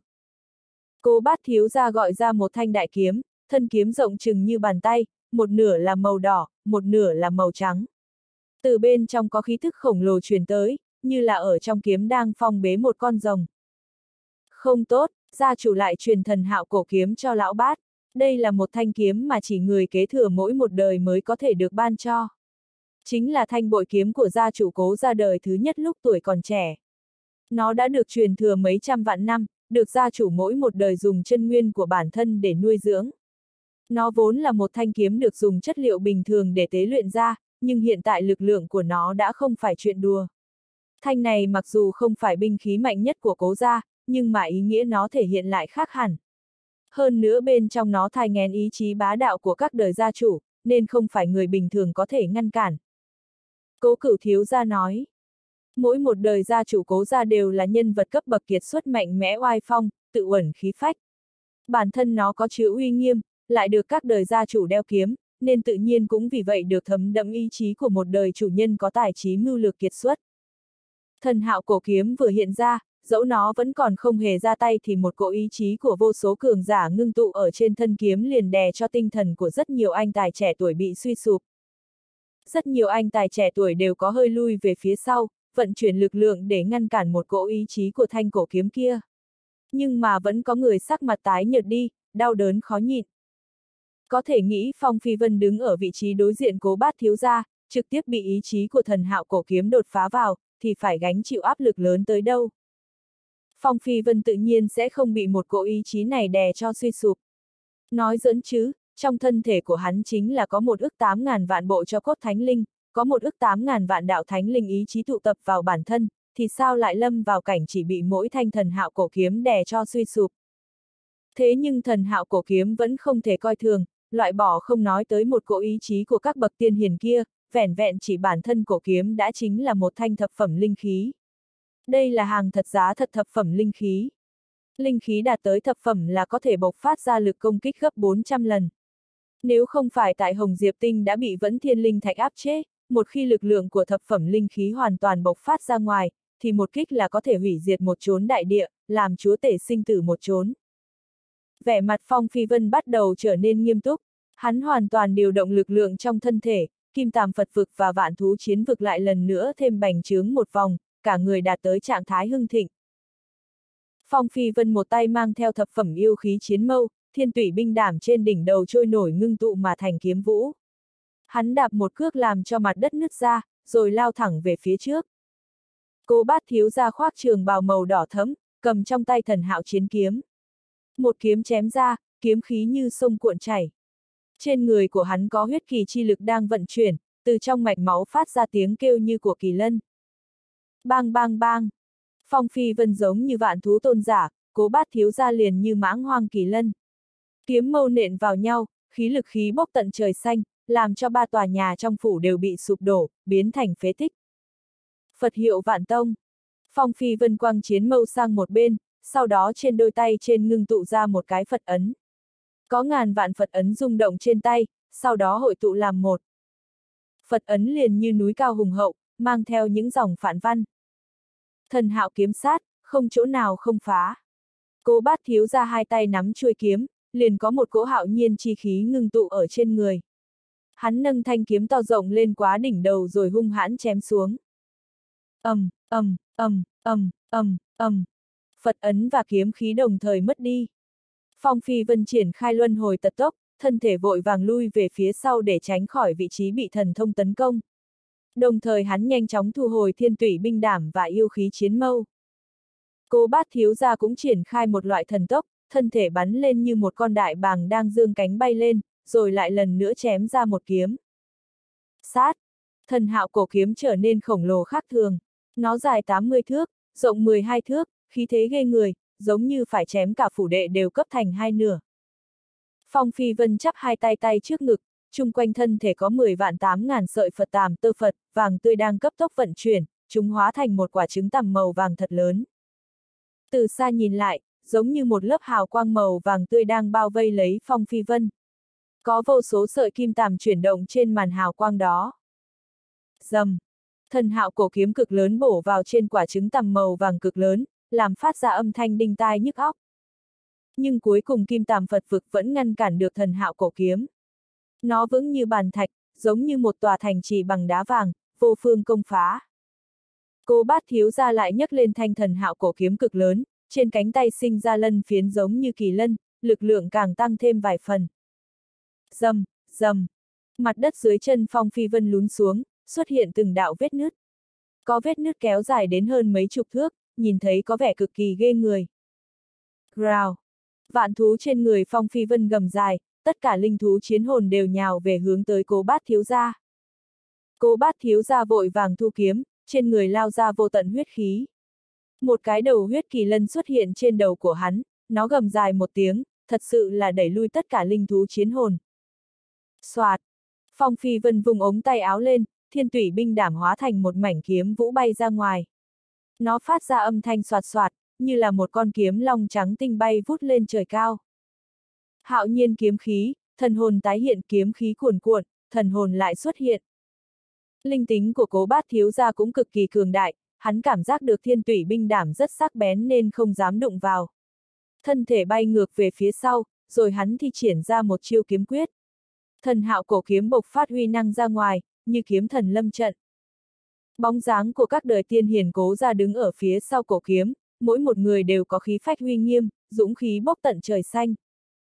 Cố Bát thiếu gia gọi ra một thanh đại kiếm, thân kiếm rộng chừng như bàn tay, một nửa là màu đỏ, một nửa là màu trắng. Từ bên trong có khí thức khổng lồ truyền tới, như là ở trong kiếm đang phong bế một con rồng. Không tốt, gia chủ lại truyền thần hạo cổ kiếm cho lão Bát. Đây là một thanh kiếm mà chỉ người kế thừa mỗi một đời mới có thể được ban cho. Chính là thanh bội kiếm của gia chủ Cố ra đời thứ nhất lúc tuổi còn trẻ. Nó đã được truyền thừa mấy trăm vạn năm, được gia chủ mỗi một đời dùng chân nguyên của bản thân để nuôi dưỡng. Nó vốn là một thanh kiếm được dùng chất liệu bình thường để tế luyện ra, nhưng hiện tại lực lượng của nó đã không phải chuyện đùa. Thanh này mặc dù không phải binh khí mạnh nhất của Cố gia, nhưng mà ý nghĩa nó thể hiện lại khác hẳn. Hơn nữa bên trong nó thai nghén ý chí bá đạo của các đời gia chủ, nên không phải người bình thường có thể ngăn cản. Cố Cửu thiếu gia nói. Mỗi một đời gia chủ Cố gia đều là nhân vật cấp bậc kiệt xuất mạnh mẽ oai phong, tự uẩn khí phách. Bản thân nó có chứa uy nghiêm, lại được các đời gia chủ đeo kiếm, nên tự nhiên cũng vì vậy được thấm đẫm ý chí của một đời chủ nhân có tài trí mưu lược kiệt xuất. Thần hạo cổ kiếm vừa hiện ra, dẫu nó vẫn còn không hề ra tay thì một cỗ ý chí của vô số cường giả ngưng tụ ở trên thân kiếm liền đè cho tinh thần của rất nhiều anh tài trẻ tuổi bị suy sụp. Rất nhiều anh tài trẻ tuổi đều có hơi lui về phía sau, vận chuyển lực lượng để ngăn cản một cỗ ý chí của thanh cổ kiếm kia. Nhưng mà vẫn có người sắc mặt tái nhợt đi, đau đớn khó nhịn. Có thể nghĩ Phong Phi Vân đứng ở vị trí đối diện Cố Bát thiếu gia, trực tiếp bị ý chí của thần hạo cổ kiếm đột phá vào, thì phải gánh chịu áp lực lớn tới đâu. Phong Phi Vân tự nhiên sẽ không bị một cỗ ý chí này đè cho suy sụp. Nói giỡn chứ, trong thân thể của hắn chính là có một ức tám ngàn vạn bộ cho cốt thánh linh, có một ức tám ngàn vạn đạo thánh linh ý chí tụ tập vào bản thân, thì sao lại lâm vào cảnh chỉ bị mỗi thanh thần hạo cổ kiếm đè cho suy sụp. Thế nhưng thần hạo cổ kiếm vẫn không thể coi thường, loại bỏ không nói tới một cỗ ý chí của các bậc tiên hiền kia, vẻn vẹn chỉ bản thân cổ kiếm đã chính là một thanh thập phẩm linh khí. Đây là hàng thật giá thật thập phẩm linh khí. Linh khí đạt tới thập phẩm là có thể bộc phát ra lực công kích gấp bốn trăm lần. Nếu không phải tại Hồng Diệp Tinh đã bị Vẫn Thiên Linh Thạch áp chế, một khi lực lượng của thập phẩm linh khí hoàn toàn bộc phát ra ngoài, thì một kích là có thể hủy diệt một chốn đại địa, làm chúa tể sinh tử một chốn. Vẻ mặt Phong Phi Vân bắt đầu trở nên nghiêm túc, hắn hoàn toàn điều động lực lượng trong thân thể, Kim Tàm Phật vực và Vạn Thú Chiến vực lại lần nữa thêm bành trướng một vòng, cả người đạt tới trạng thái hưng thịnh. Phong Phi Vân một tay mang theo thập phẩm yêu khí chiến mâu, thiên tủy binh đảm trên đỉnh đầu trôi nổi ngưng tụ mà thành kiếm vũ. Hắn đạp một cước làm cho mặt đất nứt ra, rồi lao thẳng về phía trước. Cố Bát thiếu gia khoác trường bào màu đỏ thẫm, cầm trong tay thần hạo chiến kiếm. Một kiếm chém ra, kiếm khí như sông cuộn chảy. Trên người của hắn có huyết kỳ chi lực đang vận chuyển, từ trong mạch máu phát ra tiếng kêu như của kỳ lân. Bang bang bang. Phong Phi Vân giống như vạn thú tôn giả, Cố Bát thiếu gia liền như mãng hoang kỳ lân. Kiếm mâu nện vào nhau, khí lực khí bốc tận trời xanh, làm cho ba tòa nhà trong phủ đều bị sụp đổ, biến thành phế tích. Phật hiệu Vạn Tông. Phong Phi Vân quăng chiến mâu sang một bên, sau đó trên đôi tay trên ngưng tụ ra một cái Phật ấn. Có ngàn vạn Phật ấn rung động trên tay, sau đó hội tụ làm một. Phật ấn liền như núi cao hùng hậu, mang theo những dòng phản văn. Thần hạo kiếm sát, không chỗ nào không phá. Cố Bát thiếu gia hai tay nắm chuôi kiếm, liền có một cỗ hạo nhiên chi khí ngưng tụ ở trên người. Hắn nâng thanh kiếm to rộng lên quá đỉnh đầu rồi hung hãn chém xuống. Ầm, ầm, ầm, ầm, ầm, ầm. Phật ấn và kiếm khí đồng thời mất đi. Phong Phi Vân triển khai luân hồi tật tốc, thân thể vội vàng lui về phía sau để tránh khỏi vị trí bị thần thông tấn công. Đồng thời hắn nhanh chóng thu hồi thiên tủy binh đảm và yêu khí chiến mâu. Cố Bát thiếu gia cũng triển khai một loại thần tốc, thân thể bắn lên như một con đại bàng đang dương cánh bay lên, rồi lại lần nữa chém ra một kiếm. Sát! Thần hạo cổ kiếm trở nên khổng lồ khác thường. Nó dài tám mươi thước, rộng mười hai thước, khí thế ghê người, giống như phải chém cả phủ đệ đều cấp thành hai nửa. Phong Phi Vân chắp hai tay tay trước ngực, chung quanh thân thể có mười vạn tám ngàn sợi Phật tàm tơ Phật, vàng tươi đang cấp tốc vận chuyển, chúng hóa thành một quả trứng tằm màu vàng thật lớn. Từ xa nhìn lại, giống như một lớp hào quang màu vàng tươi đang bao vây lấy Phong Phi Vân. Có vô số sợi kim tằm chuyển động trên màn hào quang đó. Rầm! Thần hạo cổ kiếm cực lớn bổ vào trên quả trứng tằm màu vàng cực lớn, làm phát ra âm thanh đinh tai nhức óc. Nhưng cuối cùng kim tàm Phật vực vẫn ngăn cản được thần hạo cổ kiếm. Nó vững như bàn thạch, giống như một tòa thành trì bằng đá vàng, vô phương công phá. Cố Bát thiếu gia lại nhấc lên thanh thần hạo cổ kiếm cực lớn, trên cánh tay sinh ra lân phiến giống như kỳ lân, lực lượng càng tăng thêm vài phần. Rầm, rầm. Mặt đất dưới chân Phong Phi Vân lún xuống, xuất hiện từng đạo vết nứt. Có vết nứt kéo dài đến hơn mấy chục thước, nhìn thấy có vẻ cực kỳ ghê người. Growl. Vạn thú trên người Phong Phi Vân gầm dài, tất cả linh thú chiến hồn đều nhào về hướng tới Cố Bát thiếu gia. Cố Bát thiếu gia vội vàng thu kiếm, trên người lao ra vô tận huyết khí. Một cái đầu huyết kỳ lân xuất hiện trên đầu của hắn, nó gầm dài một tiếng, thật sự là đẩy lui tất cả linh thú chiến hồn. Soạt! Phong Phi Vân vùng ống tay áo lên, thiên tủy binh đảm hóa thành một mảnh kiếm vũ bay ra ngoài. Nó phát ra âm thanh soạt soạt, như là một con kiếm long trắng tinh bay vút lên trời cao. Hạo nhiên kiếm khí, thần hồn tái hiện, kiếm khí cuồn cuộn, thần hồn lại xuất hiện. Linh tính của Cố Bát thiếu gia cũng cực kỳ cường đại, hắn cảm giác được thiên tủy binh đảm rất sắc bén nên không dám đụng vào. Thân thể bay ngược về phía sau, rồi hắn thi triển ra một chiêu kiếm quyết. Thần hạo cổ kiếm bộc phát huy năng ra ngoài, như kiếm thần lâm trận. Bóng dáng của các đời tiên hiền Cố gia đứng ở phía sau cổ kiếm, mỗi một người đều có khí phách uy nghiêm, dũng khí bốc tận trời xanh.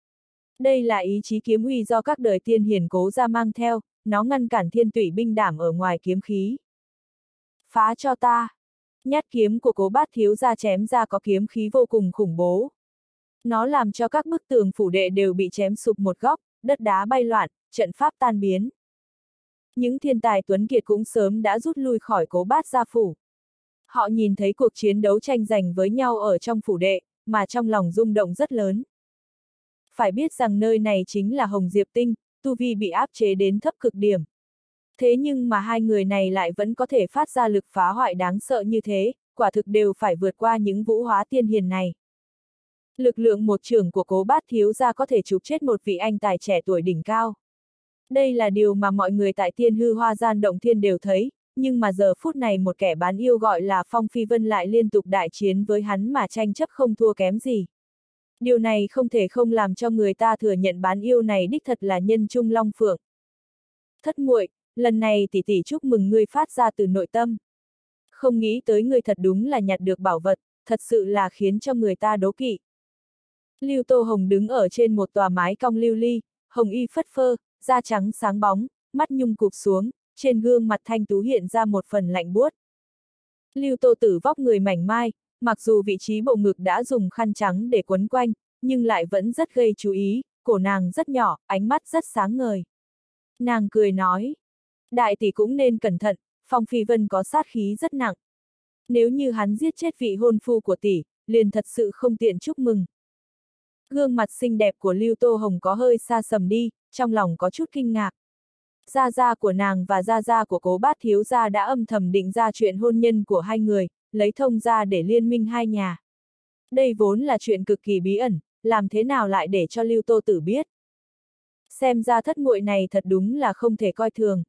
Đây là ý chí kiếm uy do các đời tiên hiền Cố gia mang theo, nó ngăn cản thiên tủy binh đảm ở ngoài kiếm khí. Phá cho ta! Nhát kiếm của Cố Bát thiếu gia chém ra có kiếm khí vô cùng khủng bố. Nó làm cho các bức tường phủ đệ đều bị chém sụp một góc, đất đá bay loạn, trận pháp tan biến. Những thiên tài tuấn kiệt cũng sớm đã rút lui khỏi Cố Bát gia phủ. Họ nhìn thấy cuộc chiến đấu tranh giành với nhau ở trong phủ đệ, mà trong lòng rung động rất lớn. Phải biết rằng nơi này chính là Hồng Diệp Tinh, tu vi bị áp chế đến thấp cực điểm. Thế nhưng mà hai người này lại vẫn có thể phát ra lực phá hoại đáng sợ như thế, quả thực đều phải vượt qua những vũ hóa tiên hiền này. Lực lượng một trưởng của Cố Bát thiếu gia có thể chụp chết một vị anh tài trẻ tuổi đỉnh cao. Đây là điều mà mọi người tại Tiên Hư Hoa Gian Động Thiên đều thấy, nhưng mà giờ phút này một kẻ bán yêu gọi là Phong Phi Vân lại liên tục đại chiến với hắn mà tranh chấp không thua kém gì. Điều này không thể không làm cho người ta thừa nhận bán yêu này đích thật là nhân trung long phượng. Thất muội, lần này tỷ tỷ chúc mừng ngươi phát ra từ nội tâm. Không nghĩ tới ngươi thật đúng là nhặt được bảo vật, thật sự là khiến cho người ta đố kỵ. Lưu Tô Hồng đứng ở trên một tòa mái cong lưu ly, hồng y phất phơ, da trắng sáng bóng, mắt nhung cụp xuống, trên gương mặt thanh tú hiện ra một phần lạnh buốt. Lưu Tô Tử vóc người mảnh mai, mặc dù vị trí bộ ngực đã dùng khăn trắng để quấn quanh, nhưng lại vẫn rất gây chú ý, cổ nàng rất nhỏ, ánh mắt rất sáng ngời. Nàng cười nói, đại tỷ cũng nên cẩn thận, Phong Phi Vân có sát khí rất nặng. Nếu như hắn giết chết vị hôn phu của tỷ, liền thật sự không tiện chúc mừng. Gương mặt xinh đẹp của Lưu Tô Hồng có hơi xa sầm đi, trong lòng có chút kinh ngạc. Gia gia của nàng và gia gia của Cố Bát thiếu gia đã âm thầm định ra chuyện hôn nhân của hai người, lấy thông gia để liên minh hai nhà. Đây vốn là chuyện cực kỳ bí ẩn, làm thế nào lại để cho Lưu Tô Tử biết. Xem ra thất muội này thật đúng là không thể coi thường.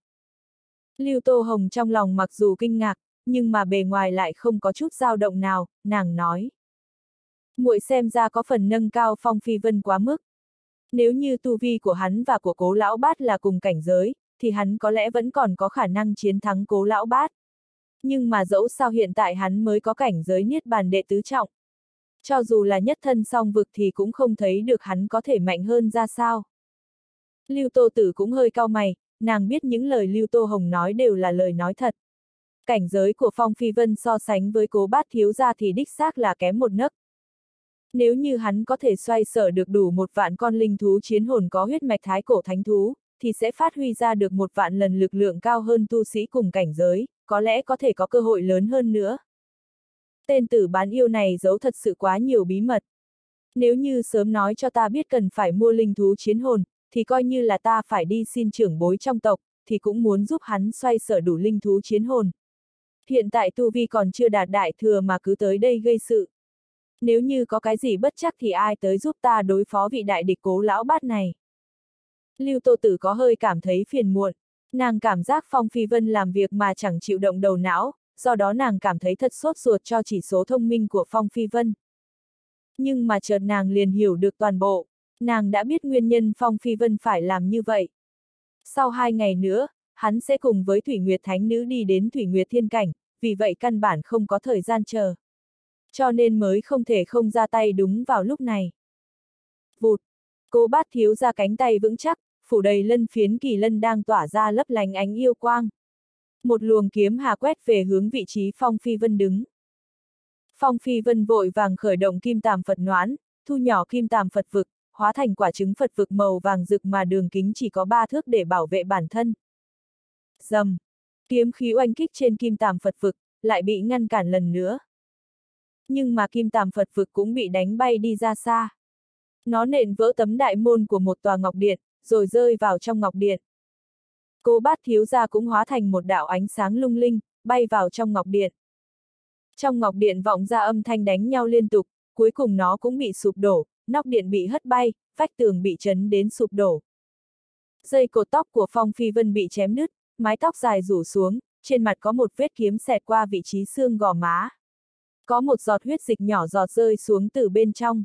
Lưu Tô Hồng trong lòng mặc dù kinh ngạc, nhưng mà bề ngoài lại không có chút dao động nào, nàng nói. Muội xem ra có phần nâng cao Phong Phi Vân quá mức. Nếu như tu vi của hắn và của Cố Lão Bát là cùng cảnh giới, thì hắn có lẽ vẫn còn có khả năng chiến thắng Cố Lão Bát. Nhưng mà dẫu sao hiện tại hắn mới có cảnh giới Niết Bàn đệ tứ trọng. Cho dù là nhất thân song vực thì cũng không thấy được hắn có thể mạnh hơn ra sao. Lưu Tô Tử cũng hơi cau mày, nàng biết những lời Lưu Tô Hồng nói đều là lời nói thật. Cảnh giới của Phong Phi Vân so sánh với Cố Bát thiếu gia thì đích xác là kém một nấc. Nếu như hắn có thể xoay sở được đủ một vạn con linh thú chiến hồn có huyết mạch thái cổ thánh thú, thì sẽ phát huy ra được một vạn lần lực lượng cao hơn tu sĩ cùng cảnh giới, có lẽ có thể có cơ hội lớn hơn nữa. Tên tử bán yêu này giấu thật sự quá nhiều bí mật. Nếu như sớm nói cho ta biết cần phải mua linh thú chiến hồn, thì coi như là ta phải đi xin trưởng bối trong tộc, thì cũng muốn giúp hắn xoay sở đủ linh thú chiến hồn. Hiện tại tu vi còn chưa đạt đại thừa mà cứ tới đây gây sự. Nếu như có cái gì bất chắc thì ai tới giúp ta đối phó vị đại địch Cố Lão Bát này. Lưu Tô Tử có hơi cảm thấy phiền muộn, nàng cảm giác Phong Phi Vân làm việc mà chẳng chịu động đầu não, do đó nàng cảm thấy thật sốt ruột cho chỉ số thông minh của Phong Phi Vân. Nhưng mà chợt nàng liền hiểu được toàn bộ, nàng đã biết nguyên nhân Phong Phi Vân phải làm như vậy. Sau hai ngày nữa, hắn sẽ cùng với Thủy Nguyệt Thánh Nữ đi đến Thủy Nguyệt Thiên Cảnh, vì vậy căn bản không có thời gian chờ. Cho nên mới không thể không ra tay đúng vào lúc này. Vụt! Cố Bát thiếu ra cánh tay vững chắc, phủ đầy lân phiến kỳ lân đang tỏa ra lấp lánh ánh yêu quang. Một luồng kiếm hà quét về hướng vị trí Phong Phi Vân đứng. Phong Phi Vân vội vàng khởi động kim tàm Phật noãn, thu nhỏ kim tàm Phật vực, hóa thành quả trứng Phật vực màu vàng rực mà đường kính chỉ có ba thước để bảo vệ bản thân. Rầm! Kiếm khí oanh kích trên kim tàm Phật vực, lại bị ngăn cản lần nữa. Nhưng mà kim tàm Phật vực cũng bị đánh bay đi ra xa. Nó nện vỡ tấm đại môn của một tòa ngọc điện, rồi rơi vào trong ngọc điện. Cố Bát thiếu gia cũng hóa thành một đạo ánh sáng lung linh, bay vào trong ngọc điện. Trong ngọc điện vọng ra âm thanh đánh nhau liên tục, cuối cùng nó cũng bị sụp đổ, nóc điện bị hất bay, vách tường bị chấn đến sụp đổ. Dây cột tóc của Phong Phi Vân bị chém đứt, mái tóc dài rủ xuống, trên mặt có một vết kiếm xẹt qua vị trí xương gò má. Có một giọt huyết dịch nhỏ giọt rơi xuống từ bên trong.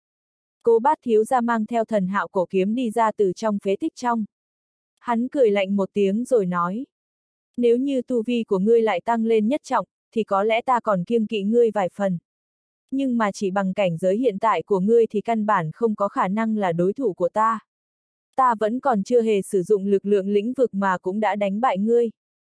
Cố Bát thiếu gia mang theo thần hạo cổ kiếm đi ra từ trong phế tích trong. Hắn cười lạnh một tiếng rồi nói. Nếu như tu vi của ngươi lại tăng lên nhất trọng, thì có lẽ ta còn kiêng kỵ ngươi vài phần. Nhưng mà chỉ bằng cảnh giới hiện tại của ngươi thì căn bản không có khả năng là đối thủ của ta. Ta vẫn còn chưa hề sử dụng lực lượng lĩnh vực mà cũng đã đánh bại ngươi.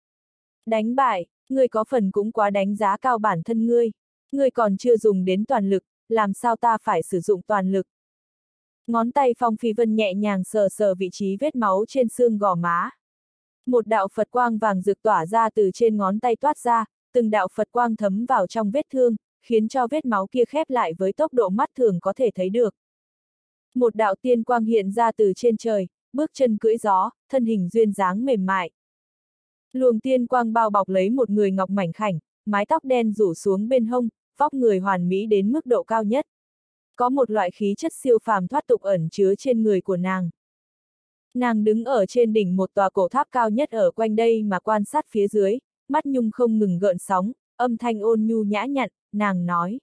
Đánh bại, ngươi có phần cũng quá đánh giá cao bản thân ngươi. Ngươi còn chưa dùng đến toàn lực, làm sao ta phải sử dụng toàn lực. Ngón tay Phong Phi Vân nhẹ nhàng sờ sờ vị trí vết máu trên xương gò má. Một đạo Phật quang vàng rực tỏa ra từ trên ngón tay toát ra, từng đạo Phật quang thấm vào trong vết thương, khiến cho vết máu kia khép lại với tốc độ mắt thường có thể thấy được. Một đạo tiên quang hiện ra từ trên trời, bước chân cưỡi gió, thân hình duyên dáng mềm mại. Luồng tiên quang bao bọc lấy một người ngọc mảnh khảnh, mái tóc đen rủ xuống bên hông, vóc người hoàn mỹ đến mức độ cao nhất. Có một loại khí chất siêu phàm thoát tục ẩn chứa trên người của nàng. Nàng đứng ở trên đỉnh một tòa cổ tháp cao nhất ở quanh đây mà quan sát phía dưới, mắt nhung không ngừng gợn sóng, âm thanh ôn nhu nhã nhặn, nàng nói.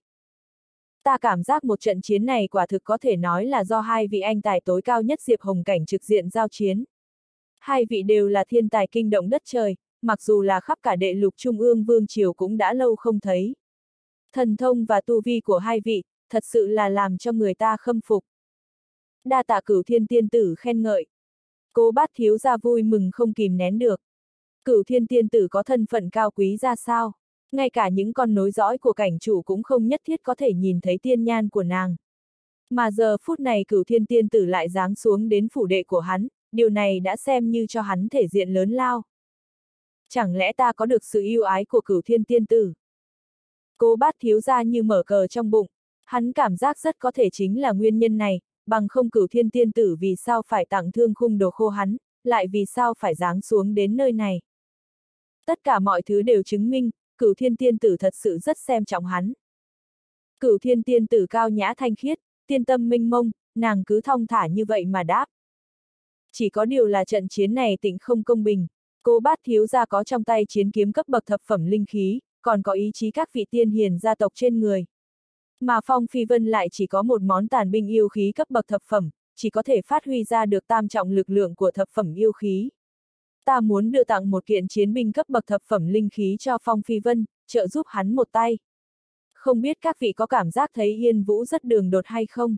Ta cảm giác một trận chiến này quả thực có thể nói là do hai vị anh tài tối cao nhất Diệp Hồng Cảnh trực diện giao chiến. Hai vị đều là thiên tài kinh động đất trời, mặc dù là khắp cả đệ lục trung ương vương triều cũng đã lâu không thấy. Thần thông và tu vi của hai vị, thật sự là làm cho người ta khâm phục. Đa tạ Cửu Thiên tiên tử khen ngợi. Cố Bát thiếu gia vui mừng không kìm nén được. Cửu Thiên tiên tử có thân phận cao quý ra sao? Ngay cả những con nối dõi của cảnh chủ cũng không nhất thiết có thể nhìn thấy tiên nhan của nàng. Mà giờ phút này Cửu Thiên tiên tử lại giáng xuống đến phủ đệ của hắn, điều này đã xem như cho hắn thể diện lớn lao. Chẳng lẽ ta có được sự yêu ái của Cửu Thiên tiên tử? Cố Bát thiếu gia như mở cờ trong bụng, hắn cảm giác rất có thể chính là nguyên nhân này, bằng không Cửu Thiên tiên tử vì sao phải tặng thương khung đồ khô hắn, lại vì sao phải giáng xuống đến nơi này. Tất cả mọi thứ đều chứng minh, Cửu Thiên tiên tử thật sự rất xem trọng hắn. Cửu Thiên tiên tử cao nhã thanh khiết, tiên tâm minh mông, nàng cứ thong thả như vậy mà đáp. Chỉ có điều là trận chiến này tịnh không công bình, Cố Bát thiếu gia có trong tay chiến kiếm cấp bậc thập phẩm linh khí, còn có ý chí các vị tiên hiền gia tộc trên người. Mà Phong Phi Vân lại chỉ có một món tàn binh yêu khí cấp bậc thập phẩm, chỉ có thể phát huy ra được tam trọng lực lượng của thập phẩm yêu khí. Ta muốn đưa tặng một kiện chiến binh cấp bậc thập phẩm linh khí cho Phong Phi Vân, trợ giúp hắn một tay. Không biết các vị có cảm giác thấy Yên Vũ rất đường đột hay không?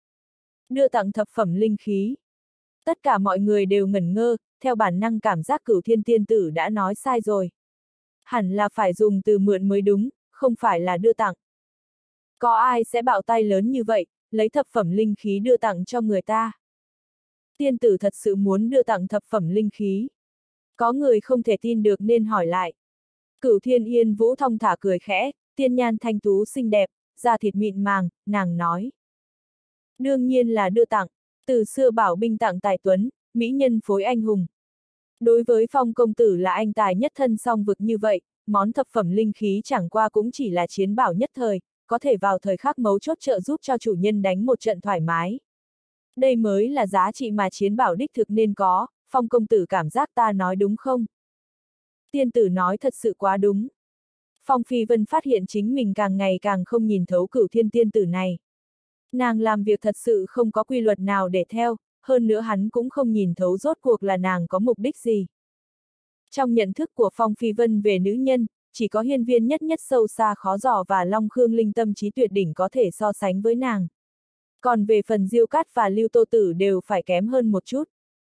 Đưa tặng thập phẩm linh khí. Tất cả mọi người đều ngẩn ngơ, theo bản năng cảm giác Cửu Thiên tiên tử đã nói sai rồi. Hẳn là phải dùng từ mượn mới đúng, không phải là đưa tặng. Có ai sẽ bạo tay lớn như vậy, lấy thập phẩm linh khí đưa tặng cho người ta? Tiên tử thật sự muốn đưa tặng thập phẩm linh khí. Có người không thể tin được nên hỏi lại. Cửu Thiên Yên Vũ thong thả cười khẽ, tiên nhan thanh tú xinh đẹp, da thịt mịn màng, nàng nói. Đương nhiên là đưa tặng, từ xưa bảo binh tặng tài tuấn, mỹ nhân phối anh hùng. Đối với Phong công tử là anh tài nhất thân song vực như vậy, món thập phẩm linh khí chẳng qua cũng chỉ là chiến bảo nhất thời, có thể vào thời khắc mấu chốt trợ giúp cho chủ nhân đánh một trận thoải mái. Đây mới là giá trị mà chiến bảo đích thực nên có, Phong công tử cảm giác ta nói đúng không? Tiên tử nói thật sự quá đúng. Phong Phi Vân phát hiện chính mình càng ngày càng không nhìn thấu Cửu Thiên tiên tử này. Nàng làm việc thật sự không có quy luật nào để theo, hơn nữa hắn cũng không nhìn thấu rốt cuộc là nàng có mục đích gì. Trong nhận thức của Phong Phi Vân về nữ nhân, chỉ có hiên viên nhất nhất sâu xa khó dò và Long Khương Linh tâm trí tuyệt đỉnh có thể so sánh với nàng. Còn về phần Diêu Cát và Lưu Tô Tử đều phải kém hơn một chút.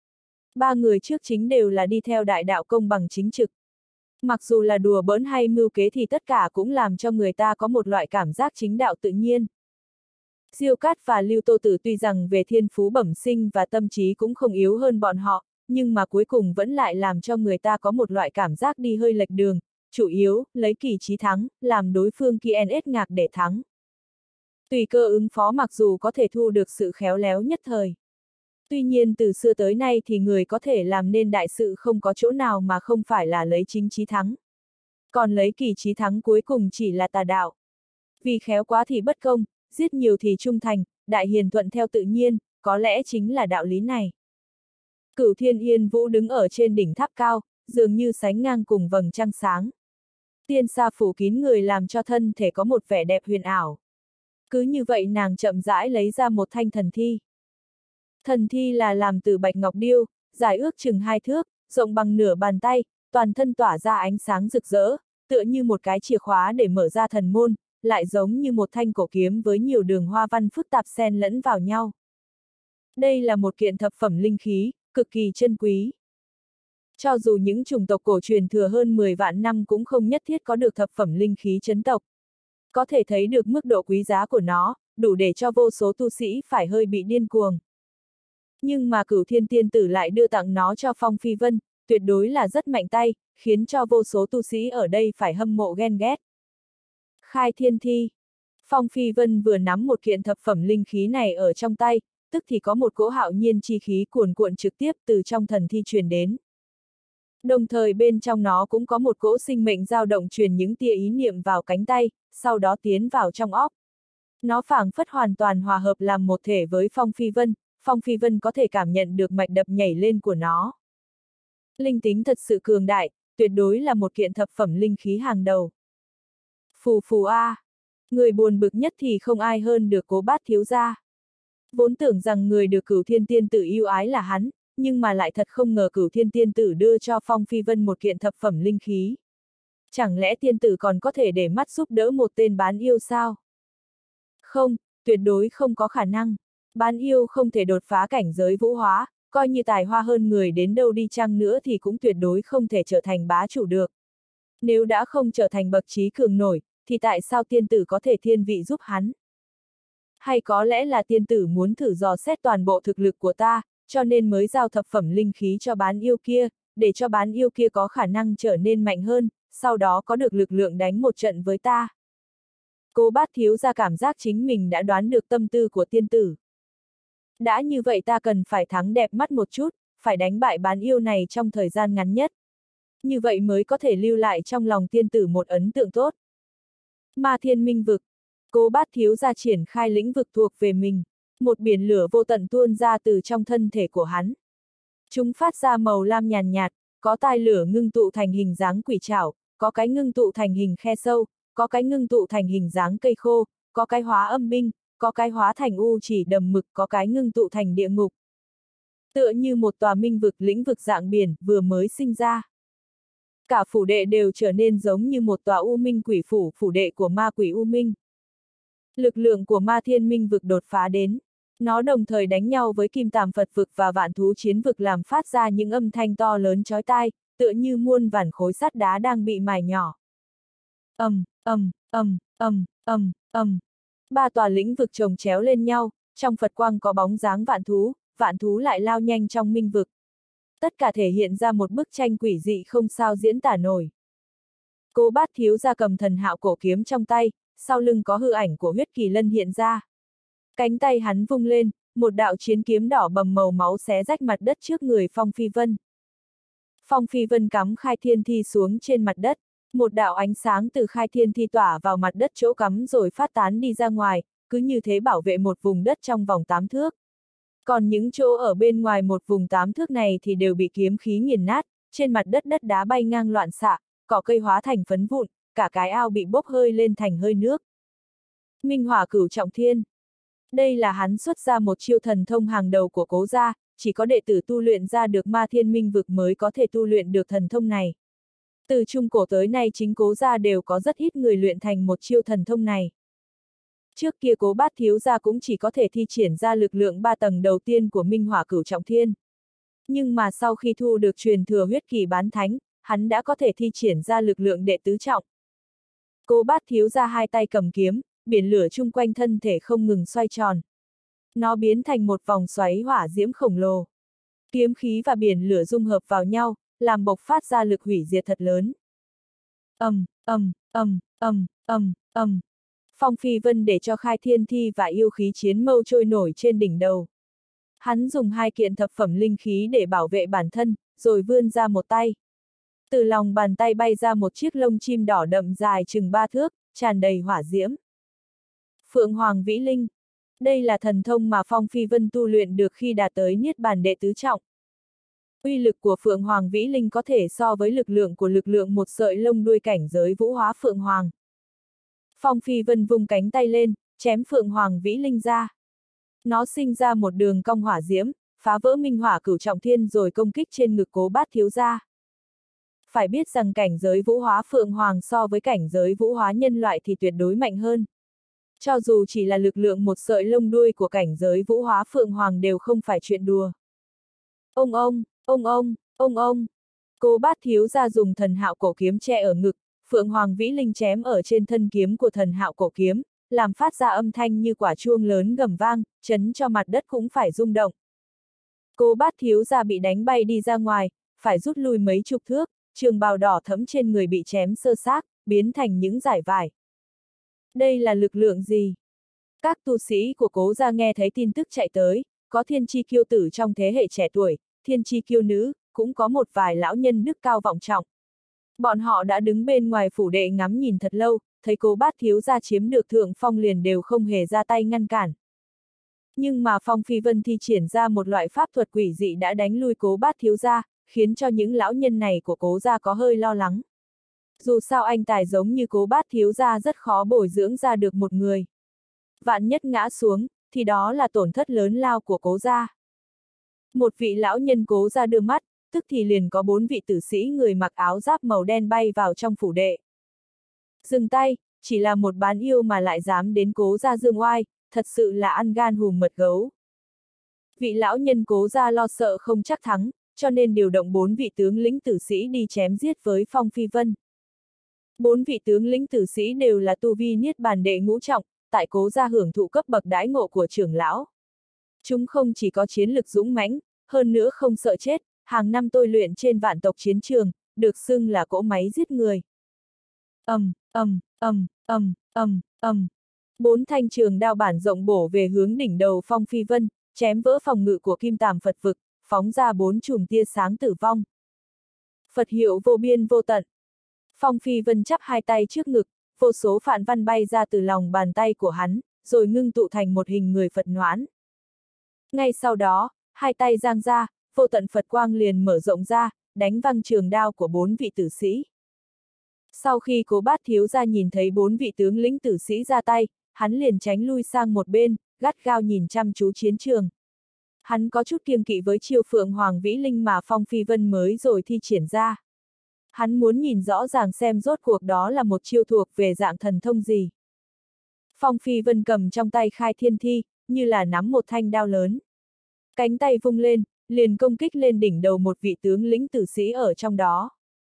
Ba người trước chính đều là đi theo đại đạo công bằng chính trực. Mặc dù là đùa bỡn hay mưu kế thì tất cả cũng làm cho người ta có một loại cảm giác chính đạo tự nhiên. Diêu Cát và Lưu Tô Tử tuy rằng về thiên phú bẩm sinh và tâm trí cũng không yếu hơn bọn họ, nhưng mà cuối cùng vẫn lại làm cho người ta có một loại cảm giác đi hơi lệch đường, chủ yếu, lấy kỳ trí thắng, làm đối phương kia ét ngạc để thắng. Tùy cơ ứng phó mặc dù có thể thu được sự khéo léo nhất thời. Tuy nhiên từ xưa tới nay thì người có thể làm nên đại sự không có chỗ nào mà không phải là lấy chính trí thắng. Còn lấy kỳ trí thắng cuối cùng chỉ là tà đạo. Vì khéo quá thì bất công, giết nhiều thì trung thành, đại hiền thuận theo tự nhiên, có lẽ chính là đạo lý này. Cửu Thiên Yên Vũ đứng ở trên đỉnh tháp cao, dường như sánh ngang cùng vầng trăng sáng. Tiên sa phủ kín người làm cho thân thể có một vẻ đẹp huyền ảo. Cứ như vậy nàng chậm rãi lấy ra một thanh thần thi. Thần thi là làm từ bạch ngọc điêu, dài ước chừng hai thước, rộng bằng nửa bàn tay, toàn thân tỏa ra ánh sáng rực rỡ, tựa như một cái chìa khóa để mở ra thần môn, lại giống như một thanh cổ kiếm với nhiều đường hoa văn phức tạp xen lẫn vào nhau. Đây là một kiện thập phẩm linh khí, cực kỳ chân quý. Cho dù những chủng tộc cổ truyền thừa hơn mười vạn năm cũng không nhất thiết có được thập phẩm linh khí chấn tộc. Có thể thấy được mức độ quý giá của nó, đủ để cho vô số tu sĩ phải hơi bị điên cuồng. Nhưng mà Cửu Thiên tiên tử lại đưa tặng nó cho Phong Phi Vân, tuyệt đối là rất mạnh tay, khiến cho vô số tu sĩ ở đây phải hâm mộ ghen ghét. Khai thiên thi. Phong Phi Vân vừa nắm một kiện thập phẩm linh khí này ở trong tay, tức thì có một cỗ hạo nhiên chi khí cuồn cuộn trực tiếp từ trong thần thi truyền đến. Đồng thời bên trong nó cũng có một cỗ sinh mệnh dao động truyền những tia ý niệm vào cánh tay, sau đó tiến vào trong óc. Nó phảng phất hoàn toàn hòa hợp làm một thể với Phong Phi Vân, Phong Phi Vân có thể cảm nhận được mạch đập nhảy lên của nó. Linh tính thật sự cường đại, tuyệt đối là một kiện thập phẩm linh khí hàng đầu. Phù phù a, à. Người buồn bực nhất thì không ai hơn được Cố Bát thiếu gia. Vốn tưởng rằng người được Cửu Thiên tiên tử yêu ái là hắn, nhưng mà lại thật không ngờ Cửu Thiên tiên tử đưa cho Phong Phi Vân một kiện thập phẩm linh khí. Chẳng lẽ tiên tử còn có thể để mắt giúp đỡ một tên bán yêu sao? Không, tuyệt đối không có khả năng. Bán yêu không thể đột phá cảnh giới vũ hóa, coi như tài hoa hơn người đến đâu đi chăng nữa thì cũng tuyệt đối không thể trở thành bá chủ được. Nếu đã không trở thành bậc trí cường nổi, thì tại sao tiên tử có thể thiên vị giúp hắn? Hay có lẽ là tiên tử muốn thử dò xét toàn bộ thực lực của ta, cho nên mới giao thập phẩm linh khí cho bán yêu kia, để cho bán yêu kia có khả năng trở nên mạnh hơn, sau đó có được lực lượng đánh một trận với ta. Cô Bát thiếu gia cảm giác chính mình đã đoán được tâm tư của tiên tử. Đã như vậy ta cần phải thắng đẹp mắt một chút, phải đánh bại bán yêu này trong thời gian ngắn nhất. Như vậy mới có thể lưu lại trong lòng tiên tử một ấn tượng tốt. Ma Thiên Minh Vực. Cô Bát thiếu gia triển khai lĩnh vực thuộc về mình. Một biển lửa vô tận tuôn ra từ trong thân thể của hắn. Chúng phát ra màu lam nhàn nhạt, có tai lửa ngưng tụ thành hình dáng quỷ trảo, có cái ngưng tụ thành hình khe sâu, có cái ngưng tụ thành hình dáng cây khô, có cái hóa âm binh, có cái hóa thành u chỉ đầm mực, có cái ngưng tụ thành địa ngục. Tựa như một tòa minh vực lĩnh vực dạng biển vừa mới sinh ra. Cả phủ đệ đều trở nên giống như một tòa u minh quỷ phủ, phủ đệ của ma quỷ u minh. Lực lượng của ma thiên minh vực đột phá đến. Nó đồng thời đánh nhau với kim tàm Phật vực và vạn thú chiến vực làm phát ra những âm thanh to lớn chói tai, tựa như muôn vàn khối sắt đá đang bị mài nhỏ. Ầm, ầm, ầm, ầm, ầm, ầm. Ba tòa lĩnh vực chồng chéo lên nhau, trong Phật quang có bóng dáng vạn thú, vạn thú lại lao nhanh trong minh vực. Tất cả thể hiện ra một bức tranh quỷ dị không sao diễn tả nổi. Cô Bát thiếu gia cầm thần hạo cổ kiếm trong tay, sau lưng có hư ảnh của huyết kỳ lân hiện ra. Cánh tay hắn vung lên, một đạo chiến kiếm đỏ bầm màu máu xé rách mặt đất trước người Phong Phi Vân. Phong Phi Vân cắm khai thiên thi xuống trên mặt đất, một đạo ánh sáng từ khai thiên thi tỏa vào mặt đất chỗ cắm rồi phát tán đi ra ngoài, cứ như thế bảo vệ một vùng đất trong vòng tám thước. Còn những chỗ ở bên ngoài một vùng tám thước này thì đều bị kiếm khí nghiền nát, trên mặt đất đất đá bay ngang loạn xạ, cỏ cây hóa thành phấn vụn, cả cái ao bị bốc hơi lên thành hơi nước. Minh hỏa cửu trọng thiên. Đây là hắn xuất ra một chiêu thần thông hàng đầu của Cố gia, chỉ có đệ tử tu luyện ra được ma thiên minh vực mới có thể tu luyện được thần thông này. Từ trung cổ tới nay chính Cố gia đều có rất ít người luyện thành một chiêu thần thông này. Trước kia Cố Bát thiếu gia cũng chỉ có thể thi triển ra lực lượng ba tầng đầu tiên của Minh hỏa cửu trọng thiên. Nhưng mà sau khi thu được truyền thừa huyết kỳ bán thánh, hắn đã có thể thi triển ra lực lượng đệ tứ trọng. Cố Bát thiếu gia hai tay cầm kiếm, biển lửa chung quanh thân thể không ngừng xoay tròn. Nó biến thành một vòng xoáy hỏa diễm khổng lồ. Kiếm khí và biển lửa dung hợp vào nhau, làm bộc phát ra lực hủy diệt thật lớn. Ầm, ầm, ầm, ầm, ầm, ầm. Phong Phi Vân để cho khai thiên thi và yêu khí chiến mâu trôi nổi trên đỉnh đầu. Hắn dùng hai kiện thập phẩm linh khí để bảo vệ bản thân, rồi vươn ra một tay. Từ lòng bàn tay bay ra một chiếc lông chim đỏ đậm dài chừng ba thước, tràn đầy hỏa diễm. Phượng Hoàng Vĩ Linh. Đây là thần thông mà Phong Phi Vân tu luyện được khi đạt tới Niết Bàn đệ tứ trọng. Uy lực của Phượng Hoàng Vĩ Linh có thể so với lực lượng của lực lượng một sợi lông đuôi cảnh giới vũ hóa Phượng Hoàng. Phong Phi Vân vung cánh tay lên, chém Phượng Hoàng Vĩ Linh ra. Nó sinh ra một đường cong hỏa diễm, phá vỡ minh hỏa cửu trọng thiên rồi công kích trên ngực Cố Bát thiếu gia. Phải biết rằng cảnh giới vũ hóa Phượng Hoàng so với cảnh giới vũ hóa nhân loại thì tuyệt đối mạnh hơn. Cho dù chỉ là lực lượng một sợi lông đuôi của cảnh giới vũ hóa Phượng Hoàng đều không phải chuyện đùa. Ông ông, ông ông, ông ông. Cố Bát thiếu gia dùng thần hạo cổ kiếm che ở ngực, Phượng Hoàng Vĩ Linh chém ở trên thân kiếm của thần hạo cổ kiếm, làm phát ra âm thanh như quả chuông lớn gầm vang, chấn cho mặt đất cũng phải rung động. Cố Bát thiếu gia bị đánh bay đi ra ngoài, phải rút lui mấy chục thước, trường bào đỏ thẫm trên người bị chém sơ xác, biến thành những dải vải. Đây là lực lượng gì? Các tu sĩ của Cố gia nghe thấy tin tức chạy tới, có thiên chi kiêu tử trong thế hệ trẻ tuổi, thiên chi kiêu nữ, cũng có một vài lão nhân đức cao vọng trọng. Bọn họ đã đứng bên ngoài phủ đệ ngắm nhìn thật lâu, thấy Cố Bát thiếu gia chiếm được thượng phong liền đều không hề ra tay ngăn cản. Nhưng mà Phong Phi Vân thi triển ra một loại pháp thuật quỷ dị đã đánh lui Cố Bát thiếu gia, khiến cho những lão nhân này của Cố gia có hơi lo lắng. Dù sao anh tài giống như Cố Bát thiếu gia rất khó bồi dưỡng ra được một người. Vạn nhất ngã xuống, thì đó là tổn thất lớn lao của Cố gia. Một vị lão nhân Cố gia đưa mắt, tức thì liền có bốn vị tử sĩ người mặc áo giáp màu đen bay vào trong phủ đệ. Dừng tay, chỉ là một bán yêu mà lại dám đến Cố gia dương oai, thật sự là ăn gan hùm mật gấu. Vị lão nhân Cố gia lo sợ không chắc thắng, cho nên điều động bốn vị tướng lĩnh tử sĩ đi chém giết với Phong Phi Vân. Bốn vị tướng lĩnh tử sĩ đều là tu vi niết bàn đệ ngũ trọng, tại Cố gia hưởng thụ cấp bậc đãi ngộ của trưởng lão. Chúng không chỉ có chiến lực dũng mãnh, hơn nữa không sợ chết, hàng năm tôi luyện trên vạn tộc chiến trường, được xưng là cỗ máy giết người. Ầm, um, ầm, ầm, ầm, ầm, ầm. Bốn thanh trường đao bản rộng bổ về hướng đỉnh đầu Phong Phi Vân, chém vỡ phòng ngự của Kim Tàm Phật vực, phóng ra bốn chùm tia sáng tử vong. Phật hiệu vô biên vô tận. Phong Phi Vân chắp hai tay trước ngực, vô số phạn văn bay ra từ lòng bàn tay của hắn, rồi ngưng tụ thành một hình người Phật Noãn. Ngay sau đó, hai tay giang ra, vô tận Phật quang liền mở rộng ra, đánh văng trường đao của bốn vị tử sĩ. Sau khi Cố Bát thiếu gia nhìn thấy bốn vị tướng lĩnh tử sĩ ra tay, hắn liền tránh lui sang một bên, gắt gao nhìn chăm chú chiến trường. Hắn có chút kiêng kỵ với chiêu Phượng Hoàng Vĩ Linh mà Phong Phi Vân mới rồi thi triển ra. Hắn muốn nhìn rõ ràng xem rốt cuộc đó là một chiêu thuộc về dạng thần thông gì. Phong Phi Vân cầm trong tay Khai Thiên Thi, như là nắm một thanh đao lớn. Cánh tay vung lên, liền công kích lên đỉnh đầu một vị tướng lĩnh tử sĩ ở trong đó.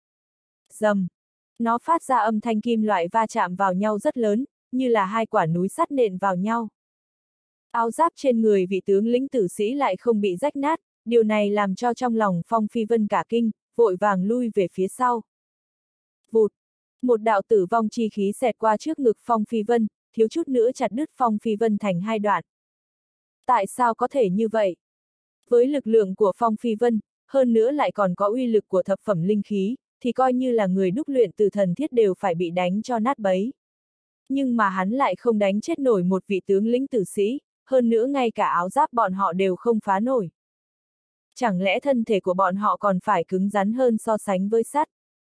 Rầm! Nó phát ra âm thanh kim loại va chạm vào nhau rất lớn, như là hai quả núi sắt nện vào nhau. Áo giáp trên người vị tướng lĩnh tử sĩ lại không bị rách nát, điều này làm cho trong lòng Phong Phi Vân cả kinh, vội vàng lui về phía sau. Vụt! Một đạo tử vong chi khí xẹt qua trước ngực Phong Phi Vân, thiếu chút nữa chặt đứt Phong Phi Vân thành hai đoạn. Tại sao có thể như vậy? Với lực lượng của Phong Phi Vân, hơn nữa lại còn có uy lực của thập phẩm linh khí, thì coi như là người đúc luyện từ thần thiết đều phải bị đánh cho nát bấy. Nhưng mà hắn lại không đánh chết nổi một vị tướng lĩnh tử sĩ, hơn nữa ngay cả áo giáp bọn họ đều không phá nổi. Chẳng lẽ thân thể của bọn họ còn phải cứng rắn hơn so sánh với sắt?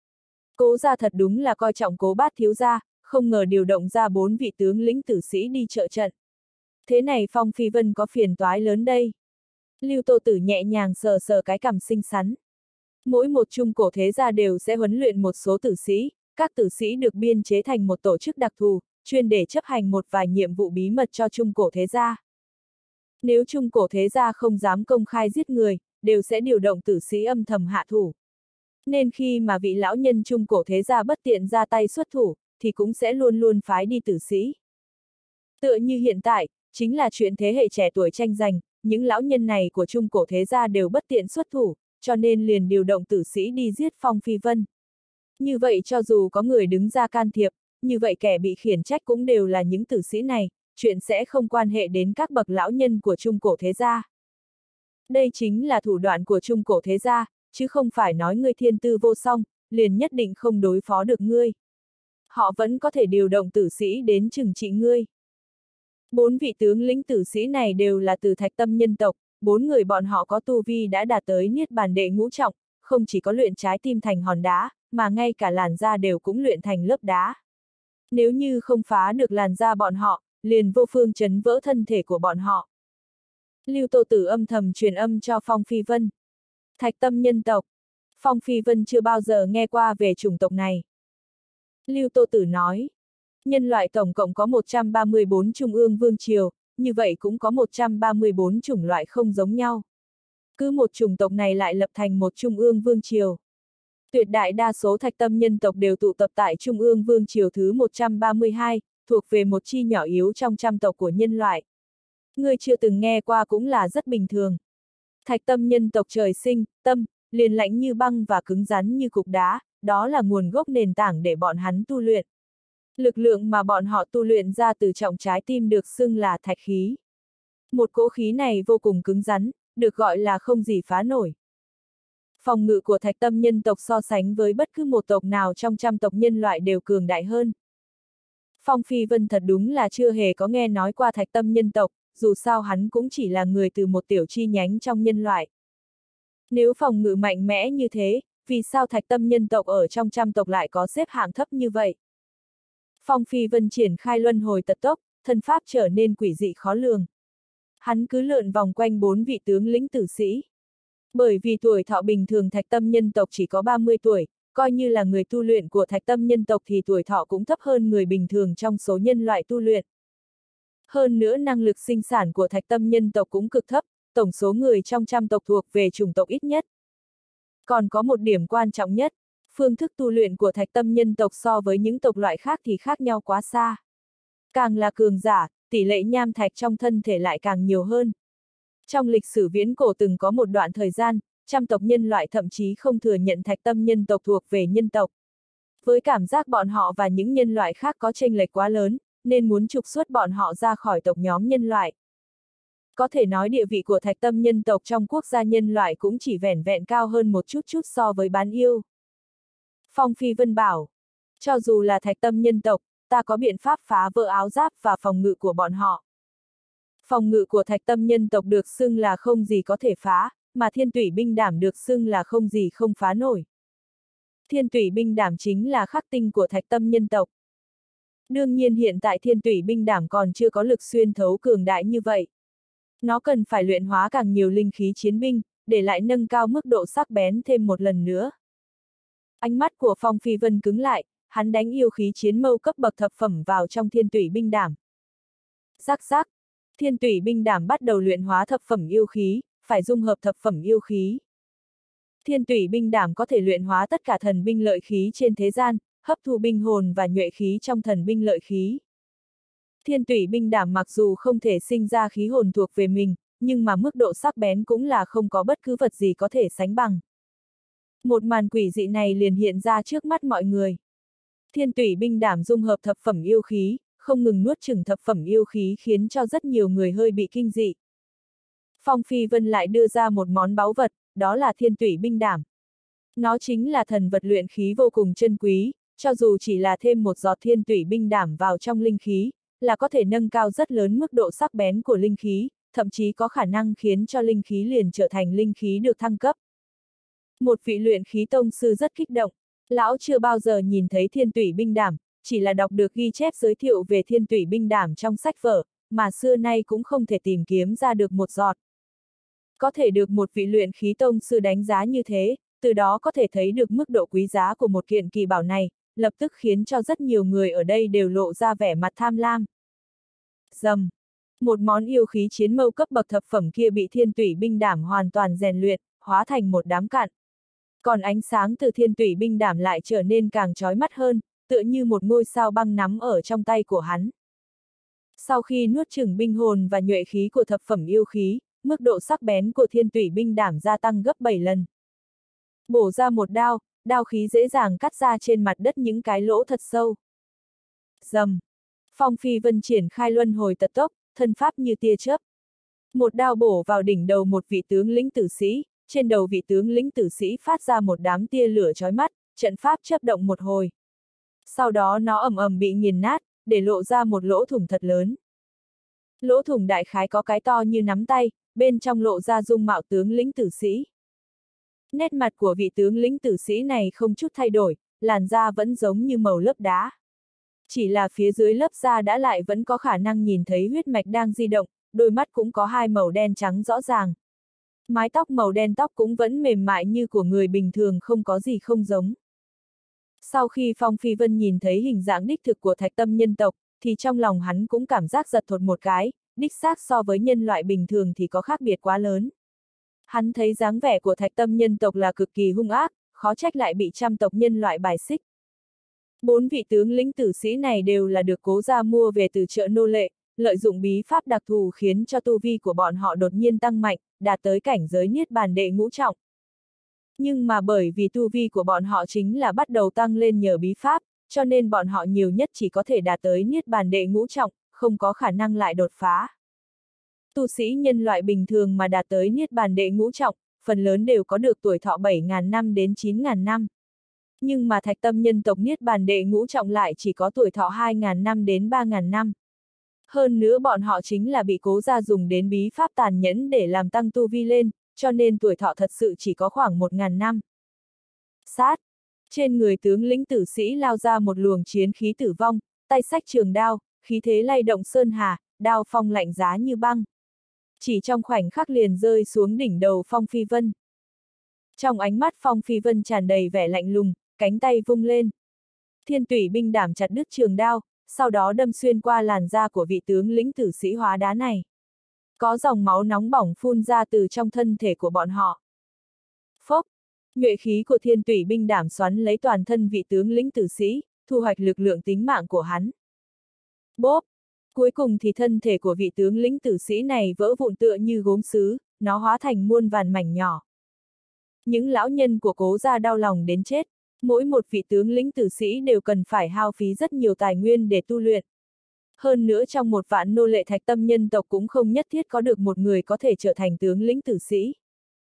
Cố gia thật đúng là coi trọng Cố Bát thiếu gia, không ngờ điều động ra bốn vị tướng lĩnh tử sĩ đi trợ trận. Thế này Phong Phi Vân có phiền toái lớn đây. Lưu Tô Tử nhẹ nhàng sờ sờ cái cằm xinh xắn. Mỗi một trung cổ thế gia đều sẽ huấn luyện một số tử sĩ, các tử sĩ được biên chế thành một tổ chức đặc thù, chuyên để chấp hành một vài nhiệm vụ bí mật cho trung cổ thế gia. Nếu trung cổ thế gia không dám công khai giết người, đều sẽ điều động tử sĩ âm thầm hạ thủ. Nên khi mà vị lão nhân trung cổ thế gia bất tiện ra tay xuất thủ, thì cũng sẽ luôn luôn phái đi tử sĩ. Tựa như hiện tại, chính là chuyện thế hệ trẻ tuổi tranh giành, những lão nhân này của trung cổ thế gia đều bất tiện xuất thủ, cho nên liền điều động tử sĩ đi giết Phong Phi Vân. Như vậy cho dù có người đứng ra can thiệp, như vậy kẻ bị khiển trách cũng đều là những tử sĩ này, chuyện sẽ không quan hệ đến các bậc lão nhân của trung cổ thế gia. Đây chính là thủ đoạn của trung cổ thế gia, chứ không phải nói ngươi thiên tư vô song, liền nhất định không đối phó được ngươi. Họ vẫn có thể điều động tử sĩ đến trừng trị ngươi. Bốn vị tướng lĩnh tử sĩ này đều là từ Thạch Tâm nhân tộc, bốn người bọn họ có tu vi đã đạt tới Niết Bàn đệ ngũ trọng, không chỉ có luyện trái tim thành hòn đá, mà ngay cả làn da đều cũng luyện thành lớp đá. Nếu như không phá được làn da bọn họ, liền vô phương chấn vỡ thân thể của bọn họ. Lưu Tô Tử âm thầm truyền âm cho Phong Phi Vân. Thạch Tâm nhân tộc. Phong Phi Vân chưa bao giờ nghe qua về chủng tộc này. Lưu Tô Tử nói, nhân loại tổng cộng có một trăm ba mươi bốn trung ương vương triều, như vậy cũng có một trăm ba mươi bốn chủng loại không giống nhau. Cứ một chủng tộc này lại lập thành một trung ương vương triều. Tuyệt đại đa số Thạch Tâm nhân tộc đều tụ tập tại trung ương vương triều thứ một trăm ba mươi hai, thuộc về một chi nhỏ yếu trong trăm tộc của nhân loại. Người chưa từng nghe qua cũng là rất bình thường. Thạch Tâm nhân tộc trời sinh, tâm, liền lạnh như băng và cứng rắn như cục đá, đó là nguồn gốc nền tảng để bọn hắn tu luyện. Lực lượng mà bọn họ tu luyện ra từ trọng trái tim được xưng là thạch khí. Một cỗ khí này vô cùng cứng rắn, được gọi là không gì phá nổi. Phòng ngự của Thạch Tâm nhân tộc so sánh với bất cứ một tộc nào trong trăm tộc nhân loại đều cường đại hơn. Phong Phi Vân thật đúng là chưa hề có nghe nói qua Thạch Tâm nhân tộc, dù sao hắn cũng chỉ là người từ một tiểu chi nhánh trong nhân loại. Nếu phòng ngự mạnh mẽ như thế, vì sao Thạch Tâm nhân tộc ở trong trăm tộc lại có xếp hạng thấp như vậy? Phong Phi Vân triển khai luân hồi tật tốc, thân pháp trở nên quỷ dị khó lường. Hắn cứ lượn vòng quanh bốn vị tướng lĩnh tử sĩ. Bởi vì tuổi thọ bình thường Thạch Tâm nhân tộc chỉ có ba mươi tuổi, coi như là người tu luyện của Thạch Tâm nhân tộc thì tuổi thọ cũng thấp hơn người bình thường trong số nhân loại tu luyện. Hơn nữa năng lực sinh sản của Thạch Tâm nhân tộc cũng cực thấp, tổng số người trong trăm tộc thuộc về chủng tộc ít nhất. Còn có một điểm quan trọng nhất, phương thức tu luyện của Thạch Tâm nhân tộc so với những tộc loại khác thì khác nhau quá xa. Càng là cường giả, tỷ lệ nham thạch trong thân thể lại càng nhiều hơn. Trong lịch sử viễn cổ từng có một đoạn thời gian, trăm tộc nhân loại thậm chí không thừa nhận Thạch Tâm nhân tộc thuộc về nhân tộc. Với cảm giác bọn họ và những nhân loại khác có chênh lệch quá lớn, nên muốn trục xuất bọn họ ra khỏi tộc nhóm nhân loại. Có thể nói địa vị của Thạch Tâm nhân tộc trong quốc gia nhân loại cũng chỉ vẻn vẹn cao hơn một chút chút so với bán yêu. Phong Phi Vân bảo, cho dù là Thạch Tâm nhân tộc, ta có biện pháp phá vỡ áo giáp và phòng ngự của bọn họ. Phòng ngự của Thạch Tâm nhân tộc được xưng là không gì có thể phá, mà Thiên Tủy binh đảm được xưng là không gì không phá nổi. Thiên Tủy binh đảm chính là khắc tinh của Thạch Tâm nhân tộc. Đương nhiên hiện tại Thiên Tủy binh đảm còn chưa có lực xuyên thấu cường đại như vậy. Nó cần phải luyện hóa càng nhiều linh khí chiến binh, để lại nâng cao mức độ sắc bén thêm một lần nữa. Ánh mắt của Phong Phi Vân cứng lại, hắn đánh yêu khí chiến mâu cấp bậc thập phẩm vào trong Thiên Tủy binh đảm. Rắc rắc, Thiên Tủy binh đảm bắt đầu luyện hóa thập phẩm yêu khí, phải dung hợp thập phẩm yêu khí. Thiên Tủy binh đảm có thể luyện hóa tất cả thần binh lợi khí trên thế gian, hấp thu binh hồn và nhuệ khí trong thần binh lợi khí. Thiên Tủy binh đảm mặc dù không thể sinh ra khí hồn thuộc về mình, nhưng mà mức độ sắc bén cũng là không có bất cứ vật gì có thể sánh bằng. Một màn quỷ dị này liền hiện ra trước mắt mọi người. Thiên Tủy binh đảm dung hợp thập phẩm yêu khí, không ngừng nuốt chửng thập phẩm yêu khí khiến cho rất nhiều người hơi bị kinh dị. Phong Phi Vân lại đưa ra một món báu vật, đó là Thiên Tủy binh đảm. Nó chính là thần vật luyện khí vô cùng chân quý, cho dù chỉ là thêm một giọt Thiên Tủy binh đảm vào trong linh khí, là có thể nâng cao rất lớn mức độ sắc bén của linh khí, thậm chí có khả năng khiến cho linh khí liền trở thành linh khí được thăng cấp. Một vị luyện khí tông sư rất kích động, lão chưa bao giờ nhìn thấy Thiên Tủy binh đảm, chỉ là đọc được ghi chép giới thiệu về Thiên Tủy binh đảm trong sách vở, mà xưa nay cũng không thể tìm kiếm ra được một giọt. Có thể được một vị luyện khí tông sư đánh giá như thế, từ đó có thể thấy được mức độ quý giá của một kiện kỳ bảo này, lập tức khiến cho rất nhiều người ở đây đều lộ ra vẻ mặt tham lam. Dầm! Một món yêu khí chiến mâu cấp bậc thập phẩm kia bị Thiên Tủy binh đảm hoàn toàn rèn luyện, hóa thành một đám cặn. Còn ánh sáng từ Thiên Tủy binh đảm lại trở nên càng chói mắt hơn, tựa như một ngôi sao băng nắm ở trong tay của hắn. Sau khi nuốt chửng binh hồn và nhuệ khí của thập phẩm yêu khí, mức độ sắc bén của Thiên Tủy binh đảm gia tăng gấp bảy lần. Bổ ra một đao, đao khí dễ dàng cắt ra trên mặt đất những cái lỗ thật sâu. Dầm! Phong Phi Vân triển khai luân hồi tật tốc, thân pháp như tia chớp. Một đao bổ vào đỉnh đầu một vị tướng lĩnh tử sĩ, trên đầu vị tướng lĩnh tử sĩ phát ra một đám tia lửa chói mắt, trận pháp chớp động một hồi. Sau đó nó ầm ầm bị nghiền nát, để lộ ra một lỗ thủng thật lớn. Lỗ thủng đại khái có cái to như nắm tay, bên trong lộ ra dung mạo tướng lĩnh tử sĩ. Nét mặt của vị tướng lĩnh tử sĩ này không chút thay đổi, làn da vẫn giống như màu lớp đá. Chỉ là phía dưới lớp da đã lại vẫn có khả năng nhìn thấy huyết mạch đang di động, đôi mắt cũng có hai màu đen trắng rõ ràng. Mái tóc màu đen tóc cũng vẫn mềm mại như của người bình thường, không có gì không giống. Sau khi Phong Phi Vân nhìn thấy hình dạng đích thực của Thạch Tâm nhân tộc, thì trong lòng hắn cũng cảm giác giật thột một cái, đích xác so với nhân loại bình thường thì có khác biệt quá lớn. Hắn thấy dáng vẻ của Thạch Tâm nhân tộc là cực kỳ hung ác, khó trách lại bị trăm tộc nhân loại bài xích. Bốn vị tướng lĩnh tử sĩ này đều là được Cố gia mua về từ chợ nô lệ, lợi dụng bí pháp đặc thù khiến cho tu vi của bọn họ đột nhiên tăng mạnh, đạt tới cảnh giới niết bàn đệ ngũ trọng. Nhưng mà bởi vì tu vi của bọn họ chính là bắt đầu tăng lên nhờ bí pháp, cho nên bọn họ nhiều nhất chỉ có thể đạt tới niết bàn đệ ngũ trọng, không có khả năng lại đột phá. Tu sĩ nhân loại bình thường mà đạt tới niết bàn đệ ngũ trọng, phần lớn đều có được tuổi thọ bảy nghìn năm đến chín nghìn năm. Nhưng mà Thạch Tâm nhân tộc niết bàn đệ ngũ trọng lại chỉ có tuổi thọ hai nghìn năm đến ba nghìn năm. Hơn nữa bọn họ chính là bị Cố gia dùng đến bí pháp tàn nhẫn để làm tăng tu vi lên, cho nên tuổi thọ thật sự chỉ có khoảng một nghìn năm. Sát! Trên người tướng lĩnh tử sĩ lao ra một luồng chiến khí tử vong, tay xách trường đao, khí thế lay động sơn hà, đao phong lạnh giá như băng. Chỉ trong khoảnh khắc liền rơi xuống đỉnh đầu Phong Phi Vân. Trong ánh mắt Phong Phi Vân tràn đầy vẻ lạnh lùng, cánh tay vung lên. Thiên Tủy binh đảm chặt đứt trường đao, sau đó đâm xuyên qua làn da của vị tướng lĩnh tử sĩ hóa đá này. Có dòng máu nóng bỏng phun ra từ trong thân thể của bọn họ. Phốc! Nhuệ khí của Thiên Tủy binh đảm xoắn lấy toàn thân vị tướng lĩnh tử sĩ, thu hoạch lực lượng tính mạng của hắn. Bốp! Cuối cùng thì thân thể của vị tướng lĩnh tử sĩ này vỡ vụn tựa như gốm sứ, nó hóa thành muôn vàn mảnh nhỏ. Những lão nhân của Cố gia đau lòng đến chết, Mỗi một vị tướng lĩnh tử sĩ đều cần phải hao phí rất nhiều tài nguyên để tu luyện. Hơn nữa trong một vạn nô lệ thạch tâm nhân tộc cũng không nhất thiết có được một người có thể trở thành tướng lĩnh tử sĩ.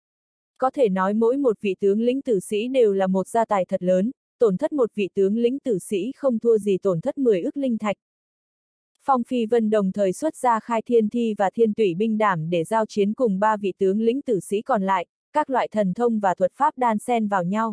Có thể nói mỗi một vị tướng lĩnh tử sĩ đều là một gia tài thật lớn, tổn thất một vị tướng lĩnh tử sĩ không thua gì tổn thất mười ức linh thạch. Phong Phi Vân đồng thời xuất ra khai thiên thi và thiên tủy binh đảm để giao chiến cùng ba vị tướng lĩnh tử sĩ còn lại, các loại thần thông và thuật pháp đan xen vào nhau.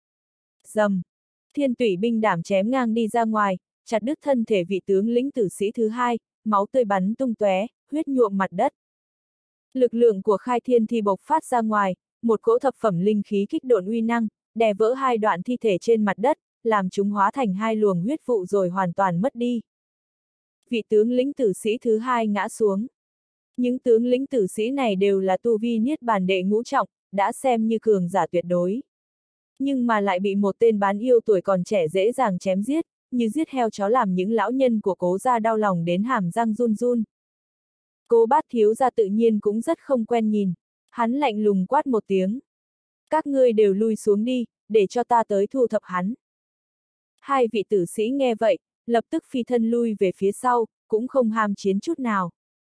Dầm! Thiên tủy binh đảm chém ngang đi ra ngoài, chặt đứt thân thể vị tướng lĩnh tử sĩ thứ hai, máu tươi bắn tung tóe, huyết nhuộm mặt đất. Lực lượng của khai thiên thi bộc phát ra ngoài, một cỗ thập phẩm linh khí kích độn uy năng, đè vỡ hai đoạn thi thể trên mặt đất, làm chúng hóa thành hai luồng huyết vụ rồi hoàn toàn mất đi. Vị tướng lĩnh tử sĩ thứ hai ngã xuống. Những tướng lĩnh tử sĩ này đều là tu vi niết bàn đệ ngũ trọng, đã xem như cường giả tuyệt đối. Nhưng mà lại bị một tên bán yêu tuổi còn trẻ dễ dàng chém giết, như giết heo chó làm những lão nhân của Cố gia đau lòng đến hàm răng run run. Cố Bát thiếu gia tự nhiên cũng rất không quen nhìn, hắn lạnh lùng quát một tiếng. Các ngươi đều lui xuống đi, để cho ta tới thu thập hắn. Hai vị tử sĩ nghe vậy, lập tức phi thân lui về phía sau, cũng không ham chiến chút nào.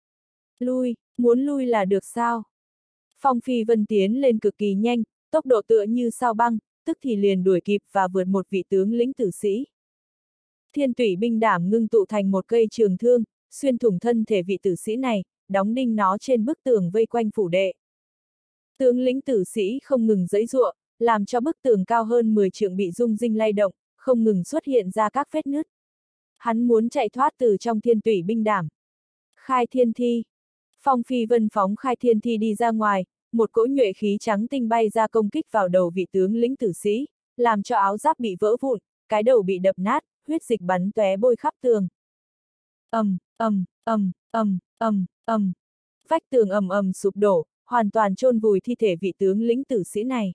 Lui, muốn lui là được sao? Phong Phi Vân tiến lên cực kỳ nhanh, tốc độ tựa như sao băng, tức thì liền đuổi kịp và vượt một vị tướng lĩnh tử sĩ. Thiên tủy binh đảm ngưng tụ thành một cây trường thương, xuyên thủng thân thể vị tử sĩ này, đóng đinh nó trên bức tường vây quanh phủ đệ. Tướng lĩnh tử sĩ không ngừng giãy giụa, làm cho bức tường cao hơn mười trượng bị rung rinh lay động, không ngừng xuất hiện ra các vết nứt. Hắn muốn chạy thoát từ trong thiên tủy binh đảm. Khai thiên thi. Phong Phi Vân phóng khai thiên thi đi ra ngoài, một cỗ nhuệ khí trắng tinh bay ra công kích vào đầu vị tướng lĩnh tử sĩ, làm cho áo giáp bị vỡ vụn, cái đầu bị đập nát, huyết dịch bắn tóe bôi khắp tường. Ầm, ầm, ầm, ầm, ầm, ầm. Vách tường ầm ầm sụp đổ, hoàn toàn chôn vùi thi thể vị tướng lĩnh tử sĩ này.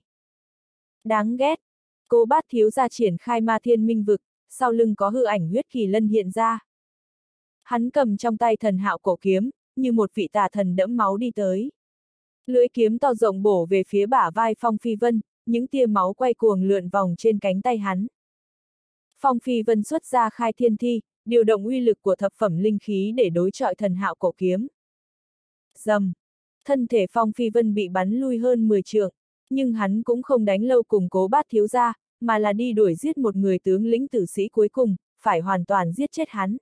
Đáng ghét. Cố Bát thiếu gia triển khai ma thiên minh vực, sau lưng có hư ảnh huyết kỳ lân hiện ra. Hắn cầm trong tay thần hạo cổ kiếm, như một vị tà thần đẫm máu đi tới. Lưỡi kiếm to rộng bổ về phía bả vai Phong Phi Vân, những tia máu quay cuồng lượn vòng trên cánh tay hắn. Phong Phi Vân xuất ra khai thiên thi, điều động uy lực của thập phẩm linh khí để đối chọi thần hạo cổ kiếm. Dầm! Thân thể Phong Phi Vân bị bắn lui hơn mười trượng, nhưng hắn cũng không đánh lâu cùng Cố Bát thiếu gia, mà là đi đuổi giết một người tướng lĩnh tử sĩ cuối cùng, phải hoàn toàn giết chết hắn.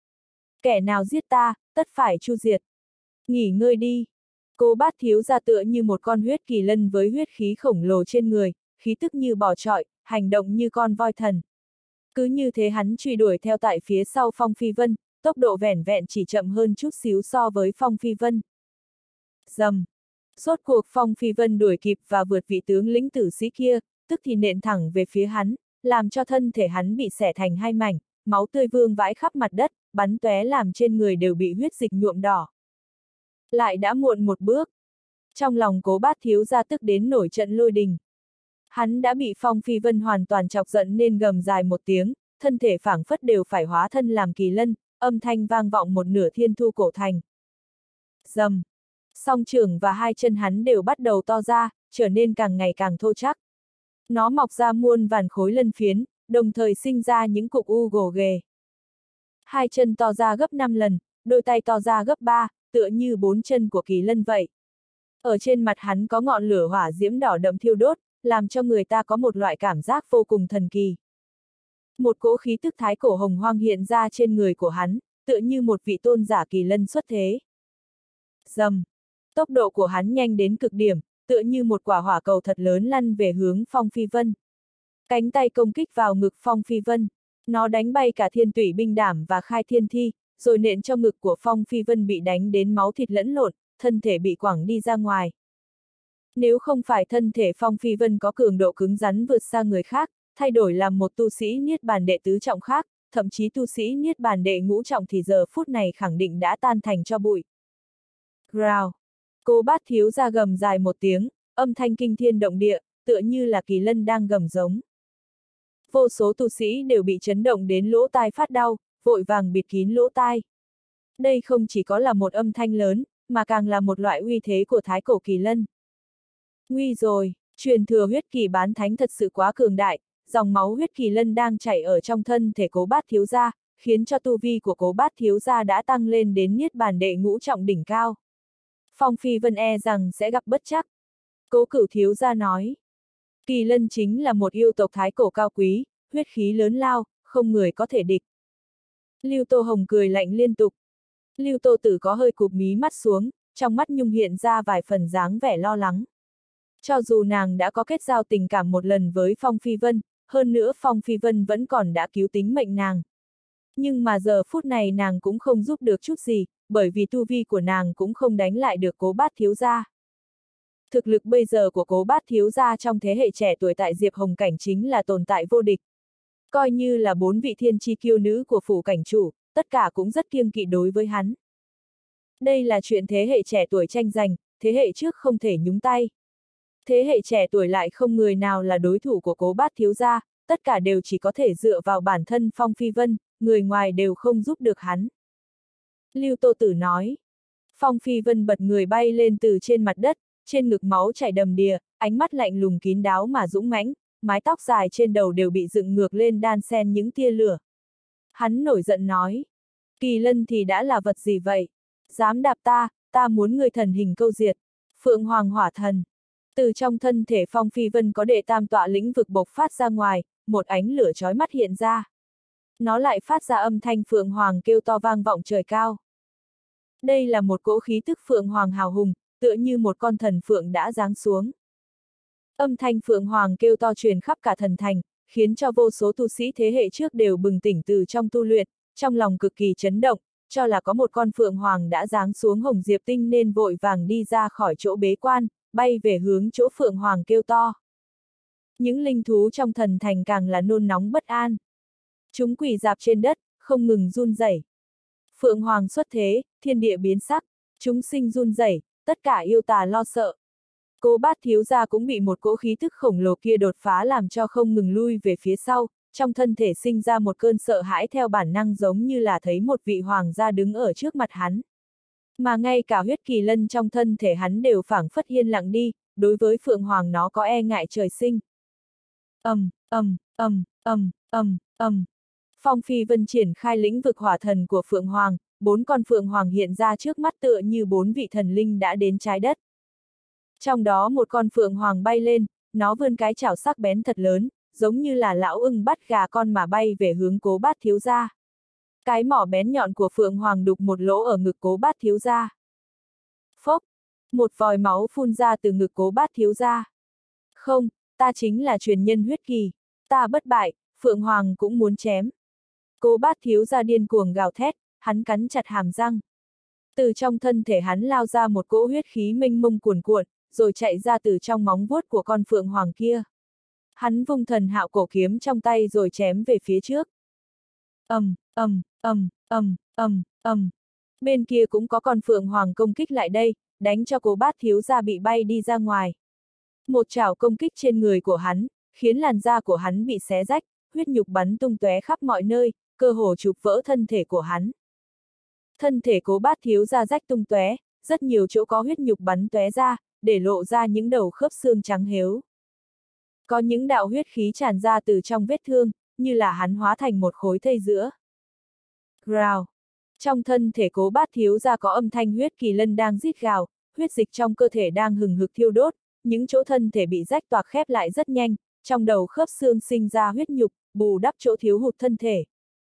Kẻ nào giết ta, tất phải chu diệt. Nghỉ ngơi đi. Cố Bát thiếu gia tựa như một con huyết kỳ lân với huyết khí khổng lồ trên người, khí tức như bò trọi, hành động như con voi thần. Cứ như thế hắn truy đuổi theo tại phía sau Phong Phi Vân, tốc độ vẻn vẹn chỉ chậm hơn chút xíu so với Phong Phi Vân. Dầm! Rốt cuộc Phong Phi Vân đuổi kịp và vượt vị tướng lĩnh tử sĩ kia, tức thì nện thẳng về phía hắn, làm cho thân thể hắn bị xẻ thành hai mảnh, máu tươi vương vãi khắp mặt đất, bắn tóe làm trên người đều bị huyết dịch nhuộm đỏ. Lại đã muộn một bước. Trong lòng Cố Bát thiếu gia tức đến nổi trận lôi đình. Hắn đã bị Phong Phi Vân hoàn toàn chọc giận nên gầm dài một tiếng, thân thể phảng phất đều phải hóa thân làm kỳ lân, âm thanh vang vọng một nửa thiên thu cổ thành. Dầm! Song trưởng và hai chân hắn đều bắt đầu to ra, trở nên càng ngày càng thô chắc. Nó mọc ra muôn vàn khối lân phiến, đồng thời sinh ra những cục u gồ ghề. Hai chân to ra gấp năm lần, đôi tay to ra gấp ba, tựa như bốn chân của kỳ lân vậy. Ở trên mặt hắn có ngọn lửa hỏa diễm đỏ đậm thiêu đốt, làm cho người ta có một loại cảm giác vô cùng thần kỳ. Một cỗ khí tức thái cổ hồng hoang hiện ra trên người của hắn, tựa như một vị tôn giả kỳ lân xuất thế. Dầm! Tốc độ của hắn nhanh đến cực điểm, tựa như một quả hỏa cầu thật lớn lăn về hướng Phong Phi Vân. Cánh tay công kích vào ngực Phong Phi Vân, nó đánh bay cả thiên tủy binh đảm và khai thiên thi, rồi nện cho ngực của Phong Phi Vân bị đánh đến máu thịt lẫn lộn, thân thể bị quẳng đi ra ngoài. Nếu không phải thân thể Phong Phi Vân có cường độ cứng rắn vượt xa người khác, thay đổi làm một tu sĩ niết bàn đệ tứ trọng khác, thậm chí tu sĩ niết bàn đệ ngũ trọng thì giờ phút này khẳng định đã tan thành cho bụi. Growl! Cố Bát thiếu gia gầm dài một tiếng, âm thanh kinh thiên động địa, tựa như là kỳ lân đang gầm giống. Vô số tu sĩ đều bị chấn động đến lỗ tai phát đau, vội vàng bịt kín lỗ tai. Đây không chỉ có là một âm thanh lớn, mà càng là một loại uy thế của thái cổ kỳ lân. Nguy rồi, truyền thừa huyết kỳ bán thánh thật sự quá cường đại, dòng máu huyết kỳ lân đang chảy ở trong thân thể Cố Bát thiếu gia, khiến cho tu vi của Cố Bát thiếu gia đã tăng lên đến niết bàn đệ ngũ trọng đỉnh cao. Phong Phi Vân e rằng sẽ gặp bất trắc. Cố Cửu thiếu gia nói. Kỳ lân chính là một yêu tộc thái cổ cao quý, huyết khí lớn lao, không người có thể địch. Lưu Tô Hồng cười lạnh liên tục. Lưu Tô Tử có hơi cụp mí mắt xuống, trong mắt nhung hiện ra vài phần dáng vẻ lo lắng. Cho dù nàng đã có kết giao tình cảm một lần với Phong Phi Vân, hơn nữa Phong Phi Vân vẫn còn đã cứu tính mệnh nàng. Nhưng mà giờ phút này nàng cũng không giúp được chút gì, bởi vì tu vi của nàng cũng không đánh lại được Cố Bát thiếu gia. Thực lực bây giờ của Cố Bát thiếu gia trong thế hệ trẻ tuổi tại Diệp Hồng Cảnh chính là tồn tại vô địch. Coi như là bốn vị thiên chi kiêu nữ của phủ cảnh chủ, tất cả cũng rất kiêng kỵ đối với hắn. Đây là chuyện thế hệ trẻ tuổi tranh giành, thế hệ trước không thể nhúng tay. Thế hệ trẻ tuổi lại không người nào là đối thủ của Cố Bát thiếu gia, tất cả đều chỉ có thể dựa vào bản thân Phong Phi Vân, người ngoài đều không giúp được hắn. Lưu Tô Tử nói. Phong Phi Vân bật người bay lên từ trên mặt đất, trên ngực máu chảy đầm đìa, ánh mắt lạnh lùng kín đáo mà dũng mãnh, mái tóc dài trên đầu đều bị dựng ngược lên đan xen những tia lửa. Hắn nổi giận nói. Kỳ lân thì đã là vật gì vậy? Dám đạp ta, ta muốn người thần hình câu diệt. Phượng Hoàng hỏa thần. Từ trong thân thể Phong Phi Vân có đệ tam tọa lĩnh vực bộc phát ra ngoài, một ánh lửa chói mắt hiện ra. Nó lại phát ra âm thanh Phượng Hoàng kêu to vang vọng trời cao. Đây là một cỗ khí tức Phượng Hoàng hào hùng, tựa như một con thần Phượng đã giáng xuống. Âm thanh Phượng Hoàng kêu to truyền khắp cả thần thành, khiến cho vô số tu sĩ thế hệ trước đều bừng tỉnh từ trong tu luyện, trong lòng cực kỳ chấn động, cho là có một con Phượng Hoàng đã giáng xuống Hồng Diệp Tinh nên vội vàng đi ra khỏi chỗ bế quan, bay về hướng chỗ Phượng Hoàng kêu to. Những linh thú trong thần thành càng là nôn nóng bất an. Chúng quỳ rạp trên đất, không ngừng run rẩy. Phượng Hoàng xuất thế, thiên địa biến sắc, chúng sinh run rẩy, tất cả yêu tà lo sợ. Cố Bát thiếu gia cũng bị một cỗ khí tức khổng lồ kia đột phá làm cho không ngừng lui về phía sau, trong thân thể sinh ra một cơn sợ hãi theo bản năng giống như là thấy một vị hoàng gia đứng ở trước mặt hắn. Mà ngay cả huyết kỳ lân trong thân thể hắn đều phảng phất yên lặng đi, đối với Phượng Hoàng nó có e ngại trời sinh. Ầm, ầm, ầm, ầm, ầm, ầm. Phong Phi Vân triển khai lĩnh vực hỏa thần của Phượng Hoàng, bốn con Phượng Hoàng hiện ra trước mắt tựa như bốn vị thần linh đã đến trái đất. Trong đó một con Phượng Hoàng bay lên, nó vươn cái chảo sắc bén thật lớn, giống như là lão ưng bắt gà con mà bay về hướng Cố Bát thiếu gia. Cái mỏ bén nhọn của Phượng Hoàng đục một lỗ ở ngực Cố Bát thiếu gia. Phốc, một vòi máu phun ra từ ngực Cố Bát thiếu gia. Không, ta chính là truyền nhân huyết kỳ, ta bất bại, Phượng Hoàng cũng muốn chém. Cố Bát thiếu gia điên cuồng gào thét, hắn cắn chặt hàm răng. Từ trong thân thể hắn lao ra một cỗ huyết khí mênh mông cuồn cuộn, rồi chạy ra từ trong móng vuốt của con Phượng Hoàng kia. Hắn vung thần hạo cổ kiếm trong tay rồi chém về phía trước. Ầm, ầm, ầm, ầm, ầm, ầm. Bên kia cũng có con Phượng Hoàng công kích lại đây, đánh cho Cố Bát thiếu gia bị bay đi ra ngoài. Một chảo công kích trên người của hắn, khiến làn da của hắn bị xé rách, huyết nhục bắn tung tóe khắp mọi nơi, cơ hồ chụp vỡ thân thể của hắn. Thân thể Cố Bát thiếu gia rách tung tóe, rất nhiều chỗ có huyết nhục bắn tóe ra, để lộ ra những đầu khớp xương trắng hếu. Có những đạo huyết khí tràn ra từ trong vết thương, như là hắn hóa thành một khối thây giữa. Gào. Trong thân thể Cố Bát thiếu gia có âm thanh huyết kỳ lân đang rít gào, huyết dịch trong cơ thể đang hừng hực thiêu đốt, những chỗ thân thể bị rách toạc khép lại rất nhanh, trong đầu khớp xương sinh ra huyết nhục, bù đắp chỗ thiếu hụt thân thể.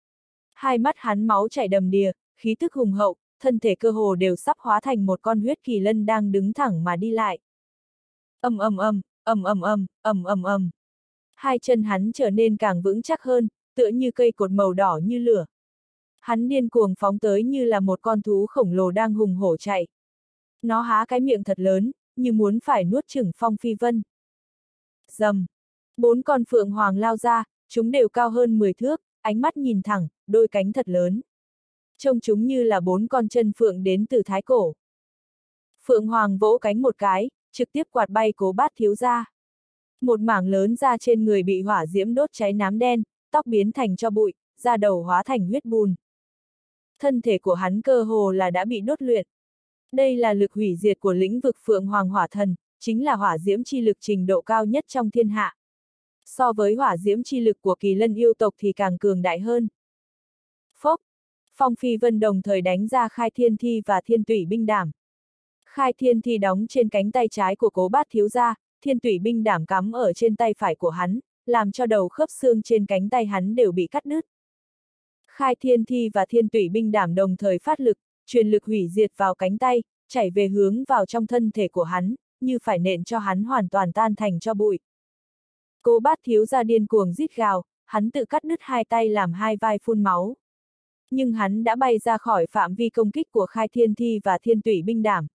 Hai mắt hắn máu chảy đầm đìa, khí tức hùng hậu, thân thể cơ hồ đều sắp hóa thành một con huyết kỳ lân đang đứng thẳng mà đi lại. Ầm ầm ầm, ầm ầm ầm, ầm ầm ầm. Hai chân hắn trở nên càng vững chắc hơn, tựa như cây cột màu đỏ như lửa. Hắn điên cuồng phóng tới như là một con thú khổng lồ đang hùng hổ chạy. Nó há cái miệng thật lớn, như muốn phải nuốt chửng Phong Phi Vân. Rầm. Bốn con Phượng Hoàng lao ra, chúng đều cao hơn mười thước, ánh mắt nhìn thẳng, đôi cánh thật lớn. Trông chúng như là bốn con chân phượng đến từ thái cổ. Phượng Hoàng vỗ cánh một cái, trực tiếp quạt bay Cố Bát thiếu gia. Một mảng lớn da trên người bị hỏa diễm đốt cháy nám đen, tóc biến thành tro bụi, da đầu hóa thành huyết bùn. Thân thể của hắn cơ hồ là đã bị đốt luyện. Đây là lực hủy diệt của lĩnh vực Phượng Hoàng hỏa thần, chính là hỏa diễm chi lực trình độ cao nhất trong thiên hạ. So với hỏa diễm chi lực của kỳ lân yêu tộc thì càng cường đại hơn. Phốc! Phong Phi Vân đồng thời đánh ra khai thiên thi và thiên tủy binh đảm. Khai thiên thi đóng trên cánh tay trái của Cố Bát thiếu gia, thiên tủy binh đảm cắm ở trên tay phải của hắn, làm cho đầu khớp xương trên cánh tay hắn đều bị cắt đứt. Khai thiên thi và thiên tủy binh đảm đồng thời phát lực, truyền lực hủy diệt vào cánh tay, chảy về hướng vào trong thân thể của hắn, như phải nện cho hắn hoàn toàn tan thành tro bụi. Cố Bát thiếu gia điên cuồng rít gào, hắn tự cắt đứt hai tay làm hai vai phun máu. Nhưng hắn đã bay ra khỏi phạm vi công kích của khai thiên thi và thiên tủy binh đảm.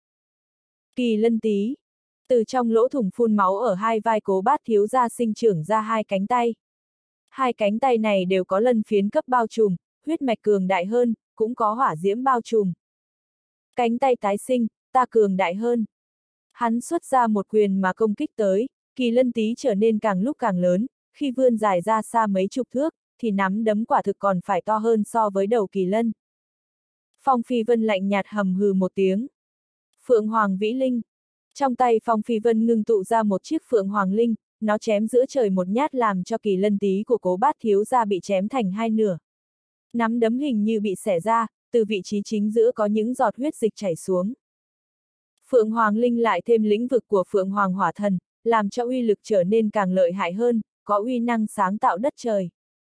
Kỳ lân tí. Từ trong lỗ thủng phun máu ở hai vai Cố Bát thiếu gia sinh trưởng ra hai cánh tay. Hai cánh tay này đều có lân phiến cấp bao trùm, huyết mạch cường đại hơn, cũng có hỏa diễm bao trùm. Cánh tay tái sinh, ta cường đại hơn. Hắn xuất ra một quyền mà công kích tới, kỳ lân tí trở nên càng lúc càng lớn, khi vươn dài ra xa mấy chục thước, thì nắm đấm quả thực còn phải to hơn so với đầu kỳ lân. Phong Phi Vân lạnh nhạt hầm hừ một tiếng. Phượng Hoàng Vĩ Linh. Trong tay Phong Phi Vân ngưng tụ ra một chiếc Phượng Hoàng Linh, nó chém giữa trời một nhát làm cho kỳ lân tí của Cố Bát thiếu gia bị chém thành hai nửa. Nắm đấm hình như bị xẻ ra, từ vị trí chính giữa có những giọt huyết dịch chảy xuống. Phượng Hoàng Linh lại thêm lĩnh vực của Phượng Hoàng Hỏa Thần, làm cho uy lực trở nên càng lợi hại hơn, có uy năng sáng tạo đất trời.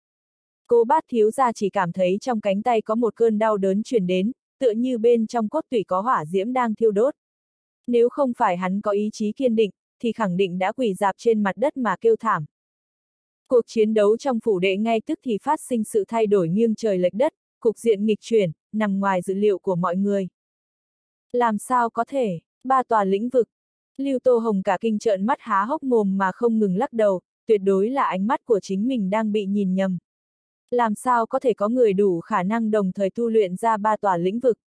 Cố Bát thiếu gia chỉ cảm thấy trong cánh tay có một cơn đau đớn truyền đến, tựa như bên trong cốt tủy có hỏa diễm đang thiêu đốt. Nếu không phải hắn có ý chí kiên định, thì khẳng định đã quỳ rạp trên mặt đất mà kêu thảm. Cuộc chiến đấu trong phủ đệ ngay tức thì phát sinh sự thay đổi nghiêng trời lệch đất, cục diện nghịch chuyển, nằm ngoài dự liệu của mọi người. Làm sao có thể, ba tòa lĩnh vực. Lưu Tô Hồng cả kinh trợn mắt há hốc mồm mà không ngừng lắc đầu, tuyệt đối là ánh mắt của chính mình đang bị nhìn nhầm. Làm sao có thể có người đủ khả năng đồng thời tu luyện ra ba tòa lĩnh vực,